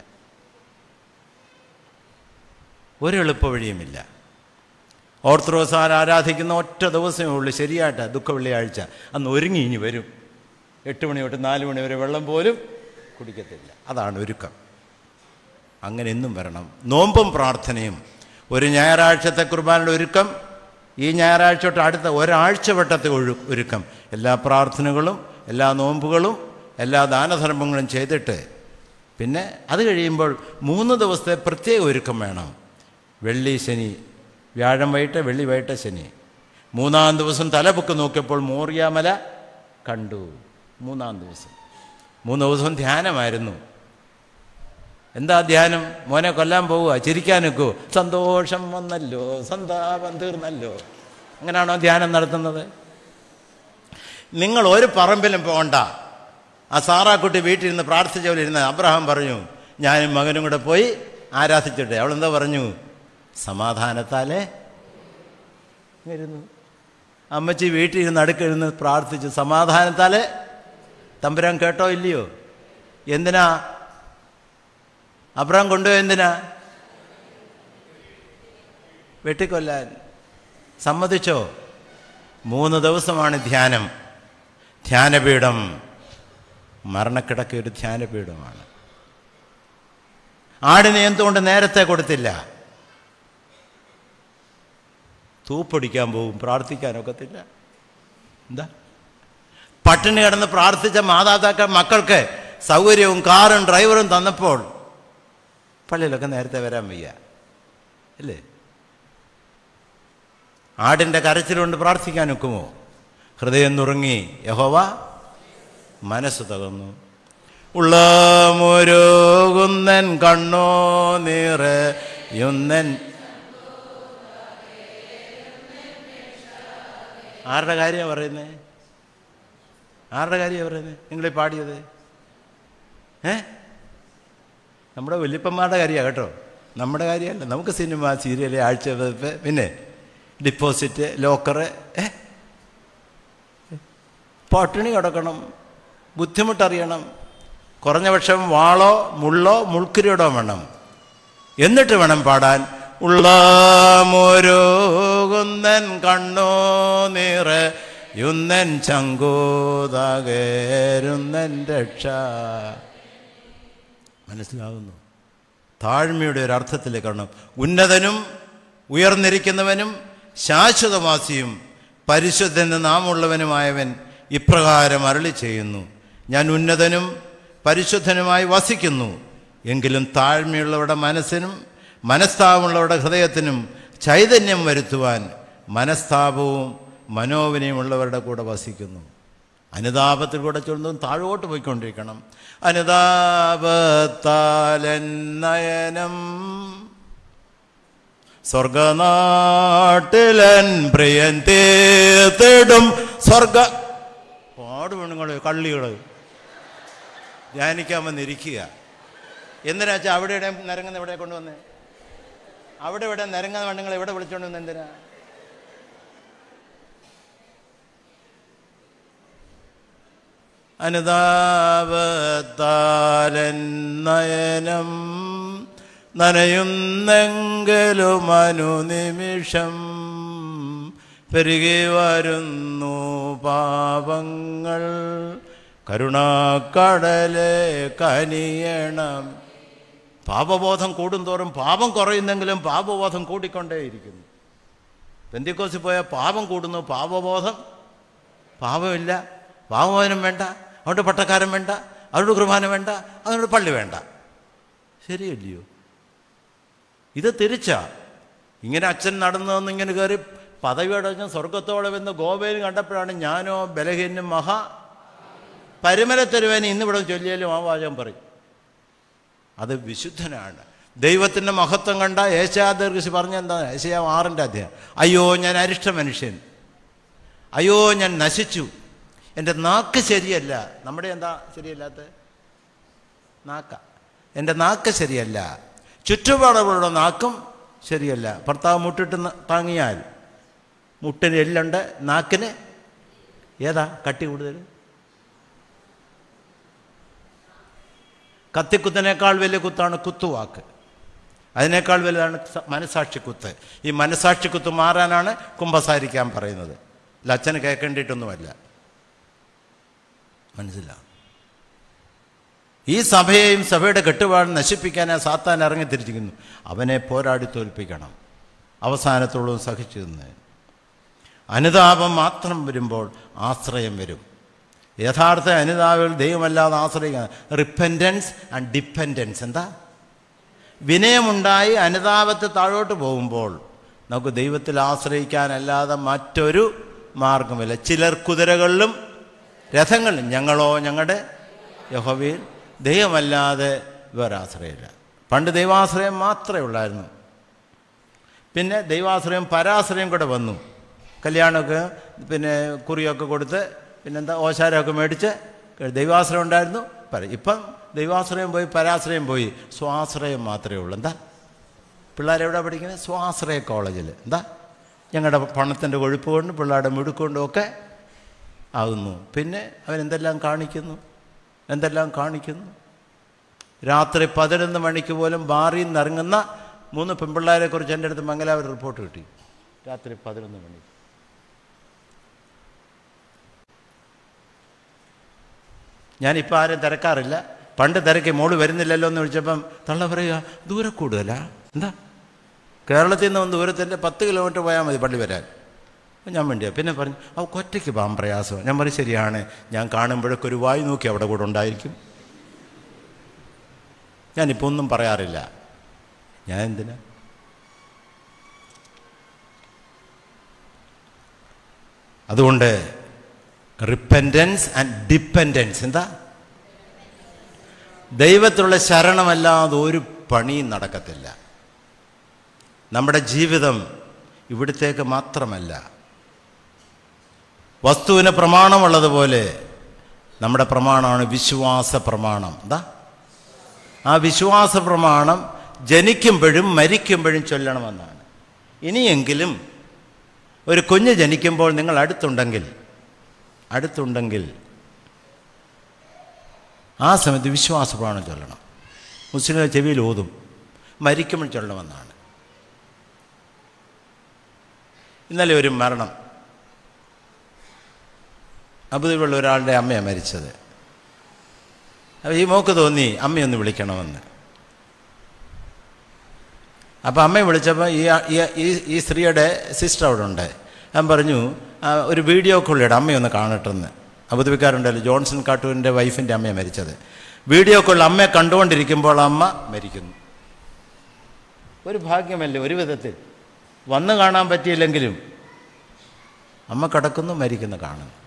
ഒരു എളുപ്പ വഴിയുമില്ല. ഓർത്തഡോക്സ് ആരാധിക്കുന്ന ഒറ്റ ദിവസമേ ഉള്ളൂ ശരിയായിട്ടാണ് ദുഃഖ വെള്ളിയാഴ്ച. അന്ന് ഒരുങ്ങി ഇനി വരും. എട്ട് മണി തൊട്ട് നാല് മണി വരെ വെള്ളം പോലും കുടിക്കത്തില്ല. അതാണ് ഒരുക്കം. അങ്ങനെ എന്നും വരണം. നോമ്പും പ്രാർത്ഥനയും. ഒരു ഞായറാഴ്ചത്തെ കുർബാനയുടെ ഒരുക്കം, ഈ ഞായറാഴ്ച തൊട്ട് അടുത്ത ഒരാഴ്ച വട്ടത്തെ ഒഴു ഒരുക്കം എല്ലാ പ്രാർത്ഥനകളും എല്ലാ നോമ്പുകളും എല്ലാ ദാനധർമ്മങ്ങളും ചെയ്തിട്ട് പിന്നെ അത് കഴിയുമ്പോൾ മൂന്ന് ദിവസത്തെ പ്രത്യേക ഒരുക്കം വേണം. വെള്ളി ശനി, വ്യാഴം വൈകിട്ട് വെള്ളി വൈകിട്ട് ശനി. മൂന്നാം ദിവസം തലപൊക്ക് നോക്കിയപ്പോൾ മോറിയാമല കണ്ടു. മൂന്നാം ദിവസം മൂന്ന് ദിവസം ധ്യാനമായിരുന്നു. എന്താ ധ്യാനം? മോനെ കൊല്ലാൻ പോവുക, ചിരിക്കാനൊക്കോ, സന്തോഷം വന്നല്ലോ, സന്താപം തീർന്നല്ലോ, അങ്ങനെയാണോ ധ്യാനം നടത്തുന്നത്? നിങ്ങൾ ഒരു പറമ്പിലും പോകണ്ട. ആ സാറാക്കുട്ടി വീട്ടിൽ നിന്ന് പ്രാർത്ഥിച്ച പോലെ ഇരുന്ന് അബ്രഹാം പറഞ്ഞു, ഞാനും മകനും കൂടെ പോയി ആരാധിച്ചിട്ടെ. അവളെന്താ പറഞ്ഞു? സമാധാനത്താലേ ഇരുന്നു. അമ്മച്ചി വീട്ടിൽ ഇരുന്ന് അടുക്കിരുന്ന് പ്രാർത്ഥിച്ചു, സമാധാനത്താലേ. തമ്പുരാൻ കേട്ടോ ഇല്ലയോ? എന്തിനാ അബ്രഹാം കൊണ്ടുപോയി? എന്തിനാ? വെട്ടിക്കൊല്ലാൻ. സമ്മതിച്ചോ? മൂന്ന് ദിവസമാണ് ധ്യാനം. ധ്യാനപീഠം, മരണക്കിടക്ക ഒരു ധ്യാനപീഠമാണ്. ആടിനെ എന്തുകൊണ്ട് നേരത്തെ കൊടുത്തില്ല? തൂപ്പൊടിക്കാൻ പോകും, പ്രാർത്ഥിക്കാനൊക്കത്തില്ല. എന്താ? പട്ടിണി കിടന്ന് പ്രാർത്ഥിച്ച മാതാപിതാക്കൾ മക്കൾക്ക് സൗകര്യവും കാറും ഡ്രൈവറും തന്നപ്പോൾ പള്ളിയിലൊക്കെ നേരത്തെ വരാൻ വയ്യ അല്ലേ? ആടിൻ്റെ കരച്ചിലുകൊണ്ട് പ്രാർത്ഥിക്കാൻ ഒക്കുമോ? ഹൃദയം നുറുങ്ങി, യഹോവ മനസ്സ് തകർന്നു. ഉള്ളമുരുകുന്നൻ കണ്ണോ നിറയുന്നൻ. ആരുടെ കാര്യമാണ് പറയുന്നത്? ആരുടെ കാര്യമാണ് പറയുന്നത്? നിങ്ങളീ പാടിയത് ഏ നമ്മുടെ വല്യപ്പന്മാരുടെ കാര്യമാണ് കേട്ടോ, നമ്മുടെ കാര്യമല്ല. നമുക്ക് സിനിമ, സീരിയല്, ആഴ്ച പിന്നെ ഡിപ്പോസിറ്റ്, ലോക്കറ്. ഏ പട്ടിണി കിടക്കണം, ബുദ്ധിമുട്ടറിയണം, കുറഞ്ഞ പക്ഷം വാളോ മുള്ളോ മുൾക്കിരീടോ വേണം, എന്നിട്ട് വേണം പാടാൻ. ഉള്ളമൊരുകുന്നൻ കണ്ണോ നിറയുന്നൻ ചങ്കോതകരുന്നൻ രക്ഷ. മനസ്സിലാകുന്നു? താഴ്മയുടെ ഒരു അർത്ഥത്തിലേക്ക് കാണണം. ഉന്നതനും ഉയർന്നിരിക്കുന്നവനും ശാശ്വതവാസിയും പരിശുദ്ധന് നാമുള്ളവനുമായവൻ ഇപ്രകാരം അരുളി ചെയ്യുന്നു, ഞാൻ ഉന്നതനും പരിശുദ്ധനുമായി വസിക്കുന്നു. എങ്കിലും താഴ്മയുള്ളവരുടെ മനസ്സിനും മനസ്താപമുള്ളവരുടെ ഹൃദയത്തിനും ചൈതന്യം വരുത്തുവാൻ മനസ്താപവും മനോവിനയമുള്ളവരുടെ കൂടെ വസിക്കുന്നു. അനുതാപത്തിൽ കൂടെ ചൊല്ലുന്നതും താഴോട്ട് പോയിക്കൊണ്ടിരിക്കണം. അനുതാപത്താലൻ നയനം സ്വർഗനാട്ടിലൻ പ്രിയൻ തീർത്തിടും. സ്വർഗ പാടുപെണ്ണുങ്ങൾ കള്ളികൾ ധ്യാനിക്കാൻ വന്നിരിക്കുക. എന്തിനാ വെച്ചാൽ അവിടെ ഇവിടെ നിരങ്ങുന്ന എവിടെ കൊണ്ടുവന്നേ? അവിടെ ഇവിടെ നിരങ്ങുന്ന പെണ്ണുങ്ങൾ എവിടെ വിളിച്ചോണ്ട് വന്ന്? എന്തിനാ? അനുതാപത്താലൻ നയനം നനയുന്നെങ്കിലും അനുനിമിഷം പെരുകി വരുന്നു പാപങ്ങൾ. കരുണാക്കടലെ കനിയണം. പാപബോധം കൂടുന്തോറും പാപം കുറയുന്നെങ്കിലും പാപബോധം കൂടിക്കൊണ്ടേയിരിക്കുന്നു. പെന്തിക്കോസിൽ പോയാൽ പാപം കൂടുന്നു, പാപബോധം പാപമില്ല. പാപമോചനം വേണ്ട, അതുകൊണ്ട് പട്ടക്കാരൻ വേണ്ട, അവരുടെ കുർബാന വേണ്ട, അതുകൊണ്ട് പള്ളി വേണ്ട. ശരിയല്ലയോ? ഇത് തിരിച്ചാ. ഇങ്ങനെ അച്ഛൻ നടന്നു വന്ന് ഇങ്ങനെ കയറി പദവിയോടെ സ്വർഗത്തോടെ വന്ന് ഗോവയിൽ കണ്ടപ്പോഴാണ് ഞാനോ ബലഹീനും മഹാ പരിമലത്തരുവേനെ ഇന്നിവിടെ ചൊല്ലിയാലും ആ വാചകം പറയും. അത് വിശുദ്ധനാണ്. ദൈവത്തിൻ്റെ മഹത്വം കണ്ട ഏശയ്യാ ദീർഘദർശി പറഞ്ഞ എന്താ? ഏശയ്യാ ആറിൻ്റെ അധ്യായം, അയ്യോ ഞാൻ അരിഷ്ട മനുഷ്യൻ, അയ്യോ ഞാൻ നശിച്ചു, എൻ്റെ നാക്ക് ശരിയല്ല. നമ്മുടെ എന്താ ശരിയല്ലാത്ത നാക്ക? എൻ്റെ നാക്ക് ശരിയല്ല, ചുറ്റുപാടുകളുടെ നാക്കും ശരിയല്ല. ഭർത്താവ് മുട്ടിട്ട് താങ്ങിയാൽ മുട്ടിന് എല്ലുണ്ട്, നാക്കിന് ഏതാ കട്ടി കൂടുതൽ? കത്തിക്കുത്തിനേക്കാൾ വലിയ കുത്താണ് കുത്തുവാക്ക്. അതിനേക്കാൾ വലുതാണ് മനസാക്ഷി കുത്ത്. ഈ മനസാക്ഷി കുത്ത് മാറാനാണ് കുമ്പസാരിക്കാൻ പറയുന്നത്. അല്ല അച്ഛന് കേൾക്കേണ്ടിയിട്ടൊന്നുമല്ല. മനസ്സിലാവും. ഈ സഭയെയും സഭയുടെ കെട്ടുപാട് നശിപ്പിക്കാനായി സാത്താൻ ഇറങ്ങി തിരിച്ചിരിക്കുന്നു. അവനെ പോരാടി തോൽപ്പിക്കണം. അവസാനത്തോളം സഹിച്ചു നിന്ന് അനുതാപം മാത്രം വരുമ്പോൾ ആശ്രയം വരും. യഥാർത്ഥ അനുതാപികൾ ദൈവമല്ലാതെ ആശ്രയിക്കുക. Repentance and dependence. എന്താ? വിനയമുണ്ടായി അനുതാപത്തെ താഴോട്ട് പോകുമ്പോൾ നമുക്ക് ദൈവത്തിൽ ആശ്രയിക്കാനല്ലാതെ മറ്റൊരു മാർഗമില്ല. ചിലർ കുതിരകളിലും രഥങ്ങളിലും, ഞങ്ങളോ ഞങ്ങളുടെ യഹോവയിൽ ദൈവമല്ലാതെ വേറെ ആശ്രയമില്ല. പണ്ട് ദൈവാശ്രയം മാത്രമേ ഉള്ളായിരുന്നു. പിന്നെ ദൈവാശ്രയം പരാശ്രയം കൂടെ വന്നു. കല്യാണമൊക്കെ പിന്നെ കുറിയൊക്കെ കൊടുത്ത് പിന്നെന്താ ഓശാരമൊക്കെ മേടിച്ച് ദൈവാശ്രയം ഉണ്ടായിരുന്നു. ഇപ്പം ദൈവാശ്രയം പോയി പരാശ്രയം പോയി, സ്വാശ്രയം മാത്രമേ ഉള്ളൂ. എന്താ? പിള്ളേരെവിടെ പഠിക്കുന്നത്? സ്വാശ്രയ കോളേജിൽ. എന്താ? ഞങ്ങളുടെ പണത്തിൻ്റെ കൊഴുപ്പ് കൊണ്ടും പിള്ളേരുടെ മിടുക്കൊണ്ടും ഒക്കെ ആകുന്നു. പിന്നെ അവനെന്തെല്ലാം കാണിക്കുന്നു, എന്തെല്ലാം കാണിക്കുന്നു. രാത്രി പതിനൊന്ന് മണിക്ക് പോലും ബാറിൽ നിന്ന് ഇറങ്ങുന്ന മൂന്ന് പെൺപിള്ളേരെ കുറിച്ച് എൻ്റെ അടുത്ത് മംഗലാപുരം റിപ്പോർട്ട് കിട്ടി. രാത്രി പതിനൊന്ന് മണി. ഞാനിപ്പോൾ ആരും തിരക്കാറില്ല. പണ്ട് തിരക്കി മോള് വരുന്നില്ലല്ലോ എന്ന് വിളിച്ചപ്പം തള്ള പറയുക ദൂരെ കൂടുതലാ. എന്താ? കേരളത്തിൽ നിന്ന് വന്ന് ദൂരത്തിൻ്റെ പത്ത് കിലോമീറ്റർ പോയാൽ മതി പള്ളി വരാൻ. ഞാൻ വേണ്ടിയാ. പിന്നെ പറഞ്ഞു അവൾക്ക് ഒറ്റയ്ക്ക് പോകാൻ പ്രയാസം. ഞാൻ പറയും ശരിയാണ്, ഞാൻ കാണുമ്പോഴൊക്കെ ഒരു വായി നോക്കി അവിടെ കൂടെ ഉണ്ടായിരിക്കും. ഞാനിപ്പോൾ ഒന്നും പറയാറില്ല. ഞാൻ എന്തിനാ? അതുകൊണ്ട് റിപ്പൻറ്റൻസ് ആൻഡ് ഡിപ്പെൻഡൻസ്. എന്താ? ദൈവത്തിലുള്ള ശരണമല്ലാതെ ഒരു പണിയും നടക്കത്തില്ല. നമ്മുടെ ജീവിതം ഇവിടത്തേക്ക് മാത്രമല്ല. വസ്തുവിന് പ്രമാണമുള്ളതുപോലെ നമ്മുടെ പ്രമാണമാണ് വിശ്വാസ പ്രമാണം. എന്താ? ആ വിശ്വാസ പ്രമാണം ജനിക്കുമ്പോഴും മരിക്കുമ്പോഴും ചൊല്ലണമെന്നാണ്. ഇനിയെങ്കിലും ഒരു കുഞ്ഞ് ജനിക്കുമ്പോൾ നിങ്ങൾ അടുത്തുണ്ടെങ്കിൽ അടുത്തുണ്ടെങ്കിൽ ആ സമയത്ത് വിശ്വാസ പ്രമാണം ചൊല്ലണം. മുസ്ലിം ചെവിയിൽ ഓതും, മരിക്കുമ്പോൾ ചൊല്ലണമെന്നാണ്. ഇന്നലെ ഒരു മരണം, അബുദാബിയിലുള്ള ഒരാളുടെ അമ്മയാണ് മരിച്ചത്. അപ്പോൾ ഈ മോക്ക് തോന്നി അമ്മയൊന്ന് വിളിക്കണമെന്ന്. അപ്പോൾ അമ്മയെ വിളിച്ചപ്പോൾ ഈ ഈ സ്ത്രീയുടെ സിസ്റ്റർ അവിടെ ഉണ്ട്. ഞാൻ പറഞ്ഞു ഒരു വീഡിയോ കോളിയുടെ അമ്മയൊന്ന് കാണട്ടെന്ന്. അബുദാബിക്കാരുണ്ടല്ലോ, ജോൺസൺ കാട്ടൂരിൻ്റെ വൈഫിൻ്റെ അമ്മയാണ് മരിച്ചത്. വീഡിയോ കോളിൽ അമ്മയെ കണ്ടുകൊണ്ടിരിക്കുമ്പോൾ അമ്മ മരിക്കുന്നു. ഒരു ഭാഗ്യമല്ലേ ഒരു വിധത്തിൽ. വന്ന് കാണാൻ പറ്റിയില്ലെങ്കിലും അമ്മ കിടക്കുന്നു, മരിക്കുന്നു, കാണുന്നു.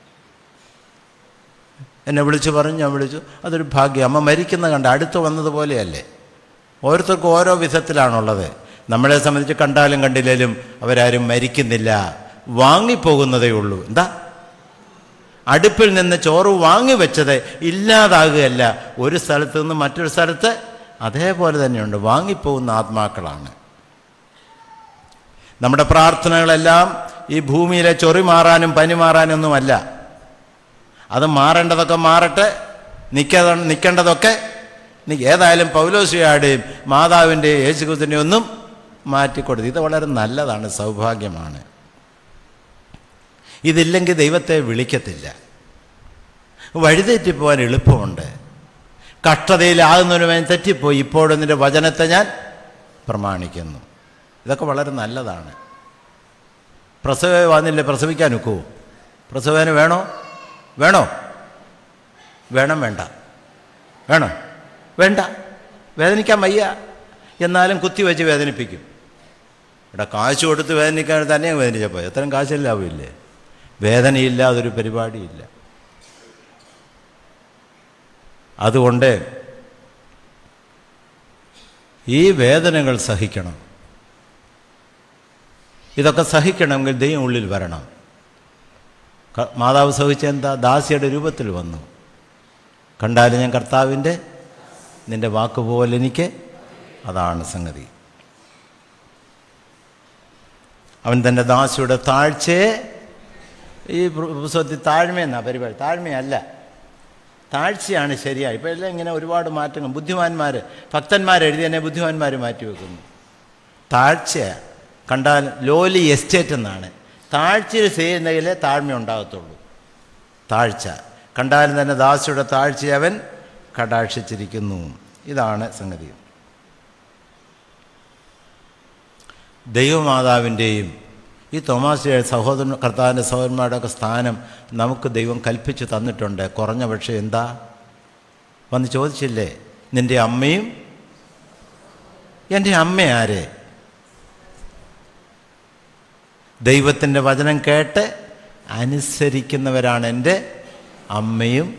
എന്നെ വിളിച്ച് പറഞ്ഞു, ഞാൻ വിളിച്ചു. അതൊരു ഭാഗ്യം. അമ്മ മരിക്കുന്ന കണ്ട് അടുത്ത് വന്നതുപോലെയല്ലേ. ഓരോരുത്തർക്കും ഓരോ വിധത്തിലാണുള്ളത്. നമ്മളെ സംബന്ധിച്ച് കണ്ടാലും കണ്ടില്ലേലും അവരാരും മരിക്കുന്നില്ല, വാങ്ങിപ്പോകുന്നതേ ഉള്ളൂ. എന്താ? അടുപ്പിൽ നിന്ന് ചോറ് വാങ്ങി വെച്ചത് ഇല്ലാതാകുകയല്ല, ഒരു സ്ഥലത്ത് നിന്ന് മറ്റൊരു സ്ഥലത്ത് അതേപോലെ തന്നെയുണ്ട്, വാങ്ങിപ്പോകുന്ന ആത്മാക്കളാണ്. നമ്മുടെ പ്രാർത്ഥനകളെല്ലാം ഈ ഭൂമിയിലെ ചൊറി മാറാനും പനി മാറാനൊന്നുമല്ല. അത് മാറേണ്ടതൊക്കെ മാറട്ടെ, നിൽക്കാതെ നിൽക്കേണ്ടതൊക്കെ ഏതായാലും പൗലോസിയാടെയും മാതാവിൻ്റെയും യേശുക്രിസ്തുവിൻ്റെയും ഒന്നും മാറ്റിക്കൊടുത്തു. ഇത് വളരെ നല്ലതാണ്, സൗഭാഗ്യമാണ്. ഇതില്ലെങ്കിൽ ദൈവത്തെ വിളിക്കത്തില്ല. വഴിതെറ്റിപ്പോവാൻ എളുപ്പമുണ്ട്. കഷ്ടതയിലാകുന്നവനുമായി തെറ്റിപ്പോയി, ഇപ്പോഴും നിൻ്റെ വചനത്തെ ഞാൻ പ്രമാണിക്കുന്നു. ഇതൊക്കെ വളരെ നല്ലതാണ്. പ്രസവ വന്നില്ലേ, പ്രസവിക്കാൻ ഒക്കുമോ? പ്രസവേന വേണോ? വേണോ? വേണം? വേണ്ട? വേണോ? വേണ്ട. വേദനിക്കാൻ വയ്യ, എന്നാലും കുത്തി വെച്ച് വേദനിപ്പിക്കും. ഇവിടെ കാശ് കൊടുത്ത് വേദനിക്കാൻ തന്നെ വേദനിച്ചപ്പോൾ എത്രയും കാശെല്ലാവില്ലേ? വേദനയില്ല, അതൊരു പരിപാടിയില്ല. അതുകൊണ്ട് ഈ വേദനകൾ സഹിക്കണം. ഇതൊക്കെ സഹിക്കണമെങ്കിൽ ദൈവം ഉള്ളിൽ വരണം. മാതാവ് സഹിച്ചെന്താ? ദാസിയുടെ രൂപത്തിൽ വന്നു. കണ്ടാലും ഞാൻ കർത്താവിൻ്റെ നിൻ്റെ വാക്കുപോലെ എനിക്ക്, അതാണ് സംഗതി. അവൻ തൻ്റെ ദാസിയുടെ താഴ്ചയെ ഈ പുസ്തകത്തിൽ താഴ്മയെന്നാണ് പരിപാടി. താഴ്മയല്ല, താഴ്ചയാണ് ശരിയായി. ഇപ്പോൾ എല്ലാം ഇങ്ങനെ ഒരുപാട് മാറ്റങ്ങൾ. ബുദ്ധിമാന്മാർ, ഭക്തന്മാരെഴുതി തന്നെ ബുദ്ധിമാന്മാർ മാറ്റി വെക്കുന്നു. താഴ്ച കണ്ടാൽ ലോലി എസ്റ്റേറ്റ് എന്നാണ്. താഴ്ചയിൽ ചെയ്യുന്നതിലേ താഴ്മ ഉണ്ടാകത്തുള്ളൂ. താഴ്ച കണ്ടാലും തന്നെ ദാസിയുടെ താഴ്ച അവൻ കടാക്ഷിച്ചിരിക്കുന്നു. ഇതാണ് സംഗതി. ദൈവമാതാവിൻ്റെയും ഈ തോമാസിയുടെ സഹോദരൻ കർത്താവിൻ്റെ സഹോദരന്മാരുടെയൊക്കെ സ്ഥാനം നമുക്ക് ദൈവം കൽപ്പിച്ച് തന്നിട്ടുണ്ട്. കുറഞ്ഞ പക്ഷേ എന്താ വന്ന് ചോദിച്ചില്ലേ, നിൻ്റെ അമ്മയും എൻ്റെ അമ്മ ആരെ? ദൈവത്തിൻ്റെ വചനം കേട്ട് അനുസരിക്കുന്നവരാണ് എൻ്റെ അമ്മയും.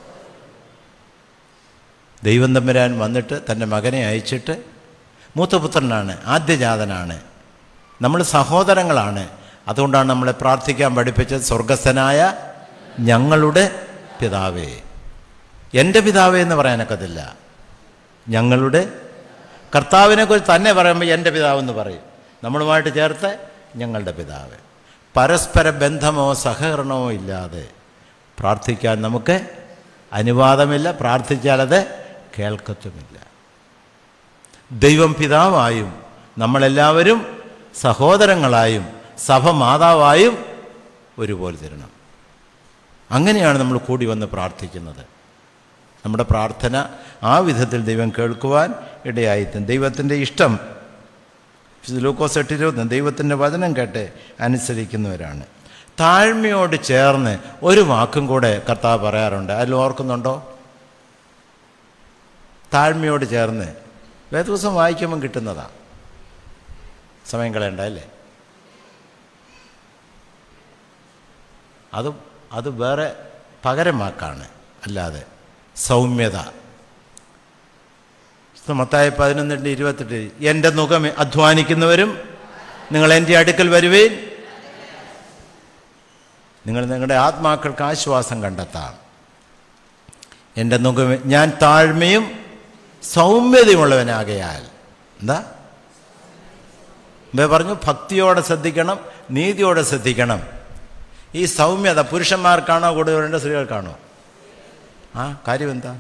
ദൈവം തമ്പുരാൻ വന്നിട്ട് തൻ്റെ മകനെ അയച്ചിട്ട്, മൂത്തപുത്രനാണ്, ആദ്യജാതനാണ്, നമ്മൾ സഹോദരങ്ങളാണ്. അതുകൊണ്ടാണ് നമ്മളെ പ്രാർത്ഥിക്കാൻ പഠിപ്പിച്ചത്, സ്വർഗസ്ഥനായ ഞങ്ങളുടെ പിതാവേ. എൻ്റെ പിതാവേ എന്ന് പറയാനൊക്കത്തില്ല, ഞങ്ങളുടെ. കർത്താവിനെക്കുറിച്ച് തന്നെ പറയുമ്പോൾ എൻ്റെ പിതാവെന്ന് പറയും, നമ്മളുമായിട്ട് ചേർത്ത് ഞങ്ങളുടെ പിതാവ്. പരസ്പര ബന്ധമോ സഹകരണമോ ഇല്ലാതെ പ്രാർത്ഥിക്കാൻ നമുക്ക് അനുവാദമില്ല. പ്രാർത്ഥിച്ചാലത് കേൾക്കത്തുമില്ല. ദൈവം പിതാവായും നമ്മളെല്ലാവരും സഹോദരങ്ങളായും സഭ മാതാവായും ഒരുപോലെ തരണം. അങ്ങനെയാണ് നമ്മൾ കൂടി വന്ന് പ്രാർത്ഥിക്കുന്നത്. നമ്മുടെ പ്രാർത്ഥന ആ വിധത്തിൽ ദൈവം കേൾക്കുവാൻ ഇടയായിത്തും. ദൈവത്തിൻ്റെ ഇഷ്ടം ലൂക്കോസ് എട്ടിരുപത്തി ദൈവത്തിൻ്റെ വചനം കേട്ട് അനുസരിക്കുന്നവരാണ്. താഴ്മയോട് ചേർന്ന് ഒരു വാക്കും കൂടെ കർത്താവ് പറയാറുണ്ട്. അതിൽ ഓർക്കുന്നുണ്ടോ? താഴ്മയോട് ചേർന്ന് വേദപുസ്തകം വായിക്കുമ്പം കിട്ടുന്നതാണ്. സമയം കളയണ്ട അല്ലേ? അത് അത് വേറെ പകരം വാക്കാണ്, അല്ലാതെ സൗമ്യത. മത്തായി പതിനൊന്നിൻ്റെ ഇരുപത്തെട്ട് എൻ്റെ മുഖം അധ്വാനിക്കുന്നവരും നിങ്ങൾ എൻ്റെ അടുക്കൽ വരുവേൻ, നിങ്ങൾ നിങ്ങളുടെ ആത്മാക്കൾക്ക് ആശ്വാസം കണ്ടെത്താം. എൻ്റെ മുഖം, ഞാൻ താഴ്മയും സൗമ്യതയുമുള്ളവനാകയാൽ. എന്താ ഇവ പറഞ്ഞു? ഭക്തിയോടെ ശ്രദ്ധിക്കണം, നീതിയോടെ ശ്രദ്ധിക്കണം. ഈ സൗമ്യത പുരുഷന്മാർക്കാണോ കൂടുതലുണ്ട്, സ്ത്രീകൾക്കാണോ? ആ കാര്യം എന്താ?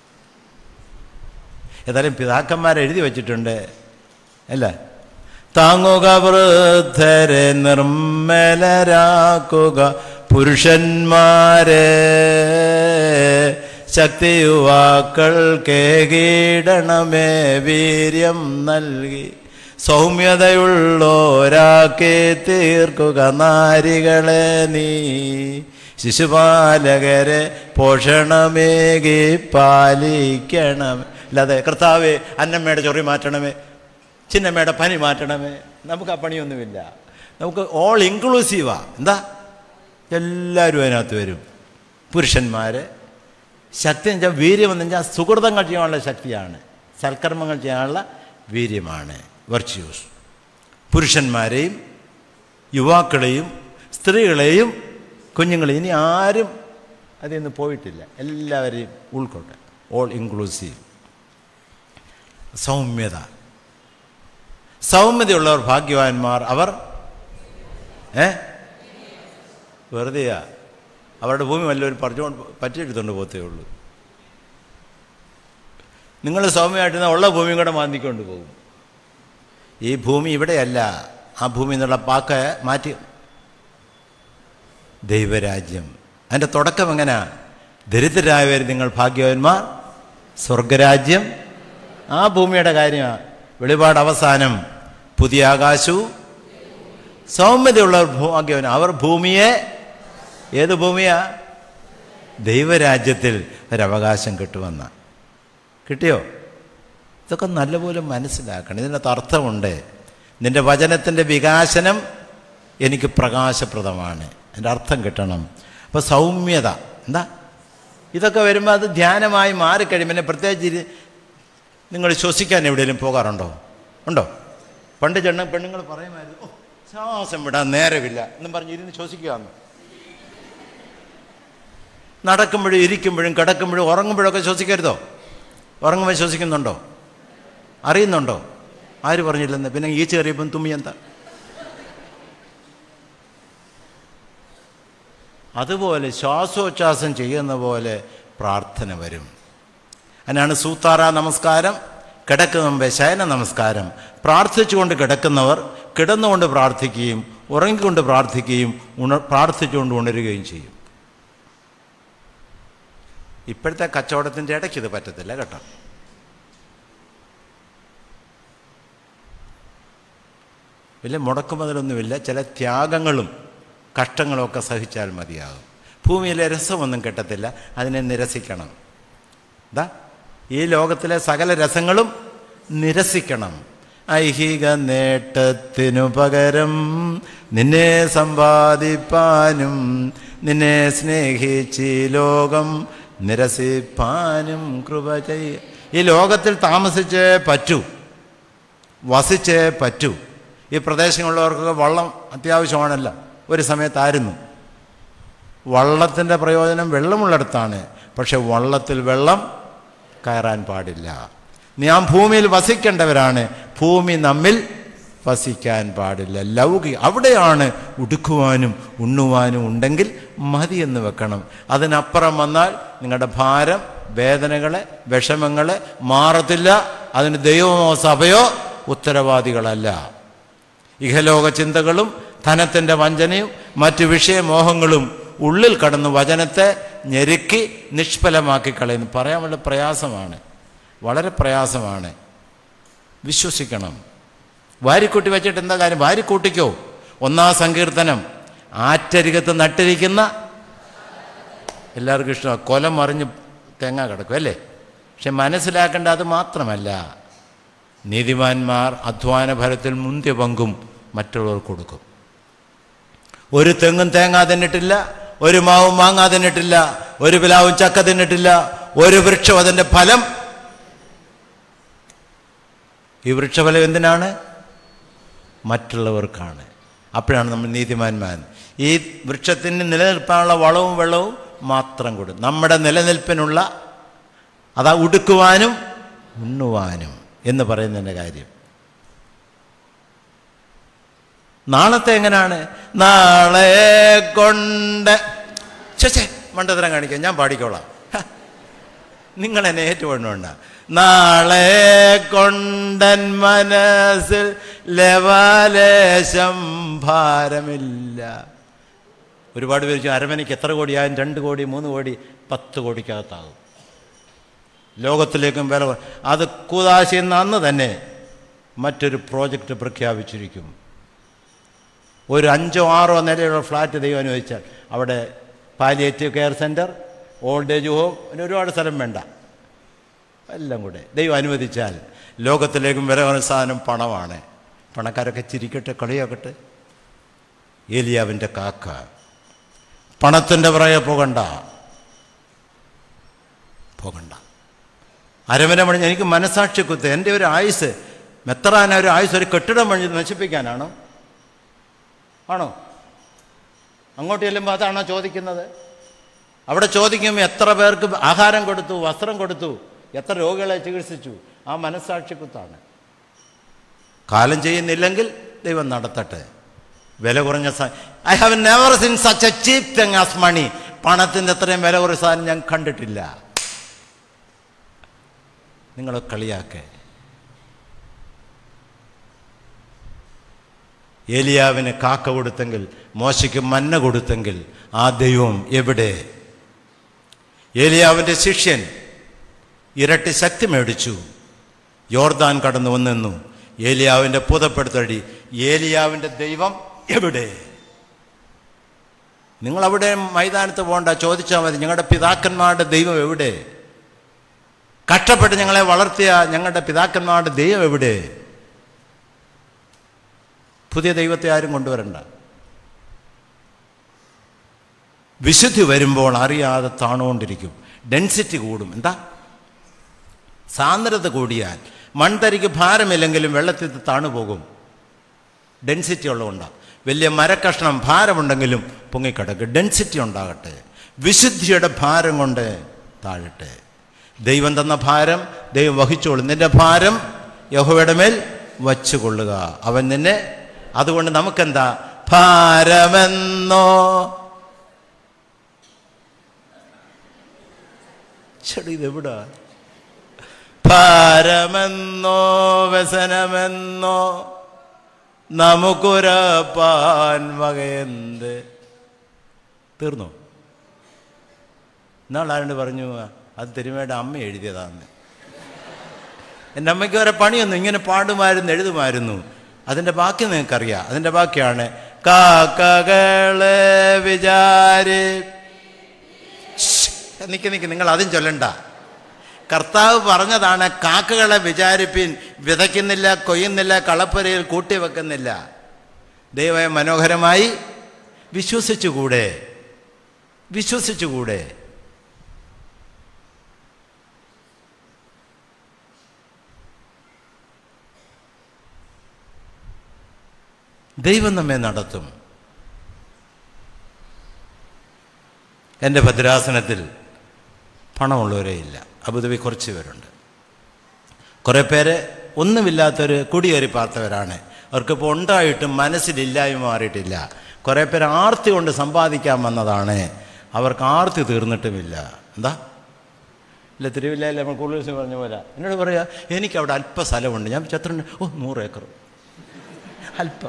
ഏതായാലും പിതാക്കന്മാരെ എഴുതി വച്ചിട്ടുണ്ട് അല്ലേ? താങ്ങുക വൃദ്ധരെ, നിർമ്മലരാക്കുക പുരുഷന്മാരെ, ശക്തി യുവാക്കൾക്കേകീടണമേ വീര്യം നൽകി, സൗമ്യതയുള്ളോരാക്കി തീർക്കുക നാരികളെ നീ, ശിശുപാലകരെ പോഷണമേകി പാലിക്കണം. അല്ലാതെ കർത്താവേ അന്നമ്മയുടെ ചൊറി മാറ്റണമേ, ചിന്നമ്മയുടെ പനി മാറ്റണമേ, നമുക്ക് ആ പണിയൊന്നുമില്ല. നമുക്ക് ഓൾ ഇൻക്ലൂസീവാ. എന്താ? എല്ലാവരും അതിനകത്ത് വരും. പുരുഷന്മാർ ശക്തി എന്ന് വെച്ചാൽ വീര്യം എന്ന് വെച്ചാൽ സുഹൃതങ്ങൾ ചെയ്യാനുള്ള ശക്തിയാണ്, സൽക്കർമ്മങ്ങൾ ചെയ്യാനുള്ള വീര്യമാണ്, വെർച്യൂസ്. പുരുഷന്മാരെയും യുവാക്കളെയും സ്ത്രീകളെയും കുഞ്ഞുങ്ങളെയും ഇനി ആരും അതിൽ നിന്ന് പോയിട്ടില്ല, എല്ലാവരെയും ഉൾക്കൊട്ടെ. All inclusive. സൗമ്യത. സൗമ്യതയുള്ളവർ ഭാഗ്യവാന്മാർ, അവർ ഏ വെറുതെയാ, അവരുടെ ഭൂമി വല്ലവരും പറിച്ചുകൊണ്ട് പറ്റിയെടുത്തുകൊണ്ട് പോകത്തേ ഉള്ളൂ. നിങ്ങൾ സൗമ്യമായിട്ടിരുന്ന ഉള്ള ഭൂമിയും കൂടെ മാന്തിക്കൊണ്ട് പോകും. ഈ ഭൂമി ഇവിടെയല്ല, ആ ഭൂമി എന്നുള്ള പാക്ക് മാറ്റി. ദൈവരാജ്യം അതിൻ്റെ തുടക്കം എങ്ങനെയാ? ദരിദ്രരായവർ നിങ്ങൾ ഭാഗ്യവാന്മാർ, സ്വർഗരാജ്യം ആ ഭൂമിയുടെ കാര്യമാണ്. വെളിപാട് അവസാനം പുതിയ ആകാശവും സൗമ്യതയുള്ളവർ ഭാഗ്യവാൻ, അവർ ഭൂമിയെ, ഏത് ഭൂമിയാ? ദൈവരാജ്യത്തിൽ ഒരവകാശം കിട്ടുമെന്ന. കിട്ടിയോ? ഇതൊക്കെ നല്ലപോലെ മനസ്സിലാക്കണം. ഇതിനകത്ത് അർത്ഥമുണ്ട്. നിൻ്റെ വചനത്തിൻ്റെ വികാസനം എനിക്ക് പ്രകാശപ്രദമാണ്, എൻ്റെ അർത്ഥം കിട്ടണം. അപ്പോൾ സൗമ്യത എന്താ? ഇതൊക്കെ വരുമ്പോൾ അത് ധ്യാനമായി മാറിക്കഴിയും. പിന്നെ പ്രത്യേകിച്ച് നിങ്ങൾ ശ്വസിക്കാൻ എവിടെയെങ്കിലും പോകാറുണ്ടോ? ഉണ്ടോ? പണ്ട് ചെണ്ണ പെണ്ണുങ്ങൾ പറയുമായിരുന്നു, ഓ ശ്വാസം വിടാൻ നേരമില്ല എന്നും പറഞ്ഞ് ഇരുന്ന് ശ്വസിക്കുകയെന്ന്. നടക്കുമ്പോഴും ഇരിക്കുമ്പോഴും കിടക്കുമ്പോഴും ഉറങ്ങുമ്പോഴൊക്കെ ശ്വസിക്കരുതോ? ഉറങ്ങുമ്പോൾ ശ്വസിക്കുന്നുണ്ടോ? അറിയുന്നുണ്ടോ? ആര് പറഞ്ഞില്ലെന്ന്? പിന്നെ ഈ ചെറിയപ്പം തുമ്മി എന്താ? അതുപോലെ ശ്വാസോച്ഛ്വാസം ചെയ്യുന്ന പോലെ പ്രാർത്ഥന വരും. അതിനാണ് സൂത്താറ നമസ്കാരം, കിടക്കുന്ന മുമ്പേ ശയന നമസ്കാരം. പ്രാർത്ഥിച്ചുകൊണ്ട് കിടക്കുന്നവർ കിടന്നുകൊണ്ട് പ്രാർത്ഥിക്കുകയും ഉറങ്ങിക്കൊണ്ട് പ്രാർത്ഥിക്കുകയും ഉണ പ്രാർത്ഥിച്ചുകൊണ്ട് ഉണരുകയും ചെയ്യും. ഇപ്പോഴത്തെ കച്ചവടത്തിൻ്റെ ഇടയ്ക്ക് ഇത് പറ്റത്തില്ല കേട്ടോ. വലിയ മുടക്കുമുതലൊന്നുമില്ല. ചില ത്യാഗങ്ങളും കഷ്ടങ്ങളും ഒക്കെ സഹിച്ചാൽ മതിയാകും. ഭൂമിയിലെ രസമൊന്നും കിട്ടത്തില്ല, അതിനെ നിരസിക്കണം. എന്താ ഈ ലോകത്തിലെ സകല രസങ്ങളും നിരസിക്കണം. ഐഹിക നേട്ടത്തിനു പകരം നിന്നെ സമ്പാദിപ്പാനും നിന്നെ സ്നേഹിച്ച് ലോകം നിരസിപ്പാനും കൃപ ചെയ്യ. ഈ ലോകത്തിൽ താമസിച്ചേ പറ്റൂ, വസിച്ചേ പറ്റൂ. ഈ പ്രദേശങ്ങളിലുള്ളവർക്കൊക്കെ വള്ളം അത്യാവശ്യമാണല്ലോ. ഒരു സമയത്തായിരുന്നു. വള്ളത്തിൻ്റെ പ്രയോജനം വെള്ളമുള്ളിടത്താണ്, പക്ഷെ വള്ളത്തിൽ വെള്ളം കയറാൻ പാടില്ല. നാം ഭൂമിയിൽ വസിക്കേണ്ടവരാണ്, ഭൂമി നമ്മിൽ വസിക്കാൻ പാടില്ല. ലൗകിക അവിടെയാണ് ഉടുക്കുവാനും ഉണ്ണുവാനും ഉണ്ടെങ്കിൽ മതിയെന്ന് വെക്കണം. അതിനപ്പുറം വന്നാൽ നിങ്ങളുടെ ഭാരം, വേദനകളെ, വിഷമങ്ങളെ മാറത്തില്ല. അതിന് ദൈവമോ സഭയോ ഉത്തരവാദികളല്ല. ഇഹലോക ചിന്തകളും ധനത്തിൻ്റെ വഞ്ചനയും മറ്റു വിഷയമോഹങ്ങളും ഉള്ളിൽ കടന്ന് വചനത്തെ ഞെരുക്കി നിഷ്ഫലമാക്കി കളയുന്നു. പറയാൻ വളരെ പ്രയാസമാണ്, വളരെ പ്രയാസമാണ്. വിശ്വസിക്കണം. വാരിക്കൂട്ടി വെച്ചിട്ട് എന്താ കാര്യം? വാരിക്കൂട്ടിക്കോ. ഒന്നാം സങ്കീർത്തനം, ആറ്റരികത്ത് നട്ടിരിക്കുന്ന എല്ലാവർക്കും ഇഷ്ടമാണ്. കൊലം മറിഞ്ഞ് തേങ്ങ കിടക്കും അല്ലേ? പക്ഷെ മനസ്സിലാക്കേണ്ട അത് മാത്രമല്ല, നീതിമാന്മാർ അധ്വാന ഫലത്തിൽ മുന്തിയ പങ്കും മറ്റുള്ളവർക്ക് കൊടുക്കും. ഒരു തെങ്ങും തേങ്ങ തിന്നിട്ടില്ല, ഒരു മാവും മാങ്ങ തിന്നിട്ടില്ല, ഒരു പിലാവും ചക്ക തിന്നിട്ടില്ല, ഒരു വൃക്ഷം അതിൻ്റെ ഫലം. ഈ വൃക്ഷഫലം എന്തിനാണ്? മറ്റുള്ളവർക്കാണ്. അപ്പോഴാണ് നമ്മൾ നീതിമാന്മാർ. ഈ വൃക്ഷത്തിന് നിലനിൽപ്പാനുള്ള വളവും വെള്ളവും മാത്രം കൊടുക്കും. നമ്മുടെ നിലനിൽപ്പിനുള്ള അതാ ഉടുക്കുവാനും ഉണ്ണുവാനും എന്ന് പറയുന്നതിൻ്റെ കാര്യം. നാളത്തെ എങ്ങനെയാണ്? നാളെ കൊണ്ട് ചേച്ചേ മണ്ടത്തരം കാണിക്കാം, ഞാൻ പാടിക്കോളാം, നിങ്ങളെന്നെ ഏറ്റുകൊണ്ടുണ്ട. നാളെ കൊണ്ടൻ മനസ്സിൽ ലവലേശം ഭാരമില്ല. ഒരുപാട് പേര് ചോദിച്ചു അരമനയ്ക്ക് എത്ര കോടിയായും? രണ്ട് കോടി, മൂന്ന് കോടി, പത്ത് കോടിക്കകത്താകും. ലോകത്തിലേക്കും വില അത് കൂതാശിന്ന് അന്ന് തന്നെ മറ്റൊരു പ്രോജക്റ്റ് പ്രഖ്യാപിച്ചിരിക്കും. ഒരു അഞ്ചോ ആറോ നിലയുള്ള ഫ്ലാറ്റ് ദൈവം അനുവദിച്ചാൽ അവിടെ palliative care centre, old age home, പിന്നെ ഒരുപാട് സ്ഥലം വേണ്ട, എല്ലാം കൂടെ ദൈവം അനുവദിച്ചാൽ ലോകത്തിലേക്കും വില കുറഞ്ഞ സാധനം പണമാണ്. പണക്കാരൊക്കെ ചിരിക്കട്ടെ, കളിയാക്കട്ടെ. ഏലിയാവിൻ്റെ കാക്ക പണത്തിൻ്റെ പുറകെ പോകണ്ട, പോകണ്ട. അരമന പണി എനിക്ക് മനസാക്ഷി കുത്ത്. എൻ്റെ ഒരു ആയുസ്, മെത്രാന ഒരു ആയുസ് ഒരു കെട്ടിടം പണി നശിപ്പിക്കാനാണോ? ആണോ? അങ്ങോട്ട് ചെല്ലുമ്പോൾ അതാണോ ചോദിക്കുന്നത്? അവിടെ ചോദിക്കുമ്പോൾ എത്ര പേർക്ക് ആഹാരം കൊടുത്തു, വസ്ത്രം കൊടുത്തു, എത്ര രോഗികളെ ചികിത്സിച്ചു? ആ മനസാക്ഷി കുത്താണ്. കാലം ചെയ്യുന്നില്ലെങ്കിൽ ദൈവം നടത്തട്ടെ. വില കുറഞ്ഞ I have never seen such a cheap thing as money. പണത്തിൻ്റെ അത്രയും വില കുറഞ്ഞ സാധനം ഞാൻ കണ്ടിട്ടില്ല. നിങ്ങളെ കളിയാക്കേ. ഏലിയാവിന് കാക്ക കൊടുത്തെങ്കിൽ, മോശയ്ക്ക് മന്ന കൊടുത്തെങ്കിൽ ആ ദൈവം എവിടെ? ഏലിയാവിൻ്റെ ശിഷ്യൻ ഇരട്ടി ശക്തി മേടിച്ചു, യോർദാൻ കടന്നു വന്നു. ഏലിയാവിൻ്റെ പുതപ്പെടുത്തടി. ഏലിയാവിൻ്റെ ദൈവം എവിടെ? നിങ്ങളവിടെ മൈതാനത്ത് പോകണ്ട, ചോദിച്ചാൽ മതി, ഞങ്ങളുടെ പിതാക്കന്മാരുടെ ദൈവം എവിടെ? കഷ്ടപ്പെട്ട് ഞങ്ങളെ വളർത്തിയ ഞങ്ങളുടെ പിതാക്കന്മാരുടെ ദൈവം എവിടെ? പുതിയ ദൈവത്തെ ആരും കൊണ്ടുവരണ്ട. വിശുദ്ധി വരുമ്പോൾ അറിയാതെ താണുകൊണ്ടിരിക്കും. ഡെൻസിറ്റി കൂടും. എന്താ? സാന്ദ്രത കൂടിയാൽ മൺതരിക്ക് ഭാരമില്ലെങ്കിലും വെള്ളത്തിൽ താണുപോകും. ഡെൻസിറ്റി ഉള്ളതുകൊണ്ടാണ്. വലിയ മരക്കഷ്ണം ഭാരമുണ്ടെങ്കിലും പൊങ്ങിക്കിടക്കും. ഡെൻസിറ്റി ഉണ്ടാകട്ടെ. വിശുദ്ധിയുടെ ഭാരം കൊണ്ട് താഴട്ടെ. ദൈവം തന്ന ഭാരം ദൈവം വഹിച്ചോളും. നിന്റെ ഭാരം യഹോവയുടെ മേൽ വച്ചുകൊള്ളുക, അവൻ നിന്നെ. അതുകൊണ്ട് നമുക്കെന്താ? ഭാരമെന്നോ ചെടി ഇതെവിടാ? ഭാരമെന്നോ വ്യസനമെന്നോ നമുക്കുരപ്പാൻ വകയെന്ത്. തീർന്നു. ഇന്നാളാണ്ട് പറഞ്ഞു അത് തിരുമേടെ അമ്മ എഴുതിയതാന്ന്. എൻ്റെ അമ്മയ്ക്ക് വരെ പണിയൊന്നും ഇങ്ങനെ പാടുമായിരുന്നു, എഴുതുമായിരുന്നു. അതിൻ്റെ ബാക്കി നിങ്ങൾക്കറിയാം. അതിൻ്റെ ബാക്കിയാണ് കാക്കകളെ വിചാരി. നിൽക്ക് നിൽക്ക്, നിങ്ങൾ അതും ചൊല്ലണ്ട. കർത്താവ് പറഞ്ഞതാണ് കാക്കകളെ വിചാരിപ്പിൻ, വിതയ്ക്കുന്നില്ല, കൊയ്യുന്നില്ല, കളപ്പുരയിൽ കൂട്ടിവെക്കുന്നില്ല. ദൈവം മനോഹരമായി വിശ്വസിച്ചുകൂടെ? വിശ്വസിച്ചുകൂടെ? ദൈവം നമ്മെ നടത്തും. എൻ്റെ ഭദ്രാസനത്തിൽ പണമുള്ളവരേ ഇല്ല. അബുദാബി കുറച്ച് പേരുണ്ട്. കുറേ പേര് ഒന്നുമില്ലാത്തൊരു കുടിയേറി പാർത്തവരാണ്. അവർക്കിപ്പോൾ ഉണ്ടായിട്ടും മനസ്സിലില്ലായ്മ മാറിയിട്ടില്ല. കുറേ പേര് ആർത്തി കൊണ്ട് സമ്പാദിക്കാൻ വന്നതാണ്. അവർക്ക് ആർത്തി തീർന്നിട്ടുമില്ല. എന്താ ഇല്ല, തിരുവില്ലയിൽ നമ്മൾ കൂടുതൽ പറഞ്ഞ പോലെ എന്നോട് പറയാ, എനിക്കവിടെ അല്പ സ്ഥലമുണ്ട്. ഞാൻ ചത്രണ്ട്, ഓ നൂറ് ഏക്കർ അല്പം.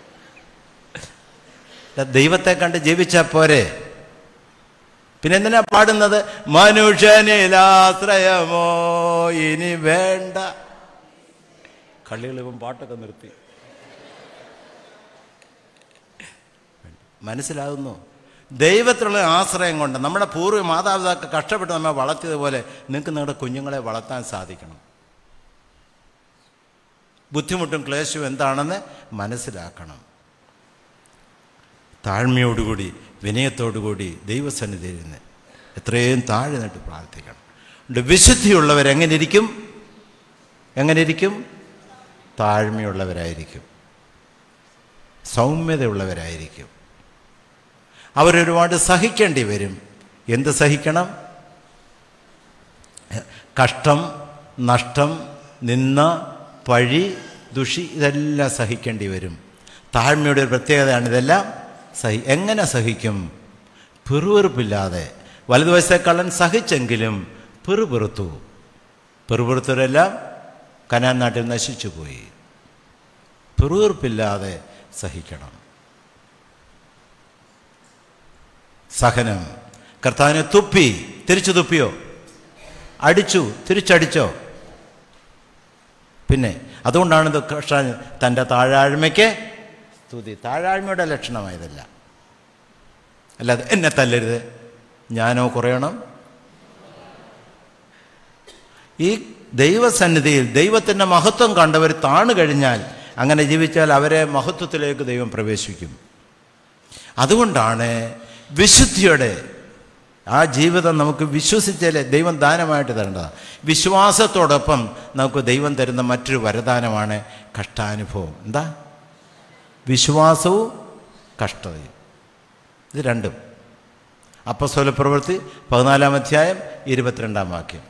ദൈവത്തെ കണ്ട് ജീവിച്ചാൽ പോരെ? പിന്നെ എന്തിനാ പാടുന്നത്? മനുഷ്യനിലാശ്രയമോ ഇനി വേണ്ട. കളികൾ ഇപ്പം പാട്ടൊക്കെ നിർത്തി. മനസ്സിലാകുന്നു? ദൈവത്തിലുള്ള ആശ്രയം കൊണ്ട് നമ്മുടെ പൂർവ്വ മാതാപിതാക്കൾ കഷ്ടപ്പെട്ട് നമ്മെ വളർത്തിയതുപോലെ നിങ്ങൾക്ക് നിങ്ങളുടെ കുഞ്ഞുങ്ങളെ വളർത്താൻ സാധിക്കണം. ബുദ്ധിമുട്ടും ക്ലേശവും എന്താണെന്ന് മനസ്സിലാക്കണം. താഴ്മയോടുകൂടി വിനയത്തോടുകൂടി ദൈവസന്നിധിയിൽ നിന്ന് എത്രയും താഴെ നിന്നിട്ട് പ്രാർത്ഥിക്കണം. വിശുദ്ധിയുള്ളവരെങ്ങനെ ഇരിക്കും? എങ്ങനെ ഇരിക്കും? താഴ്മയുള്ളവരായിരിക്കും, സൗമ്യതയുള്ളവരായിരിക്കും. അവരൊരുപാട് സഹിക്കേണ്ടി വരും. എന്ത് സഹിക്കണം? കഷ്ടം, നഷ്ടം, നിന്ന, പഴി, ദുഷി, ഇതെല്ലാം സഹിക്കേണ്ടി വരും. താഴ്മയുടെ ഒരു പ്രത്യേകതയാണ് ഇതെല്ലാം. സഹി എങ്ങനെ സഹിക്കും? പെറുവെറുപ്പില്ലാതെ. വലതുവശത്തെ കള്ളൻ സഹിച്ചെങ്കിലും പെറുപെറുത്തു. പെറുപെറുത്തവരെല്ലാം കനാൻ നാട്ടിൽ നശിച്ചു പോയി. പെറുവെറുപ്പില്ലാതെ സഹിക്കണം. സഹനം. കർത്താവിനെ തുപ്പി, തിരിച്ചു തുപ്പിയോ? അടിച്ചു, തിരിച്ചടിച്ചോ? പിന്നെ അതുകൊണ്ടാണ് ഇത് കർത്താൻ തൻ്റെ താഴാഴ്മയ്ക്ക് സ്തുതി. താഴാഴ്മയുടെ ലക്ഷണമായതല്ല. അല്ലാതെ എന്നെ തല്ലരുത്, ഞാനോ കുറയണം. ഈ ദൈവസന്നിധിയിൽ ദൈവത്തിൻ്റെ മഹത്വം കണ്ടവർ താണു കഴിഞ്ഞാൽ, അങ്ങനെ ജീവിച്ചാൽ അവരെ മഹത്വത്തിലേക്ക് ദൈവം പ്രവേശിക്കും. അതുകൊണ്ടാണ് വിശുദ്ധിയുടെ ആ ജീവിതം നമുക്ക് വിശ്വസിച്ചാലേ ദൈവം ദാനമായിട്ട് തരേണ്ടതാണ്. വിശ്വാസത്തോടൊപ്പം നമുക്ക് ദൈവം തരുന്ന മറ്റൊരു വരദാനമാണ് കഷ്ടാനുഭവം. എന്താ? വിശ്വാസവും കഷ്ടതയും. ഇത് രണ്ടും. അപ്പോസ്തല പ്രവൃത്തി പതിനാലാം അധ്യായം ഇരുപത്തിരണ്ടാം വാക്യം.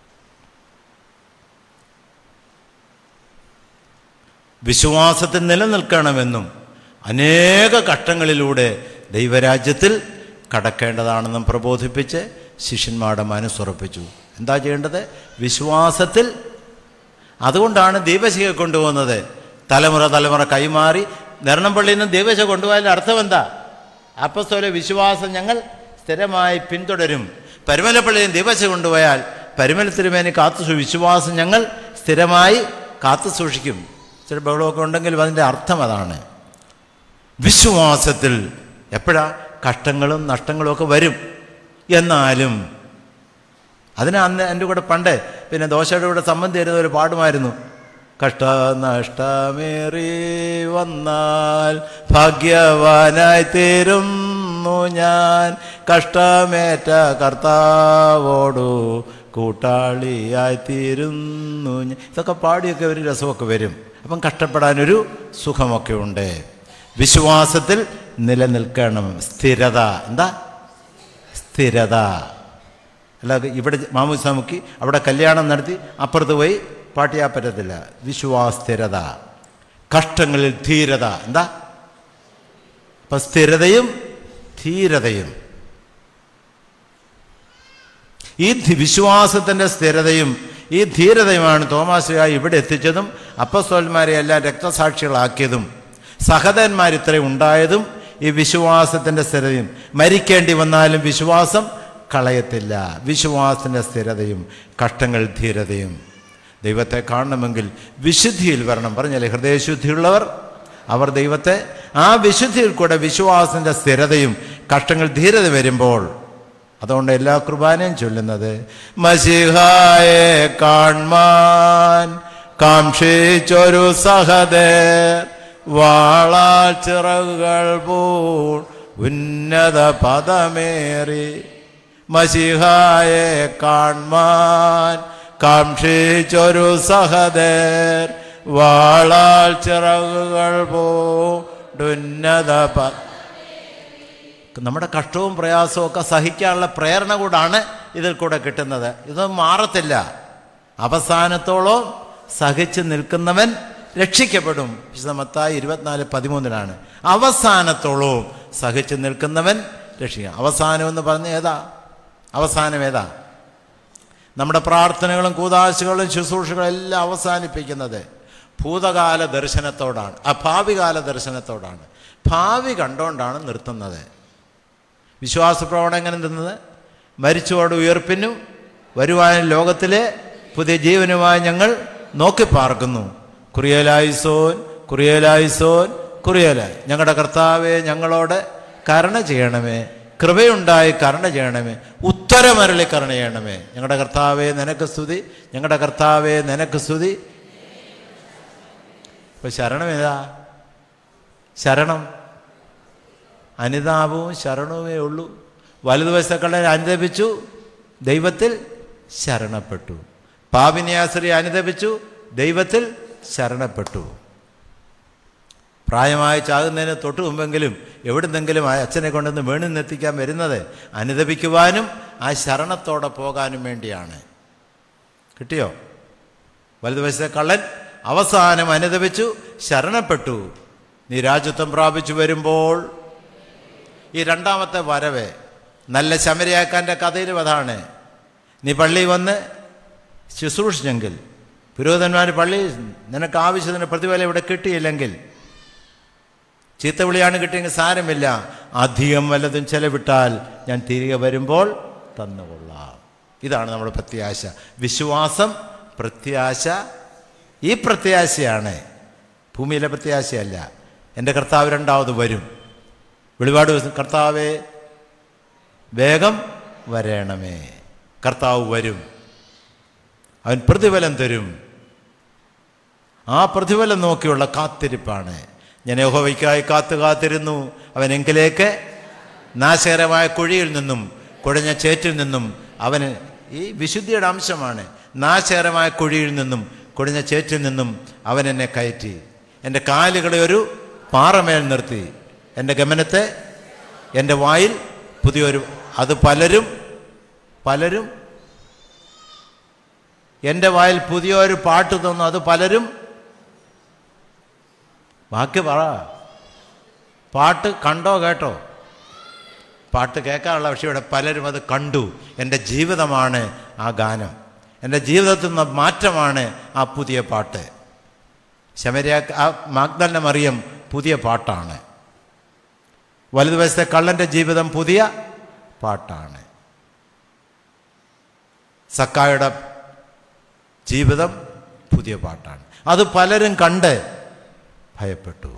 വിശ്വാസത്തിൽ നിലനിൽക്കണമെന്നും അനേക കഷ്ടങ്ങളിലൂടെ ദൈവരാജ്യത്തിൽ കടക്കേണ്ടതാണെന്നും പ്രബോധിപ്പിച്ച് ശിഷ്യന്മാരുടെ മനസ്സുറപ്പിച്ചു. എന്താ ചെയ്യേണ്ടത്? വിശ്വാസത്തിൽ. അതുകൊണ്ടാണ് ദീപശിഖ കൊണ്ടുപോകുന്നത്. തലമുറ തലമുറ കൈമാറി നിരണം പള്ളിയിൽ നിന്ന് ദീപശിഖ കൊണ്ടുപോയതിൻ്റെ അർത്ഥം എന്താ? അപ്പോസ്തല വിശ്വാസം ഞങ്ങൾ സ്ഥിരമായി പിന്തുടരും. പരുമലപ്പള്ളിയിൽ ദീപശിഖ കൊണ്ടുപോയാൽ പരുമല തിരുമേനി കാത്തു വിശ്വാസം ഞങ്ങൾ സ്ഥിരമായി കാത്തു സൂക്ഷിക്കും. ചില ബഹളമൊക്കെ ഉണ്ടെങ്കിലും അതിൻ്റെ അർത്ഥം അതാണ്. വിശ്വാസത്തിൽ എപ്പോഴാ കഷ്ടങ്ങളും നഷ്ടങ്ങളും ഒക്കെ വരും. എന്നാലും അതിന് അന്ന് എൻ്റെ കൂടെ പണ്ട് പിന്നെ ദോശയുടെ കൂടെ സംബന്ധി തരുന്ന ഒരു പാടുമായിരുന്നു. കഷ്ട നഷ്ടമേറി വന്നാൽ ഭാഗ്യവാനായി തീരുന്നു ഞാൻ, കഷ്ടമേറ്റ കർത്താവോടു കൂട്ടാളിയായി തീരുന്നു ഞാൻ. ഇതൊക്കെ പാടിയൊക്കെ ഒരു രസമൊക്കെ വരും. അപ്പം കഷ്ടപ്പെടാനൊരു സുഖമൊക്കെ ഉണ്ട്. വിശ്വാസത്തിൽ നിലനിൽക്കണം. സ്ഥിരത. എന്താ സ്ഥിരത? അല്ല ഇവിടെ മാമൂസ മുക്കി അവിടെ കല്യാണം നടത്തി അപ്പുറത്ത് പോയി പാട്ടിയാ പറ്റത്തില്ല. വിശ്വാസ സ്ഥിരത. കഷ്ടങ്ങളിൽ ധീരത. എന്താ? അപ്പം സ്ഥിരതയും ധീരതയും. ഈ വിശ്വാസത്തിൻ്റെ സ്ഥിരതയും ഈ ധീരതയുമാണ് തോമാശ്ലീഹ ഇവിടെ എത്തിച്ചതും അപ്പോസ്തലന്മാരെ എല്ലാം രക്തസാക്ഷികളാക്കിയതും സഹോദരന്മാർ ഇത്രയും ഉണ്ടായതും ഈ വിശ്വാസത്തിൻ്റെ സ്ഥിരതയും. മരിക്കേണ്ടി വന്നാലും വിശ്വാസം കളയത്തില്ല. വിശ്വാസത്തിൻ്റെ സ്ഥിരതയും കഷ്ടങ്ങൾ ധീരതയും. ദൈവത്തെ കാണണമെങ്കിൽ വിശുദ്ധിയിൽ വരണം. പറഞ്ഞല്ലേ, ഹൃദയശുദ്ധിയുള്ളവർ അവർ ദൈവത്തെ, ആ വിശുദ്ധിയിൽ കൂടെ വിശ്വാസത്തിൻ്റെ സ്ഥിരതയും കഷ്ടങ്ങൾ ധീരത വരുമ്പോൾ, അതുകൊണ്ട് എല്ലാ കുർബാനയും ചൊല്ലുന്നത് മശിഹായെ കാൺമാൻ കാംക്ഷിച്ചൊരു സഹദർ വാളാൽ ചിറകുകൾ പൂൺ ഉന്നത പദമേറി. മശിഹായെ കാൺമാൻ കാംക്ഷിച്ചൊരു സഹദർ വാളാൽ ചിറകുകൾ പൂണ്ടുന്നത പദ. നമ്മുടെ കഷ്ടവും പ്രയാസവും ഒക്കെ സഹിക്കാനുള്ള പ്രേരണ കൂടാണ് ഇതിൽ കൂടെ കിട്ടുന്നത്. ഇതൊന്നും മാറത്തില്ല. അവസാനത്തോളം സഹിച്ച് നിൽക്കുന്നവൻ രക്ഷിക്കപ്പെടും. വിശുദ്ധ മത്തായി ഇരുപത്തിനാല് പതിമൂന്നിലാണ് അവസാനത്തോളവും സഹിച്ച് നിൽക്കുന്നവൻ രക്ഷിക്കുക. അവസാനം എന്ന് പറഞ്ഞ ഏതാ? അവസാനം ഏതാ? നമ്മുടെ പ്രാർത്ഥനകളും കൂദാശകളും ശുശ്രൂഷകളും എല്ലാം അവസാനിപ്പിക്കുന്നത് ഭൂതകാല ദർശനത്തോടാണ്, ആ ഭാവികാല ദർശനത്തോടാണ്. ഭാവി കണ്ടുകൊണ്ടാണ് നിർത്തുന്നത്. വിശ്വാസ പ്രവണത എങ്ങനെ നിന്നത്? മരിച്ചോട് ഉയർപ്പിനും വരുവാൻ ലോകത്തിലെ പുതിയ ജീവനുമായി ഞങ്ങൾ നോക്കി പാർക്കുന്നു. കുറിയലായിസോൻ കുറിയലായിസോൻ കുറിയലായി. ഞങ്ങളുടെ കർത്താവെ ഞങ്ങളോട് കരുണ ചെയ്യണമേ, കൃപയുണ്ടായി കരുണ ചെയ്യണമേ, ഉത്തരമരളി കരുണ ചെയ്യണമേ. ഞങ്ങളുടെ കർത്താവെ നിനക്ക് സ്തുതി, ഞങ്ങളുടെ കർത്താവെ നിനക്ക് സ്തുതി. ഇപ്പൊ ശരണം ഏതാ? ശരണം അനുതാപവും ശരണവുമേ ഉള്ളൂ. വലതുവശക്കളെ അനുദപിച്ചു, ദൈവത്തിൽ ശരണപ്പെട്ടു. പാപിനിയാശ്രയെ അനുദപിച്ചു, ദൈവത്തിൽ ശരണപ്പെട്ടു. പ്രായമായി ചാകുന്നതിന് തൊട്ട് മുമ്പെങ്കിലും എവിടുന്നെങ്കിലും ആ അച്ഛനെ കൊണ്ടുവന്ന് വേണിൽ എത്തിക്കാൻ വരുന്നത് അനുദപിക്കുവാനും ആ ശരണത്തോടെ പോകാനും വേണ്ടിയാണ്. കിട്ടിയോ? വലതുവശത്തെ കള്ളൻ അവസാനം അനുദപിച്ചു, ശരണപ്പെട്ടു. നീ രാജ്യത്വം പ്രാപിച്ചു വരുമ്പോൾ ഈ രണ്ടാമത്തെ വരവ് നല്ല ശമരിയാക്കാൻ്റെ കഥയിലും അതാണ്. നീ പള്ളി വന്ന് ശുശ്രൂഷിച്ചെങ്കിൽ, പുരോഹിതന്മാർ പള്ളി നിനക്ക് ആവശ്യത്തിന് പ്രതിഫലം ഇവിടെ കിട്ടിയില്ലെങ്കിൽ, ചീത്തവിളിയാണ് കിട്ടിയെങ്കിൽ സാരമില്ല, അധികം വല്ലതും ചെലവിട്ടാൽ ഞാൻ തിരികെ വരുമ്പോൾ തന്നുകൊള്ളാം. ഇതാണ് നമ്മുടെ പ്രത്യാശ. വിശ്വാസം, പ്രത്യാശ. ഈ പ്രത്യാശയാണ്, ഭൂമിയിലെ പ്രത്യാശയല്ല. എൻ്റെ കർത്താവ് രണ്ടാമത് വരും. വെളിപാട് കർത്താവേ വേഗം വരണമേ. കർത്താവ് വരും, അവൻ പ്രതിഫലം തരും. ആ പ്രതിഫലം നോക്കിയുള്ള കാത്തിരിപ്പാണ്. ഞാൻ യഹോവയ്ക്കായി കാത്തു കാത്തിരുന്നു, അവൻ എങ്കിലേക്ക് നാശകരമായ കുഴിയിൽ നിന്നും കുഴഞ്ഞ ചേറ്റിൽ നിന്നും അവന്, ഈ വിശുദ്ധിയുടെ അംശമാണ്, നാശകരമായ കുഴിയിൽ നിന്നും കുഴഞ്ഞ ചേറ്റിൽ നിന്നും അവൻ എന്നെ കയറ്റി, എൻ്റെ കാലുകളെ ഒരു പാറമേൽ നിർത്തി, എൻ്റെ ഗമനത്തെ എൻ്റെ വായിൽ പുതിയൊരു, അത് പലരും പലരും എൻ്റെ വായിൽ പുതിയൊരു പാട്ട് തന്നു, അത് പലരും, ബാക്കി പറ, പാട്ട് കണ്ടോ കേട്ടോ? പാട്ട് കേൾക്കാനുള്ള, പക്ഷേ ഇവിടെ പലരും അത് കണ്ടു. എൻ്റെ ജീവിതമാണ് ആ ഗാനം, എൻ്റെ ജീവിതത്തിൽ നിന്ന് മാറ്റമാണ് ആ പുതിയ പാട്ട്. ശമരിയ ആ മഗ്ദലന മറിയം പുതിയ പാട്ടാണ്. വലതുവശത്തെ കള്ളൻ്റെ ജീവിതം പുതിയ പാട്ടാണ്. സക്കായുടെ ജീവിതം പുതിയ പാട്ടാണ്. അത് പലരും കണ്ട് ഭയപ്പെട്ടു.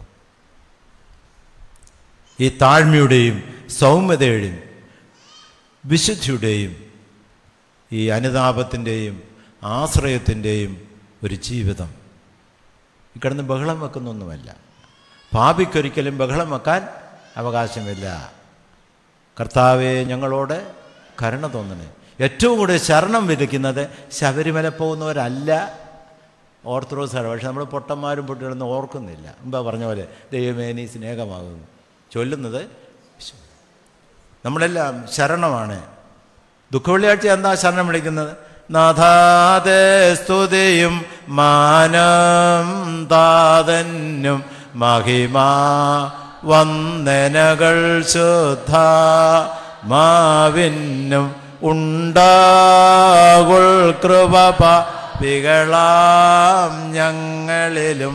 ഈ താഴ്മയുടെയും സൗമ്യതയുടെയും വിശുദ്ധിയുടെയും ഈ അനുതാപത്തിൻ്റെയും ആശ്രയത്തിൻ്റെയും ഒരു ജീവിതം ഈ കിടന്ന് ബഹളം വെക്കുന്നൊന്നുമല്ല. പാപിക്കൊരിക്കലും ബഹളം വെക്കാൻ അവകാശമില്ല. കർത്താവെ ഞങ്ങളോട് കരുണ തോന്നണേ. ഏറ്റവും കൂടുതൽ ശരണം വിധിക്കുന്നത് ശബരിമല പോകുന്നവരല്ല, ഓർത്തഡോക്സാണ്. പക്ഷെ നമ്മൾ പൊട്ടന്മാരും പൊട്ടികളൊന്നും ഓർക്കുന്നില്ല. മുമ്പ് പറഞ്ഞ പോലെ ദൈവമേ നീ സ്നേഹമാകുന്നു ചൊല്ലുന്നത് നമ്മളെല്ലാം ശരണമാണ്. ദുഃഖവെള്ളിയാഴ്ച എന്താ ശരണം വിളിക്കുന്നത്? നാഥാദേ സ്തുതിയും മാനം താതന്നും മഹിമാ വന്ദനകൾ ശുദ്ധ മാവിന്നും ഉണ്ടാകുൾ കൃപ പാപികളാം ഞങ്ങളിലും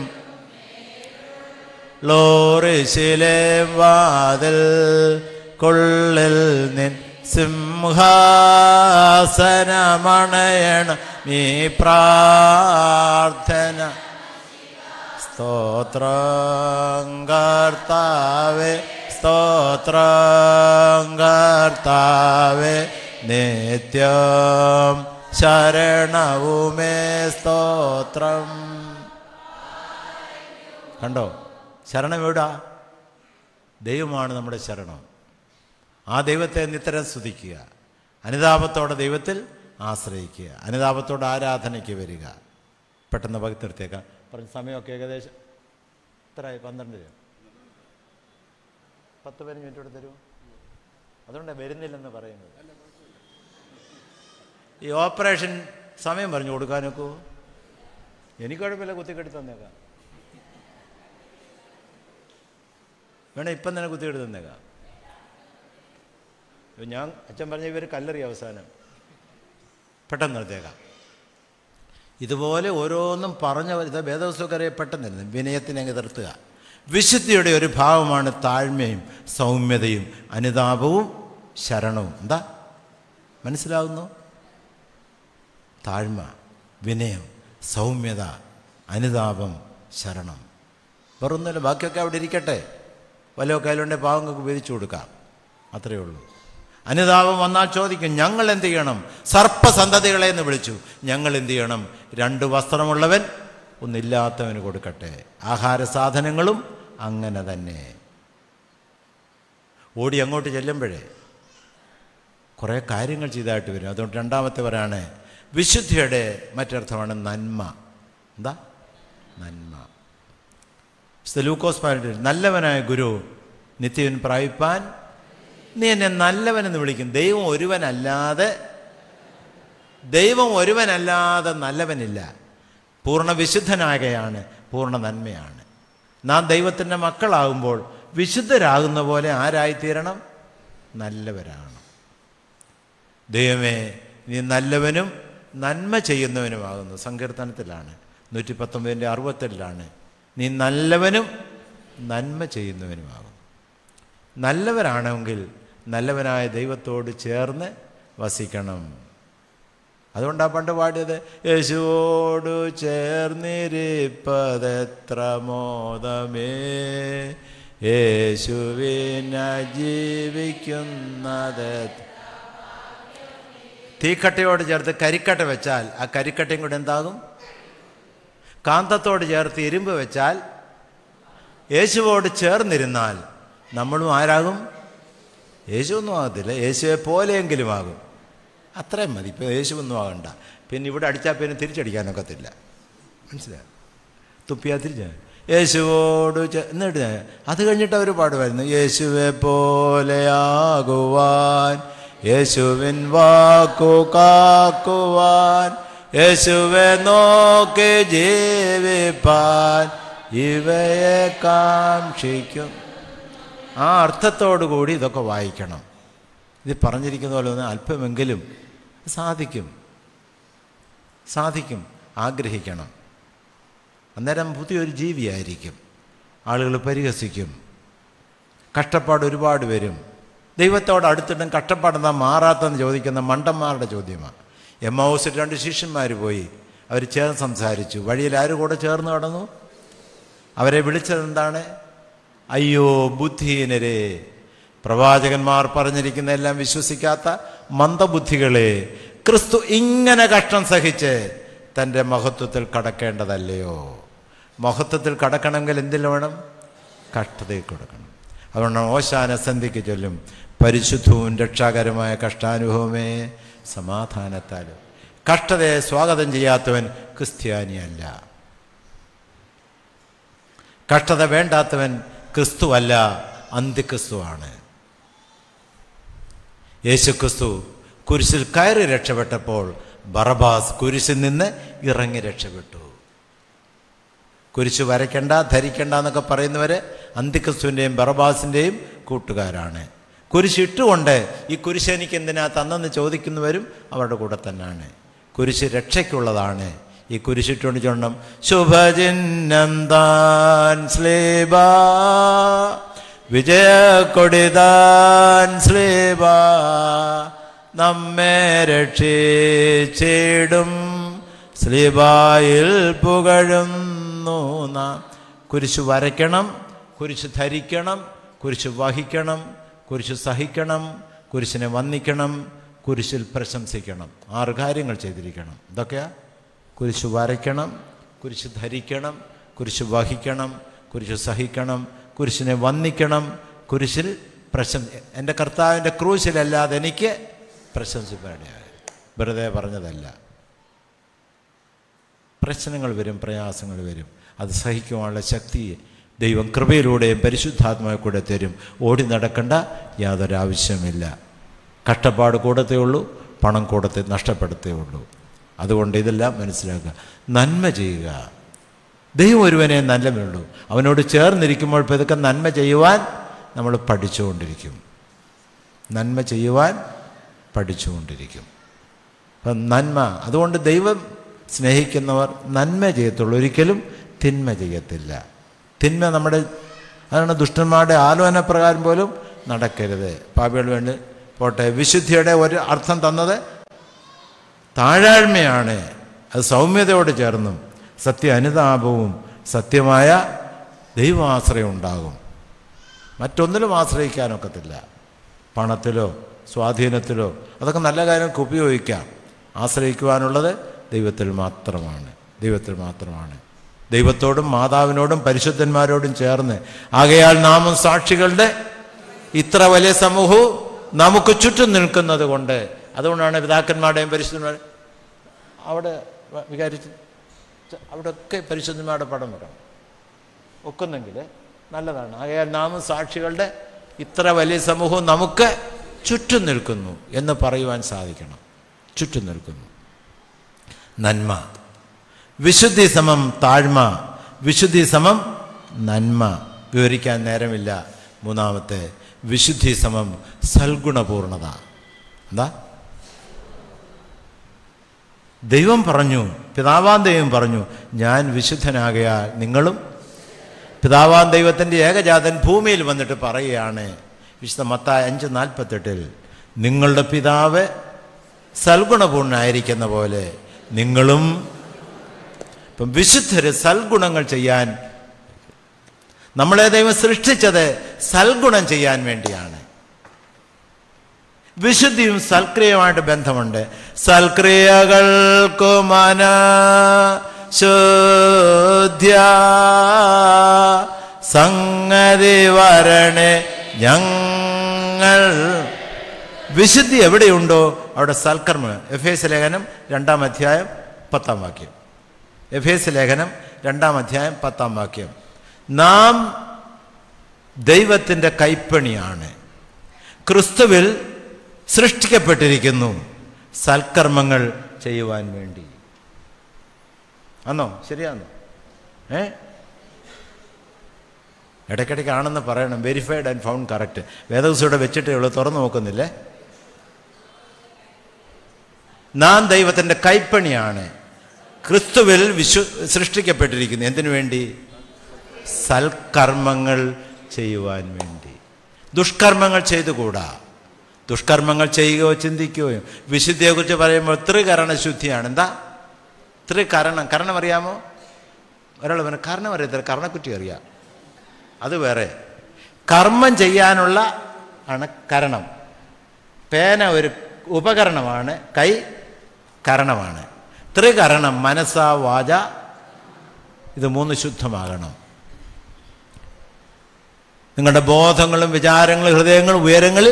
ലോറിശിലെ വാതിൽ കൊള്ളിൽ നിൻ സിംഹാസനമണയണം നീ പ്രാർത്ഥന. സ്തോത്രം കർത്താവേ, സ്തോത്രം കർത്താവേ, നിത്യം ശരണവുമേ സ്തോത്രം. കണ്ടോ, ശരണം എവിടാ? ദൈവമാണ് നമ്മുടെ ശരണം. ആ ദൈവത്തെ നിത്തരം സ്തുതിക്കുക, അനുതാപത്തോടെ ദൈവത്തിൽ ആശ്രയിക്കുക, അനുതാപത്തോടെ ആരാധനയ്ക്ക് വരിക. പെട്ടെന്ന് ഭക്തി നിർത്തിയേക്കാം. പറഞ്ഞ സമയമൊക്കെ ഏകദേശം എത്രയായി? പന്ത്രണ്ട് രൂപ പത്ത് പതിനഞ്ച് മിനിറ്റ് കൂടെ തരൂ. അതുകൊണ്ടാണ് വരുന്നില്ലെന്ന് പറയുന്നത്. ഈ ഓപ്പറേഷൻ സമയം പറഞ്ഞു കൊടുക്കാനൊക്കെ എനിക്ക് കുഴപ്പമില്ല, കുത്തിക്കെട്ടി തന്നേക്കാം. വേണേ ഇപ്പം തന്നെ കുത്തിക്കെട്ടി തന്നേക്കാം. ഞാൻ അച്ഛൻ പറഞ്ഞ ഇവർ കല്ലെറിയ അവസാനം പെട്ടെന്ന് നിർത്തിയേക്കാം. ഇതുപോലെ ഓരോന്നും പറഞ്ഞ ഇത് വേദപുസ്തകരെ പെട്ടെന്ന് വിനയത്തിനെ അങ്ങ് നിർത്തുക. വിശുദ്ധിയുടെ ഒരു ഭാവമാണ് താഴ്മയും സൗമ്യതയും അനുതാപവും ശരണവും. എന്താ മനസ്സിലാവുന്നു? താഴ്മ, വിനയം, സൗമ്യത, അനുതാപം, ശരണം. വേറൊന്നുമില്ല, ബാക്കിയൊക്കെ അവിടെ ഇരിക്കട്ടെ. വല്ലോ കയ്യിലുണ്ടെ പാവങ്ങൾക്ക് വിധിച്ചു കൊടുക്കാം, അത്രയേ ഉള്ളൂ. അനുതാപം വന്നാൽ ചോദിക്കും, ഞങ്ങൾ എന്ത് ചെയ്യണം? സർപ്പസന്തതികളെ എന്ന് വിളിച്ചു. ഞങ്ങൾ എന്ത് ചെയ്യണം? രണ്ട് വസ്ത്രമുള്ളവൻ ഒന്നില്ലാത്തവന് കൊടുക്കട്ടെ. ആഹാര സാധനങ്ങളും അങ്ങനെ തന്നെ. ഓടി അങ്ങോട്ട് ചെല്ലുമ്പോഴേ കുറേ കാര്യങ്ങൾ ചെയ്തായിട്ട് വരും. അതുകൊണ്ട് രണ്ടാമത്തെ പറയാണ് വിശുദ്ധിയുടെ മറ്റർത്ഥമാണ് നന്മ. എന്താ നന്മ? ലൂക്കോസ് പറഞ്ഞിട്ട്, നല്ലവനായ ഗുരു നിത്യവൻ പ്രാപിപ്പാൻ നീ എന്നെ നല്ലവനെന്ന് വിളിക്കും. ദൈവം ഒരുവനല്ലാതെ ദൈവം ഒരുവനല്ലാതെ നല്ലവനില്ല. പൂർണ്ണ വിശുദ്ധനാകയാണ്, പൂർണ്ണ നന്മയാണ്. നാം ദൈവത്തിൻ്റെ മക്കളാകുമ്പോൾ വിശുദ്ധരാകുന്ന പോലെ ആരായിത്തീരണം? നല്ലവരാണ്. ദൈവമേ നീ നല്ലവനും നന്മ ചെയ്യുന്നവനുമാകുന്നു. സങ്കീർത്തനത്തിലാണ്, നൂറ്റി പത്തൊമ്പതിൻ്റെ അറുപത്തെട്ടിലാണ്. നീ നല്ലവനും നന്മ ചെയ്യുന്നവനുമാകും. നല്ലവരാണെങ്കിൽ നല്ലവനായ ദൈവത്തോട് ചേർന്ന് വസിക്കണം. അതുകൊണ്ടാണ് പണ്ട് പാടിയത്, യേശുവോടു ചേർന്നിരിപ്പതെത്ര മോദമേ, യേശുവിന ജീവിക്കുന്നത്. തീക്കട്ടയോട് ചേർത്ത് കരിക്കട്ട വെച്ചാൽ ആ കരിക്കട്ടയും കൂടെ എന്താകും? കാന്തത്തോട് ചേർത്ത് ഇരുമ്പ് വെച്ചാൽ, യേശുവോട് ചേർന്നിരുന്നാൽ നമ്മളും ആരാകും? യേശുവൊന്നും ആകത്തില്ല, യേശുവെ പോലെയെങ്കിലും ആകും. അത്രയും മതി. ഇപ്പോൾ യേശുവൊന്നും ആകണ്ട. പിന്നെ ഇവിടെ അടിച്ചാൽ പിന്നെ തിരിച്ചടിക്കാനൊക്കത്തില്ല. മനസ്സിലായി? തുപ്പിയാൽ തിരിച്ച് യേശുവോട് എന്നിട്ട് അത് കഴിഞ്ഞിട്ട് അവർ പാടുമായിരുന്നു, യേശുവെ പോലെയാകുവാൻ, യേശുവിൻ വാക്കു കാക്കുവാൻ, യേശുവെ നോക്കി ജീവിപ്പാൻ ഇവയെ കാക്ഷിക്കും. ആ അർത്ഥത്തോടു കൂടി ഇതൊക്കെ വായിക്കണം. ഇത് പറഞ്ഞിരിക്കുന്ന പോലെ ഒന്ന് അല്പമെങ്കിലും സാധിക്കും സാധിക്കും ആഗ്രഹിക്കണം. അന്നേരം പുതിയൊരു ജീവിയായിരിക്കും. ആളുകൾ പരിഹസിക്കും, കഷ്ടപ്പാട് ഒരുപാട് വരും. ദൈവത്തോട് അടുത്തിട്ടും കഷ്ടപ്പാടെന്താ മാറാത്തെന്ന് ചോദിക്കുന്ന മണ്ടന്മാരുടെ ചോദ്യമാണ്. എമ്മൗസിൽ രണ്ട് ശിഷ്യന്മാർ പോയി, അവർ ചേർന്ന് സംസാരിച്ചു. വഴിയിൽ ആര് കൂടെ ചേർന്ന് കടന്നു? അവരെ വിളിച്ചതെന്താണ്? അയ്യോ ബുദ്ധിഹീനരെ, പ്രവാചകന്മാർ പറഞ്ഞിരിക്കുന്ന എല്ലാം വിശ്വസിക്കാത്ത മന്ദബുദ്ധികളെ, ക്രിസ്തു ഇങ്ങനെ കഷ്ടം സഹിച്ച് തൻ്റെ മഹത്വത്തിൽ കടക്കേണ്ടതല്ലയോ? മഹത്വത്തിൽ കടക്കണമെങ്കിൽ എന്തിൽ വേണം? കഷ്ടതയിൽ കൊടുക്കണം. അതുകൊണ്ട് ഓശാന സന്ധിക്ക് ചൊല്ലും, പരിശുദ്ധവും രക്ഷാകരമായ കഷ്ടാനുഭവമേ സമാധാനത്താലും. കഷ്ടതയെ സ്വാഗതം ചെയ്യാത്തവൻ ക്രിസ്ത്യാനിയല്ല. കഷ്ടത വേണ്ടാത്തവൻ ക്രിസ്തുവല്ല, അന്തിക്രിസ്തുവാണ്. യേശുക്രിസ്തു കുരിശിൽ കയറി രക്ഷപ്പെട്ടപ്പോൾ ബറബാസ് കുരിശിൽ നിന്ന് ഇറങ്ങി രക്ഷപ്പെട്ടു. കുരിശ് വരയ്ക്കണ്ട, ധരിക്കണ്ട എന്നൊക്കെ പറയുന്നവർ അന്തിക്രിസ്തുവിൻ്റെയും ബറബാസിൻ്റെയും കൂട്ടുകാരാണ്. കുരിശിട്ടുകൊണ്ട് ഈ കുരിശ് എനിക്ക് എന്തിനാ തന്നെന്ന് ചോദിക്കുന്നവരും അവരുടെ കൂടെ തന്നെയാണ്. കുരിശ് രക്ഷയ്ക്കുള്ളതാണ്. ഈ കുരിശിട്ടുകൊണ്ട് ചൊല്ലണം, ശുഭചിഹ്നം താൻ സ്ലീബ, വിജയക്കൊടിതാൻ സ്ലീബ, നമ്മെ രക്ഷിച്ചിടും സ്ലീബായിൽ പുകഴുന്നു നാം. കുരിശ് വരയ്ക്കണം, കുരിശ് ധരിക്കണം, കുരിശ് വഹിക്കണം, കുരിശ് സഹിക്കണം, കുരിശിനെ വന്ദിക്കണം, കുരിശിൽ പ്രശംസിക്കണം. ആറ് കാര്യങ്ങൾ ചെയ്തിരിക്കണം. ഇതൊക്കെയാ കുരിശ് വരയ്ക്കണം, കുരിശ് ധരിക്കണം, കുരിശ് വഹിക്കണം, കുരിശ് സഹിക്കണം, കുരിശിനെ വന്ദിക്കണം, കുരിശിൽ പ്രശംസ. എൻ്റെ കർത്താവിൻ്റെ ക്രൂശിലല്ലാതെ എനിക്ക് പ്രശംസിപ്പാടിയായ വെറുതെ പറഞ്ഞതല്ല. പ്രശ്നങ്ങൾ വരും, പ്രയാസങ്ങൾ വരും. അത് സഹിക്കുവാനുള്ള ശക്തി ദൈവം കൃപയിലൂടെയും പരിശുദ്ധാത്മാവിൽ കൂടെ തരും. ഓടി നടക്കേണ്ട യാതൊരാവശ്യമില്ല. കഷ്ടപ്പാട് കൂടത്തേ ഉള്ളൂ, പണം കൂടത്തെ നഷ്ടപ്പെടുത്തേ ഉള്ളൂ. അതുകൊണ്ട് ഇതെല്ലാം മനസ്സിലാക്കുക. നന്മ ചെയ്യുക. ദൈവം ഒരുവനെ നന്മയുള്ളൂ. അവനോട് ചേർന്നിരിക്കുമ്പോൾ ഇതൊക്കെ നന്മ ചെയ്യുവാൻ നമ്മൾ പഠിച്ചുകൊണ്ടിരിക്കും. നന്മ ചെയ്യുവാൻ പഠിച്ചുകൊണ്ടിരിക്കും. അപ്പം നന്മ, അതുകൊണ്ട് ദൈവം സ്നേഹിക്കുന്നവർ നന്മ ചെയ്യത്തുള്ളൂ, ഒരിക്കലും തിന്മ ചെയ്യത്തില്ല. തിന്മ നമ്മുടെ, അതാണ് ദുഷ്ടന്മാരുടെ ആലോചന പ്രകാരം പോലും നടക്കരുത്. പാപികൾ വേണ്ടി പോട്ടെ. വിശുദ്ധിയുടെ ഒരു അർത്ഥം തന്നത് താഴാഴ്മയാണ്. അത് സൗമ്യതയോട് ചേർന്നും സത്യ അനുതാപവും സത്യമായ ദൈവാശ്രയം ഉണ്ടാകും. മറ്റൊന്നിലും ആശ്രയിക്കാനൊക്കത്തില്ല. പണത്തിലോ സ്വാധീനത്തിലോ അതൊക്കെ നല്ല കാര്യങ്ങൾക്ക് ഉപയോഗിക്കാം. ആശ്രയിക്കുവാനുള്ളത് ദൈവത്തിൽ മാത്രമാണ്. ദൈവത്തിൽ മാത്രമാണ്. ദൈവത്തോടും മാതാവിനോടും പരിശുദ്ധന്മാരോടും ചേർന്ന്, ആകയാൽ നാമും സാക്ഷികളുടെ ഇത്ര വലിയ സമൂഹവും നമുക്ക് ചുറ്റും നിൽക്കുന്നത് കൊണ്ട്, അതുകൊണ്ടാണ് പിതാക്കന്മാരുടെയും പരിശുദ്ധന്മാരും അവിടെ വിചാരിച്ച് അവിടെ ഒക്കെ പരിശുദ്ധന്മാരുടെ പടം വെക്കണം. ഒക്കുന്നെങ്കിൽ നല്ലതാണ്. ആകയാൽ നാമും സാക്ഷികളുടെ ഇത്ര വലിയ സമൂഹവും നമുക്ക് ചുറ്റും നിൽക്കുന്നു എന്ന് പറയുവാൻ സാധിക്കണം. ചുറ്റും നിൽക്കുന്നു. നന്മ. വിശുദ്ധി സമം താഴ്മ, വിശുദ്ധി സമം നന്മ. വിവരിക്കാൻ നേരമില്ല. മൂന്നാമത്തെ, വിശുദ്ധി സമം സൽഗുണപൂർണത. എന്താ? ദൈവം പറഞ്ഞു, പിതാവാൻ ദൈവം പറഞ്ഞു, ഞാൻ വിശുദ്ധനാകയാൽ നിങ്ങളും. പിതാവാൻ ദൈവത്തിൻ്റെ ഏകജാതൻ ഭൂമിയിൽ വന്നിട്ട് പറയുകയാണ്, വിശുദ്ധ മത്തായി അഞ്ച് നാൽപ്പത്തെട്ടിൽ, നിങ്ങളുടെ പിതാവ് സൽഗുണപൂർണ്ണനായിരിക്കുന്ന പോലെ നിങ്ങളും. ഇപ്പം വിശുദ്ധര് സൽഗുണങ്ങൾ ചെയ്യാൻ, നമ്മളെ ദൈവം സൃഷ്ടിച്ചത് സൽഗുണം ചെയ്യാൻ വേണ്ടിയാണ്. വിശുദ്ധിയും സൽക്രിയയുമായിട്ട് ബന്ധമുണ്ട്. സൽക്രിയകൾക്കു മനഃശുദ്ധ്യ സംഗതി വരണേ ഞങ്ങൾ. വിശുദ്ധി എവിടെയുണ്ടോ അവിടെ സൽക്കർമ്മം. എഫ് എസ് ലേഖനം രണ്ടാം അധ്യായം പത്താം വാക്യം. എഫ് എസ് ലേഖനം രണ്ടാം അധ്യായം പത്താം വാക്യം. നാം ദൈവത്തിൻ്റെ കൈപ്പണിയാണ്, ക്രിസ്തുവിൽ സൃഷ്ടിക്കപ്പെട്ടിരിക്കുന്നു സൽക്കർമ്മങ്ങൾ ചെയ്യുവാൻ വേണ്ടി. ആണോ? ശരിയാണോ? ഏ ഇടയ്ക്കിടയ്ക്ക് ആണെന്ന് പറയണം. Verified and found correct. വേദപുസ്തകം വെച്ചിട്ടേ ഉള്ളൂ, തുറന്നു നോക്കുന്നില്ലേ? നാം ദൈവത്തിൻ്റെ കൈപ്പണിയാണ്, ക്രിസ്തുവിൽ വിശ്വ സൃഷ്ടിക്കപ്പെട്ടിരിക്കുന്നു. എന്തിനു വേണ്ടി? സൽക്കർമ്മങ്ങൾ ചെയ്യുവാൻ വേണ്ടി. ദുഷ്കർമ്മങ്ങൾ ചെയ്തുകൂടാ. ദുഷ്കർമ്മങ്ങൾ ചെയ്യുകയോ ചിന്തിക്കുകയോ. വിശുദ്ധിയെക്കുറിച്ച് പറയുമ്പോൾ ത്രികരണ ശുദ്ധിയാണ്. എന്താ ത്രികരണം? കരണം അറിയാമോ? ഒരാൾ പറഞ്ഞു കരണം അറിയത്തില്ല, കർണക്കുറ്റി അറിയാം. അത് വേറെ. കർമ്മം ചെയ്യാനുള്ള ആണ് കരണം. പേന ഒരു ഉപകരണമാണ്, കൈ കരണമാണ്. ത്രികരണം മനസ്സ വാച, ഇത് മൂന്ന് ശുദ്ധമാകണം. നിങ്ങളുടെ ബോധങ്ങളും വിചാരങ്ങളും ഹൃദയങ്ങളും ഉയരങ്ങളിൽ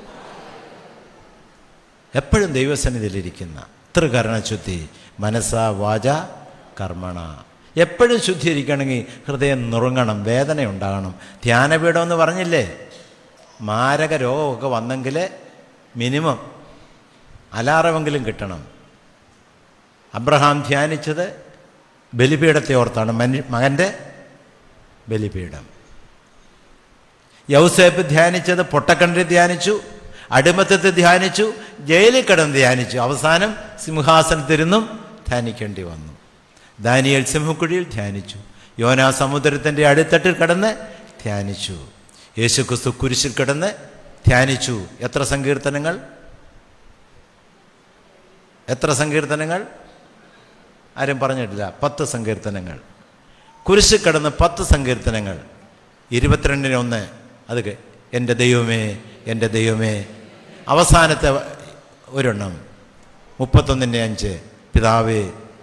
എപ്പോഴും ദൈവസന്നിധിയിലിരിക്കുന്ന ത്രികരണശുദ്ധി. മനസ്സ വാച കർമ്മണ. എപ്പോഴും ശുദ്ധീകരിക്കണമെങ്കിൽ ഹൃദയം നുറുങ്ങണം, വേദന ഉണ്ടാകണം. ധ്യാനപീഠം എന്ന് പറഞ്ഞില്ലേ, മാരക രോഗമൊക്കെ വന്നെങ്കിൽ മിനിമം അലാറമെങ്കിലും കിട്ടണം. അബ്രഹാം ധ്യാനിച്ചത് ബലിപീഠത്തെ ഓർത്താണ്, മനു മകൻ്റെ ബലിപീഠം. യൗസേപ്പ് ധ്യാനിച്ചത് പൊട്ടക്കണ്ണിൽ ധ്യാനിച്ചു, അടിമത്തത്തെ ധ്യാനിച്ചു, ജയിലിൽ കിടന്ന് ധ്യാനിച്ചു, അവസാനം സിംഹാസനത്തിരുന്നും ധ്യാനിക്കേണ്ടി വന്നു. ദാനിയേൽ സിംഹക്കുഴിയിൽ ധ്യാനിച്ചു, യോനാ സമുദ്രത്തിൻ്റെ അടിത്തട്ടിൽ കിടന്ന് ധ്യാനിച്ചു, യേശുക്രിസ്തു കുരിശിൽ കിടന്ന് ധ്യാനിച്ചു. എത്ര സങ്കീർത്തനങ്ങൾ, എത്ര സങ്കീർത്തനങ്ങൾ? ആരും പറഞ്ഞിട്ടില്ല. പത്ത് സങ്കീർത്തനങ്ങൾ. കുരിശിൽ കിടന്ന് പത്ത് സങ്കീർത്തനങ്ങൾ. ഇരുപത്തിരണ്ടിന് ഒന്ന് അത് എൻ്റെ ദൈവമേ എൻ്റെ ദൈവമേ. അവസാനത്തെ ഒരെണ്ണം മുപ്പത്തൊന്നിൻ്റെ അഞ്ച് പിതാവേ.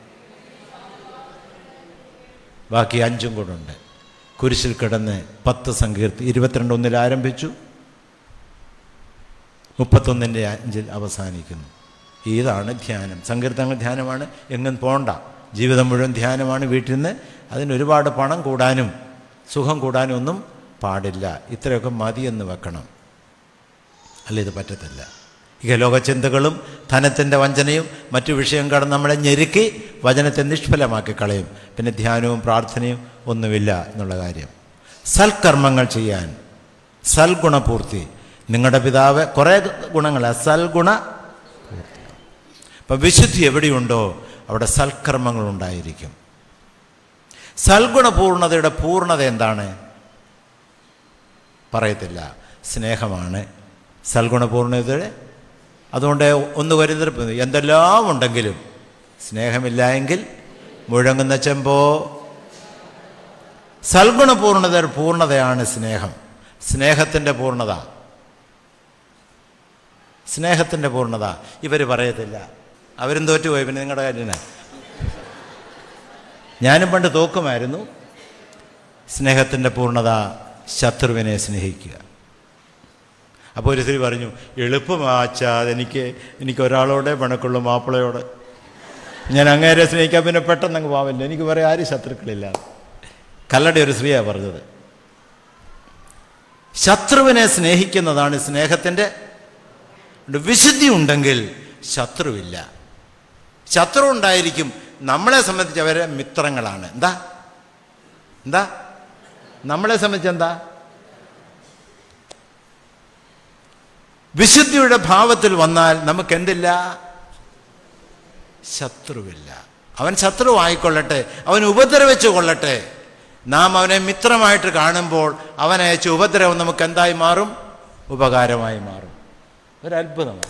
ബാക്കി അഞ്ചും കൂടെ ഉണ്ട്. കുരിശിൽ കിടന്ന് പത്ത് സങ്കീർത്തി ഇരുപത്തിരണ്ട് ഒന്നിൽ ആരംഭിച്ചു, മുപ്പത്തൊന്നിൻ്റെ അഞ്ചിൽ അവസാനിക്കുന്നു. ഇതാണ് ധ്യാനം. സങ്കീർത്തനങ്ങൾ ധ്യാനമാണ്. എങ്ങും പോണ്ട, ജീവിതം മുഴുവൻ ധ്യാനമാണ്. വീട്ടിൽ നിന്ന് അതിനൊരുപാട് പണം കൂടാനും സുഖം കൂടാനും ഒന്നും പാടില്ല. ഇത്രയൊക്കെ മതിയെന്ന് വെക്കണം, അല്ല ഇത് പറ്റത്തില്ല. ഇഹലോക ചിന്തകളും ധനത്തിൻ്റെ വഞ്ചനയും മറ്റു വിഷയം കടന്ന് നമ്മളെ ഞെരുക്കി വചനത്തെ നിഷ്ഫലമാക്കി കളയും. പിന്നെ ധ്യാനവും പ്രാർത്ഥനയും ഒന്നുമില്ല എന്നുള്ള കാര്യം. സൽക്കർമ്മങ്ങൾ ചെയ്യാൻ, സൽഗുണപൂർത്തി. നിങ്ങളുടെ പിതാവ് കുറേ ഗുണങ്ങളാണ്, സൽഗുണ പൂർത്തി. അപ്പം വിശുദ്ധി എവിടെയുണ്ടോ അവിടെ സൽക്കർമ്മങ്ങളുണ്ടായിരിക്കും. സൽഗുണപൂർണതയുടെ പൂർണ്ണത എന്താണ്? പറയത്തില്ല. സ്നേഹമാണ് സൽഗുണപൂർണ്ണതയുടെ. അതുകൊണ്ട് ഒന്ന് വരുന്ന എന്തെല്ലാം ഉണ്ടെങ്കിലും സ്നേഹമില്ല എങ്കിൽ മുഴങ്ങുന്ന ചെമ്പോ. സൽഗുണപൂർണ്ണതയുടെ പൂർണ്ണതയാണ് സ്നേഹം. സ്നേഹത്തിൻ്റെ പൂർണ്ണത, സ്നേഹത്തിൻ്റെ പൂർണ്ണത. ഇവർ പറയത്തില്ല, അവരും തോറ്റുപോയി. പിന്നെ നിങ്ങളുടെ കാര്യത്തിന് ഞാനും പണ്ട് തോക്കുമായിരുന്നു. സ്നേഹത്തിൻ്റെ പൂർണ്ണത ശത്രുവിനെ സ്നേഹിക്കുക. അപ്പോൾ ഒരു സ്ത്രീ പറഞ്ഞു, എളുപ്പമാച്ചാ എനിക്ക് എനിക്ക് ഒരാളോടെ പണക്കുള്ളൂ, മാപ്പിളയോട്. ഞാൻ അങ്ങേരെ സ്നേഹിക്കാൻ പിന്നെ പെട്ടെന്ന് അങ്ങ് പോവില്ല, എനിക്ക് വേറെ ആരും ശത്രുക്കളില്ല. കല്ലട ഒരു സ്ത്രീയാണ് പറഞ്ഞത്. ശത്രുവിനെ സ്നേഹിക്കുന്നതാണ് സ്നേഹത്തിൻ്റെ. വിശുദ്ധി ഉണ്ടെങ്കിൽ ശത്രുവില്ല. ശത്രു ഉണ്ടായിരിക്കും. നമ്മളെ സംബന്ധിച്ച് അവരെ മിത്രങ്ങളാണ്. എന്താ എന്താ നമ്മളെ സംബന്ധിച്ച് എന്താ? വിശുദ്ധിയുടെ ഭാവത്തിൽ വന്നാൽ നമുക്കെന്തില്ല? ശത്രുവില്ല. അവൻ ശത്രുവായിക്കൊള്ളട്ടെ, അവൻ ഉപദ്രവിച്ചു കൊള്ളട്ടെ. നാം അവനെ മിത്രമായിട്ട് കാണുമ്പോൾ അവനയച്ച ഉപദ്രവം നമുക്ക് എന്തായി മാറും? ഉപകാരമായി മാറും. ഒരത്ഭുതമാണ്.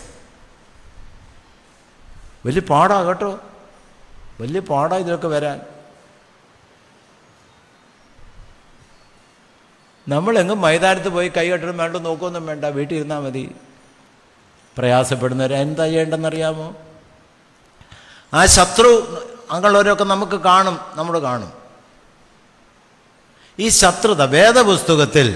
വലിയ പാടാ കേട്ടോ, വലിയ പാടാ ഇതിലൊക്കെ വരാൻ. നമ്മളെങ്ങും മൈതാനത്ത് പോയി കൈ കെട്ടണം വേണ്ട, നോക്കൊന്നും വേണ്ട, വീട്ടിൽ ഇരുന്നാൽ മതി. പ്രയാസപ്പെടുന്നവരെ എന്താ ചെയ്യേണ്ടെന്നറിയാമോ? ആ ശത്രു അങ്ങനെയുള്ളവരൊക്കെ നമുക്ക് കാണും, നമ്മൾ കാണും. ഈ ശത്രുത വേദപുസ്തകത്തിൽ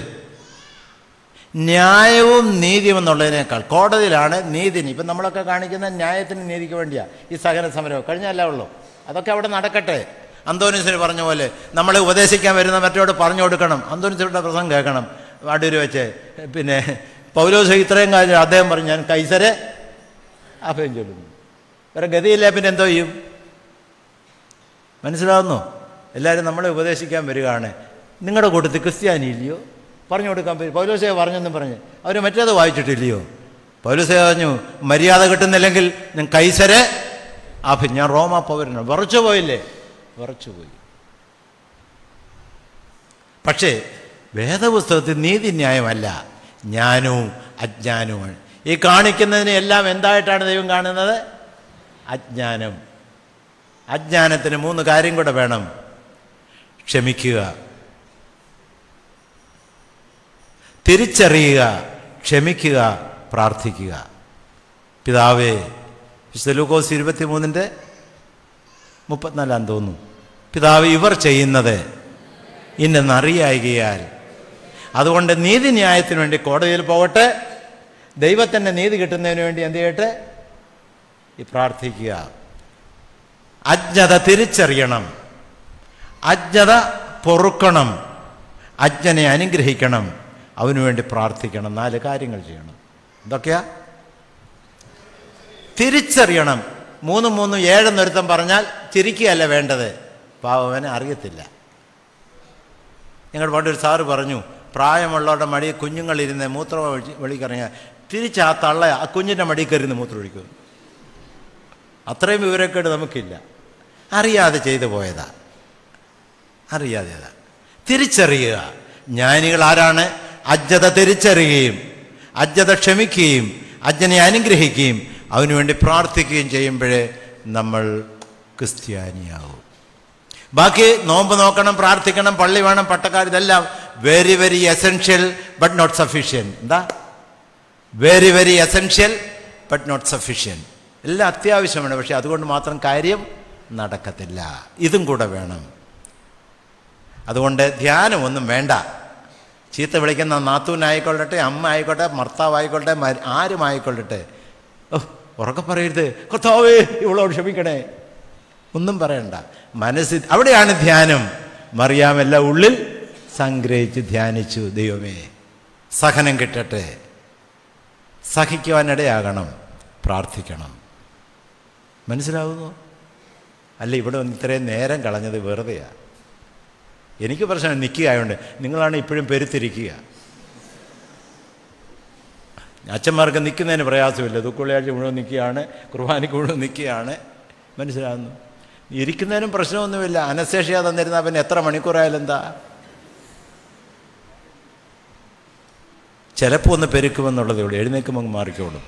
ന്യായവും നീതിയും എന്നുള്ളതിനേക്കാൾ കോടതിയിലാണ് നീതിന്. ഇപ്പം നമ്മളൊക്കെ കാണിക്കുന്ന ന്യായത്തിന് നീതിക്ക് വേണ്ടിയാണ് ഈ സഹന സമരം. കഴിഞ്ഞല്ല ഉള്ളൂ, അതൊക്കെ അവിടെ നടക്കട്ടെ. അന്തോനീസിന് പറഞ്ഞ പോലെ നമ്മളെ ഉപദേശിക്കാൻ വരുന്ന മറ്റോട് പറഞ്ഞു കൊടുക്കണം. അന്തോനീസിന്റെ പ്രസംഗം കേൾക്കണം അടൂര് വെച്ച്. പിന്നെ പൗലോസ് ഇത്രയും കാര്യം അദ്ദേഹം പറഞ്ഞു, ഞാൻ കൈസരെ അഭയം ചൊല്ലുന്നു. വേറെ ഗതിയില്ല, പിന്നെ എന്തോ ചെയ്യും? മനസ്സിലാവുന്നു? എല്ലാവരും നമ്മളെ ഉപദേശിക്കാൻ വരികയാണ്. നിങ്ങളുടെ കൂട്ടത്തിൽ ക്രിസ്ത്യാനി ഇല്ലയോ? പറഞ്ഞു കൊടുക്കാൻ പറ്റും. പൗലോസേ പറഞ്ഞെന്നും പറഞ്ഞ് അവർ മറ്റേത് വായിച്ചിട്ടില്ലയോ? പൗലോസേ പറഞ്ഞു, മര്യാദ കിട്ടുന്നില്ലെങ്കിൽ ഞാൻ കൈസരെ അഭയം, ഞാൻ റോമാ പൗരനാണ്. വിറച്ചു പോയില്ലേ? വിറച്ചുപോയി. പക്ഷേ വേദപുസ്തകത്തിൽ നീതിന്യായമല്ല, ജ്ഞാനവും അജ്ഞാനവുമാണ്. ഈ കാണിക്കുന്നതിനെ എല്ലാം എന്തായിട്ടാണ് ദൈവം കാണുന്നത്? അജ്ഞാനം. അജ്ഞാനത്തിന് മൂന്ന് കാര്യം കൂടെ വേണം: ക്ഷമിക്കുക, തിരിച്ചറിയുക, ക്ഷമിക്കുക, പ്രാർത്ഥിക്കുക. പിതാവേ, വിശുദ്ധ ലൂക്കോസ് ഇരുപത്തി മൂന്നിൻ്റെ മുപ്പത്തിനാലാം തോന്നുന്നു. പിതാവ്, ഇവർ ചെയ്യുന്നത് ഇന്നെന്നറിയായികയാൽ. അതുകൊണ്ട് നീതിന്യായത്തിന് വേണ്ടി കോടതിയിൽ പോകട്ടെ, ദൈവത്തിൻ്റെ നീതി കിട്ടുന്നതിന് വേണ്ടി എന്ത് ചെയ്യട്ടെ? ഈ പ്രാർത്ഥിക്കുക. അജ്ഞത തിരിച്ചറിയണം, അജ്ഞത പൊറുക്കണം, അജ്ഞനെ അനുഗ്രഹിക്കണം, അവനുവേണ്ടി പ്രാർത്ഥിക്കണം. നാല് കാര്യങ്ങൾ ചെയ്യണം. എന്തൊക്കെയാ? തിരിച്ചറിയണം. മൂന്നും മൂന്നും ഏഴെന്നൊരുത്തം പറഞ്ഞാൽ ചിരിക്കുകയല്ല വേണ്ടത്, പാവവനെ അറിയത്തില്ല. ഞങ്ങളുടെ പണ്ടൊരു സാറ് പറഞ്ഞു, പ്രായമുള്ളവരുടെ മടി കുഞ്ഞുങ്ങളിരുന്ന് മൂത്രം ഒഴി വെളിക്കറിഞ്ഞാൽ തിരിച്ച് ആ തള്ള ആ കുഞ്ഞിൻ്റെ മടി കയറിന്ന് മൂത്രം ഒഴിക്കും. അത്രയും വിവരക്കേട് നമുക്കില്ല. അറിയാതെ ചെയ്തു പോയതാ, അറിയാതെ അതാ. തിരിച്ചറിയുക. ജ്ഞാനികൾ ആരാണ്? അജ്ഞത തിരിച്ചറിയുകയും അജ്ഞത ക്ഷമിക്കുകയും അജ്ഞനെ അനുഗ്രഹിക്കുകയും അവനുവേണ്ടി പ്രാർത്ഥിക്കുകയും ചെയ്യുമ്പോഴേ നമ്മൾ ക്രിസ്ത്യാനിയാവും. ബാക്കി നോമ്പ് നോക്കണം, പ്രാർത്ഥിക്കണം, പള്ളി വേണം, പട്ടക്കാർ, ഇതെല്ലാം very very essential but not sufficient. എന്താ? Very very essential but not sufficient. എല്ലാം അത്യാവശ്യമാണ്, പക്ഷെ അതുകൊണ്ട് മാത്രം കാര്യം നടക്കത്തില്ല. ഇതും കൂടെ വേണം. അതുകൊണ്ട് ധ്യാനം ഒന്നും വേണ്ട. ചീത്ത വിളിക്കുന്ന നാത്തൂനായിക്കൊള്ളട്ടെ, അമ്മ ആയിക്കോട്ടെ, ഭർത്താവായിക്കോട്ടെ, ആരും ആയിക്കൊള്ളട്ടെ, ഓ ഉറക്കെ പറയരുത് കർത്താവേ ഇവളോട് ക്ഷമിക്കണേ, ഒന്നും പറയണ്ട. മനസ്സിൽ അവിടെയാണ് ധ്യാനം. മറിയാമെല്ലാം ഉള്ളിൽ സംഗ്രഹിച്ച് ധ്യാനിച്ചു. ദൈവമേ സഹനം കിട്ടട്ടെ, സഹിക്കുവാനിടയാകണം, പ്രാർത്ഥിക്കണം. മനസ്സിലാവുന്നു? അല്ല, ഇവിടെ ഒന്ന് ഇത്രയും നേരം കളഞ്ഞത് വെറുതെയാണ്. എനിക്ക് പ്രശ്നം നിൽക്കുക ആയതുകൊണ്ട്, നിങ്ങളാണ് ഇപ്പോഴും പെരുത്തിരിക്കുക. അച്ഛന്മാർക്ക് നിൽക്കുന്നതിന് പ്രയാസമില്ല. ദുഃഖവെള്ളിയാഴ്ച മുഴുവൻ നിൽക്കുകയാണ്, കുർബാനയ്ക്ക് മുഴുവൻ നിൽക്കുകയാണ്. മനസ്സിലാകുന്നു? ഇരിക്കുന്നതിനും പ്രശ്നമൊന്നുമില്ല. അനസ്തേഷ്യ തന്നിരുന്നാൽ പിന്നെ എത്ര മണിക്കൂറായാലും എന്താ? ചിലപ്പോൾ ഒന്ന് പെരുക്കുമെന്നുള്ളതേ ഉള്ളൂ, എഴുന്നേൽക്കുമ്പോൾ മാറിക്കോളും.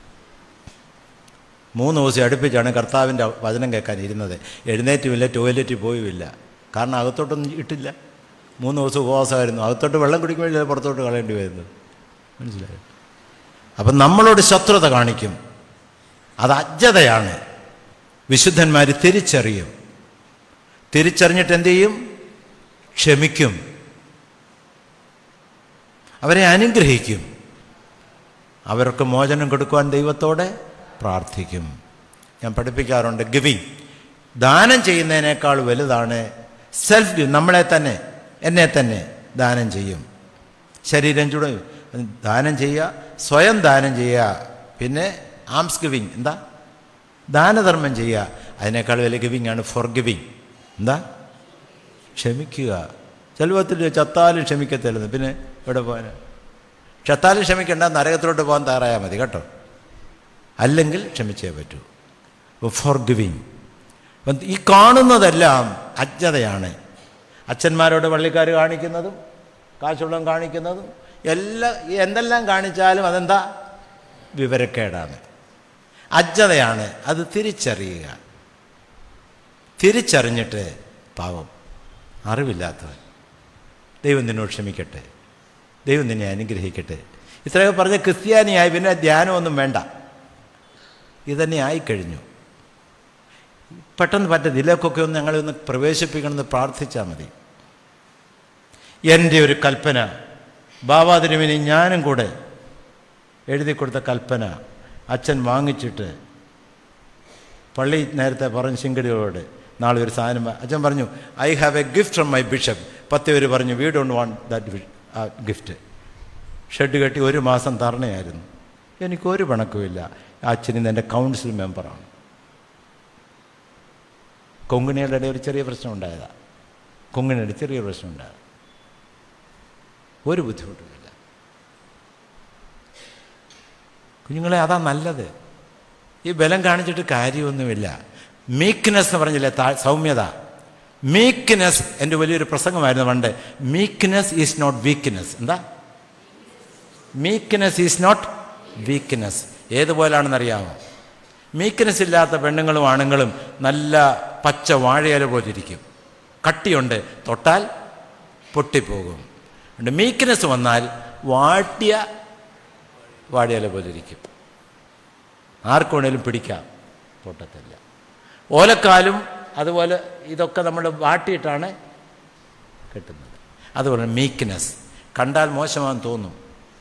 മൂന്ന് ദിവസം അടുപ്പിച്ചാണ് കർത്താവിൻ്റെ വചനം കേൾക്കാൻ ഇരുന്നത്. എഴുന്നേറ്റുമില്ല, ടോയ്ലറ്റിൽ പോയുമില്ല. കാരണം അകത്തോട്ടൊന്നും ഇട്ടില്ല. മൂന്ന് ദിവസം ഉപവാസമായിരുന്നു. അകത്തോട്ട് വെള്ളം കുടിക്കുമ്പോഴേ പുറത്തോട്ട് കളയേണ്ടി വരുന്നത്. മനസ്സിലായോ? അപ്പം നമ്മളോട് ശത്രുത കാണിക്കും. അത് അജ്ഞതയാണ്. വിശുദ്ധന്മാർ തിരിച്ചറിയും. തിരിച്ചറിഞ്ഞിട്ട് എന്തു ചെയ്യും? ക്ഷമിക്കും, അവരെ അനുഗ്രഹിക്കും, അവർക്ക് മോചനം കൊടുക്കുവാൻ ദൈവത്തോടെ പ്രാർത്ഥിക്കും. ഞാൻ പഠിപ്പിക്കാറുണ്ട്, ഗിവിങ് ദാനം ചെയ്യുന്നതിനേക്കാൾ വലുതാണ് സെൽഫ് ഗിവ്. നമ്മളെ തന്നെ, എന്നെ തന്നെ ദാനം ചെയ്യും. ശരീരം ചൂട് ദാനം ചെയ്യുക, സ്വയം ദാനം ചെയ്യുക, പിന്നെ ആംസ് ഗിവിങ്, എന്താ? ദാനധർമ്മം ചെയ്യുക. അതിനേക്കാൾ വലിയ ഗിവിങ് ആണ് ഫോർ ഗിവിങ്. എന്താ? ക്ഷമിക്കുക. ചെലവത്തിൽ ചത്താലും ക്ഷമിക്കത്തില്ലെന്ന്, പിന്നെ ഇവിടെ പോകാൻ ചത്താലും ക്ഷമിക്കേണ്ട, നരകത്തിലോട്ട് പോകാൻ തയ്യാറായാൽ മതി കേട്ടോ. അല്ലെങ്കിൽ ക്ഷമിച്ചേ പറ്റൂ. Forgiving. ഈ കാണുന്നതെല്ലാം അജ്ഞതയാണ്. അച്ഛന്മാരോട് പള്ളിക്കാർ കാണിക്കുന്നതും കാശുള്ളം കാണിക്കുന്നതും എല്ലാം എന്തെല്ലാം കാണിച്ചാലും അതെന്താ? വിവരക്കേടാണ്, അജ്ഞതയാണ്. അത് തിരിച്ചറിയുക. തിരിച്ചറിഞ്ഞിട്ട് പാവം അറിവില്ലാത്തവൻ, ദൈവം നിന്നോട് ക്ഷമിക്കട്ടെ, ദൈവം നിന്നെ അനുഗ്രഹിക്കട്ടെ. ഇത്രയൊക്കെ പറഞ്ഞ് ക്രിസ്ത്യാനിയായി പിന്നെ ധ്യാനമൊന്നും വേണ്ട. ഇതന്നെ ആയിക്കഴിഞ്ഞു. പെട്ടെന്ന് പറ്റും. ഇതിലേക്കൊക്കെ ഒന്ന് ഞങ്ങളെ ഒന്ന് പ്രവേശിപ്പിക്കണമെന്ന് പ്രാർത്ഥിച്ചാൽ മതി. എൻ്റെ ഒരു കൽപ്പന, ബാബാതിരുമേനി ഞാനും കൂടെ എഴുതി കൊടുത്ത കൽപ്പന അച്ഛൻ വാങ്ങിച്ചിട്ട് പള്ളി നേരത്തെ പറഞ്ഞു ശിങ്കടികളോട് നാളെ ഒരു സാധനം അച്ഛൻ പറഞ്ഞു, I have a gift from my bishop. പത്ത് പേര് പറഞ്ഞു we don't want that gift. Shed കെട്ടി ഒരു മാസം തരണയായിരുന്നു. എനിക്കൊരു പണക്കുമില്ല. അച്ഛൻ ഇന്ന് എൻ്റെ കൗൺസിൽ മെമ്പറാണ്. കൊങ്ങിണിയുടെ ഇടയിൽ ഒരു ചെറിയ പ്രശ്നം ഉണ്ടായതാണ്. കൊങ്ങിണിയുടെ ചെറിയ പ്രശ്നം ഉണ്ടായത്. ഒരു ബുദ്ധിമുട്ടുമില്ല. കുഞ്ഞുങ്ങളെ, അതാ നല്ലത്. ഈ ബലം കാണിച്ചിട്ട് കാര്യമൊന്നുമില്ല. മീക്ക്നെസ് എന്ന് പറഞ്ഞില്ലേ, താ സൗമ്യത. മീക്ക്നെസ് എൻ്റെ വലിയൊരു പ്രസംഗമായിരുന്നു പണ്ട്. Meekness is not weakness. എന്താ? Meekness is not weakness. ഏതുപോലാണെന്നറിയാമോ? മീക്ക്നെസ് ഇല്ലാത്ത പെണ്ണുങ്ങളും ആണുങ്ങളും നല്ല പച്ച വാഴയില പോലിരിക്കും. കട്ടിയുണ്ട്, തൊട്ടാൽ പൊട്ടിപ്പോകും. മീക്ക്നെസ് വന്നാൽ വാട്ടിയ വാഴയില പോലിരിക്കും. ആർക്കു വേണേലും പിടിക്കാം, പൊട്ടത്തില്ല. ഓലക്കാലും അതുപോലെ ഇതൊക്കെ നമ്മൾ വാട്ടിയിട്ടാണ് കിട്ടുന്നത്. അതുപോലെ മീക്ക്നെസ് കണ്ടാൽ മോശമാണെന്ന് തോന്നും.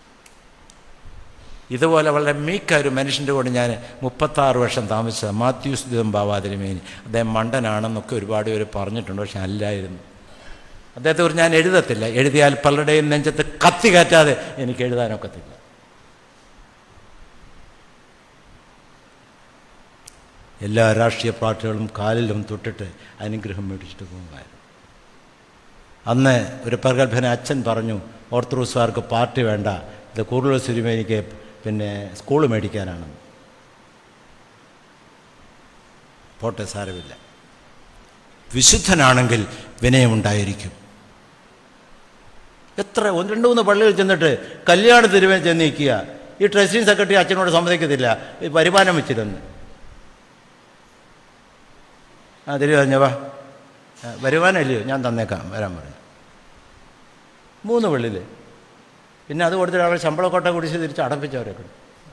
ഇതുപോലെ വളരെ മീക്ക ഒരു മനുഷ്യൻ്റെ കൂടെ ഞാൻ മുപ്പത്താറ് വർഷം താമസിച്ചത്. മാത്യൂസ് ദിതം ബാവാതിരുമേനി. അദ്ദേഹം മണ്ടനാണെന്നൊക്കെ ഒരുപാട് പേര് പറഞ്ഞിട്ടുണ്ട്, പക്ഷെ അല്ലായിരുന്നു. അദ്ദേഹത്തെ കുറിച്ച് ഞാൻ എഴുതത്തില്ല. എഴുതിയാൽ പലരുടെയും നെഞ്ചത്ത് കത്തി കയറ്റാതെ എനിക്ക് എഴുതാനൊക്കത്തില്ല. എല്ലാ രാഷ്ട്രീയ പാർട്ടികളും കാലിലും തൊട്ടിട്ട് അനുഗ്രഹം മേടിച്ചിട്ട് പോകുമായിരുന്നു. അന്ന് ഒരു പ്രഗത്ഭന അച്ഛൻ പറഞ്ഞു, ഓർത്തഡോക്സുകാർക്ക് പാർട്ടി വേണ്ട, ഇത് കൂടുതൽ സിനിമയ്ക്ക് പിന്നെ സ്കൂൾ മേടിക്കാനാണ്. പോട്ടെ, സാരമില്ല. വിശുദ്ധനാണെങ്കിൽ വിനയമുണ്ടായിരിക്കും. എത്ര ഒന്ന് രണ്ട് മൂന്ന് പള്ളികൾ ചെന്നിട്ട് കല്യാണ തിരുവേൻ ചെന്ന് നിൽക്കുക. ഈ ട്രസ്റ്റിംഗ് സെക്രട്ടറി അച്ഛനോട് സമ്മതിക്കത്തില്ല, വരുമാനം വെച്ചിരുന്ന്. ആ തിരികെ പറഞ്ഞവാ, വരുമാനമല്ലയോ, ഞാൻ തന്നേക്കാം, വരാൻ പറഞ്ഞു. മൂന്ന് പള്ളിയിൽ പിന്നെ അത് കൊടുത്തിട്ട് അവർ ശമ്പളക്കോട്ട കുടിച്ച് തിരിച്ച് അടപ്പിച്ചവരൊക്കെ.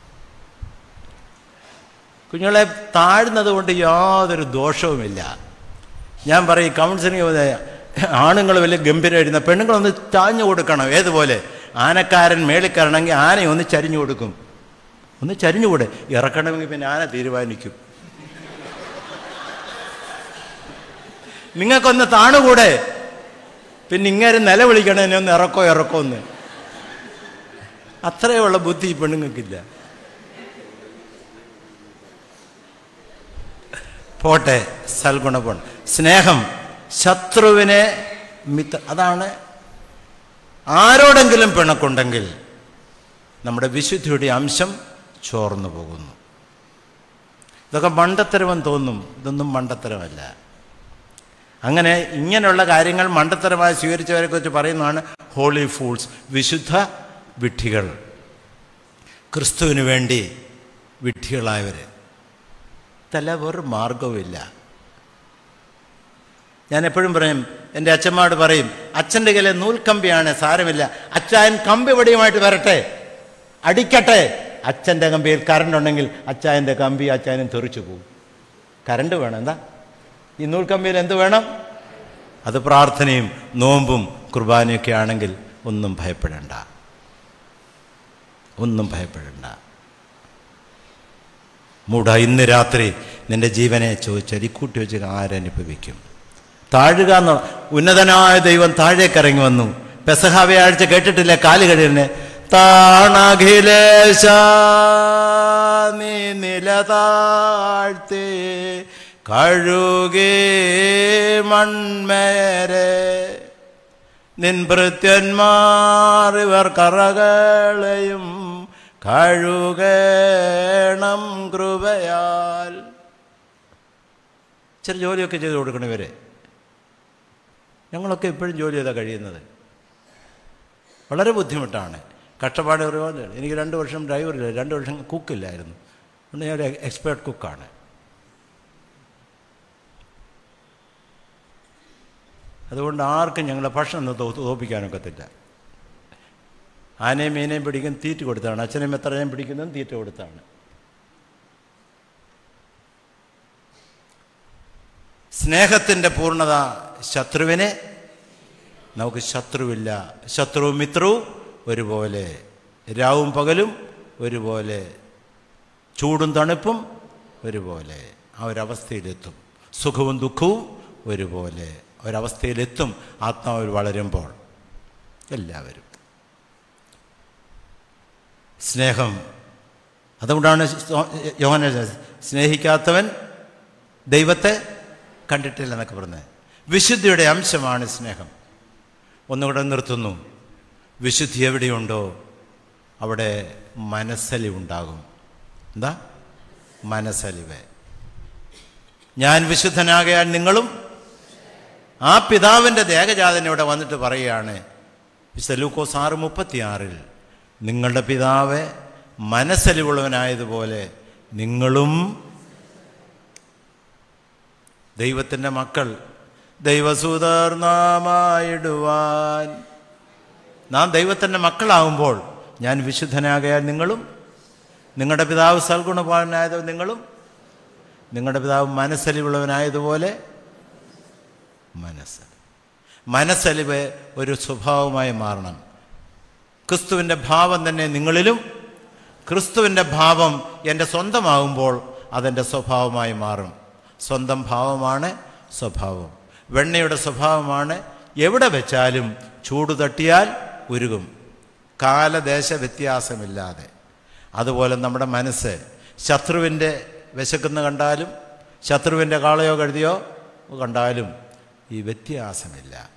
കുഞ്ഞുങ്ങളെ, താഴ്ന്നത് കൊണ്ട് യാതൊരു ദോഷവുമില്ല. ഞാൻ പറയും, കൗൺസിലിംഗ് ആണുങ്ങൾ വലിയ ഗംഭീരമായിരുന്ന പെണ്ണുങ്ങളൊന്ന് ചാഞ്ഞു കൊടുക്കണം. ഏതുപോലെ ആനക്കാരൻ മേളിക്കരണമെങ്കിൽ ആന ഒന്ന് ചരിഞ്ഞു കൊടുക്കും. ഒന്ന് ചരിഞ്ഞുകൂടെ, ഇറക്കണമെങ്കിൽ പിന്നെ ആന തീരുമാനിക്കും. നിങ്ങൾക്കൊന്ന് താണുകൂടെ, പിന്നെ ഇങ്ങനെ നിലവിളിക്കണം, എന്നെ ഒന്ന് ഇറക്കോ ഇറക്കോ എന്ന്. അത്രയുള്ള ബുദ്ധി പെണ്ണുങ്ങൾക്കില്ല. പോട്ടെ, സൽഗുണപൂർണ്ണം. സ്നേഹം ശത്രുവിനെ മിത്ര, അതാണ്. ആരോടെങ്കിലും പിണക്കുണ്ടെങ്കിൽ നമ്മുടെ വിശുദ്ധിയുടെ അംശം ചോർന്നു പോകുന്നു. ഇതൊക്കെ മണ്ടത്തരമെന്ന് തോന്നും, ഇതൊന്നും മണ്ടത്തരമല്ല. അങ്ങനെ ഇങ്ങനെയുള്ള കാര്യങ്ങൾ മണ്ടത്തരമായി സ്വീകരിച്ചവരെ കുറിച്ച് പറയുന്നതാണ് ഹോളി ഫൂൾസ്, വിശുദ്ധ വിഡ്ഢികൾ, ക്രിസ്തുവിന് വേണ്ടി വിഡ്ഢികളായവർ. ഇതല്ല വേറൊരു മാർഗവുമില്ല. ഞാൻ എപ്പോഴും പറയും, എൻ്റെ അച്ഛന്മാരോട് പറയും, അച്ഛൻ്റെ കയ്യിലെ നൂൽക്കമ്പിയാണ്, സാരമില്ല, അച്ചായൻ കമ്പി വടിയുമായിട്ട് വരട്ടെ, അടിക്കട്ടെ. അച്ഛൻ്റെ കമ്പിയിൽ കറണ്ട് ഉണ്ടെങ്കിൽ അച്ചായൻ്റെ കമ്പി അച്ചായനും തെറിച്ചു പോകും. കറണ്ട് വേണം, എന്താ ഈ നൂൽക്കമ്പിയിൽ എന്ത് വേണം? അത് പ്രാർത്ഥനയും നോമ്പും കുർബാനയൊക്കെ ആണെങ്കിൽ ഒന്നും ഭയപ്പെടേണ്ട, ഒന്നും ഭയപ്പെടേണ്ട. മൂഢ, ഇന്ന് രാത്രി നിന്റെ ജീവനെ ചോദിച്ചാൽ ഈ കൂട്ടി വെച്ച് ആരനുഭവിക്കും? താഴുക എന്ന ഉന്നതനായ ദൈവം താഴേക്കിറങ്ങി വന്നു. പെസഹ വ്യാഴ്ച കേട്ടിട്ടില്ല, കാല് കഴിയുന്നെ താണഖിലേശ നീ നില താഴ്ത്തി കഴുകേ മൺമേരെ നിൻ ഭൃത്യന്മാർ ഇവർ കറകളെയും കഴുകേണം കൃപയാൽ. ഇച്ചിരി ജോലിയൊക്കെ ചെയ്ത് കൊടുക്കണം ഇവരെ. ഞങ്ങളൊക്കെ എപ്പോഴും ജോലി ചെയ്താൽ കഴിയുന്നത്. വളരെ ബുദ്ധിമുട്ടാണ്, കഷ്ടപ്പാട് ഒരുപാട്. എനിക്ക് രണ്ട് വർഷം ഡ്രൈവറില്ല, രണ്ട് വർഷം കുക്കില്ലായിരുന്നു. അതുകൊണ്ട് ഞാൻ ഒരു എക്സ്പേർട്ട് കുക്കാണ്. അതുകൊണ്ട് ആർക്കും ഞങ്ങളെ ഭക്ഷണം തോപ്പിക്കാനൊക്കത്തില്ല. ആനയും മീനയും പിടിക്കും, തീറ്റ കൊടുത്താണ്. അച്ഛനെയും എത്രയും പിടിക്കുന്നതും തീറ്റ കൊടുത്താണ്. സ്നേഹത്തിൻ്റെ പൂർണ്ണത ശത്രുവിനെ, നമുക്ക് ശത്രുവില്ല, ശത്രുവും മിത്രവും ഒരുപോലെ, രാവും പകലും ഒരുപോലെ, ചൂടും തണുപ്പും ഒരുപോലെ. ആ ഒരവസ്ഥയിലെത്തും. സുഖവും ദുഃഖവും ഒരുപോലെ ഒരവസ്ഥയിലെത്തും ആത്മാവിൽ വളരുമ്പോൾ എല്ലാവരും. സ്നേഹം, അതുകൊണ്ടാണ് യോഹന്നാൻ സ്നേഹിക്കാത്തവൻ ദൈവത്തെ കണ്ടിട്ടില്ല എന്നൊക്കെ പറഞ്ഞത്. വിശുദ്ധിയുടെ അംശമാണ് സ്നേഹം. ഒന്നുകൂടെ നിർത്തുന്നു. വിശുദ്ധി എവിടെയുണ്ടോ അവിടെ മനസ്സലിവുണ്ടാകും. എന്താ മനസ്സലിവ്? ഞാൻ വിശുദ്ധനാകയാൽ നിങ്ങളും. ആ പിതാവിൻ്റെ ദേഹജാതൻ ഇവിടെ വന്നിട്ട് പറയുകയാണ്, വിശുദ്ധ ലൂക്കോസ് ആറ് മുപ്പത്തിയാറിൽ, നിങ്ങളുടെ പിതാവ് മനസ്സലിവുള്ളവനായതുപോലെ നിങ്ങളും. ദൈവത്തിൻ്റെ മക്കൾ ദൈവസൂതർ നാമായിടുവാൻ. നാം ദൈവത്തിൻ്റെ മക്കളാവുമ്പോൾ ഞാൻ വിശുദ്ധനാകയാൽ നിങ്ങളും, നിങ്ങളുടെ പിതാവ് സൽഗുണപാലനായത് നിങ്ങളും, നിങ്ങളുടെ പിതാവ് മനസ്സലിവുള്ളവനായതുപോലെ. മനസ്സ് മനസ്സലിവ് ഒരു സ്വഭാവമായി മാറണം. ക്രിസ്തുവിൻ്റെ ഭാവം തന്നെ നിങ്ങളിലും. ക്രിസ്തുവിൻ്റെ ഭാവം എൻ്റെ സ്വന്തമാകുമ്പോൾ അതെൻ്റെ സ്വഭാവമായി മാറും. സ്വന്തം ഭാവമാണ് സ്വഭാവം. വെണ്ണയുടെ സ്വഭാവമാണ് എവിടെ വെച്ചാലും ചൂട് തട്ടിയാൽ ഉരുകും, കാലദേശ വ്യത്യാസമില്ലാതെ. അതുപോലെ നമ്മുടെ മനസ്സ് ശത്രുവിൻ്റെ വിശക്കുന്ന കണ്ടാലും ശത്രുവിൻ്റെ കാളയോ കഴുതിയോ കണ്ടാലും ഈ വ്യത്യാസമില്ല.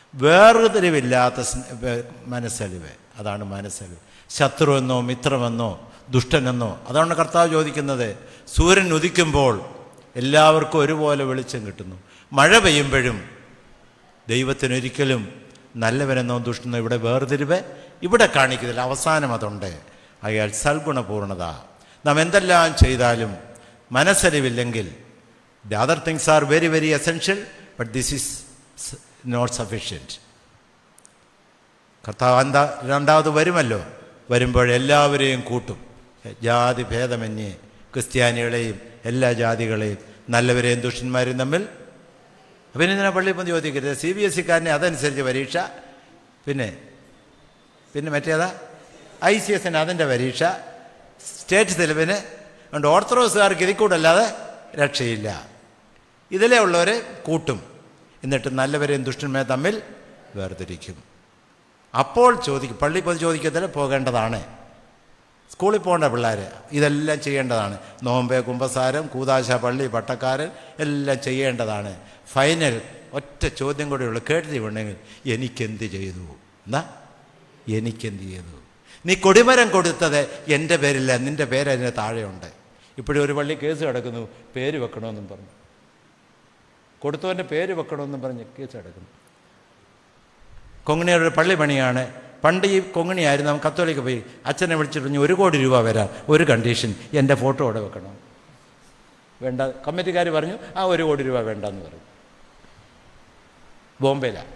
വേർതിരിവില്ലാത്ത മനസ്സലിവ്. അതാണ് മനസ്സലിവ്. ശത്രുവെന്നോ മിത്രമെന്നോ ദുഷ്ടനെന്നോ. അതാണ് കർത്താവ് ചോദിക്കുന്നത്. സൂര്യൻ ഉദിക്കുമ്പോൾ എല്ലാവർക്കും ഒരുപോലെ വെളിച്ചം കിട്ടുന്നു. മഴ പെയ്യുമ്പോഴും ദൈവത്തിനൊരിക്കലും നല്ലവനെന്നോ ദുഷ്ടനോ ഇവിടെ വേർതിരിവ് ഇവിടെ കാണിക്കുന്നില്ല. അവസാനം അതുണ്ട്. അയാൾ സൽഗുണപൂർണത. നാം എന്തെല്ലാം ചെയ്താലും മനസ്സലിവില്ലെങ്കിൽ the other things are very very essential, but this is not sufficient. കർത്താവ് എന്താ രണ്ടാമത് വരുമല്ലോ. വരുമ്പോഴെല്ലാവരെയും കൂട്ടും. ജാതി ഭേദമന്യേ ക്രിസ്ത്യാനികളെയും എല്ലാ ജാതികളെയും നല്ലവരെയും ദുഷ്ടന്മാരെയും തമ്മിൽ. പിന്നെ ഇതിനെ പള്ളി പൊന്തി ചോദിക്കരുത്. സി ബി എസ് ഇക്കാരനെ അതനുസരിച്ച് പരീക്ഷ, പിന്നെ പിന്നെ മറ്റേതാ ഐ സി എസിന് അതിൻ്റെ പരീക്ഷ, സ്റ്റേറ്റ് സിലബിന്. അതുകൊണ്ട് ഓർത്തഡോക്സുകാർക്ക് ഇതിൽ കൂടല്ലാതെ രക്ഷയില്ല. ഇതിലേ ഉള്ളവരെ കൂട്ടും. എന്നിട്ട് നല്ലവരെയും ദുഷ്ടന്മാരെ തമ്മിൽ വേർതിരിക്കും. അപ്പോൾ ചോദിക്കും, പള്ളി പൊതി ചോദിക്കത്തില്ല, പോകേണ്ടതാണ്. സ്കൂളിൽ പോകേണ്ട പിള്ളേർ ഇതെല്ലാം ചെയ്യേണ്ടതാണ്. നോമ്പേ കുമ്പസാരം കൂതാശ പള്ളി പട്ടക്കാരൻ എല്ലാം ചെയ്യേണ്ടതാണ്. ഫൈനൽ ഒറ്റ ചോദ്യം കൂടെ ഉള്ളു, കേട്ടിട്ടുണ്ടെങ്കിൽ എനിക്കെന്ത് ചെയ്തു? എന്താ എനിക്കെന്ത് ചെയ്തു? നീ കൊടിമരം കൊടുത്തത് എൻ്റെ പേരില്ല, നിൻ്റെ പേര് അതിന് താഴെയുണ്ട്. ഇപ്പോഴും ഒരു പള്ളി കേസ് കിടക്കുന്നു, പേര് വെക്കണമെന്നും പറഞ്ഞു. കൊടുത്തവൻ്റെ പേര് വെക്കണമെന്നും പറഞ്ഞ് കേസ് കിടക്കുന്നു. കൊങ്ങിണിയുടെ പള്ളി പണിയാണ്. പണ്ട് ഈ കൊങ്ങിണിയായിരുന്നു. അവൻ കത്തോലിക്ക പോയി അച്ഛനെ വിളിച്ചിട്ട് പറഞ്ഞു, ഒരു കോടി രൂപ വരാം, ഒരു കണ്ടീഷൻ, എൻ്റെ ഫോട്ടോ അവിടെ വെക്കണം. വേണ്ട. കമ്മിറ്റിക്കാർ പറഞ്ഞു ആ ഒരു കോടി രൂപ വേണ്ടെന്ന് പറഞ്ഞു. ബോംബെയിലാണ്.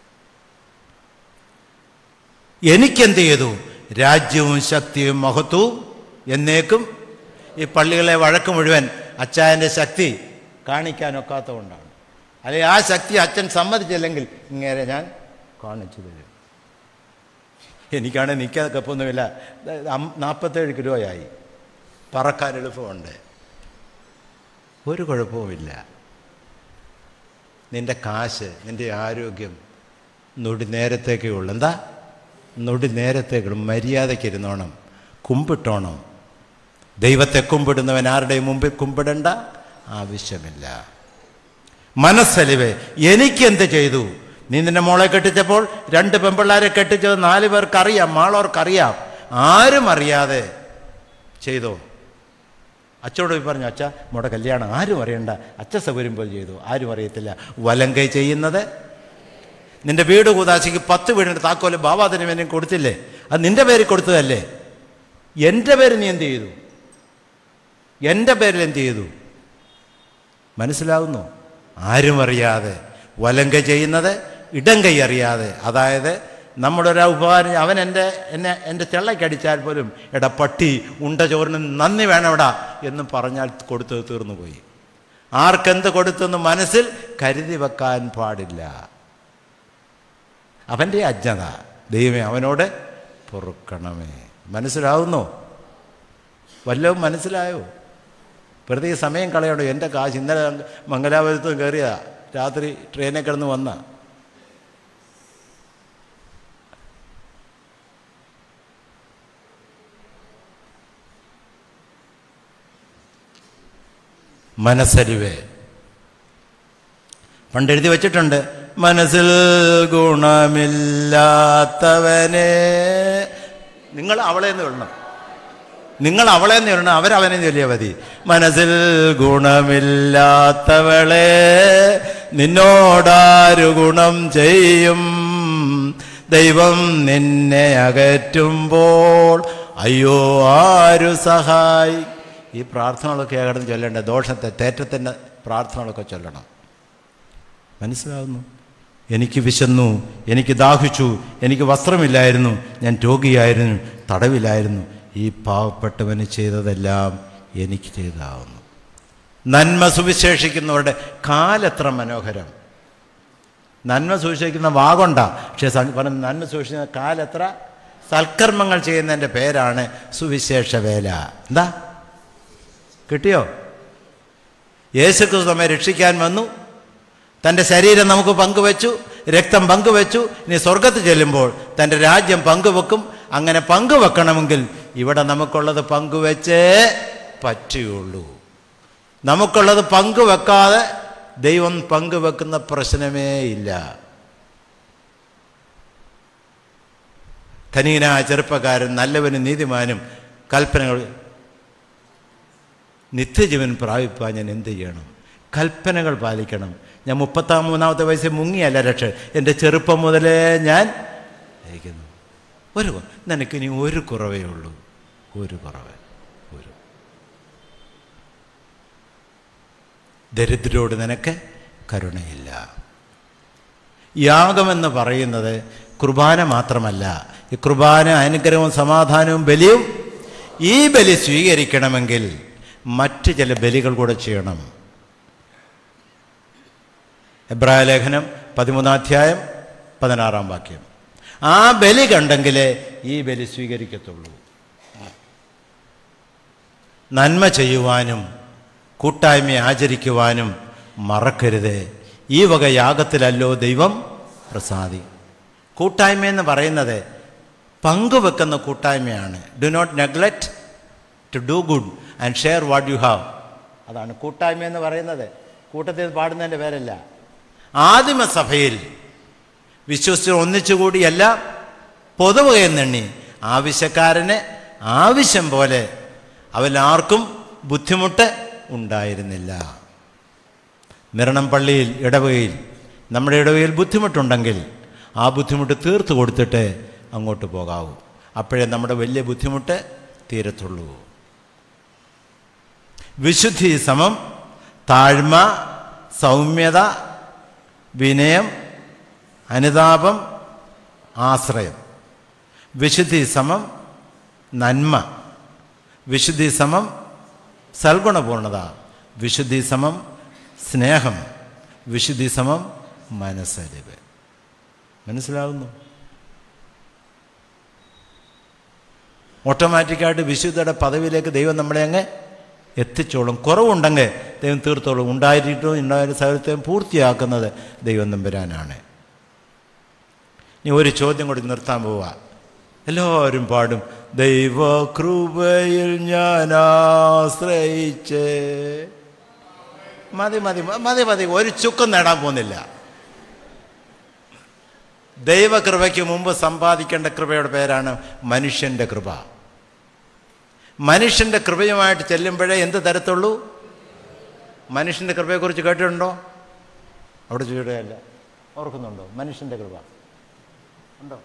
എനിക്കെന്ത് ചെയ്തു? രാജ്യവും ശക്തിയും മഹത്വവും എന്നേക്കും. ഈ പള്ളികളെ വഴക്ക് മുഴുവൻ അച്ചായൻ്റെ ശക്തി കാണിക്കാനൊക്കാത്ത കൊണ്ടാണ്. അല്ലെങ്കിൽ ആ ശക്തി അച്ഛൻ സമ്മതിച്ചില്ലെങ്കിൽ ഇങ്ങനെ ഞാൻ കാണിച്ചു തരും. എനിക്കാണെങ്കിൽ നിൽക്കാൻ കപ്പൊന്നുമില്ല. നാൽപ്പത്തേഴ് കിലോയായി. പറക്കാൻ എളുപ്പമുണ്ട്. ഒരു കുഴപ്പവുമില്ല. നിൻ്റെ കാശ്, നിൻ്റെ ആരോഗ്യം നൊടി നേരത്തേക്കേ ഉള്ളൂ. എന്താ നൊടി നേരത്തേക്കുള്ളൂ. മര്യാദയ്ക്ക് ഇരുന്നോണം, കുമ്പിട്ടോണം. ദൈവത്തെ കുമ്പിടുന്നവൻ ആരുടെയും മുമ്പിൽ കുമ്പിടേണ്ട ആവശ്യമില്ല. മനസ്സലിവ്. എനിക്കെന്ത് ചെയ്തു? നീ നിന്റെ മോളെ കെട്ടിച്ചപ്പോൾ രണ്ട് പെൺപിള്ളാരെ കെട്ടിച്ചത് നാല് പേർക്കറിയാം, മാളോർക്കറിയാം. ആരും അറിയാതെ ചെയ്തോ? അച്ഛനോട് പോയി പറഞ്ഞു, അച്ഛ മോടെ കല്യാണം ആരും അറിയണ്ട, അച്ഛ സൗകര്യം പോലെ ചെയ്തു. ആരും അറിയത്തില്ല. വലങ്കൈ ചെയ്യുന്നത്. നിന്റെ വീട് കൂതാശിക്ക് പത്ത് വീടിൻ്റെ താക്കോല് ബാബാദിന് വേണ്ടി കൊടുത്തില്ലേ? അത് നിന്റെ പേരിൽ കൊടുത്തതല്ലേ? എൻ്റെ പേര് നീ എന്ത് ചെയ്തു? എൻ്റെ പേരിൽ എന്ത് ചെയ്തു? മനസ്സിലാവുന്നു? ആരും അറിയാതെ വലങ്കൈ ചെയ്യുന്നത്, ഇടം കൈ അറിയാതെ. അതായത് നമ്മുടെ ഒരു ഉപകാരം, അവൻ എൻ്റെ എന്നെ എൻ്റെ ചെള്ളയ്ക്കടിച്ചാൽ പോലും എടാ പട്ടി ഉണ്ട ചോറിന് നന്ദി വേണവിടാ എന്ന് പറഞ്ഞാൽ കൊടുത്തത് തീർന്നു പോയി. ആർക്കെന്ത് കൊടുത്തെന്ന് മനസ്സിൽ കരുതി വെക്കാൻ പാടില്ല. അവൻ്റെ അജ്ഞത. ദൈവമേ അവനോട് പൊറുക്കണമേ. മനസ്സിലാവുന്നോ? വല്ലതും മനസ്സിലായോ? വെറുതെ സമയം കളയണോ? എൻ്റെ കാശ് ഇന്നലെ മംഗലാപുരത്ത് കയറിയ രാത്രി ട്രെയിനിൽ കിടന്ന് വന്ന മനസ്സലിവ്. പണ്ടെഴുതി വച്ചിട്ടുണ്ട്, മനസ്സിൽ ഗുണമില്ലാത്തവനെ നിങ്ങൾ അവളെ എന്ന് വിടണം, നിങ്ങൾ അവളെ എന്ന് വിടണം, അവരവനെ ചൊല്ലിയാൽ മതി. മനസ്സിൽ ഗുണമില്ലാത്തവളെ നിന്നോടാരു ഗുണം ചെയ്യും, ദൈവം നിന്നെ അകറ്റുമ്പോൾ അയ്യോ ആരു സഹായി. ഈ പ്രാർത്ഥനകളൊക്കെ കിടന്ന് ചൊല്ലേണ്ട. ദോഷത്തെ തേറ്റത്തിൻ്റെ പ്രാർത്ഥനകളൊക്കെ ചൊല്ലണം. മനസ്സിലാവുന്നു? എനിക്ക് വിശന്നു, എനിക്ക് ദാഹിച്ചു, എനിക്ക് വസ്ത്രമില്ലായിരുന്നു, ഞാൻ രോഗിയായിരുന്നു, തടവിലായിരുന്നു. ഈ പാവപ്പെട്ടവന് ചെയ്തതെല്ലാം എനിക്ക് ചെയ്താവുന്നു. നന്മ സുവിശേഷിക്കുന്നവരുടെ കാലെത്ര മനോഹരം. നന്മ സുവിശേഷിക്കുന്ന വാഗൊണ്ടാ, പക്ഷേ പറഞ്ഞ നന്മ സുവിശേഷിക്കുന്ന കാലെത്ര. സൽക്കർമ്മങ്ങൾ ചെയ്യുന്നതിൻ്റെ പേരാണ് സുവിശേഷ വേല. എന്താ കിട്ടിയോ? യേശുക്രിസ്തു നമ്മെ രക്ഷിക്കാൻ വന്നു, തൻ്റെ ശരീരം നമുക്ക് പങ്കുവെച്ചു, രക്തം പങ്കുവെച്ചു. ഇനി സ്വർഗത്ത് ചെല്ലുമ്പോൾ തൻ്റെ രാജ്യം പങ്കുവെക്കും. അങ്ങനെ പങ്കുവെക്കണമെങ്കിൽ ഇവിടെ നമുക്കുള്ളത് പങ്കുവെച്ചേ പറ്റുകയുള്ളൂ. നമുക്കുള്ളത് പങ്കുവെക്കാതെ ദൈവം പങ്കുവെക്കുന്ന പ്രശ്നമേ ഇല്ല. ധനികനായ ചെറുപ്പക്കാരൻ നല്ലവനും നീതിമാനും കൽപ്പനകൾ നിത്യജീവൻ പ്രാപിപ്പാൻ ഞാൻ എന്ത് ചെയ്യണം? കൽപ്പനകൾ പാലിക്കണം. ഞാൻ മുപ്പത്താം മൂന്നാമത്തെ വയസ്സിൽ മുങ്ങിയല്ല രക്ഷ, എൻ്റെ ചെറുപ്പം മുതലേ ഞാൻ അയക്കുന്നു. ഒരു നിനക്കിനി ഒരു കുറവേ ഉള്ളൂ, ഒരു കുറവ്. ഒരു ദരിദ്രരോട് നിനക്ക് കരുണയില്ല. യാഗമെന്ന് പറയുന്നത് കുർബാന മാത്രമല്ല. ഈ കുർബാന അനുഗ്രഹവും സമാധാനവും ബലിയും. ഈ ബലി സ്വീകരിക്കണമെങ്കിൽ മറ്റ് ചില ബലികൾ കൂടെ ചെയ്യണം. എബ്രായ ലേഖനം പതിമൂന്നാം അധ്യായം പതിനാറാം വാക്യം. ആ ബലി കണ്ടെങ്കിലേ ഈ ബലി സ്വീകരിക്കത്തുള്ളൂ. നന്മ ചെയ്യുവാനും കൂട്ടായ്മ ആചരിക്കുവാനും മറക്കരുത്. ഈ വക യാഗത്തിലല്ലോ ദൈവം പ്രസാദി. കൂട്ടായ്മയെന്ന് പറയുന്നത് പങ്കുവെക്കുന്ന കൂട്ടായ്മയാണ്. Do not neglect to do good and share what you have. അതാണ് കൂട്ടായ്മ എന്ന് പറയുന്നത്. കൂട്ടത്തിൽ പാടുന്നതിൻ്റെ പേരല്ല. ആദിമസഭയിൽ വിശ്വസിച്ച് ഒന്നിച്ചുകൂടി എല്ലാം പൊതുവകയെന്നെണ്ണി ആവശ്യക്കാരന് ആവശ്യം പോലെ അവരാർക്കും ബുദ്ധിമുട്ട് ഉണ്ടായിരുന്നില്ല. നിരണം പള്ളിയിൽ ഇടവകയിൽ നമ്മുടെ ഇടവകയിൽ ബുദ്ധിമുട്ടുണ്ടെങ്കിൽ ആ ബുദ്ധിമുട്ട് തീർത്തു കൊടുത്തിട്ട് അങ്ങോട്ട് പോകാവൂ. അപ്പോഴേ നമ്മുടെ വലിയ ബുദ്ധിമുട്ട് തീരത്തുള്ളൂ. വിശുദ്ധി സമം താഴ്മ, സൗമ്യത, വിനയം, അനുതാപം, ആശ്രയം. വിശുദ്ധി സമം നന്മ, വിശുദ്ധി സമം സൽഗുണപൂർണത, വിശുദ്ധി സമം സ്നേഹം, വിശുദ്ധി സമം മനസ്സലിവ്. മനസ്സിലാകുന്നു? ഓട്ടോമാറ്റിക്കായിട്ട് വിശുദ്ധയുടെ പദവിയിലേക്ക് ദൈവം നമ്മളെ അങ്ങ് എത്തിച്ചോളും. കുറവുണ്ടെങ്കിൽ ദൈവം തീർത്തോളും. ഉണ്ടായിട്ടും ഉണ്ടായ സകലത്തെയും പൂർത്തിയാക്കുന്നത് ദൈവം നമ്പുരാനാണ്. ഇനി ഒരു ചോദ്യം കൂടി നിർത്താൻ പോവുക. എല്ലാവരും പാടും, ദൈവ കൃപയിൽ ഞാൻ ആശ്രയിച്ച്. മതി മതി മതി മതി ഒരു ചുക്കും നേടാൻ പോകുന്നില്ല. ദൈവകൃപയ്ക്ക് മുമ്പ് സമ്പാദിക്കേണ്ട കൃപയുടെ പേരാണ് മനുഷ്യൻ്റെ കൃപ. മനുഷ്യൻ്റെ കൃപയുമായിട്ട് ചെല്ലുമ്പോഴേ എന്ത് തരത്തുള്ളൂ? മനുഷ്യൻ്റെ കൃപയെക്കുറിച്ച് കേട്ടിട്ടുണ്ടോ? അവിടെ ചോദിക്കുകയല്ല, ഓർക്കുന്നുണ്ടോ? മനുഷ്യൻ്റെ കൃപ ഉണ്ടോ?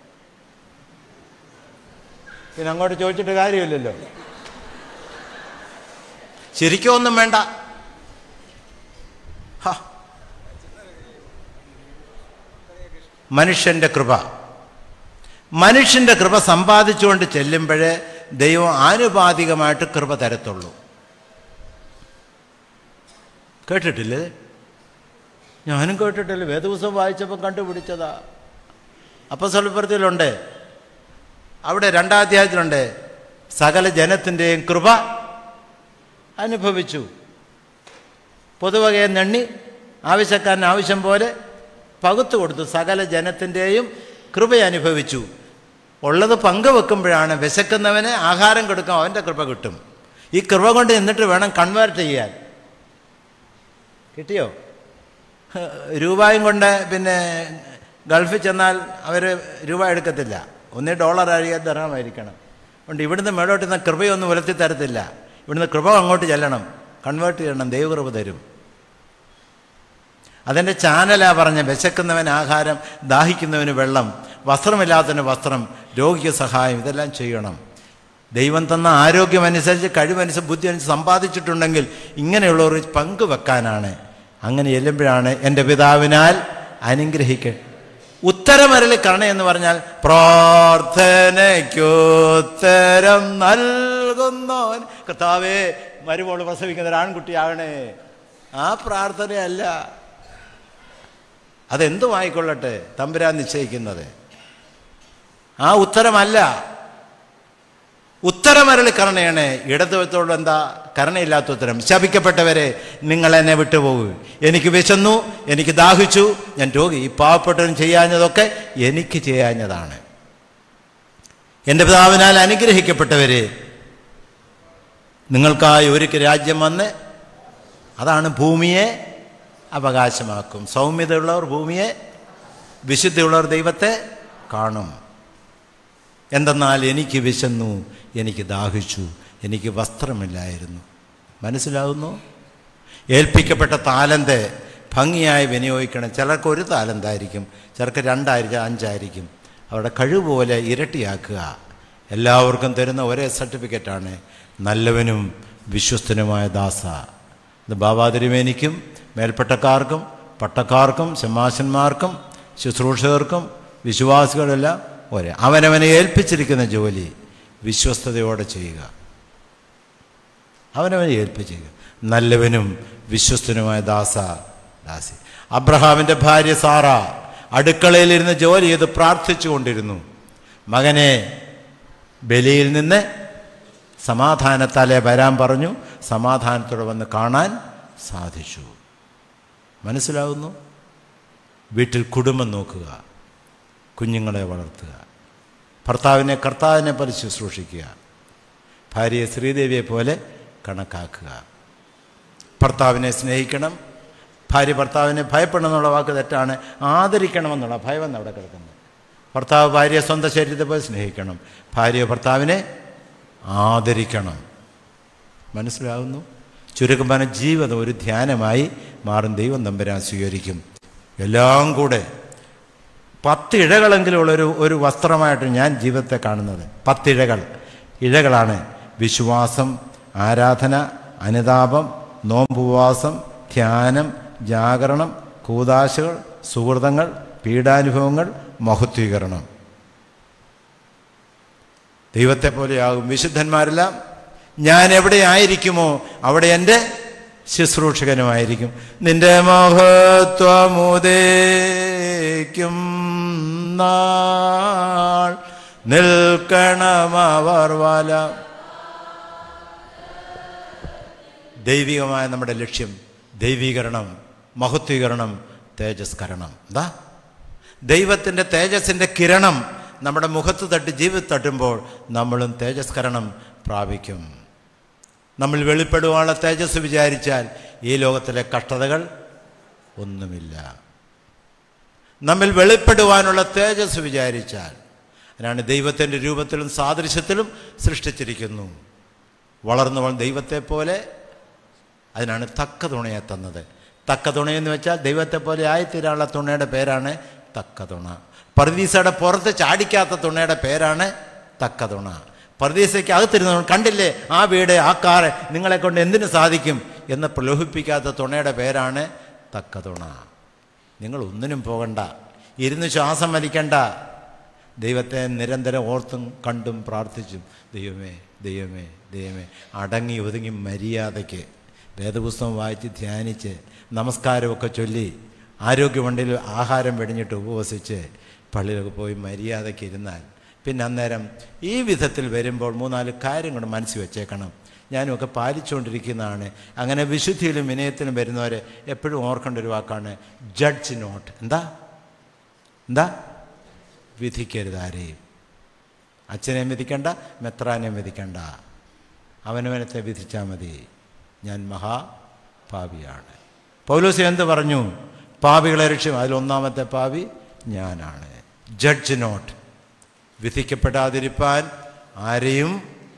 പിന്നെ അങ്ങോട്ട് ചോദിച്ചിട്ട് കാര്യമില്ലല്ലോ. ശരിക്കും ഒന്നും വേണ്ട. മനുഷ്യൻ്റെ കൃപ മനുഷ്യൻ്റെ കൃപ സമ്പാദിച്ചുകൊണ്ട് ചെല്ലുമ്പോഴേ ദൈവം ആനുപാതികമായിട്ട് കൃപ തരത്തുള്ളൂ. കേട്ടിട്ടില്ലേ? ഞാനും കേട്ടിട്ടില്ല. വേദപുസ്തകം വായിച്ചപ്പോൾ കണ്ടുപിടിച്ചതാ. അപ്പോസ്തലപ്രവൃത്തിയിലുണ്ട്. അവിടെ രണ്ടാം അധ്യായത്തിലുണ്ട്, സകല ജനത്തിൻ്റെയും കൃപ അനുഭവിച്ചു. പൊതുവകയെ നെണ്ണി ആവശ്യക്കാരന് ആവശ്യം പോലെ പകുത്തു കൊടുത്തു. സകല ജനത്തിൻ്റെയും കൃപ അനുഭവിച്ചു. ഉള്ളത് പങ്കുവെക്കുമ്പോഴാണ് വിശക്കുന്നവന് ആഹാരം കൊടുക്കാൻ അവൻ്റെ കൃപ കിട്ടും. ഈ കൃപ കൊണ്ട് നിന്നിട്ട് വേണം കൺവേർട്ട് ചെയ്യാൻ. കിട്ടിയോ? രൂപയും കൊണ്ട് പിന്നെ ഗൾഫിൽ ചെന്നാൽ അവർ രൂപ എടുക്കത്തില്ല. ഒന്നേ ഡോളർ ആയിരിക്കും, ദർഹമായിരിക്കണം. അതുകൊണ്ട് ഇവിടുന്ന് മേടോട്ട് നിന്ന് കൃപയൊന്നും ഉലർത്തി തരത്തില്ല. ഇവിടുന്ന് കൃപ അങ്ങോട്ട് ചെല്ലണം, കൺവേർട്ട് ചെയ്യണം, ദൈവകൃപ തരും. അതിൻ്റെ ചാനലാ പറഞ്ഞ വിശക്കുന്നവന് ആഹാരം, ദാഹിക്കുന്നവന് വെള്ളം, വസ്ത്രമില്ലാത്തവന് വസ്ത്രം, രോഗിക്ക് സഹായം, ഇതെല്ലാം ചെയ്യണം. ദൈവം തന്ന ആരോഗ്യമനുസരിച്ച് കഴിവനുസരിച്ച് ബുദ്ധി അനുസരിച്ച് സമ്പാദിച്ചിട്ടുണ്ടെങ്കിൽ ഇങ്ങനെയുള്ളവർ പങ്കുവെക്കാനാണ്. അങ്ങനെ ചെല്ലുമ്പോഴാണ് എൻ്റെ പിതാവിനാൽ അനുഗ്രഹിക്ക. ഉത്തരമരളി കരുണ എന്ന് പറഞ്ഞാൽ പ്രാർത്ഥനയ്ക്കുത്തരം നൽകുന്നവൻ. കർത്താവേ, മരുമോൾ പ്രസവിക്കുന്ന ഒരു ആൺകുട്ടിയാകണേ. ആ പ്രാർത്ഥനയല്ല, അതെന്തുമായിക്കൊള്ളട്ടെ തമ്പുരാൻ നിശ്ചയിക്കുന്നത്. ആ ഉത്തരമല്ല. ഉത്തരമരളി കരുണയാണ്. ഇടതുവത്തോളം എന്താ കരുണയില്ലാത്ത ഉത്തരം? ശപിക്കപ്പെട്ടവരെ, നിങ്ങൾ എന്നെ വിട്ടുപോകൂ. എനിക്ക് വിശന്നു, എനിക്ക് ദാഹിച്ചു, ഞാൻ രോഗി. ഈ പാവപ്പെട്ടവൻ ചെയ്യാഞ്ഞതൊക്കെ എനിക്ക് ചെയ്യാഞ്ഞതാണ്. എൻ്റെ പിതാവിനാൽ അനുഗ്രഹിക്കപ്പെട്ടവരെ, നിങ്ങൾക്കായി ഒരുക്ക് രാജ്യം വന്ന് അതാണ് ഭൂമിയെ അവകാശമാക്കും. സൗമ്യതയുള്ളവർ ഭൂമിയെ, വിശുദ്ധിയുള്ളവർ ദൈവത്തെ കാണും. എന്തെന്നാൽ എനിക്ക് വിശന്നു, എനിക്ക് ദാഹിച്ചു, എനിക്ക് വസ്ത്രമില്ലായിരുന്നു. മനസ്സിലാവുന്നു? ഏൽപ്പിക്കപ്പെട്ട താലന്ത് ഭംഗിയായി വിനിയോഗിക്കണം. ചിലർക്ക് ഒരു താലന്തായിരിക്കും, ചിലർക്ക് രണ്ടായിരിക്കും, അഞ്ചായിരിക്കും. അവരുടെ കഴിവ് പോലെ ഇരട്ടിയാക്കുക. എല്ലാവർക്കും തരുന്ന ഒരേ സർട്ടിഫിക്കറ്റാണ്, നല്ലവനും വിശ്വസ്തനുമായ ദാസ. ഇത് ബാബാതിരുമേനിക്കും മേൽപ്പട്ടക്കാർക്കും പട്ടക്കാർക്കും ശമാശന്മാർക്കും ശുശ്രൂഷകർക്കും വിശ്വാസികളെല്ലാം ഒരേ. അവനവനെ ഏൽപ്പിച്ചിരിക്കുന്ന ജോലി വിശ്വസ്തയോടെ ചെയ്യുക. അവനവനെ ഏൽപ്പിച്ചുക. നല്ലവനും വിശ്വസ്തനുമായ ദാസ ദാസി. അബ്രഹാമിൻ്റെ ഭാര്യ സാറ അടുക്കളയിലിരുന്ന് ജോലി ചെയ്ത് പ്രാർത്ഥിച്ചു കൊണ്ടിരുന്നു. മകനെ ബലിയിൽ നിന്ന് സമാധാനത്താലെ വരാൻ പറഞ്ഞു. സമാധാനത്തോടെ വന്ന് കാണാൻ സാധിച്ചു. മനസ്സിലാവുന്നു? വീട്ടിൽ കുടുംബം നോക്കുക, കുഞ്ഞുങ്ങളെ വളർത്തുക, ഭർത്താവിനെ കർത്താവിനെ പോലെ ശുശ്രൂഷിക്കുക, ഭാര്യയെ ശ്രീദേവിയെ പോലെ കണക്കാക്കുക. ഭർത്താവിനെ സ്നേഹിക്കണം. ഭാര്യ ഭർത്താവിനെ ഭയപ്പെടണം എന്നുള്ള വാക്ക് തെറ്റാണ്. ആദരിക്കണമെന്നുള്ള ഭയമെന്ന് അവിടെ കിടക്കുന്നത്. ഭർത്താവ് ഭാര്യയെ സ്വന്തം ശരീരത്തെ പോലെ സ്നേഹിക്കണം. ഭാര്യ ഭർത്താവിനെ ആദരിക്കണം. മനസ്സിലാവുന്നു? ചുരുക്കം പറഞ്ഞ ജീവിതം ഒരു ധ്യാനമായി മാറും. ദൈവം തമ്പുരാൻ സ്വീകരിക്കും. എല്ലാം കൂടെ പത്തിഴകളെങ്കിലുമുള്ളൊരു ഒരു വസ്ത്രമായിട്ട് ഞാൻ ജീവിതത്തെ കാണുന്നത്. പത്തിഴകൾ ഇഴകളാണ്: വിശ്വാസം, ആരാധന, അനുതാപം, നോമ്പുപവാസം, ധ്യാനം, ജാഗരണം, കൂദാശകൾ, സുഹൃതങ്ങൾ, പീഡാനുഭവങ്ങൾ, മഹത്വീകരണം. ദൈവത്തെ പോലെയാകും വിശുദ്ധന്മാരെല്ലാം. ഞാൻ എവിടെ ആയിരിക്കുമോ അവിടെ എൻ്റെ ശുശ്രൂഷകനുമായിരിക്കും. നിന്റെ മഹത്വമുദേക്കും നാൾ നിൽക്കണമവർ വല. ദൈവികമായ നമ്മുടെ ലക്ഷ്യം ദൈവീകരണം, മഹത്വീകരണം, തേജസ്കരണം. എന്താ? ദൈവത്തിൻ്റെ തേജസ്സിൻ്റെ കിരണം നമ്മുടെ മുഖത്ത് തട്ടി ജീവിതം തട്ടുമ്പോൾ നമ്മളും തേജസ്കരണം പ്രാപിക്കും. നമ്മൾ വെളിപ്പെടുവാനുള്ള തേജസ് വിചാരിച്ചാൽ ഈ ലോകത്തിലെ കഷ്ടതകൾ ഒന്നുമില്ല. നമ്മിൽ വെളിപ്പെടുവാനുള്ള തേജസ് വിചാരിച്ചാൽ, അതിനാണ് ദൈവത്തിൻ്റെ രൂപത്തിലും സാദൃശ്യത്തിലും സൃഷ്ടിച്ചിരിക്കുന്നു. വളർന്നു ദൈവത്തെ പോലെ. അതിനാണ് തക്ക തുണയെ തന്നത്. തക്ക തുണയെന്ന് വെച്ചാൽ ദൈവത്തെ പോലെ ആയിത്തീരാനുള്ള തുണയുടെ പേരാണ് തക്ക തുണ. പർദീസയുടെ പുറത്ത് ചാടിക്കാത്ത തുണയുടെ പേരാണ് തക്ക തുണ. പർദീസയ്ക്ക് അകത്തിരുന്നവൻ കണ്ടില്ലേ ആ വീട്, ആ കാറ്, നിങ്ങളെ കൊണ്ട് എന്തിനു സാധിക്കും എന്ന് പ്രലോഭിപ്പിക്കാത്ത തുണയുടെ പേരാണ് തക്ക തുണ. നിങ്ങൾ ഒന്നിനും പോകണ്ട, ഇരുന്ന് ശ്വാസം വലിക്കണ്ട. ദൈവത്തെ നിരന്തരം ഓർത്തും കണ്ടും പ്രാർത്ഥിച്ചും ദൈവമേ ദൈവമേ ദൈവമേ അടങ്ങി ഒതുങ്ങി മര്യാദയ്ക്ക് വേദപുസ്തകം വായിച്ച് ധ്യാനിച്ച് നമസ്കാരമൊക്കെ ചൊല്ലി ആരോഗ്യമണ്ഡലിൽ ആഹാരം വെടിഞ്ഞിട്ട് ഉപവസിച്ച് പള്ളിയിലൊക്കെ പോയി മര്യാദയ്ക്ക് ഇരുന്നാൽ പിന്നെ അന്നേരം ഈ വിധത്തിൽ വരുമ്പോൾ മൂന്നാല് കാര്യം കൊണ്ട് മനസ്സിൽ വെച്ചേക്കണം. ഞാനുമൊക്കെ പാലിച്ചുകൊണ്ടിരിക്കുന്നതാണ്. അങ്ങനെ വിശുദ്ധിയിലും വിനയത്തിലും വരുന്നവരെ എപ്പോഴും ഓർക്കേണ്ട ഒരു വാക്കാണ് ജഡ്ജ് നോട്ട്. എന്താ എന്താ വിധിക്കരുത് ആരെയും. അച്ഛനെയും വിധിക്കണ്ട, മെത്രാനെയും വിധിക്കണ്ട. അവനവനത്തെ വിധിച്ചാൽ മതി. ഞാൻ മഹാപാപിയാണ്. പൗലോസ് എന്ത് പറഞ്ഞു? പാപികളെ രക്ഷിക്കും. അതിലൊന്നാമത്തെ പാപി ഞാനാണ്. Judge not. വിധിക്കപ്പെടാതിരിപ്പാൻ ആരെയും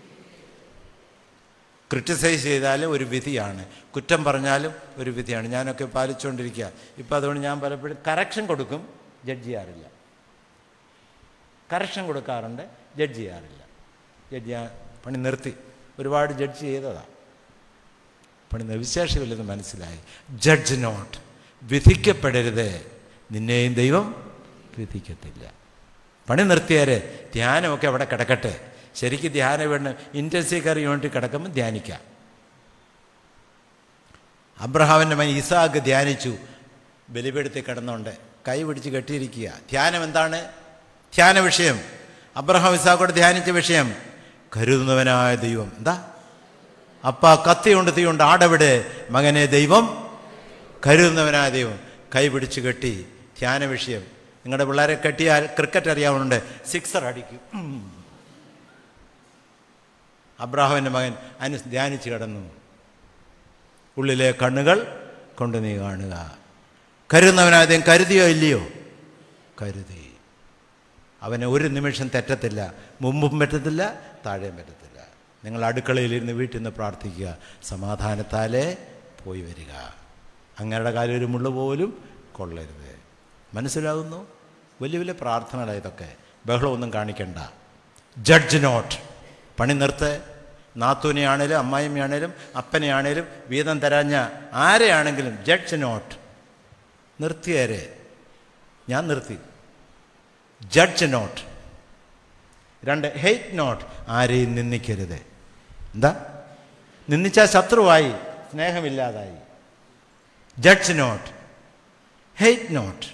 ക്രിട്ടിസൈസ് ചെയ്താലും ഒരു വിധിയാണ്, കുറ്റം പറഞ്ഞാലും ഒരു വിധിയാണ്. ഞാനൊക്കെ പാലിച്ചുകൊണ്ടിരിക്കുക. ഇപ്പം അതുകൊണ്ട് ഞാൻ പലപ്പോഴും കറക്ഷൻ കൊടുക്കും, ജഡ്ജ് ചെയ്യാറില്ല. കറക്ഷൻ കൊടുക്കാറുണ്ട്, ജഡ്ജ് ചെയ്യാറില്ല. ജഡ്ജ് ചെയ്യാൻ പണി നിർത്തി. ഒരുപാട് ജഡ്ജ് ചെയ്തതാണ്. പണി വിശേഷമില്ലെന്ന് മനസ്സിലായി. Judge not. വിധിക്കപ്പെടരുത്. നിന്നെയും ദൈവം വിധിക്കത്തില്ല. പണി നിർത്തിയാരെ ധ്യാനമൊക്കെ അവിടെ കിടക്കട്ടെ. ശരിക്കും ധ്യാനം വേണം. ഇൻറ്റൻസീവ് കയറി യൂണിറ്റ് കിടക്കുമ്പോൾ ധ്യാനിക്കാം. അബ്രഹാമിൻ്റെ മകൻ ഇസാക്ക് ധ്യാനിച്ചു. ബലിപീഠത്തിൽ കിടന്നുകൊണ്ട് കൈ പിടിച്ച് കെട്ടിയിരിക്കുക. ധ്യാനം എന്താണ്? ധ്യാന വിഷയം അബ്രഹാം ഇസാക്കോട് ധ്യാനിച്ച വിഷയം കരുതുന്നവനായ ദൈവം. എന്താ? അപ്പ കത്തിയുണ്ട് തീയുണ്ട് ആടവിടെ, മകനെ ദൈവം കരുതുന്നവനായ ദൈവം. കൈ പിടിച്ച് കെട്ടി. ധ്യാന വിഷയം. നിങ്ങളുടെ പിള്ളേരെ കെട്ടിയാൽ ക്രിക്കറ്റ് അറിയാവുന്നുണ്ട്, സിക്സർ അടിക്കും. അബ്രാഹാമിൻ്റെ മകൻ അതിന് ധ്യാനിച്ച് കിടന്നു. ഉള്ളിലെ കണ്ണുകൾ കൊണ്ട് നീ കാണുക. കരുതുന്നവനാദ്യം കരുതിയോ ഇല്ലയോ? കരുതി. അവനെ ഒരു നിമിഷം തെറ്റത്തില്ല, മുമ്പും പറ്റത്തില്ല, താഴെയും പറ്റത്തില്ല. നിങ്ങൾ അടുക്കളയിലിരുന്ന് വീട്ടിൽ നിന്ന് പ്രാർത്ഥിക്കുക, സമാധാനത്താലേ പോയി വരിക, അങ്ങയുടെ കാര്യം ഒരു മുള്ളു പോലും കൊള്ളരുത്. മനസ്സിലാകുന്നു? വലിയ വലിയ പ്രാർത്ഥനകളാണ് ഇതൊക്കെ. ബഹളമൊന്നും കാണിക്കണ്ട. ജഡ്ജ് നോട്ട്, പണി നിർത്ത്. നാത്തൂനെയാണേലും അമ്മായിമ്മയാണേലും അപ്പനെയാണേലും വീതം തരാഞ്ഞ ആരെയാണെങ്കിലും ജഡ്ജ് നോട്ട്, നിർത്തിയേരെ. ഞാൻ നിർത്തി. Judge not. രണ്ട്, ഹെയ്റ്റ് നോട്ട്, ആരെയും നിന്ദിക്കരുത്. എന്താ? നിന്ദിച്ചാൽ ശത്രുവായി, സ്നേഹമില്ലാതായി. Judge not, hate not.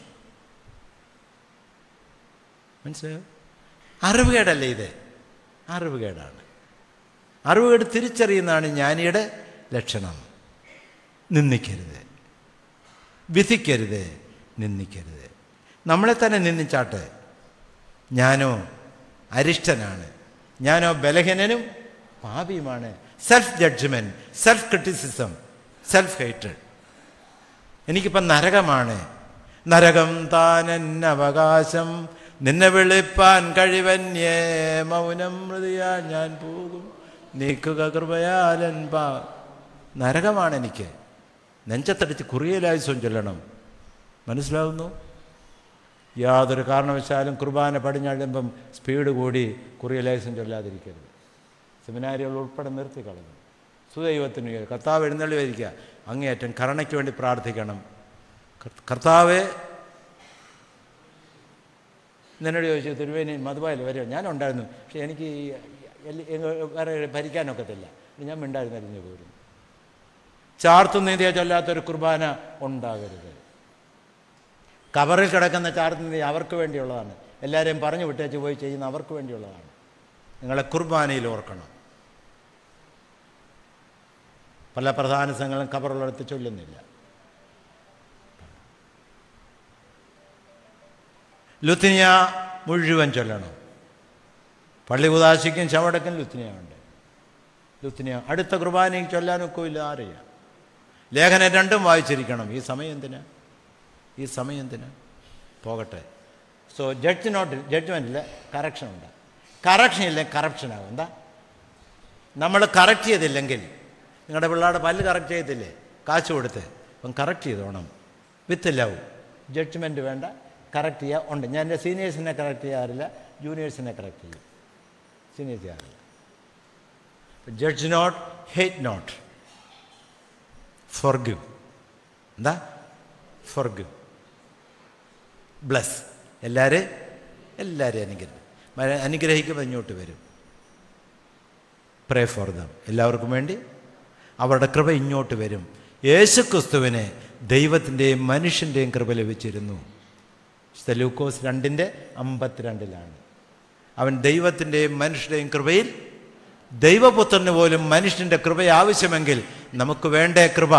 മനസ്സിലായോ? അറിവുകേടല്ലേ ഇത്? അറിവുകേടാണ്. അറിവുകേട് തിരിച്ചറിയുന്നതാണ് ജ്ഞാനിയുടെ ലക്ഷണം. നിന്ദിക്കരുത്, വിധിക്കരുത്, നിന്ദിക്കരുത്. നമ്മളെ തന്നെ നിന്ദിച്ചാട്ടെ. ഞാനോ അരിഷ്ടനാണ്, ഞാനോ ബലഹീനനും പാപിയുമാണ്. Self judgement, self criticism, self hated. എനിക്കിപ്പം നരകമാണ്. നരകം താനെന്നവകാശം, നിന്നെ വിളിപ്പാൻ കഴിവന്യേ, മൗനം മൃതിയാ ഞാൻ പോകും, നീക്കുക കൃപയാലൻ പാ. നരകമാണ് എനിക്ക്. നെഞ്ചത്തടിച്ച് കുറിയലായുസം ചൊല്ലണം. മനസ്സിലാവുന്നു? യാതൊരു കാരണവശാലും കുർബാന പടിഞ്ഞാടുമ്പം സ്പീഡ് കൂടി കുറിയലായുസം ചൊല്ലാതിരിക്കരുത്. സെമിനാരികൾ ഉൾപ്പെടെ നിർത്തിക്കളഞ്ഞു. സുദൈവത്തിന് കർത്താവ് എഴുന്നള്ളി വരിക. അങ്ങേയറ്റം കരുണയ്ക്ക് വേണ്ടി പ്രാർത്ഥിക്കണം. കർത്താവെ, എന്നോട് ചോദിച്ചു, തിരുവേനി മധുബായിൽ വരിക. ഞാനുണ്ടായിരുന്നു, പക്ഷെ എനിക്ക് വേറെ ഭരിക്കാനൊക്കത്തില്ല. ഞാൻ മിണ്ടായിരുന്നറിഞ്ഞു പോരും. ചാർത്തു നീതിയെ ചൊല്ലാത്തൊരു കുർബാന ഉണ്ടാകരുത്. കബറിൽ കിടക്കുന്ന ചാർത്തു നീതി അവർക്ക് വേണ്ടിയുള്ളതാണ്. എല്ലാവരെയും പറഞ്ഞു വിട്ടേച്ച് പോയി ചെയ്യുന്ന അവർക്ക് വേണ്ടിയുള്ളതാണ്. നിങ്ങളെ കുർബാനയിൽ ഓർക്കണം. പല പ്രധാന സംഘങ്ങളും കബറുള്ളിടത്ത് ചൊല്ലുന്നില്ല. ലുത്തിനിയ മുഴുവൻ ചൊല്ലണം. പള്ളി ഉദാശിക്കും ചവടക്കും ലുത്തിനിയ ഉണ്ട്. ലുത്തിനിയ അടുത്ത കുർബാനയും ചൊല്ലാനൊക്കെ ഇല്ല. അറിയാം. ലേഖനം രണ്ടും വായിച്ചിരിക്കണം. ഈ സമയം എന്തിനാ? ഈ സമയം എന്തിനാ? പോകട്ടെ. സോ ജഡ്ജ് നോട്ട്, ജഡ്ജ്മെൻറ്റിൽ കറക്ഷൻ ഉണ്ട്. കറക്ഷൻ ഇല്ല, കറപ്ഷനാകും. എന്താ? നമ്മൾ കറക്റ്റ് ചെയ്തില്ലെങ്കിൽ, നിങ്ങളുടെ പിള്ളേരുടെ പല്ല് കറക്റ്റ് ചെയ്തില്ലേ, കാശ് കൊടുത്ത്, അപ്പം കറക്റ്റ് ചെയ്തോണം. With love. ജഡ്ജ്മെൻറ്റ് വേണ്ട, കറക്റ്റ് ചെയ്യുക ഉണ്ട്. ഞാൻ എൻ്റെ സീനിയേഴ്സിനെ കറക്റ്റ് ചെയ്യാറില്ല, ജൂനിയേഴ്സിനെ കറക്റ്റ് ചെയ്യും. സീനിയേഴ്സ് ചെയ്യാറില്ല. Judge not, hate not, forgive. എന്താ? Forgive, bless. എല്ലാവരും എല്ലാവരെയും അനുഗ്രഹിക്കും. അനുഗ്രഹിക്കുമ്പോൾ ഇങ്ങോട്ട് വരും. Pray for them. എല്ലാവർക്കും വേണ്ടി അവരുടെ കൃപ ഇങ്ങോട്ട് വരും. യേശുക്രിസ്തുവിനെ ദൈവത്തിൻ്റെയും മനുഷ്യൻ്റെയും കൃപ ലഭിച്ചിരുന്നു. ലൂക്കോസ് രണ്ടിൻ്റെ അമ്പത്തിരണ്ടിലാണ്. അവൻ ദൈവത്തിൻ്റെയും മനുഷ്യൻ്റെയും കൃപയിൽ, ദൈവപുത്രന് പോലും മനുഷ്യൻ്റെ കൃപ ആവശ്യമെങ്കിൽ നമുക്ക് വേണ്ടേ കൃപ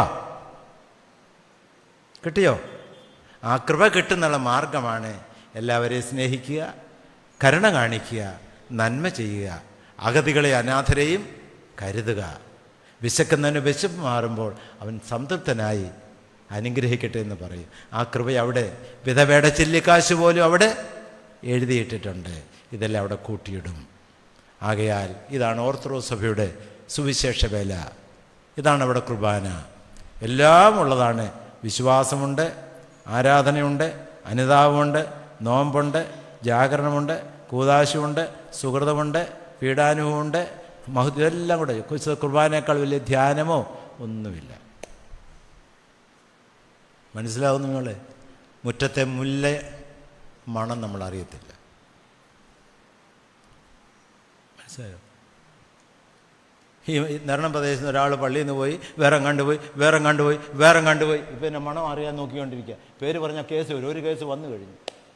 കിട്ടിയോ? ആ കൃപ കിട്ടുന്നുള്ള മാർഗമാണ് എല്ലാവരെയും സ്നേഹിക്കുക, കരുണ കാണിക്കുക, നന്മ ചെയ്യുക, അഗതികളെ അനാഥരെയും കരുതുക. വിശക്കുന്നതിന് വിശപ്പ് മാറുമ്പോൾ അവൻ സംതൃപ്തനായി അനുഗ്രഹിക്കട്ടെ എന്ന് പറയും. ആ കൃപ അവിടെ വിധവയുടെ ചില്ലിക്കാശ് പോലും അവിടെ എഴുതിയിട്ടിട്ടുണ്ട്. ഇതെല്ലാം അവിടെ കൂട്ടിയിടും. ആകയാൽ ഇതാണ് ഓർത്തഡോക്സ് സഭയുടെ സുവിശേഷ വേല. ഇതാണ് അവിടെ കുർബാന. എല്ലാം ഉള്ളതാണ്. വിശ്വാസമുണ്ട്, ആരാധനയുണ്ട്, അനുതാപമുണ്ട്, നോമ്പുണ്ട്, ജാഗരണമുണ്ട്, കൂദാശയുണ്ട്, സുഹൃതമുണ്ട്, പീഡാനുഭവമുണ്ട്, മഹു ഇതെല്ലാം കൂടെ. കുർബാനയേക്കാൾ വലിയ ധ്യാനമോ ഒന്നുമില്ല. മനസ്സിലാവുന്നു നിങ്ങളെ? മുറ്റത്തെ മുല്ല മണം നമ്മൾ അറിയത്തില്ല. മനസ്സിലായോ? ഈ നിരണം പ്രദേശത്ത് നിന്ന് ഒരാൾ പള്ളിയിൽ നിന്ന് പോയി വേറെ കണ്ടുപോയി വേറെ കണ്ടുപോയി വേറെ കണ്ടുപോയി ഇപ്പം എന്നെ മണം അറിയാൻ നോക്കിക്കൊണ്ടിരിക്കുക. പേര് പറഞ്ഞാൽ കേസ് വരും. ഒരു കേസ് വന്നു കഴിഞ്ഞു.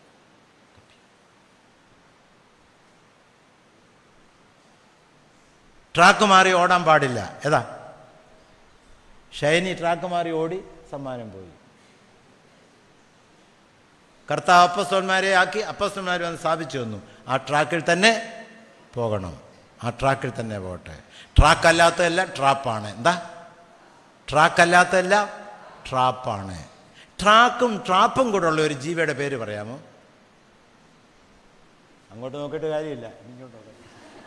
ട്രാക്ക് മാറി ഓടാൻ പാടില്ല. ഏതാ? ഷൈനി ട്രാക്ക് മാറി ഓടി സമ്മാനം പോയി. കർത്താവ് അപ്പസ്തോലന്മാരെ ആക്കി, അപ്പസ്തോലന്മാർ വന്ന് സ്ഥാപിച്ചു വന്നു. ആ ട്രാക്കിൽ തന്നെ പോകണം. ആ ട്രാക്കിൽ തന്നെ പോകട്ടെ. ട്രാക്ക് അല്ലാത്തതെല്ലാം ട്രാപ്പാണ്. എന്താ? ട്രാക്ക് അല്ലാത്തതെല്ലാം ട്രാപ്പാണ്. ട്രാക്കും ട്രാപ്പും കൂടെ ഉള്ള ഒരു ജീവിയുടെ പേര് പറയാമോ? അങ്ങോട്ട് നോക്കിയിട്ട് കാര്യമില്ല, ഇങ്ങോട്ട് നോക്കാം.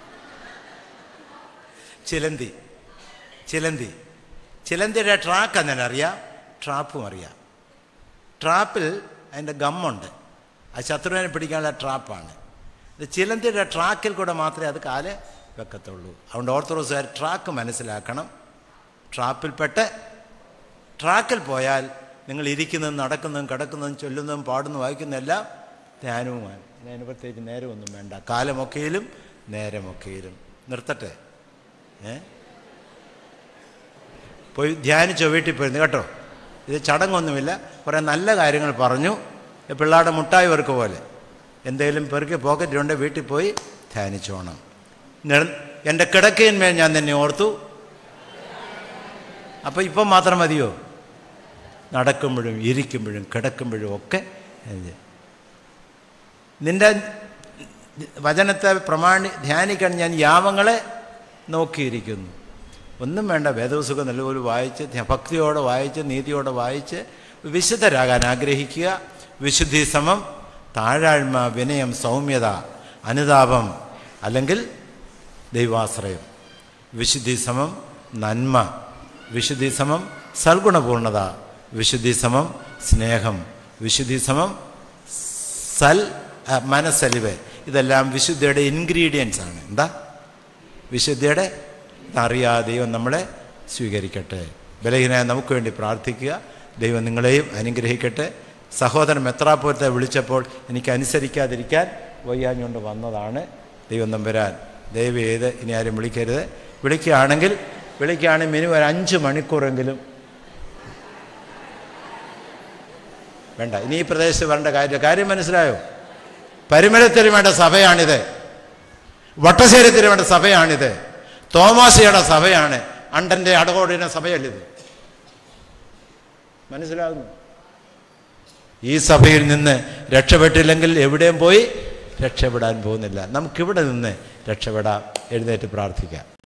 ചിലന്തി ചിലന്തി ചിലന്തിയുടെ ട്രാക്ക് അങ്ങനെ അറിയാം, ട്രാപ്പും അറിയാം. ട്രാപ്പിൽ അതിൻ്റെ ഗമ്മുണ്ട്, അത് ശത്രുവിനെ പിടിക്കാനുള്ള ട്രാപ്പാണ്. ഇത് ചിലന്തിയുടെ ട്രാക്കിൽ കൂടെ മാത്രമേ അത് കാല് വെക്കത്തുള്ളൂ. അതുകൊണ്ട് ഓർത്തഡോക്സുകാർ ട്രാക്ക് മനസ്സിലാക്കണം. ട്രാപ്പിൽപ്പെട്ട് ട്രാക്കിൽ പോയാൽ നിങ്ങൾ ഇരിക്കുന്നതും നടക്കുന്നതും കിടക്കുന്നതും ചൊല്ലുന്നതും പാടുന്നതും വായിക്കുന്നതെല്ലാം ധ്യാനവുമാണ്. അതിന് പ്രത്യേകിച്ച് നേരമൊന്നും വേണ്ട. കാലമൊക്കെയിലും നേരമൊക്കെയിലും. നിർത്തട്ടെ, ഏ പോയി ധ്യാനിച്ചോ, വീട്ടിൽ പോയിരുന്നു കേട്ടോ. ഇത് ചടങ്ങൊന്നുമില്ല, കുറേ നല്ല കാര്യങ്ങൾ പറഞ്ഞു. പിള്ളേരുടെ മുട്ടായി വർക്ക് പോലെ എന്തെങ്കിലും പെറുക്കി പോക്കറ്റിലുണ്ട്, വീട്ടിൽ പോയി ധ്യാനിച്ചോണം. എൻ്റെ കിടക്കയിന്മേൽ ഞാൻ തന്നെ ഓർത്തു. അപ്പോൾ ഇപ്പം മാത്രം മതിയോ? നടക്കുമ്പോഴും ഇരിക്കുമ്പോഴും കിടക്കുമ്പോഴും ഒക്കെ നിൻ്റെ വചനത്തെ പ്രമാണി ധ്യാനിക്കാൻ ഞാൻ യാമങ്ങളെ നോക്കിയിരിക്കുന്നു. ഒന്നും വേണ്ട, വേദപുസ്തകം നല്ലപോലെ വായിച്ച് ഭക്തിയോടെ വായിച്ച് നീതിയോടെ വായിച്ച് വിശുദ്ധരാകാൻ ആഗ്രഹിക്കുക. വിശുദ്ധി സമം താഴാഴ്മ, വിനയം, സൗമ്യത, അനുതാപം, അല്ലെങ്കിൽ ദൈവാശ്രയം. വിശുദ്ധി സമം നന്മ, വിശുദ്ധി സമം സൽഗുണപൂർണത, വിശുദ്ധി സമം സ്നേഹം, വിശുദ്ധി സമം സൽ മനസ്സലിവ്. ഇതെല്ലാം വിശുദ്ധിയുടെ ഇൻഗ്രീഡിയൻസ് ആണ്. എന്താ വിശുദ്ധിയുടെ? അറിയാതെ ദൈവം നമ്മളെ സ്വീകരിക്കട്ടെ. ബലഹീനായ നമുക്ക് വേണ്ടി പ്രാർത്ഥിക്കുക. ദൈവം നിങ്ങളെയും അനുഗ്രഹിക്കട്ടെ. സഹോദരൻ മെത്രാപ്പോലത്തെ വിളിച്ചപ്പോൾ എനിക്ക് അനുസരിക്കാതിരിക്കാൻ വയ്യാഞ്ഞുകൊണ്ട് വന്നതാണ്. ദൈവം തമ്പുരാൻ ദയവ് ചെയ്ത് ഇനി ആരും വിളിക്കരുത്. വിളിക്കുകയാണെങ്കിൽ വിളിക്കുകയാണെങ്കിൽ മിനിമം ഒരു അഞ്ച് മണിക്കൂറെങ്കിലും വേണ്ട. ഇനി ഈ പ്രദേശത്ത് വരേണ്ട കാര്യം കാര്യം മനസ്സിലായോ? പരിമലത്തിന് വേണ്ട സഭയാണിത്, വട്ടശ്ശേരത്തിന് വേണ്ട സഭയാണിത്, തോമാസിയുടെ സഭയാണ്, അണ്ടൻ്റെ അടകോടിന സഭയല്ലിത്. മനസ്സിലാകുന്നു? ഈ സഭയിൽ നിന്ന് രക്ഷപ്പെട്ടില്ലെങ്കിൽ എവിടെയും പോയി രക്ഷപ്പെടാൻ പോകുന്നില്ല. നമുക്കിവിടെ നിന്ന് രക്ഷപ്പെടാം. എഴുന്നേറ്റ് പ്രാർത്ഥിക്കാം.